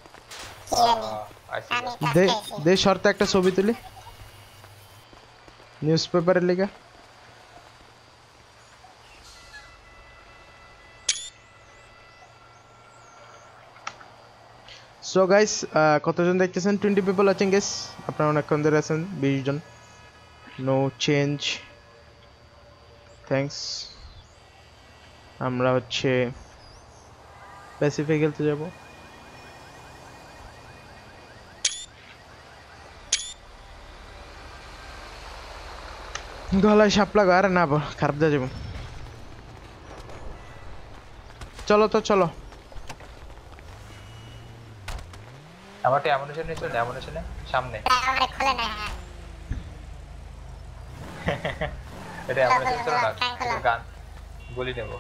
দে দে শর্তে একটা ছবি তুলি নিউজ পেপারের লেখা। সো গাইস কতজন দেখতেছেন? Twenty people watching guys. আপনারা অনেকক্ষণ ধরে আছেন, বিশ জন। No change, thanks. আমরা হচ্ছে প্যাসিফিক খেলতে যাব। গলায় সাপ লাগা। আরে না খারাপ দিয়ে যাবো। চলো তো চলো। আমারটা অ্যামুনিশন নিয়ে চলে, অ্যামুনিশনে সামনে। আমারে খুলে না। এটা অ্যামুনিশন চলে না, গান গুলি নেব।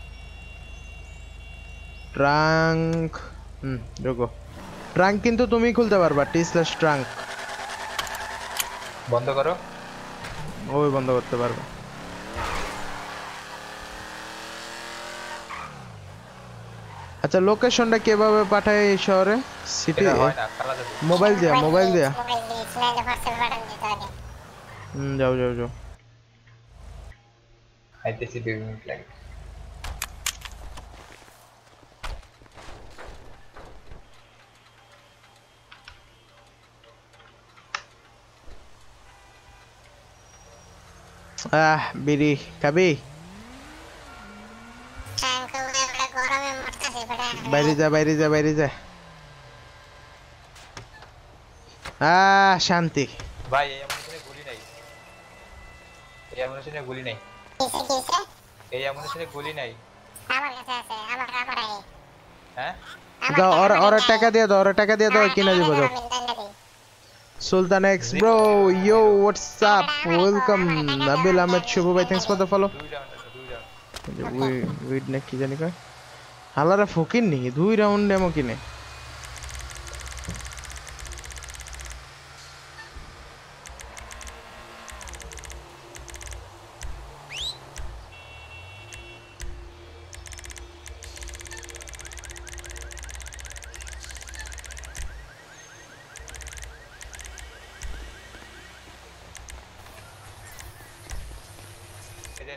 ট্রাঙ্ক হুম রুকো। ট্রাঙ্ক কিন্তু তুমি খুলতে পারবা। টি স্ল্যাশ ট্রাঙ্ক বন্ধ করো। ওই বন্ধ করতে পারবে। আচ্ছা লোকেশনটা কিভাবে পাঠায় এই শহরে? সিটি মোবাইল দিয়া মোবাইল দিয়া হুম যাও যাও যাও। আইতেছি দুই মিনিট লাগে। আহ বিড়ি খাবি? বাইরে যা বাইরে যা বাইরে যা। আহ শান্তি। ভাই এই অ্যামুনিশনে গুলি নাই, এই অ্যামুনিশনে গুলি নাই, এই অ্যামুনিশনে গুলি নাই। আমার কাছে আছে, আমার আমার আছে। হ্যাঁ দাও ওর ওর টাকা দিয়ে দাও, ওর টাকা দিয়ে দাও, কিনে দিব দাও। Sultan X bro, yo what's up, welcome Nabil Ahmed Shubho bhai, thanks for the follow. Wait na ki jani koi halara ফকির নি দুই রাউন্ড ডেমো কিনে।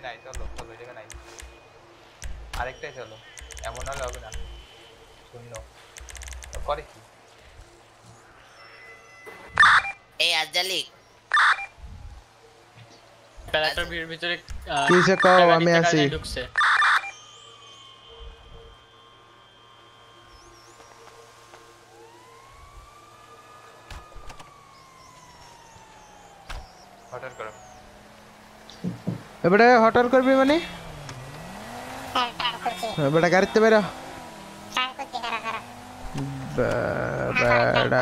নাই চলো চলো এই জায়গা নাই আরেকটাই চলো এমন হলে হবে না শূন্য করে কি এই আজালি প্যারাটার ভিতরে কিসে কও আমি আছি ঢুকছে হঠাৎ করো এবারে হঠাৎ করবি মানে এবারে গাড়িতে বেরো বেড়া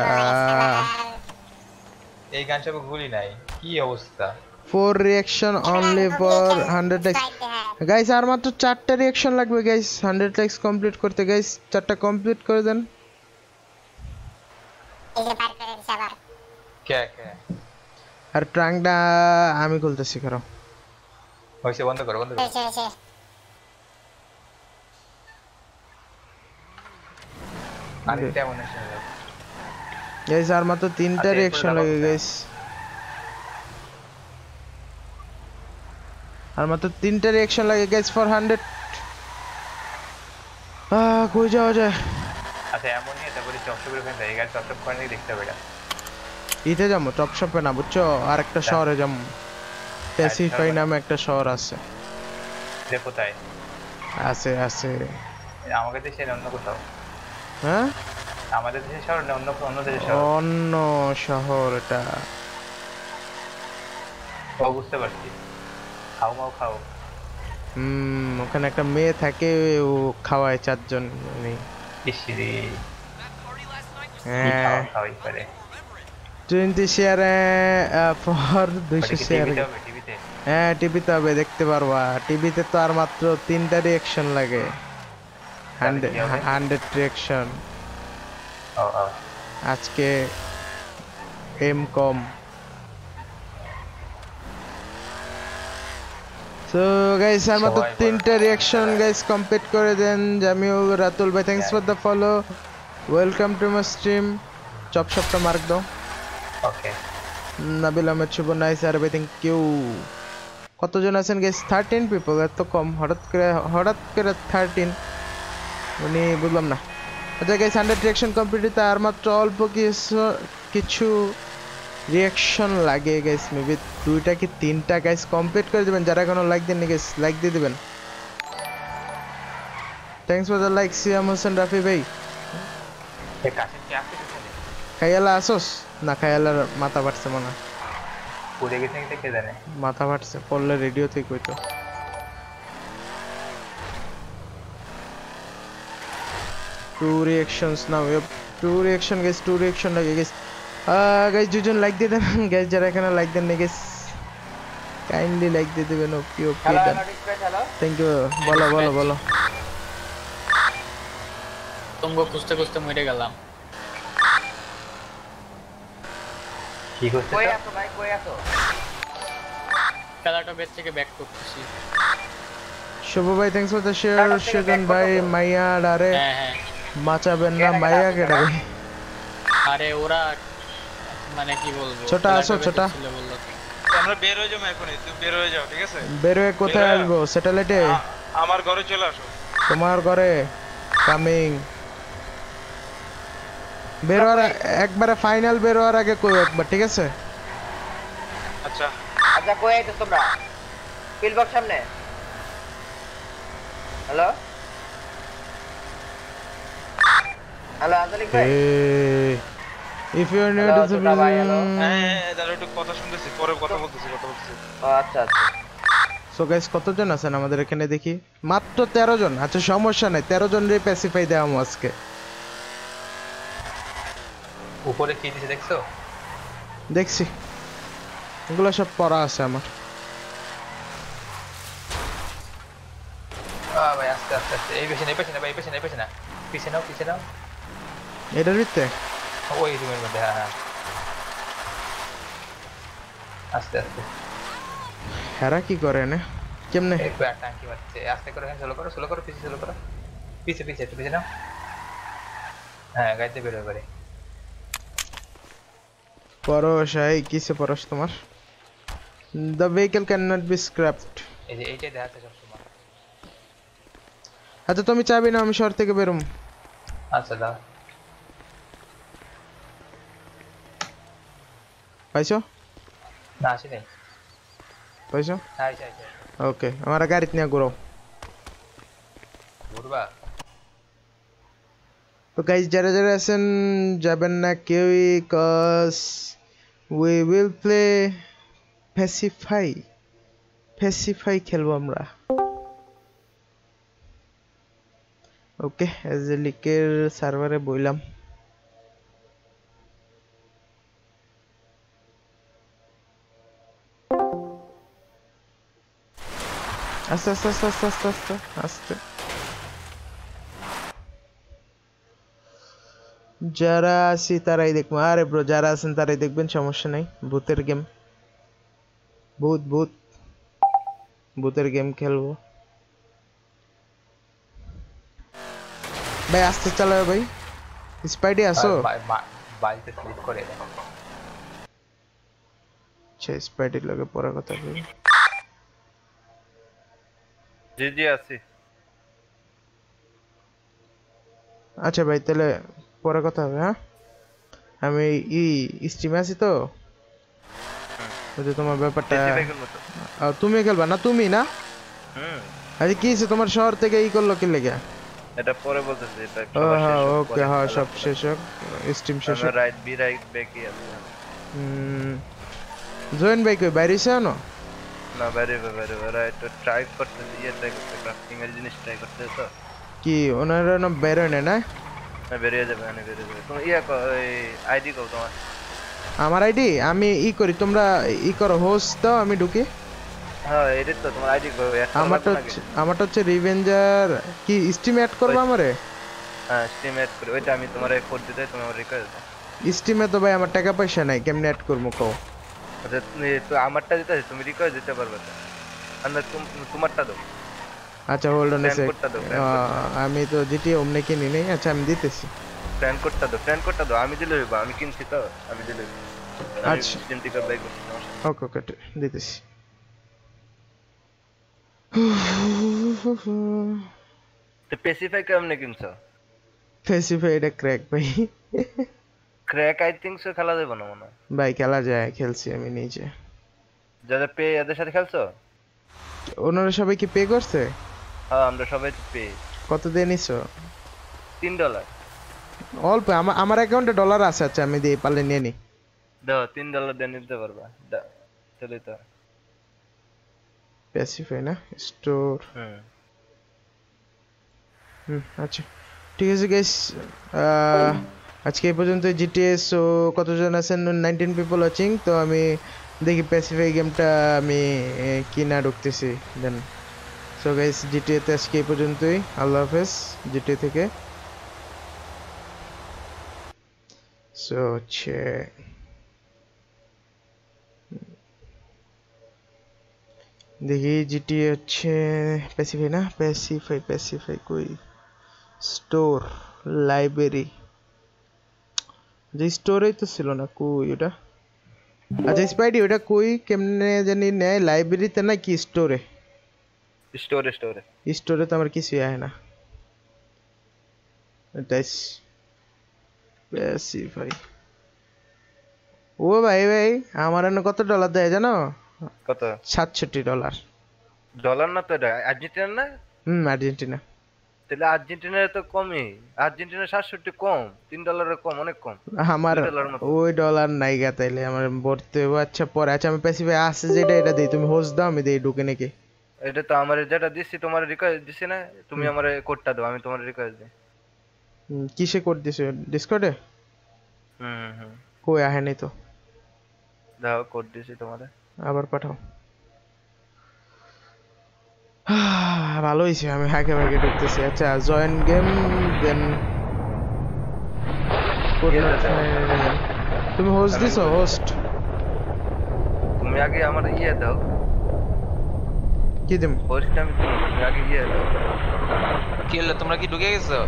এই গান সব গুলি নাই কি অবস্থা four reaction only for one hundred likes guys আর মাত্র চারটা রিঅ্যাকশন লাগবে guys one hundred likes complete করতে গাইস চারটা কমপ্লিট করে দেন কে কে আর ট্রাঙ্কটা আমি খুলতেছি করো হইছে বন্ধ করো বন্ধ করো আরেকটা মনে হয় গাইস আর মাত্র তিনটা রিঅ্যাকশন লাগে গাইস আর মাত্র তিনটা রিঅ্যাকশন লাগে গাইস ফর one hundred আ কই যাওয়া যায় আচ্ছা এমনই এটা বলি চপচপের ফ্যান এই গান চপচপ করে নিয়ে দেখতে হবে এটা ইতে যাবো টপ শপে না বুঝছো আর একটা শহরে যাবো স্পেসিফাই নামে একটা শহর আছে যে কোথায় আছে আছে আমাদের দেশে অন্য কোথাও হ্যাঁ আমাদের দেশে শহর না অন্য অন্য দেশে শহর অন্য শহর এটা ও বুঝতে পারছি খাও মাও খাও হুম ওখানে একটা মেয়ে থাকে ও খাওয়ায় চারজন নেই ইসিরে হ্যাঁ খাওয়াই করে twenty শেয়ারে ফর দুইশো শেয়ার হ্যাঁ টিভিতে হবে দেখতে পারবা টিভিতে তো আর মাত্র তিনটা রিঅ্যাকশন লাগে hundred রিঅ্যাকশন আজকে এম কম সো গাইস আর মাত্র তিনটা রিঅ্যাকশন গাইস কমপ্লিট করে দেন জামিউ রাতুল ভাই thanks for the follow welcome to my stream chop শপটা মার্ক দাও ওকে নাবিল আহমেদ শুভ নাইস আর ভাই থ্যাংক ইউ কতজন আছেন গাইস thirteen পিপল এত কম হঠাৎ করে হঠাৎ করে thirteen মানে বুঝলাম না আচ্ছা guys one hundred reaction complete আর মাত্র অল্প কিছু কিছু রিঅ্যাকশন লাগে গাইস মেবি দুইটা কি তিনটা গাইস কমপ্লিট করে দিবেন যারা এখনো লাইক দেননি গাইস লাইক দিয়ে দিবেন thanks for the like Siam Hossain Rafi ভাই এ কাছে কি আছে খায়ালা আসোস না খায়ালার মাথা ফাটছে মনে পড়ে গেছে কি কে জানে মাথা ফাটছে পড়লে রেডিও থেকে কইতো two reactions now we have two reaction guys two reaction লাগে guys আহ guys দুজন লাইক দিয়ে দেন guys যারা এখানে লাইক দেন না guys কাইন্ডলি লাইক দিয়ে দিবেন ওকে ওকে থ্যাংক ইউ বলো বলো বলো তোমগো খুঁজতে খুঁজতে মরে গেলাম কি করতে কই আছো ভাই কই আছো খেলাটা বেচ থেকে ব্যাক করতেছি শুভ ভাই thanks for the share Sujon ভাই মাইয়া আরে হ্যাঁ হ্যাঁ মাচাবেন না মাইয়া কেডা ভাই আরে ওরা মানে কি বলবো ছোট আসো ছোট আমরা বের হয়ে যাবো এখন তুই বের হয়ে যাও ঠিক আছে বের হয়ে কোথায় আসবো স্যাটেলাইটে আমার ঘরে চলে আসো তোমার ঘরে কামিং বের হওয়ার একবারে ফাইনাল বের হওয়ার আগে কই একবার ঠিক আছে আচ্ছা আচ্ছা কই আইছো তোমরা পিলবক্স সামনে হ্যালো হ্যালো আজালিক ভাই if you are new to the হ্যাঁ দাঁড়াও একটু কথা শুনতেছি পরে কথা বলতেছি কথা বলতেছি আচ্ছা আচ্ছা সো গাইস কতজন আছেন আমাদের এখানে দেখি মাত্র তেরো জন আচ্ছা সমস্যা নাই তেরো জন রে প্যাসিফাই দেওয়াম আজকে উপরে কি দিছে দেখছো দেখছি এগুলো সব পড়া আছে আমার আ ভাই আস্তে আস্তে আস্তে এই পেছনে এই পেছনে ভাই এই পেছনে এই পেছনে পিছে নাও পিছে নাও এটার ভিতরে ওই রুমের মধ্যে হ্যাঁ হ্যাঁ আস্তে আস্তে হেরা কি করে না কেমনে একবার টাঙ্কি মারছে আস্তে করে হ্যাঁ স্লো করো স্লো করো পিছে স্লো করো পিছে পিছে একটু পিছে নাও হ্যাঁ গাইতে বের হবে পরশ এই কিসে পরশ তোমার the vehicle can not be scrapped এই যে এইটাই দেখাচ্ছে সব সময়। আচ্ছা তুমি চাবি না, আমি শহর থেকে বেরোম। আচ্ছা দাও। পাইছো? না আসি নাই। পাইছো? হ্যাঁ আইছে আইছে। ওকে, আমার গাড়িতে নিয়ে ঘুরো। ঘুরবা? তো গাইস যারা যারা আছেন যাবেন না কেউই, cause we will play Pacify. Pacify খেলবো আমরা। ওকে, এজেলিকের সার্ভারে বইলাম। আস্তে আস্তে আস্তে আস্তে আস্তে আস্তে আস্তে। যারা আছি তারাই দেখবো। আরে ব্রো যারা আছেন তারাই দেখবেন, সমস্যা নাই। ভূতের গেম, ভূত ভূত ভূতের গেম খেলবো। ভাই আস্তে চালাও ভাই। স্পাইডি আসো? বাইকে স্লিপ করে দাও। আচ্ছা স্পাইডির লগে পরে কথা বলি। জি জি আছি। আচ্ছা ভাই তাহলে পরে কথা হবে। হ্যাঁ আমি ই স্ট্রিমে আছি তো, ওই যে তোমার ব্যাপারটা। তুমি খেলবা না? তুমি না? হুম। আরে কি হইছে তোমার শহর থেকে ই করলো কি লেগে? এটা পরে বলতেছি, এটা ও হ্যাঁ ওকে, হ্যাঁ সব শেষ হোক, স্ট্রিম শেষ হোক। রাইট বি রাইট ব্যাকই আছে। হুম জয়েন ভাই কই বাইরে এসে আনো? না বাইরে বাইরে রাইট ট্রাই করতেছি, ইয়ে ট্রাই করতে ক্রাফটিং এর জিনিস ট্রাই করতে তো। কি ওনারা না বের হয় না? না বেরিয়ে যাবে, না বেরিয়ে যাবে। তুমি ইয়া আইডি কও তোমার। আমার আইডি আমি ই করি, তোমরা ই করো হোস্ট দাও, আমি ঢুকি। হ্যাঁ এডি তো তোমার আইডি কও। আমারটা হচ্ছে আমারটা হচ্ছে রিভেঞ্জার। কি স্টিম অ্যাড করবে আমারে? হ্যাঁ স্টিম অ্যাড করে ওইটা আমি তোমারে কোড দিতে, তুমি আমার রিকোয়েস্ট দাও। স্টিমে তো ভাই আমার টাকা পয়সা নাই, কেমনে অ্যাড করব কও? আচ্ছা তুমি তো আমারটা দিতে, তুমি রিকোয়েস্ট দিতে পারবে না। আমরা তোমারটা দাও। আচ্ছা হোল্ড অন এ সেক, আমি তো জিটি ওমনে কিনি নাই। আচ্ছা আমি দিতেছি। ফ্রেন্ড কোডটা দাও, ফ্রেন্ড কোডটা দাও। আমি দিলে হইবা, আমি কিনছি তো, আমি দিলে। আচ্ছা জিন্টিকা বাইক ওকে ওকে দিতেছি। তো স্পেসিফাই কেমনে কিনছো? স্পেসিফাই এটা ক্র্যাক ভাই। ক্র্যাক আই থিংক সো খেলা যাবে না মনে। ভাই খেলা যায়, খেলছি আমি নিজে। যারা পে এদের সাথে খেলছো? ওনারা সবাই কি পে করছে? হ্যাঁ আমরা সবাই পে। কত দিয়ে নিছো? তিন ডলার। অল্প, আমার আমার অ্যাকাউন্টে ডলার আছে। আচ্ছা আমি দিয়ে পারলে নিয়ে নি। দাও তিন ডলার দিয়ে নিতে পারবা। দাও চলে তো। স্পেসিফাই না স্টোর। হুম হুম আচ্ছা ঠিক আছে গাইস, আজকে এই পর্যন্ত জিটিএস। সো কতজন আছেন? Nineteen people watching. তো আমি দেখি প্যাসিফাই গেমটা আমি কিনা ঢুকতেছি দেন। সো গাইস জিটিএ তে আজকে এই পর্যন্তই। আল্লাহ হাফেজ জিটিএ থেকে। সো হচ্ছে দেখি জিটিএ হচ্ছে প্যাসিফাই না, প্যাসিফাই প্যাসিফাই কই? স্টোর লাইব্রেরি, যে স্টোরেই তো ছিল না, কই ওটা? আচ্ছা স্পাইডি ওটা কই কেমনে জানি নেয়? লাইব্রেরিতে না কি স্টোরে? স্টোরে স্টোরে স্টোরে তো আমার কিছুই আয় না। এটাই প্যাসিফাই। ও ভাই ভাই আমার এনে কত ডলার দেয় জানো? কত? সাতষট্টি ডলার। ডলার না তো এটা আর্জেন্টিনা না? হুম আর্জেন্টিনা। তাহলে আর্জেন্টিনার তো কমই। আর্জেন্টিনার সাতষট্টি কম, তিন ডলারের কম, অনেক কম। আমার ওই ডলার নাই গা, তাইলে আমার ভরতে হবে। আচ্ছা পরে আচ্ছা আমি প্যাসিফাই আছে যেটা এটা দেই, তুমি হোস্ট দাও আমি দেই ঢুকে নাকি? এটা তো আমার যেটা দিছি তোমার রিকোয়েস্ট দিছি না, তুমি আমারে কোডটা দাও, আমি তোমার রিকোয়েস্ট দিই। কিসে কোড দিছো? ডিসকর্ডে? হুম হুম কই আহে নাই তো। দাও কোড দিছি তোমারে, আবার পাঠাও। ভালো হইছে আমি হাগে ভাগে ঢুকতেছি। আচ্ছা জয়েন গেম দেন। তুমি হোস্ট দিছো? হোস্ট তুমি আগে আমার ইয়ে দাও। কি দিম? হোস্ট আমি তুমি আগে ইয়ে দাও। কি হলো তোমরা কি ঢুকে গেছো?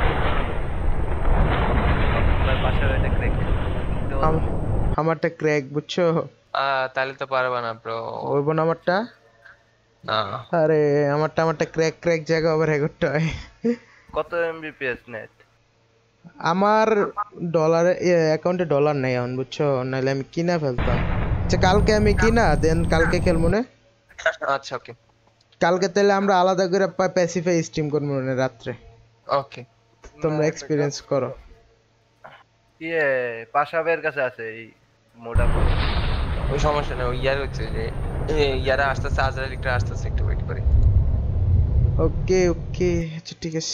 আমার পাশে এটা ক্র্যাক। আমারটা ক্র্যাক বুঝছো? আ তাহলে তো পারবা না ব্রো। ওই বোন আমারটা আরে আমারটা আমারটা ক্র্যাক ক্র্যাক জায়গা ওভার করতে হয়। কত এমবিপিএস নেট? আমার ডলারে অ্যাকাউন্টে ডলার নাই এখন বুঝছো, নাহলে আমি কিনা ফেলতাম। আচ্ছা কালকে আমি কিনা দেন কালকে খেলবো না? আচ্ছা ওকে, কালকে তাহলে আমরা আলাদা করে প্যাসিফাই স্ট্রিম করবো না রাত্রে। ওকে, তোমরা এক্সপেরিয়েন্স করো। ইয়ে পাশাবের কাছে আছে এই মোটা ওই সমস্যা নেই, ওই ইয়ার হচ্ছে যে ইয়ারা আসতেছে, আজরাইল একটা আসতেছে, একটু ওয়েট করি। ওকে ওকে আচ্ছা ঠিক আছে।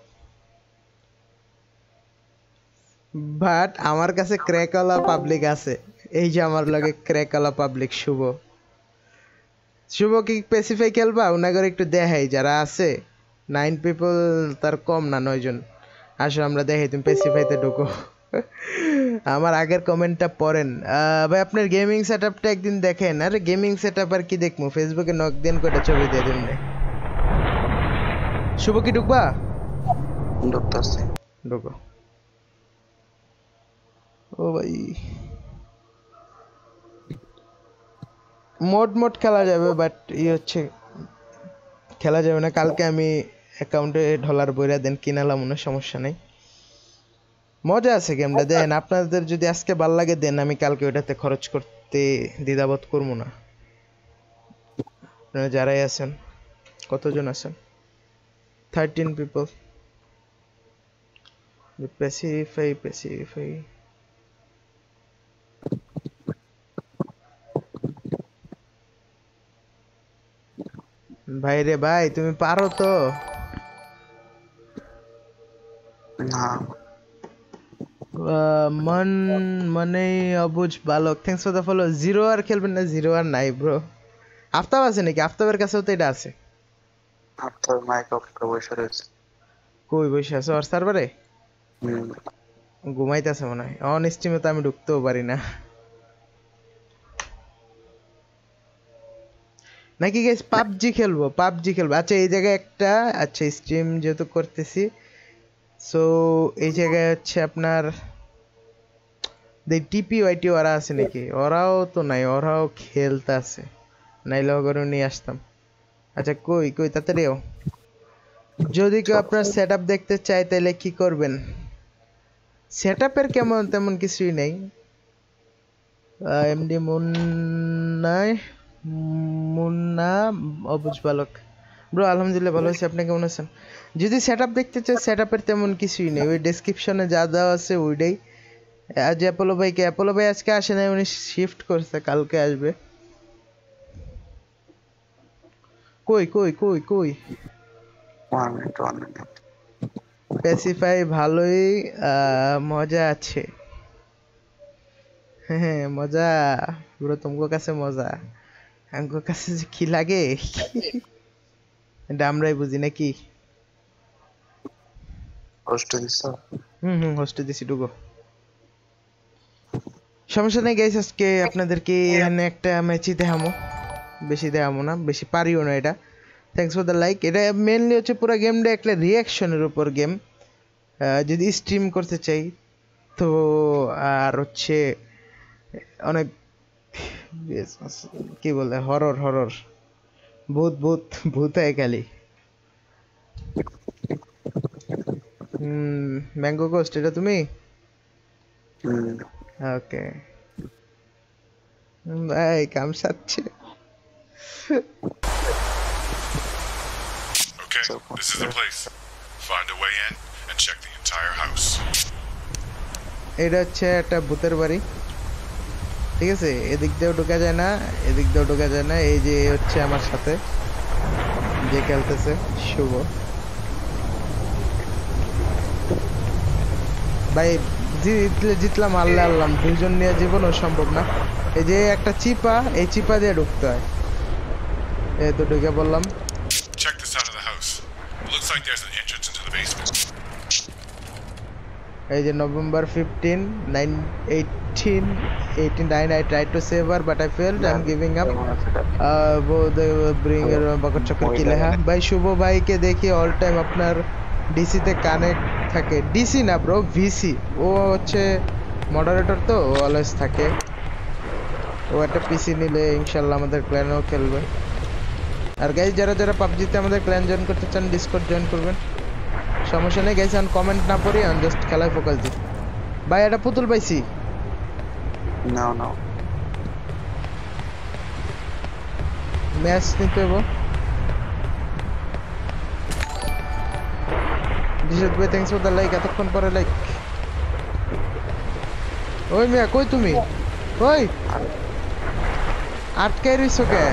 বাট আমার কাছে ক্র্যাকওয়ালা পাবলিক আছে, এই যে আমার লগে ক্র্যাকওয়ালা পাবলিক শুভ। শুভ কি স্পেসিফাই খেলবা? উনাগর একটু দেখাই যারা আছে, নাইন পিপল তার কম না, নয় জন। আসো আমরা দেখাই, তুমি স্পেসিফাইতে ঢুকো। আমার আগের কমেন্টটা পড়েন ভাই। আপনার গেমিং সেটআপটা একদিন দেখেন। আরে গেমিং সেটআপ আর কি দেখবো, ফেসবুকে নক দেন কয়টা ছবি দিয়ে দিন। শুভ কি ঢুকবা? ঢুকতেছে, ঢুকো। ও ভাই মোড মোড খেলা যাবে, বাট ই হচ্ছে খেলা যাবে না। কালকে আমি অ্যাকাউন্টে ডলার বইরা দেন কিনালাম, কোনো সমস্যা নেই। মজা আছে গেমটা, দেন আপনাদের যদি আজকে ভাল লাগে দেন, আমি কালকে ওটাতে খরচ করতে দ্বিধাবোধ করবো না। আপনারা যারাই আছেন, কতজন আছেন? Thirteen people. প্যাসিফাই প্যাসিফাই ভাই রে ভাই, তুমি পারো তো? না মন মানে অবুঝ বালক, thanks for the follow. Zero আর খেলবেন না? জিরো আর নাই ব্রো। আফতাব আছে নাকি? আফতাবের কাছেও তো এটা আছে। আফতাব মাইক অফ করে বসে রয়েছে। কই বসে আছে? ওর সার্ভারে ঘুমাইতেছে মনে হয়। অন স্ট্রিমে তো আমি ঢুকতেও পারি না নাকি গাইস? পাবজি খেলবো, পাবজি খেলবো। আচ্ছা এই জায়গায় একটা, আচ্ছা স্ট্রিম যেহেতু করতেছি, সো এই জায়গায় হচ্ছে আপনার টিপি ওয়াইটি ওরা আছে নাকি? ওরাও তো নাই, ওরাও খেলতে আছে, নাইলে ওগুলো নিয়ে আসতাম। আচ্ছা কই কই তাড়াতাড়িও। যদি কেউ আপনার সেট আপ দেখতে চায় তাহলে কি করবেন? সেট আপের কেমন তেমন কিছুই নেই। এমডি মুন্নাই মুন্না অবুঝ বালক ব্রো, আলহামদুলিল্লাহ ভালো আছি। আপনি কেমন আছেন? যদি সেট আপ দেখতে চান, সেট আপের তেমন কিছুই নেই, ওই ডেসক্রিপশনে যা দেওয়া আছে ওইটাই। আজ অ্যাপোলো ভাইকে, অ্যাপোলো ভাই আজকে আসে নাই, উনি শিফট করছে, কালকে আসবে। কই কই কই কই স্পেসিফাই ভালোই মজা আছে। হ্যাঁ মজা ব্রো, তোমার কাছে মজা, আমার কাছে যে কি লাগে এটা আমরাই বুঝি নাকি? হোস্টে দিছো? হুম হুম হোস্টে দিছি, ঢুকো। সমস্যা নেই গাইস, আজকে আপনাদেরকে এখানে একটা ম্যাচই দেখামো, বেশি দেখামো না, বেশি পারিও না এটা। Thanks for the like. এটা মেনলি হচ্ছে পুরো গেমটা একটা রিয়াকশনের উপর গেম। যদি স্ট্রিম করতে চাই তো, আর হচ্ছে অনেক কি বলে হরর হরর ভূত ভূত ভূত হয় খালি। হুম ম্যাঙ্গো কোস্ট এটা তুমি? ওকে ভাই কাম সাচ্ছে। Okay, this is the place. Find a way in and check the entire house. এটা হচ্ছে একটা ভূতের বাড়ি, ঠিক আছে? এদিক দিয়েও ঢোকা যায় না, এদিক দিয়েও ঢোকা যায় না। এই যে হচ্ছে আমার সাথে যে খেলতেছে শুভ ভাই, জিতলে জিতলাম, আল্লাহ আল্লাহ, দুইজন নিয়ে জীবনও সম্ভব না। এই যে একটা চিপা, এই চিপা দিয়ে ঢুকতে হয়। এই তো ঢুকে বললাম। Check this out of the house. It looks like there's an entrance into the basement. এই যে November fifteenth, nine eighteen eighteen nine I tried to save her but I failed. I'm giving up. Uh, both bring her Bakr চক্কর কি লেখা ভাই? শুভ ভাইকে দেখি all time আপনার DC তে কানেক্ট থাকে। ডিসি না ব্রো, ভিসি। ও হচ্ছে মডারেটর তো, ও অলওয়েজ থাকে। ও একটা পিসি নিলে ইনশাআল্লাহ আমাদের ক্ল্যানেও খেলবে। আর গাইস যারা যারা পাবজিতে আমাদের ক্ল্যান জয়েন করতে চান ডিসকর্ড জয়েন করবেন সমস্যা নেই গাইস আমি কমেন্ট না পড়ি আমি জাস্ট খেলায় ফোকাস দিই ভাই এটা পুতুল পাইছি নাও নাও ম্যাচ নিতে হবে দিশত ভাই থ্যাঙ্কস ফর দ্য লাইক এতক্ষণ পরে লাইক ওই মিয়া কই তুমি ওই আটকাই রইছো কে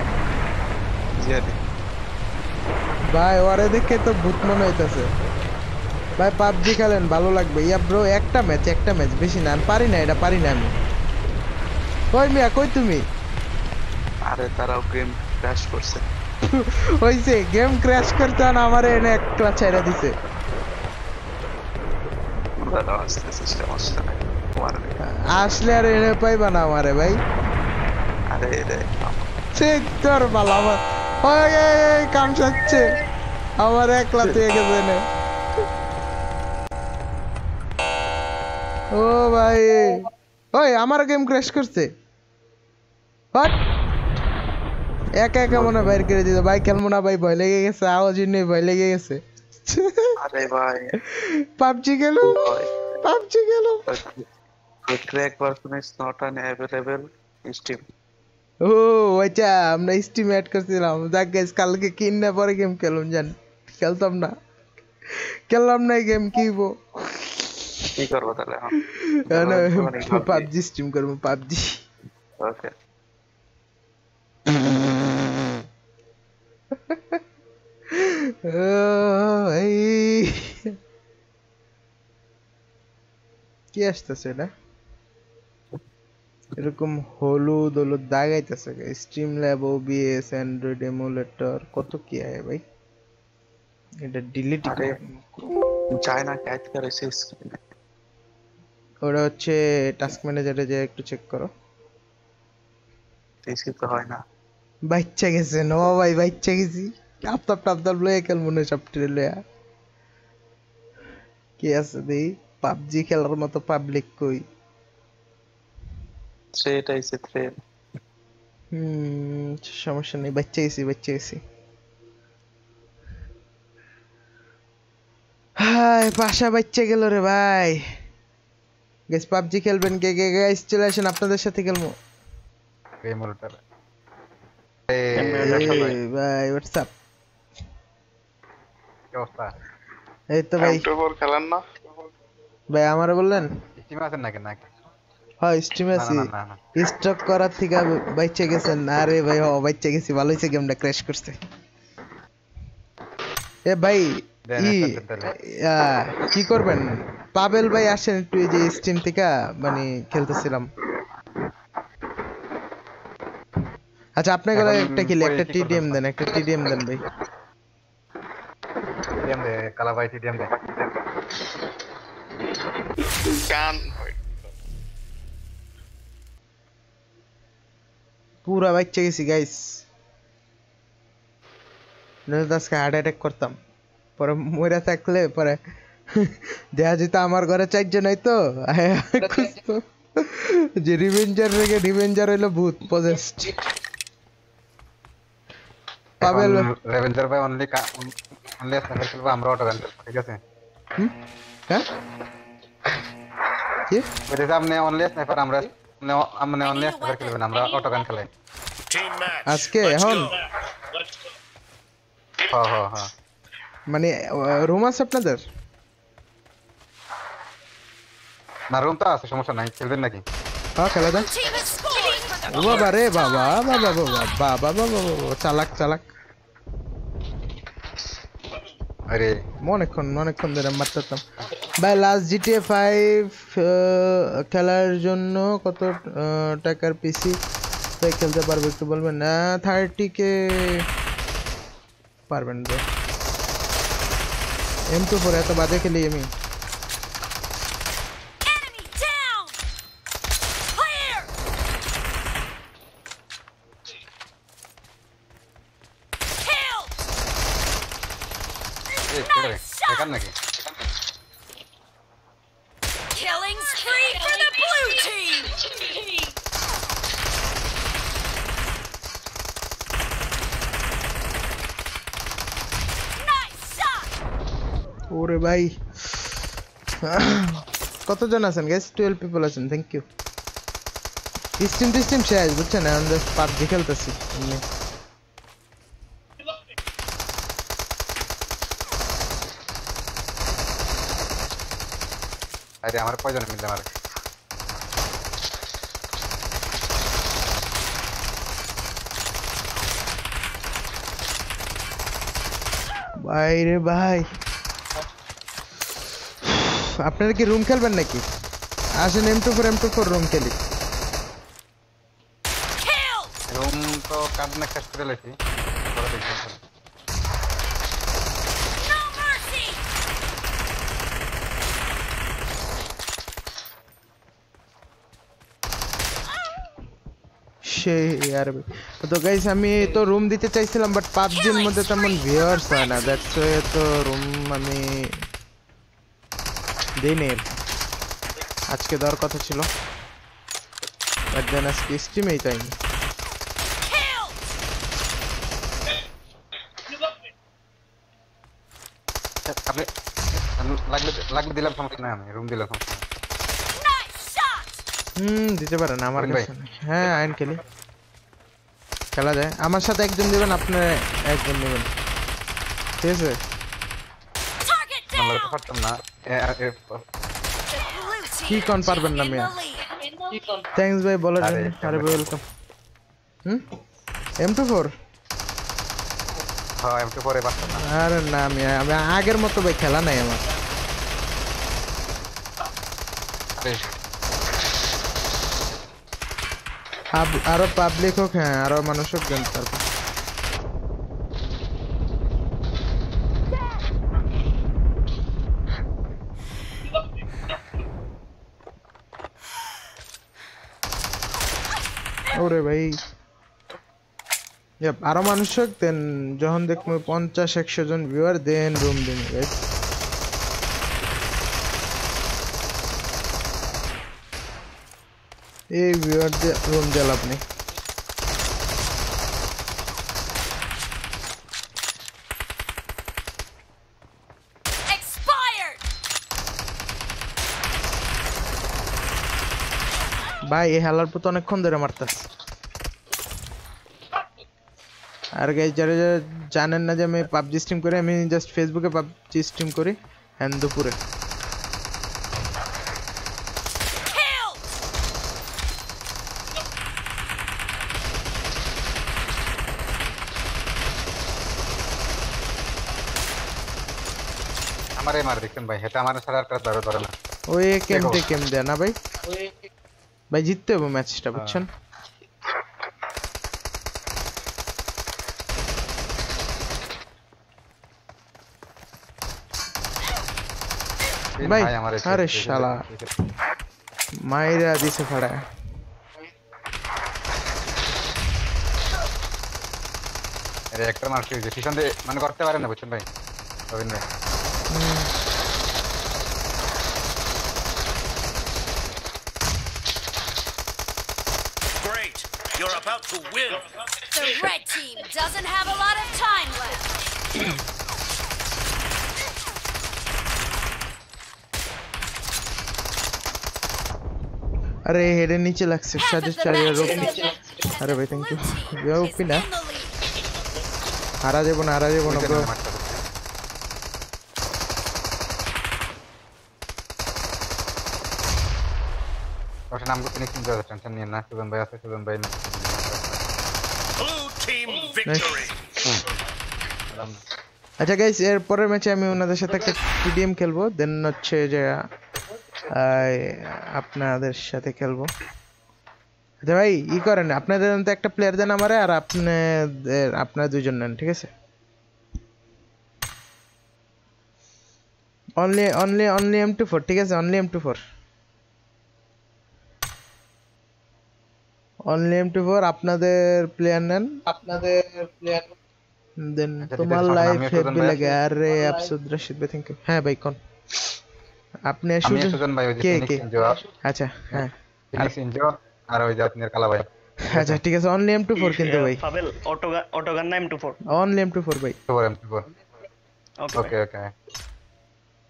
ভাই ওরে দেখে তো ভূত মনে হইতাছে ভাই পাবজি খেলেন ভালো লাগবে ইয়া ব্রো একটা ম্যাচ একটা ম্যাচ বেশি না আমি পারি না এটা পারি না আমি ওই মিয়া কই তুমি আরে তারাও গেম ক্র্যাশ করছে হইছে গেম ক্র্যাশ করতে না আমারে এনে একলা ছাইরা দিছে দাদা আসছে সিস্টেম আসছে না আসলে আর এনে পাইবা না আমারে ভাই আরে রে ঠিক তোর বালা আমার ওই এই কাম সাচ্ছে আমার একলা তুই গেছে নে ও ভাই ওই আমার গেম ক্র্যাশ করছে হট একা একা মনে বাইর করে দিল ভাই খেলবো না ভাই ভয় লেগে গেছে আওয়াজ নেই ভয় লেগে গেছে আরে ভাই পাবজি খেলো পাবজি খেলো The crack version is not an available in Steam. ও আচ্ছা আমরা স্টিম অ্যাড করছিলাম দেখ গাইস কালকে কিনে পরে গেম খেলুন জান খেলতাম না খেললাম না গেম কিবো কি করব তাহলে হ্যাঁ পাবজি স্ট্রিম করব পাবজি ওকে এই কি আসতেছে না এরকম হলুদ হলুদ দাগ আইতেছে stream lab OBS android emulator কত কি আয় ভাই এটা ডিলিট করে চায়না ক্যাচ করেছে স্ক্রিনে ওটা হচ্ছে টাস্ক ম্যানেজারে যে একটু চেক করো বেশি তো হয় না বাচ্চা গেছে নো ভাই বাচ্চা গেছি টাপ টাপ টাপ লয়ে খেল মনে সব লয়া কি আছে দেই পাবজি খেলার মতো পাবলিক কই থ্রেড আইছে থ্রেড হুম সমস্যা নেই বাচ্চা গেছি বাচ্চা গেছি হাই পাশা বাচ্চা গেল রে ভাই গাইস পাবজি খেলবেন কে কে গাইস চলে আসেন আপনাদের সাথে খেলবো এই মোলটার এই ভাই হোয়াটস আপ কি অবস্থা এই তো ভাই এমটো ফোর খেলেন না ভাই আমারে বললেন স্টিমে আছেন নাকি নাকি হ্যাঁ স্টিমে আছি স্টক করার থেকে বাইচে গেছেন আরে ভাই ও বাইচে গেছি ভালো হইছে গেমটা ক্র্যাশ করছে এ ভাই ই কি করবেন পাবেল ভাই আসেন একটু এই যে স্টিম থেকে মানে খেলতেছিলাম আচ্ছা আপনি গেলে একটা কিল একটা টিডিএম দেন একটা টিডিএম দেন ভাই টিডিএম দে কালা ভাই টিডিএম দে গান পুরা বাইচে গেছি গাইস নলে আজকে হার্ট অ্যাটাক করতাম পরে মরে থাকলে পরে দেখা যেত আমার ঘরে চারজন হইতো যে রিভেঞ্জার রেগে রিভেঞ্জার হইলো ভূত পজেস্ট পাবেল রিভেঞ্জার ভাই অনলি অনলি স্নাইপার খেলবো আমরা অটো গান ঠিক আছে হ্যাঁ কি বলে আপনি অনলি স্নাইপার আমরা আমরা অনলি স্নাইপার খেলবেন আমরা অটো গান খেলাই আজকে এখন হ্যাঁ হ্যাঁ হ্যাঁ মানে রুম আছে আপনাদের না রুম তো আছে সমস্যা নাই খেলবেন নাকি হ্যাঁ খেলা যায় বাবা রে বাবা বাবা বাবা বাবা বাবা চালাক চালাক আরে অনেকক্ষণ অনেকক্ষণ ধরে মারতাম ভাই লাস্ট জিটিএ ফাইভ খেলার জন্য কত টাকার পিসি তাই খেলতে পারবে একটু বলবেন না থার্টি কে পারবেন রে এম টু ফোর এত বাজে খেলি আমি Killing spree for the blue team. ওরে ভাই কতজন আছেন গাইস? twelve people আছেন। Thank you. স্টিম টিস্টিম শেষ বুঝছেন, আমি জাস্ট পাবজি খেলতেছি। আরে আমার কয়জন মিলে মারে? ভাই রে ভাই, আপনারা কি রুম খেলবেন নাকি? আসেন M two four M two four room খেলি। রুম তো কার্ড না শেষ করে লেছি। সেই यार তো গাইস আমি তো রুম দিতে চাইছিলাম বাট পাবজির মধ্যে তেমন ভিউয়ার্স হয় না, দ্যাটস ওয়ে তো রুম আমি দেইনি। আজকে দেওয়ার কথা ছিল বাট দেন আজকে স্ট্রিমেই টাইম। আপনি লাগলে লাগলে দিলাম সমস্যা নাই, আমি রুম দিলাম সমস্যা নাই। হুম দিতে পারেন আমার কাছে। হ্যাঁ আইন খেলি, খেলা যায়। আমার সাথে একজন দিবেন, আপনি একজন নেবেন, ঠিক আছে? আমরা তো পারতাম না। কি কোন পারবেন না মিয়া? থ্যাঙ্কস ভাই বলার জন্য। আরে ওয়েলকাম। হুম এম টু ফোর? হ্যাঁ এম টু ফোর এ পারতাম না। আরে না মিয়া, আমি আগের মতো ভাই খেলা নাই আমার। আরো পাবলিক হোক, হ্যাঁ আরো মানুষ হোক দেন তারপর। ওরে ভাই আরো মানুষ হোক দেন, যখন দেখবো পঞ্চাশ একশো জন ভিউয়ার দেন রুম দিন গাইস। এই ভিউয়ার দিয়ে রুম দেন আপনি। ভাই এই হেলার পুত অনেকক্ষণ ধরে মারতাস। আর গাইস যারা যারা জানেন না যে আমি পাবজি স্ট্রিম করি, আমি জাস্ট ফেসবুকে পাবজি স্ট্রিম করি হ্যাঁ দুপুরে। আমারে মার দেখেন ভাই, এটা আমার সারা আর কাজ ধরে ধরে না। ওই কেম টে কেম দেয়া না ভাই, ভাই জিততে হবে ম্যাচটা বুঝছেন। ভাই আরে শালা মাইরা দিছে ফাড়া। আরে একটা মার কি ডিসিশন দে মানে করতে পারেন না বুঝছেন ভাই রবিন ভাই। Great, you're about to win. The red team doesn't have a lot of time left. अरे हेडे नीचे লাগছে সাজে চারিয়া রোপ। আরে ভাই থ্যাংক ইউ। যাও পিনা হারা যাব না, হারা যাব না ব্রো। ওটা নাম করতে নিশ্চিন্ত হয়ে টেনশন নিয়ে না। সুজন ভাই আছে, সুজন ভাই না। Blue team victory. আচ্ছা গাইস এর পরের ম্যাচে আমি ওনাদের সাথে একটা টিডিএম খেলবো, দেন হচ্ছে যে আপনাদের সাথে খেলবো। আচ্ছা ভাই ই করেন, আপনাদের তো একটা প্লেয়ার দেন আমারে, আর আপনি আপনারা দুইজন নেন, ঠিক আছে? Only only only M two four, ঠিক আছে? Only M two four, only M two four আপনাদের প্লেয়ার নেন, আপনাদের প্লেয়ার দেন। তোমার লাইফ হেভি লাগে। আরে আফসুদ রশিদ ভাই থ্যাংক ইউ। হ্যাঁ ভাই কোন আপনি? সুজন ভাই। কে কে? আচ্ছা হ্যাঁ ফিনিক্স ইনজো আর ওই যে আপনার কালা ভাই। আচ্ছা ঠিক আছে, অনলি এম টু ফোর কিন্তু ভাই। পাবেল অটোগান অটোগান না M two four? Only M two four ভাই। M two four okay okay.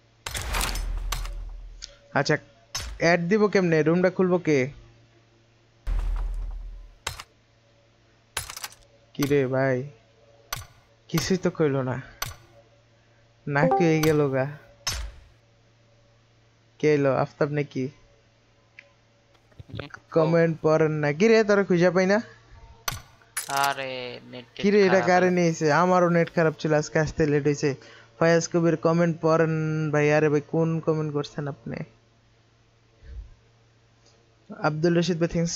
আচ্ছা অ্যাড দিব কেমনে রুমটা খুলবো কে কি রে ভাই কিছুই তো কইলো না না কে গেল গা কে এলো আফতাব নাকি কমেন্ট পড়েন না কি রে তোরা খুঁজে পাই না আরে নেট কি রে এটা কারে নিয়েছে আমারও নেট খারাপ ছিল আজকে আসতে লেট হইছে ফয়াজ কবির কমেন্ট পড়েন ভাই আরে ভাই কোন কমেন্ট করছেন আপনি আব্দুল রশিদ ভাই থ্যাঙ্কস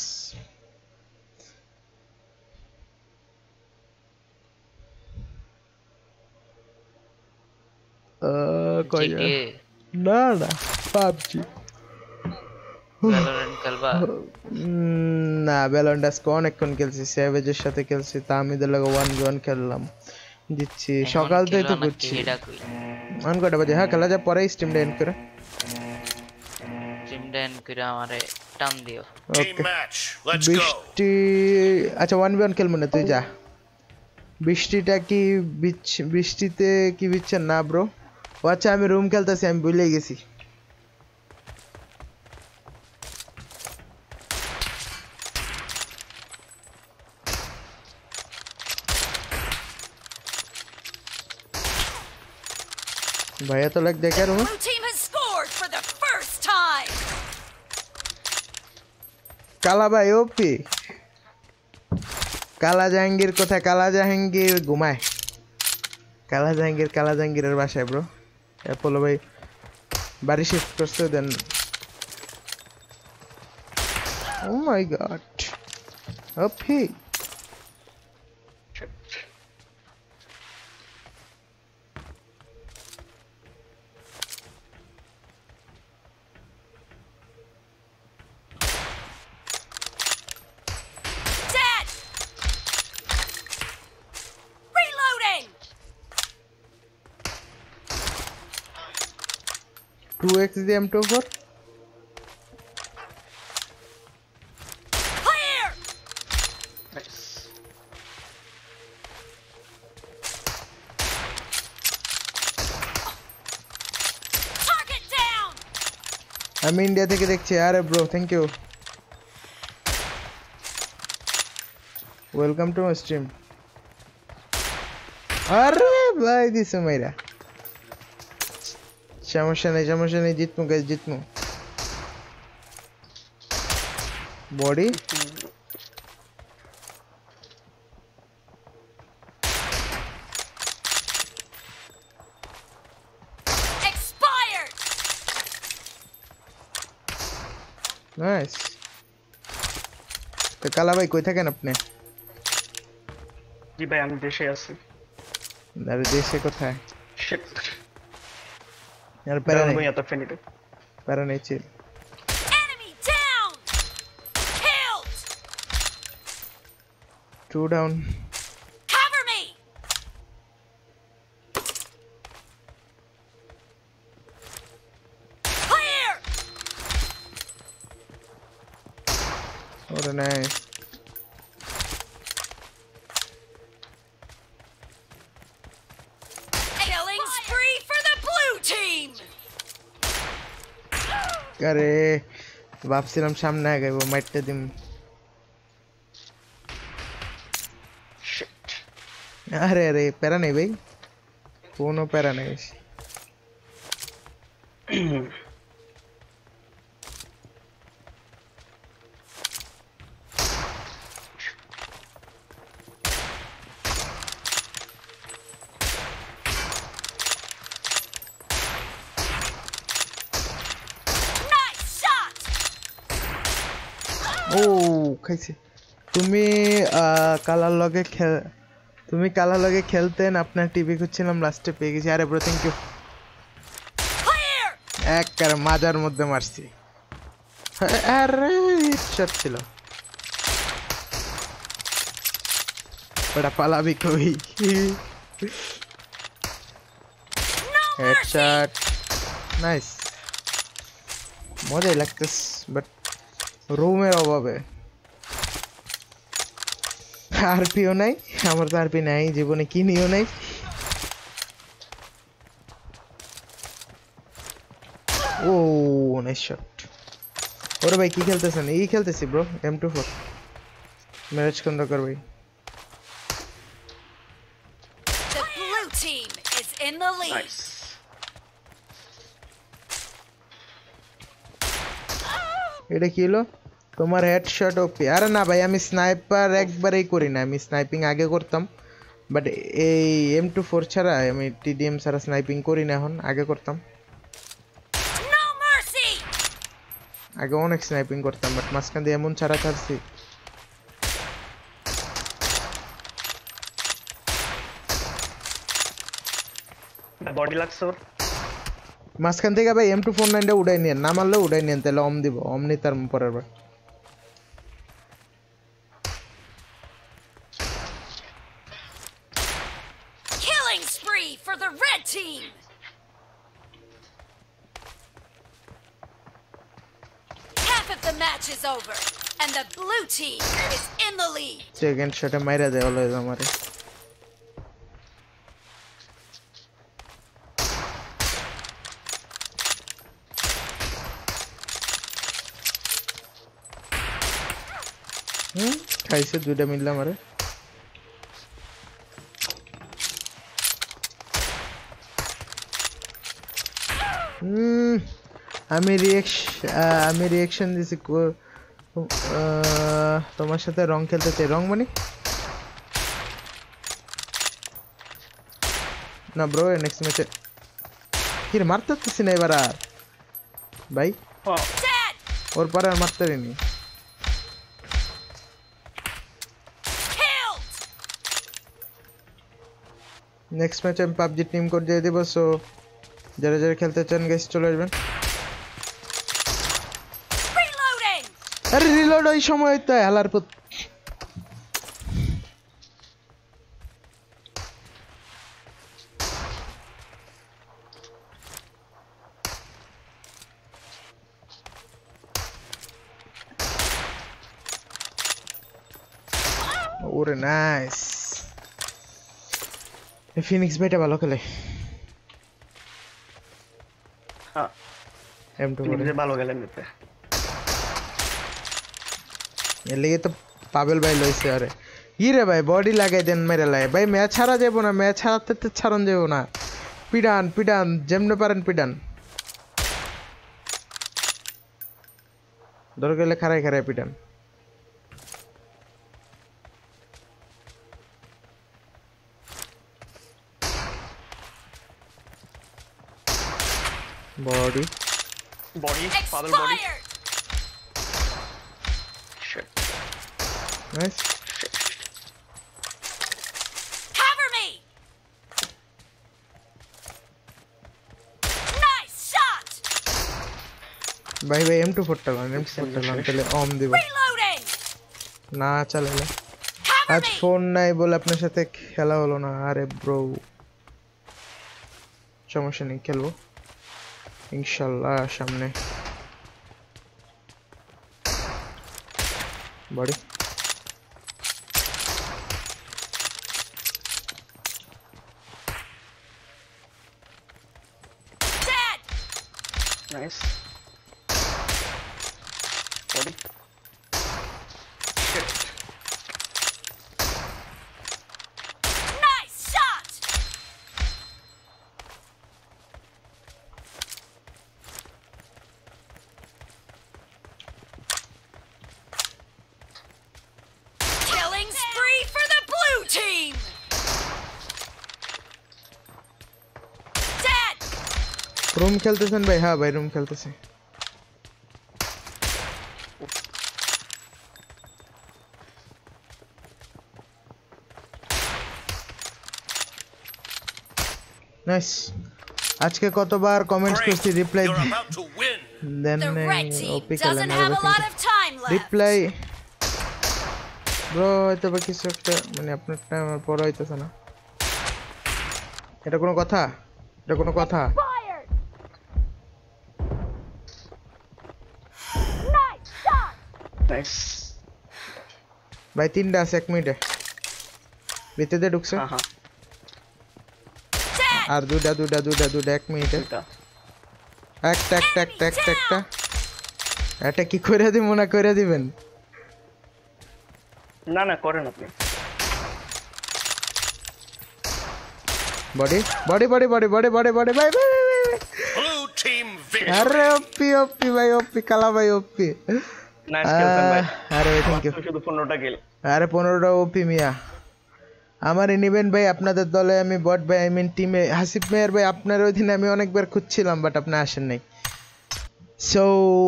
কই না না পাবজি ভ্যালোরেন্ট খেলবা না ভ্যালোরেন্ট অনেকক্ষণ খেলছি স্যাভেজের সাথে খেলছি তামিদের লগে ওয়ান ওয়ান খেললাম দিচ্ছি সকাল থেকে তো করছি অন কটা বাজে হ্যাঁ খেলা যা পরে স্ট্রিম এন্ড করে স্ট্রিম এন্ড করে আমারে টান দিও ওকে বৃষ্টি আচ্ছা ওয়ান ওয়ান খেলবো না তুই যা বৃষ্টিটা কি বৃষ্টিতে কি বিচ্ছেন না ব্রো ও আচ্ছা আমি রুম খেলতেছি আমি ভুলে গেছি भैया तो लग देखा रूम काला भाई ओपी काला जहांगीर कोथा काला जहांगीर घुमाए काला जहांगीर काला जहांगीर बासाय ब्रो अपोलो भाई बारी शिफ्ट करते then oh my God OP two x the M twenty-four Clear nice target down আমি ইন্ডিয়া থেকে দেখছি আরে bro thank you welcome to my stream আরে ভাই দিছে মেরা समस्या नहीं समस्या नहीं जीतूं गाइस जीतूं बॉडी expired नाइस तो काला भाई कोई থাকেন আপনি জি ভাই আমি দেশে আছি আরে দেশে কোথায় শিট यार पैरा नहीं मैं आता फिनिट पैरा नहीं chill enemy down killed two down cover me clear what a nice killing spree for the blue team अरे ভাবছিলাম সামনে আগে ও মাইটটা দিম আরে আরে প্যারা নেই ভাই কোনো প্যারা নেই ও খাইছে তুমি কালার লগে খেল তুমি কালার লগে খেলতেন আপনার টিভি খুঁজছিলাম লাস্টে পেয়ে গেছি আরে ব্রো থ্যাংক ইউ এক কার মাজার মধ্যে মারছি আরে শট ছিল বড় পালাবি কই হেডশট নাইস মজাই লাগতেছে বাট রুমের অভাবে আরপিও নাই আমার তো আরপি নাই জীবনে কিনিও নাই ও নাইস শট ওরে ভাই কি খেলতেছেন এই খেলতেছি bro M two four match Khondokar ভাই The blue team is in the lead. Nice. এটা কি হলো তোমার হেডশট ওপি আরে না ভাই আমি স্নাইপার একবারই করি না আমি স্নাইপিং আগে করতাম বাট এই এম টু ফোর ছাড়া আমি টিডিএম ছাড়া স্নাইপিং করি না এখন আগে করতাম No mercy. আগে অনেক স্নাইপিং করতাম বাট মাঝখান দিয়ে এমন ছাড়া ছাড়ছি বডি লাগছে মাঝখান থেকে ভাই এম টু ফোর নাইনটা উড়াই নিয়েন না মারলে উড়াই নিয়েন তাহলে অম দিব অম নি তার পরের বার Killing spree for the red team. Half of the match is over, and the blue team is in the lead. Second শটে মাইরা দেয় অলওয়েজ আমারে হুম খাইছে দুইটা মিললাম আমারে হুম আমি রিঅ্যাকশন আমি রিঅ্যাকশন দিছি তোমার সাথে রং খেলতে চাই রং মানে না ব্রো নেক্সট ম্যাচে কি মারতে পারতেছি না এবার আর ভাই ওর পর আর মারতে পারিনি নেক্সট ম্যাচে আমি পাবজি টিম কোড দিয়ে দেব সো যারা যারা খেলতে চান গাইস চলে আসবেন আরে রিলোড ওই সময় তো হালার পুত ওরে নাইস এই ফিনিক্স ভাইটা ভালো খেলে হ্যাঁ এম টু ফিনিক্স ভালো খেলে নিতে এর লাগি তো পাবেল ভাই লইছে আরে কি রে ভাই বডি লাগাই দেন মেরে লাই ভাই ম্যাচ ছাড়া যাবো না ম্যাচ ছাড়াতে তো ছাড়ন যাবো না পিডান পিডান যেমনে পারেন পিডান দরকার হলে খারাই খারাই পিডান body body pavel body shit nice cover me nice shot bhai bhai M two four টা লান M two four টা লান তাহলে অম দিব না চলে না আজ ফোন নাই বলে আপনার সাথে খেলা হলো না আরে ব্রো সমস্যা নেই খেলবো ইনশাআল্লাহ সামনে body nice body shit nice shot killing spree for the blue team dead room খেলতেছেন ভাই হ্যাঁ ভাই রুম খেলতেছে নাইস আজকে কতবার কমেন্টস করছি রিপ্লাই দেন ওপি খেলেন রিপ্লাই ব্রো হয়তো বা কিছু একটা মানে আপনার টাইম পর হইতেছে না এটা কোনো কথা এটা কোনো কথা নাইস ভাই তিনটা আছে এক মিনিটে ভিতরে ঢুকছে হ্যাঁ আর দুটা দুটা দুটা দুটা এক মিনিটে একটা একটা একটা একটা একটা এটা কি করে দিব না করে দিবেন না না করেন আপনি body body body body body body body ভাই ভাই Blue team victory. আরে ওপি ওপি ভাই ওপি কালা ভাই ওপি নাইস খেলছেন ভাই আরে থ্যাংক ইউ শুধু পনেরোটা কিল আরে পনেরোটা ওপি মিয়া আমার নিবেন ভাই আপনাদের দলে আমি বট ভাই আই মিন টিমে হাসিব মেয়ার ভাই আপনার ওই দিন আমি অনেকবার খুঁজছিলাম বাট আপনি আসেন নাই সো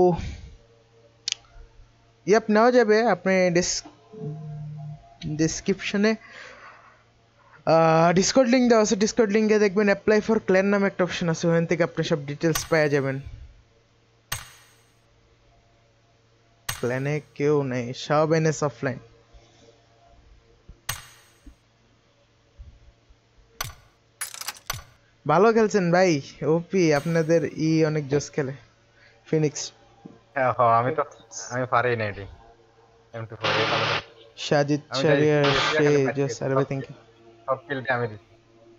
ইয়াপ নেওয়া যাবে আপনি ডেসক্রিপশনে ডিসকর্ড লিংক দেওয়া আছে ডিসকর্ড লিংকে দেখবেন অ্যাপ্লাই ফর ক্ল্যান নামে একটা অপশন আছে ওখান থেকে আপনি সব ডিটেলস পেয়ে যাবেন ক্ল্যানে কেউ নেই সব এনএস অফলাইন ভালো খেলছেন ভাই ওপি আপনাদের ই অনেক জোস খেলে ফিনিক্স হ্যাঁ হ্যাঁ আমি তো আমি পারি না এটি এম টু ফোর সাজিদ শরিয়ার সে জোস আরে ভাই থ্যাংক ইউ সব কিলটা আমি দিছি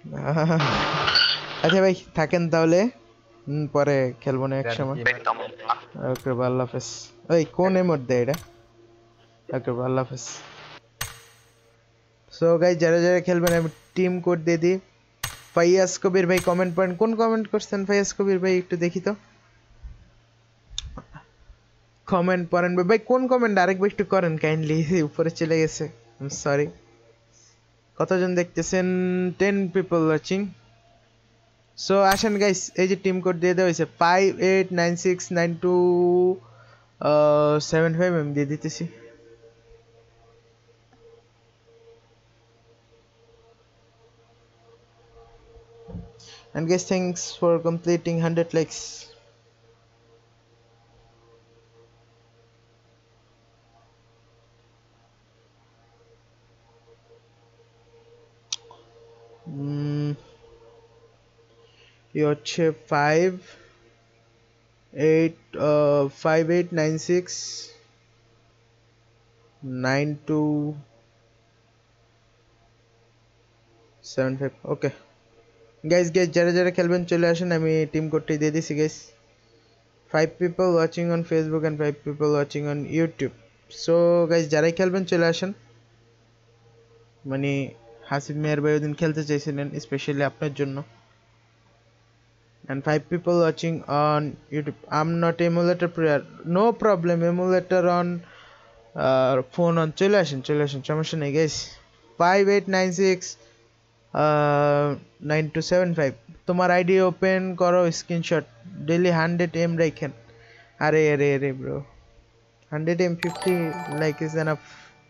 আচ্ছা ভাই থাকেন তাহলে পরে খেলবো না এক সময় ওকে আল্লাহ হাফেজ ওই কোন এমোট দেয় এটা ওকে আল্লাহ হাফেজ সো গাইস যারা যারা খেলবেন আমি টিম কোড দিয়ে দিই ফাইয়াজ কবির ভাই কমেন্ট পয়েন্ট কোন কমেন্ট করছেন ফাইয়াজ কবির ভাই একটু দেখি তো কমেন্ট পড়েন ভাই কোন কমেন্ট আরেকবার একটু করেন কাইন্ডলি উপরে চলে গেছে আই এম সরি কতজন দেখতেছেন টেন পিপল ওয়াচিং সো আসেন গাইস এই যে টিম কোড দিয়ে দেওয়া হয়েছে five eight nine six nine two seven five আমি দিয়ে দিতেছি and guys thanks for completing one hundred likes mm you হচ্ছে five eight uh five eight nine six nine two seven five okay guys guys যারা যারা খেলবেন চলে আসেন আমি টিম কোডটি দিয়ে দিছি guys five people watching on Facebook and five people watching on YouTube so guys যারাই খেলবেন চলে আসেন মানে হাসিব মেয়ার ভাই ওদিন খেলতে চাইছিলেন স্পেশালি আপনার জন্য and five people watching on YouTube I'm not emulator player no problem emulator on uh, phone on চলে আসেন চলে আসেন সমস্যা নেই guys five eight nine six nine two seven five তোমার আইডি ওপেন করো স্ক্রিনশট ডেইলি one hundred এম রাখেন আরে আরে আরে ব্রো one hundred এম fifty like is enough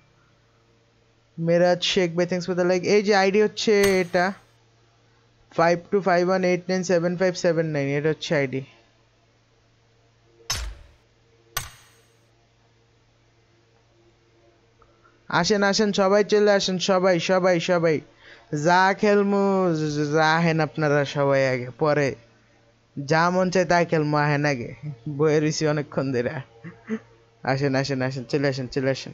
Miraj Sheikh ভাই থ্যাঙ্কস ফর দ্য লাইক এই যে আইডি হচ্ছে এটা five two five one eight nine seven five seven nine এটা হচ্ছে আইডি আসেন আসেন সবাই চলে আসেন সবাই সবাই সবাই যা খেলমু যা হেন আপনারা সবাই আগে পরে যা মন চায় তাই খেলমু আহেন আগে বয়ে রইছি অনেকক্ষণ ধরে আসেন আসেন আসেন চলে আসেন চলে আসেন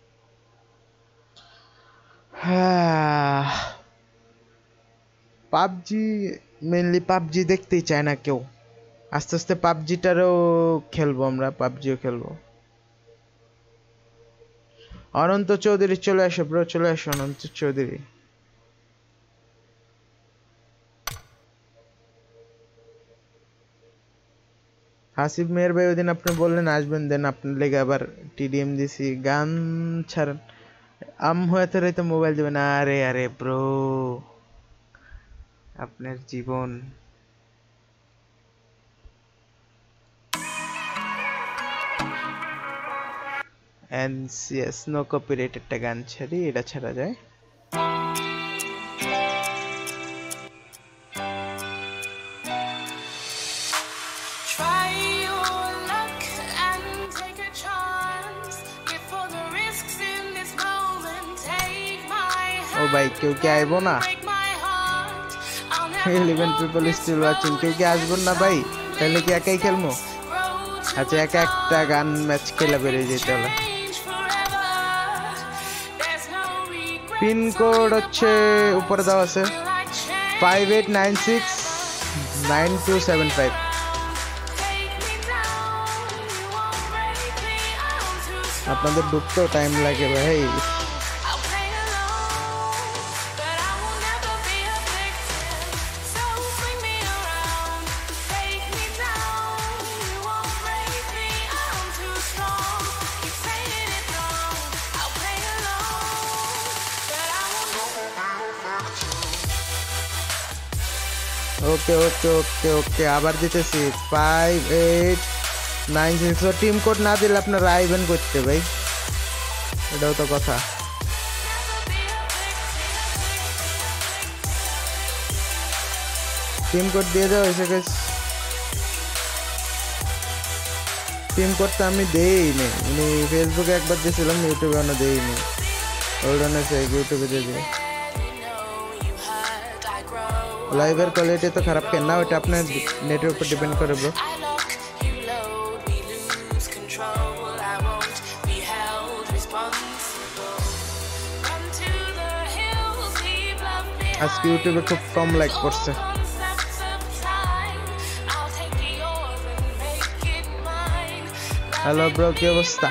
পাবজি মেনলি পাবজি দেখতেই চায় না কেউ আস্তে আস্তে পাবজিটারও খেলবো আমরা পাবজিও খেলবো অনন্ত চৌধুরী চলে আসো ব্রো চলে আসো অনন্ত চৌধুরী হাসিব মেয়ের ভাই ওই দিন আপনি বললেন আসবেন দেন আপনার লেগে আবার টিডিএম দিছি গান ছাড়েন আম হয়ে রইতে মোবাইল দিবেন আরে আরে ব্রো আপনার জীবন এনসিএস নো কপিরাইট একটা গান ছাড়ি এটা ছাড়া যায় ও ভাই কেউ কি আইবো না eleven people still watching কেউ কি আসবেন না ভাই তাহলে কি একাই খেলবো আচ্ছা একা একটা গান ম্যাচ খেলা বেরিয়ে যেতে হবে পিন কোড হচ্ছে উপরে দেওয়া আছে five eight nine six nine two seven five আপনাদের ঢুকতেও টাইম লাগে ভাই। ওকে ওকে ওকে ওকে আবার দিতেছি five eight nine six. Team code না দিলে আপনারা আইবেন করতে ভাই, এটাও তো কথা। টিম কোড দিয়ে দাও এসে গেছে। টিম কোডটা আমি দেইনি, মানে ফেসবুকে একবার দিয়েছিলাম, ইউটিউবে অন্য দেইনি। ওল্ডনে ইউটিউবে দিয়ে দিই। লাইভের কোয়ালিটি তো খারাপ কেন না, ওটা আপনার নেটের উপর ডিপেন্ড করে ব্রো। আজকে ইউটিউবে খুব কম লাইক করছে। হ্যালো ব্রো, কি অবস্থা?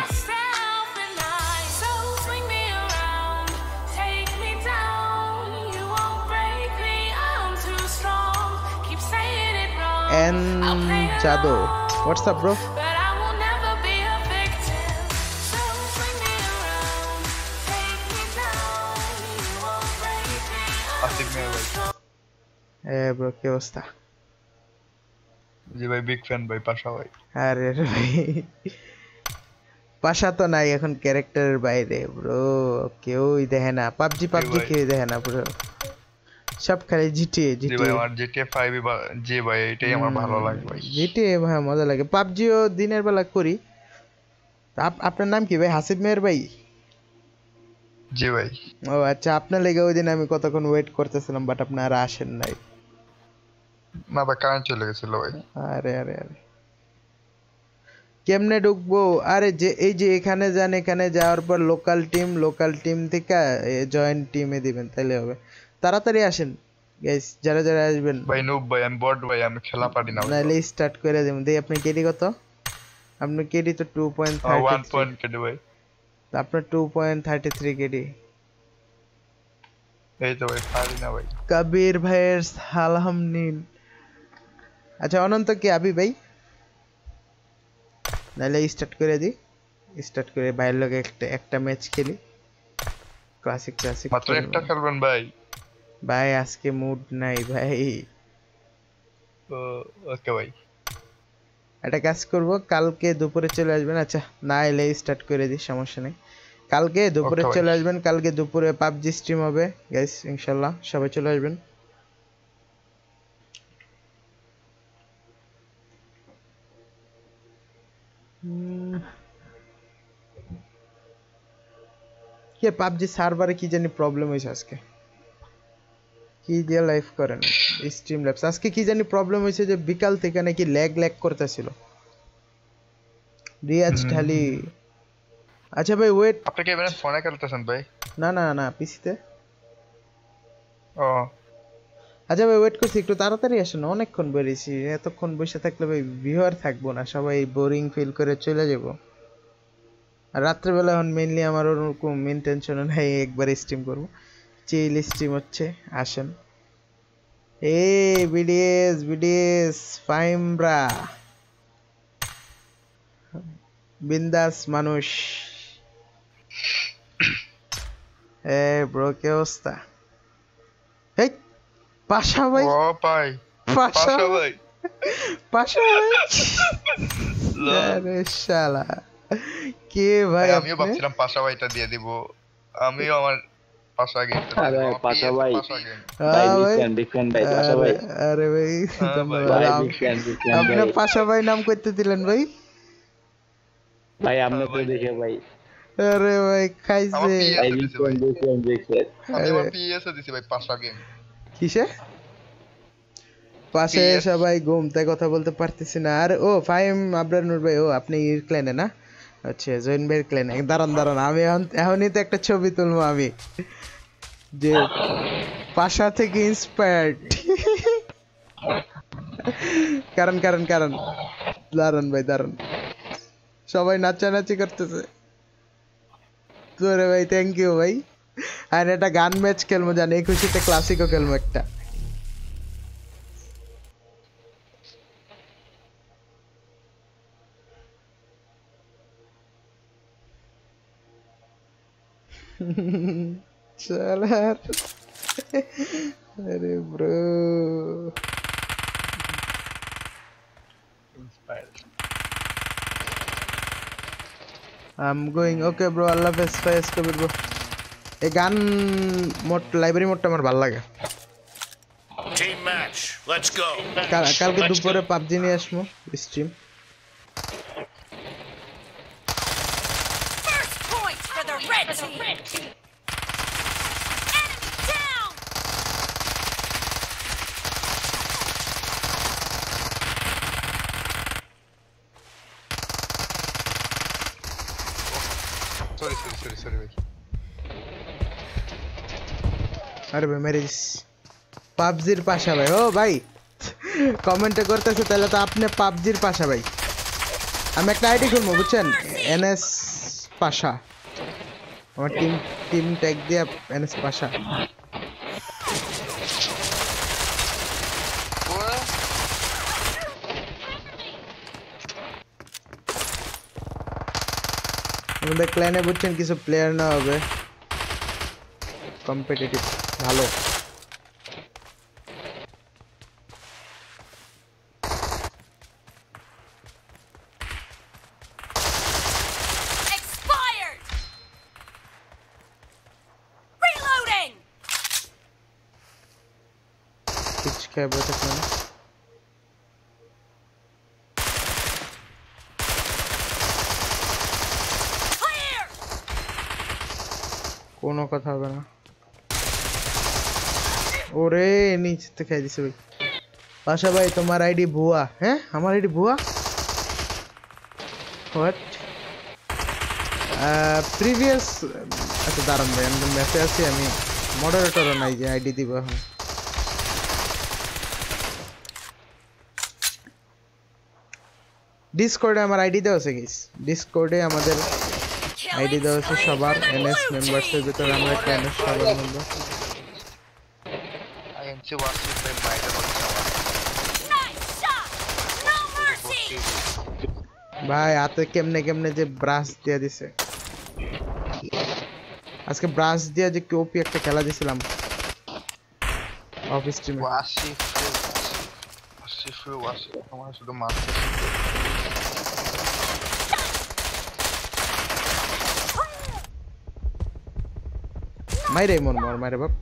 And Jado, what's up, bro? Eh, bro, কি অবস্থা? জি ভাই, বিগ ফ্যান ভাই, পাশা ভাই। আরে ভাই, পাশা তো নাই এখন ক্যারেক্টারের বাইরে ব্রো, কেউই দেখে না। পাবজি পাবজি কেউ দেখে না ব্রো, সব খালি জিটিএ জিটিএ। জি ভাই, আমার জিটিএ ফাইভ জি ভাই, এটাই আমার ভালো লাগে ভাই। জিটিএ ভাই মজা লাগে। পাবজিও দিনের বেলা করি। আপনার নাম কি ভাই? হাসিব মেহের ভাই? জি ভাই। ও আচ্ছা, আপনার লেগে ওই দিন আমি কতক্ষণ ওয়েট করতেছিলাম, বাট আপনারা আসেন নাই। না ভাই, কারেন্ট চলে গেছিল ভাই। আরে আরে আরে, কেমনে ঢুকবো? আরে যে এই যে এখানে যান, এখানে যাওয়ার পর লোকাল টিম, লোকাল টিম থেকে জয়েন্ট টিমে দিবেন, তাহলে হবে। তাড়াতাড়ি আসেন গাইস, যারা যারা আসবেন। ভাই নুব ভাই, আমি বট ভাই, আমি খেলা পারি না। নাইলে স্টার্ট করে দেব। দেই আপনি কেডি কত? আপনার কেডি তো two point three three. One point KD ভাই। আপনার two point three three KD. এই তো ভাই, পারি না ভাই। কবির ভাইয়ের সালাম নিন। আচ্ছা অনন্ত কি আবি ভাই? নাইলে স্টার্ট করে দি। স্টার্ট করে বাইরের লগে একটা একটা ম্যাচ খেলি, ক্লাসিক ক্লাসিক। মাত্র একটা খেলবেন ভাই? ভাই আজকে মুড নাই ভাই। ও ওকে ভাই, একটা কাজ করব, কালকে দুপুরে চলে আসবেন। আচ্ছা না এলে স্টার্ট করে দিই, সমস্যা নেই। কালকে দুপুরে চলে আসবেন, কালকে দুপুরে পাবজি স্ট্রিম হবে গাইস, ইনশাআল্লাহ সবাই চলে আসবেন। কে পাবজি সার্ভারে কি জানি প্রবলেম হয়েছে আজকে, কি দিয়ে লাইভ করেন স্ট্রিম ল্যাবস, আজকে কি জানি প্রবলেম হয়েছে যে বিকাল থেকে নাকি ল্যাগ ল্যাগ করতেছিল। রিয়াজ ঢালি। আচ্ছা ভাই ওয়েট, আপনি কি এমনি ফোনে খেলতেছেন ভাই? না না না, পিসিতে। ও আচ্ছা ভাই ওয়েট করছি, একটু তাড়াতাড়ি আসেন, অনেকক্ষণ বেরিয়েছি। এতক্ষণ বসে থাকলে ভাই ভিউয়ার থাকবো না, সবাই বোরিং ফিল করে চলে যাব। আর রাত্রেবেলা এখন মেইনলি আমার ওরকম মেন টেনশন নাই, একবার স্ট্রিম করবো, চিল স্ট্রিম হচ্ছে। আসেন। এই বিডিএস বিডিএস ফাইমব্রা, বিন্দাস মানুষ। এ ব্রো কি অবস্থা? এই পাশা ভাই। ও ভাই, পাশা ভাই, পাশা ভাই। আরে শালা কে ভাই? আমিও ভাবছিলাম পাশা ভাইটা দিয়ে দিব, আমিও আমার পাশা গেম। আরে পাশা ভাই, ভাই ডিফেন্ড ডিফেন্ড ভাই, পাশা ভাই। আরে ভাই আপনি পাশা ভাই নাম করতে দিলেন ভাই? ভাই আপনি তো দেখে ভাই। আরে ভাই খাইছে। ভাই ডিফেন্ড ডিফেন্ড ডিফেন্ড। আমি আমার পিএস এ দিছি ভাই পাশা গেম। কিসে? পাশে সবাই ঘুমতে কথা বলতে পারতেছি না। আর ও ফাইম আবরার নূর ভাই, ও আপনি ইর ক্ল্যানে না? আচ্ছা জয়েন ভাইয়ের ক্ল্যানে। দাঁড়ান দাঁড়ান, আমি এখনই তো একটা ছবি তুলবো আমি, যে পাশা থেকে ইন্সপায়ার্ড। কারণ কারণ কারণ দাঁড়ান ভাই দাঁড়ান, সবাই নাচানাচি করতেছে। তোরে ভাই থ্যাংক ইউ ভাই আর এটা গান ম্যাচ খেলবো জানি এই খুশিতে ক্লাসিকও খেলবো একটা चल यार अरे bro I'm going okay bro Allah best face kabir bro এই গান মোট লাইব্রেরি মোডটা আমার ভালো লাগে Team match let's go কালকে দুপুরে পাবজি নিয়ে আসবো stream First point for the red team. Enemy down. Sorry, sorry, sorry, sorry, भाई. अरे भाई मेरे পাবজির পাশা ভাই ও ভাই কমেন্টে করতেছে তাহলে তো আপনি পাবজির পাশা ভাই আমি একটা আইডি খুলবো বুঝছেন এনএস পাশা আমার টিম টিম ট্যাগ দিয়ে এনএস পাশা আমাদের ক্ল্যানে বুঝছেন কিছু প্লেয়ার না হবে কম্পিটিটিভ ভালো Expired. Reloading. कुछ क्या बोलते हैं Clear. कोनो কথা হবে না ওরে নিচে থেকে খাই দিছে ভাই পাশা ভাই তোমার আইডি ভুয়া হ্যাঁ আমার আইডি ভুয়া হোয়াট প্রিভিয়াস আচ্ছা দাঁড়ান ভাই আমি মেসেজ আছি আমি মডারেটরও নাই যে আইডি দিব এখন ডিসকর্ডে আমার আইডি দেওয়া আছে গাইস ডিসকর্ডে আমাদের আইডি দেওয়া আছে সবার এনএস মেম্বারসের ভিতরে আমরা একটা এনএস সবার মধ্যে I am too watching the fight about Nice shot. No mercy. ভাই হাতে কেমনে কেমনে যে ব্রাশ দিয়ে দিছে আজকে ব্রাশ দিয়ে যে কোপি একটা খেলা দিছিলাম অফিস টিমে ওয়াসি ওয়াসি ওয়াসি আমার শুধু মারতে মাইরে মন মার মাইরে বাপ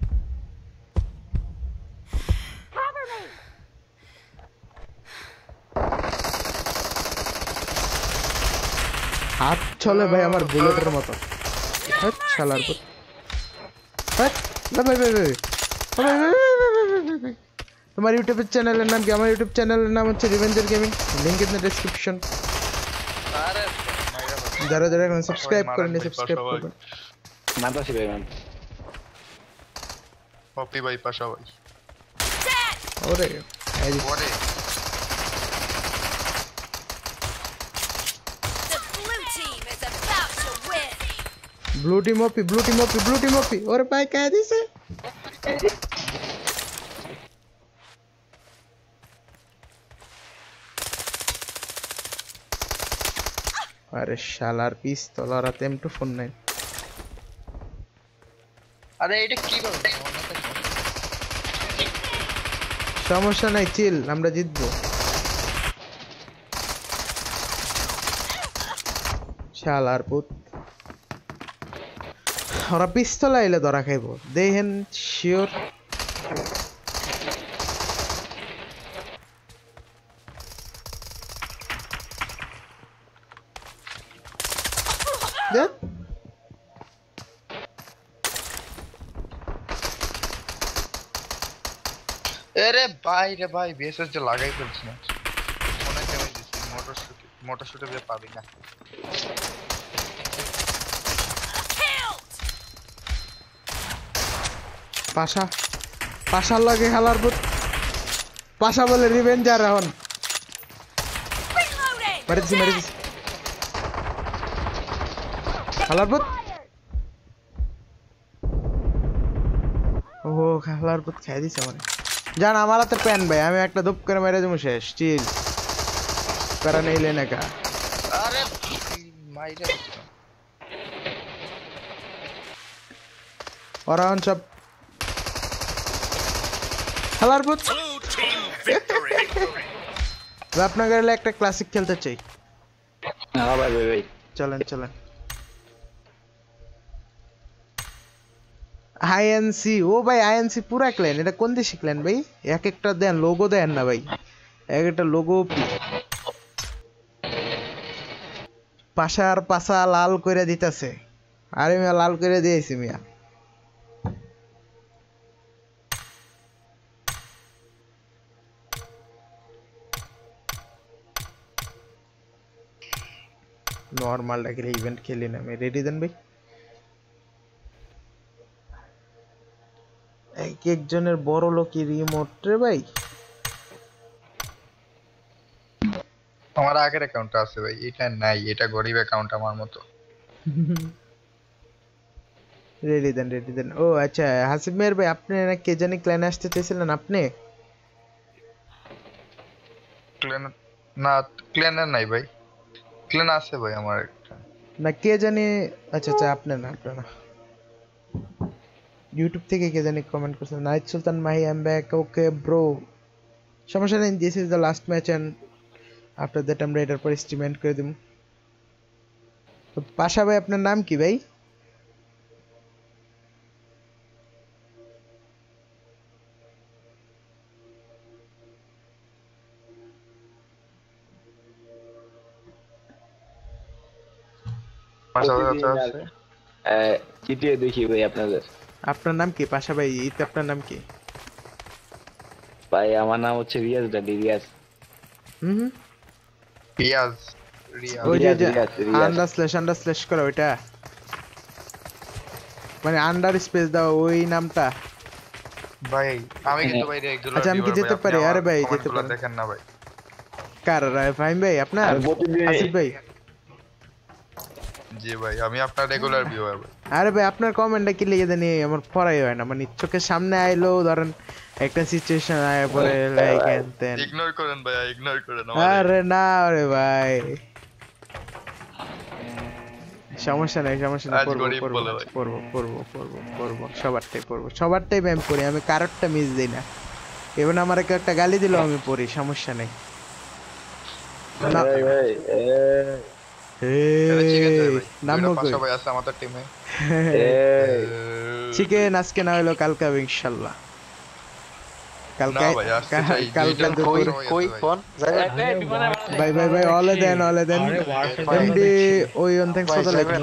হাত চলে ভাই আমার বুলেটের মতো হ্যাঁ শালার পুত হ্যাঁ না ভাই ভাই ভাই তোমার ইউটিউব চ্যানেলের নাম কি আমার ইউটিউব চ্যানেলের নাম হচ্ছে Revenger gaming link in the description যারা যারা এখন সাবস্ক্রাইব করেন সাবস্ক্রাইব করবেন মানতাছি ভাই ম্যাম পপি ভাই পাশা ভাই ওরে এই ওরে blue team OP blue team OP blue team OP ওরে ভাই কে দিছে আরে শালার পিস্তল আর এম টু ফোর নাইন আরে এটা কি বলতে সমস্যা নাই চিল আমরা জিতবো শালার পুত ওরা পিস্তল আইলে ধরা খাইব দেখেন শিওর আরে ভাই রে ভাই বিএসএস যে লাগাই ফেলছ না মনে কেমন দিছি মোটর শুট মোটর শুটে যে পাবি না পাশা পাশার লাগে খেলার পুত পাশা বলে রিভেঞ্জার এখন মেরেছি মেরেছি খেলার পুত ও খালার পুত খাই দিছে মানে জান আমার হাতে পেন ভাই আমি একটা ধুপ করে মেরে দেবো শেষ চিল প্যারা নেই লেনে কা আরে মাইরে অরাউন্ড সব খালার পুত আপনার গেলে একটা ক্লাসিক খেলতে চাই হ্যাঁ ভাই ভাই ভাই চলেন চলেন আইএনসি ও ভাই আইএনসি পুরা ক্ল্যান এটা কোন দেশি ক্ল্যান ভাই এক একটা দেন লোগো দেন না ভাই এক একটা লোগো পাশার পাশা লাল করে দিতেছে আরে মিয়া লাল করে দিয়েছি মিয়া নরমাল ডাকে ইভেন্ট খেলি না আমি রেডি দেন ভাই এক একজনের বড় লোকি রিমোট রে ভাই আমার আগের অ্যাকাউন্ট আছে ভাই এটা নাই এটা গরিব অ্যাকাউন্ট আমার মতো রেডি দেন রেডি দেন ও আচ্ছা হাসিব মেহের ভাই আপনি না কে জানি ক্ল্যানে আসতে চাইছিলেন আপনি ক্ল্যান না ক্ল্যানের নাই ভাই ক্ল্যান আছে ভাই আমার একটা না কে জানি আচ্ছা আচ্ছা আপনি না আপনি না ইউটিউব থেকে কে জানি কমেন্ট করছেন Knight Sultan Mahi I am back okay bro সমস্যা নেই this is the last match and after that আমরা এটার পর স্ট্রিম এন্ড করে দেব তো পাশা ভাই আপনার নাম কি ভাই পাশা ভাই আছে এ চিটিয়ে দেখি ভাই আপনাদের আপনার নাম কি পাশা ভাই এই তো আপনার নাম কি ভাই আমার নাম হচ্ছে রিয়াজ ডাডি রিয়াজ হুম রিয়াজ রিয়াজ ওই যে আন্ডার স্ল্যাশ আন্ডার স্ল্যাশ করো ওইটা মানে আন্ডার স্পেস দাও ওই নামটা ভাই আমি কিন্তু ভাই রেগুলার আচ্ছা আমি কি যেতে পারি আরে ভাই যেতে পারি দেখেন না ভাই কার ফাহিম ভাই আপনার আসিফ ভাই জি ভাই আমি আপনার রেগুলার ভিউয়ার ভাই আরে ভাই আপনার কমেন্টটা কি লিখে দেনি আমার পড়াই হয় না মানে চোখের সামনে আইলো ধরেন একটা সিচুয়েশন আয় পরে লাইক এন্ড দেন ইগনোর করেন ভাই ইগনোর করেন আরে না আরে ভাই সমস্যা নাই সমস্যা নাই করব করব করব করব করব সবারটাই করব সবারটাই ব্যায়াম করি আমি কারোরটা মিস দেই না even আমার একটা গালি দিলো আমি পড়ি সমস্যা নাই ভাই ভাই চিকেন আজকে না হলো কালকে হবে ইনশাআল্লাহ কালকে কালকে কই ফোন ভাই ভাই ভাই অলে দেন অলে দেন এমডি ওই on thanks for the like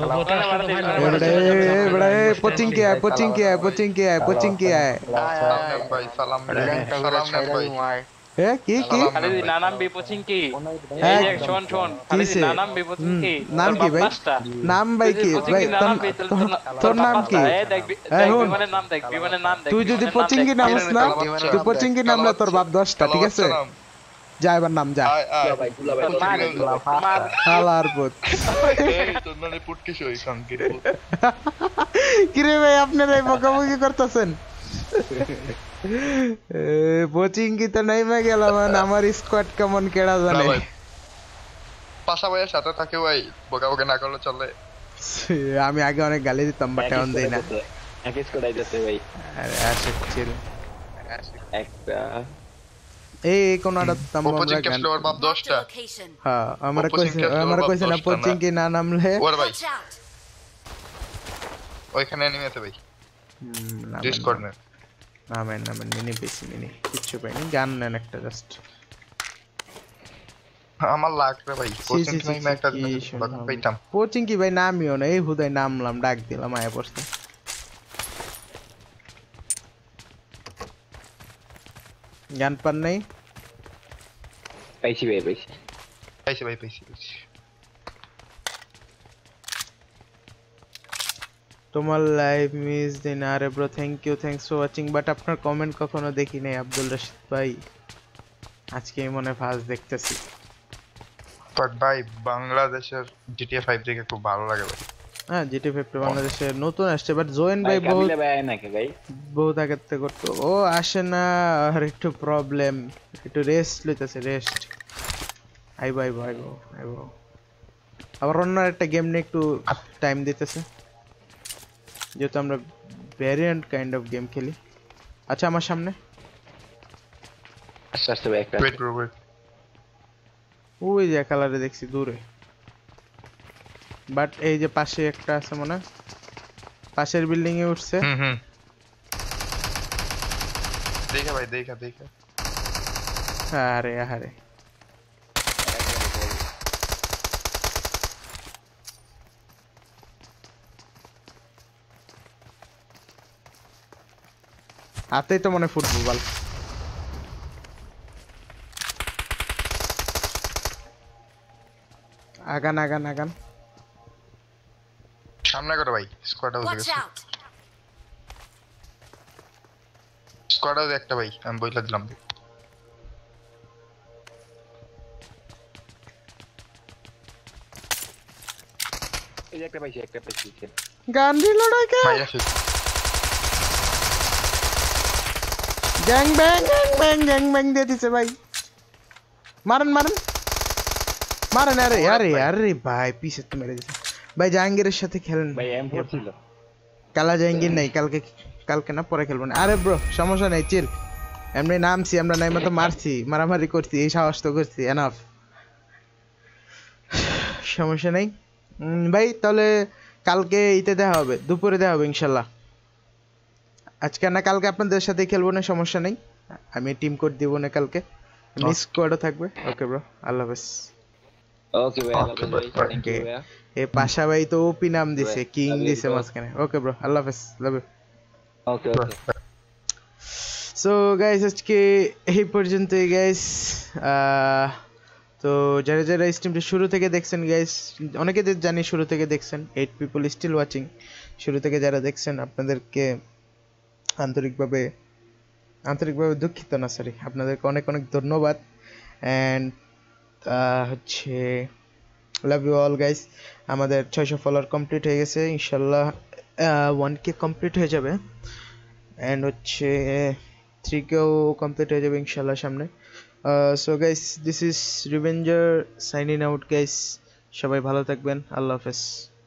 বড় কোচিং কি है কোচিং কি है কোচিং কি है কোচিং কি है ভাই সালাম সালাম ভাই এ কি কি খালি নানাম বিপোচিং কি এই যে শোন শোন খালি নানাম বিপোচিং কি নাম কি ভাই নাম ভাই কি ভাই তোর নাম কি এই দেখ দেখ মানে নাম দেখ মানে নাম দেখ তুই যদি কোচিং কি নামস না তুই কোচিং কি নামলে তোর বাপ দশটা ঠিক আছে যা এবার নাম যা ভাই হালার পুত তোর মানে পুটকি সই কাঙ্কি কি রে ভাই আপনারা এই বকাবকি করতেছেন কোচিং কি তো নাই মে গেলাম আমার স্কোয়াড কেমন কেডা জানে পাশা ভাইয়ের সাথে থাকে ভাই বকাবকি না করলে চলে আমি আগে অনেক গালি দিতাম বাট এখন দেই না এক স্কোয়াড আইতাছে ভাই আরে আসে চিল একটা এই কোন আড়া তাম আমরা গান ফ্লোর বাপ দশটা হ্যাঁ আমরা কইছে আমরা কইছে না কোচিং কি না নামলে ওর ভাই ওইখানে এনিমেতে ভাই ডিসকর্ড নে না ম্যান না ম্যান মিনি বেশি মিনি কিছু পাইনি গান নেন একটা জাস্ট আমার লাগবে ভাই কোচিং কি আমি একটা পাইতাম কোচিং কি ভাই নামিও না এই হুদাই নামলাম ডাক দিলাম আয়া পড়ছে গান পান নাই পাইছি ভাই পাইছি পাইছি ভাই পাইছি পাইছি তোমার লাইভ মিস দিন আরে bro thank you thanks for watching but আপনার কমেন্ট কখনো দেখি নাই আব্দুল রশিদ ভাই আজকে মনে ফার্স্ট দেখতেছি বাট ভাই বাংলাদেশের জিটিএ ফাইভ থেকে খুব ভালো লাগে ভাই হ্যাঁ জিটি ফাইভ বাংলাদেশে নতুন আসছে বাট জয়েন ভাই বহুত কাবিলা ভাই নাকি ভাই বহুত আগে থেকে করতো ও আসে না আর একটু প্রবলেম একটু রেস্ট লইতেছে রেস্ট আই বাই ভাই ভাই আবার অন্য একটা গেম নিয়ে একটু টাইম দিতেছে যেহেতু আমরা ভ্যারিয়েন্ট কাইন্ড অফ গেম খেলি আচ্ছা আমার সামনে আস্তে আস্তে ভাই একটা ওয়েট ব্রো ওয়েট ওই যে কালারে দেখছি দূরে বাট এই যে পাশে একটা আছে মনে পাশের বিল্ডিং এ উঠছে হুম হুম দেখা ভাই দেখা দেখা আরে আরে হাতেই তো মনে ফুটবল আগান আগান আগান সামনে করো ভাই স্কোয়াড আউট গেছে স্কোয়াড আউট একটা ভাই আমি বইলা দিলাম এই একটা পাইছি একটা পাইছি গান রিলোড কে ভাই আসি gang bang gang bang gang bang দিয়ে দিছে ভাই মারেন মারেন মারেন আরে আরে আরে ভাই পিছে তো মেরে দিছে ভাই জাহাঙ্গীরের সাথে খেলেন ভাই এম ফোর ছিল কালা জাহাঙ্গীর নাই কালকে কালকে না পরে খেলবো না আরে ব্রো সমস্যা নাই চিল এমনি নামছি আমরা নাই মতো মারছি মারামারি করছি এই সাহস তো করছি এনাফ সমস্যা নাই ভাই তাহলে কালকে ইতে দেখা হবে দুপুরে দেখা হবে ইনশাল্লাহ আজকে না কালকে আপনাদের সাথে খেলবো না সমস্যা নেই আমি টিম কোড দিব না কালকে মিস কোডও থাকবে ওকে ব্রো আল্লাহ হাফেজ ওকে ভাই আল্লাহ হাফেজ থ্যাংক ইউ ভাই এই পাশা ভাই তো ওপি নাম দিছে কিং দিছে মাঝখানে ওকে ব্রো আল্লাহ হাফেজ love you okay okay so guys আজকে এই পর্যন্তই গাইস তো যারা যারা স্ট্রিমটা শুরু থেকে দেখছেন গাইস অনেকে জানি শুরু থেকে দেখছেন এইট পিপল স্টিল ওয়াচিং শুরু থেকে যারা দেখছেন আপনাদেরকে আন্তরিকভাবে আন্তরিকভাবে দুঃখিত না সরি আপনাদেরকে অনেক অনেক ধন্যবাদ অ্যান্ড হচ্ছে লাভ ইউ অল গাইস আমাদের ছয়শো ফলোয়ার কমপ্লিট হয়ে গেছে ইনশাল্লাহ ওয়ান কে কমপ্লিট হয়ে যাবে অ্যান্ড হচ্ছে থ্রি কেও কমপ্লিট হয়ে যাবে ইনশাল্লাহ সামনে so guys this is Revenger signing out guys সবাই ভালো থাকবেন আল্লাহ হাফেজ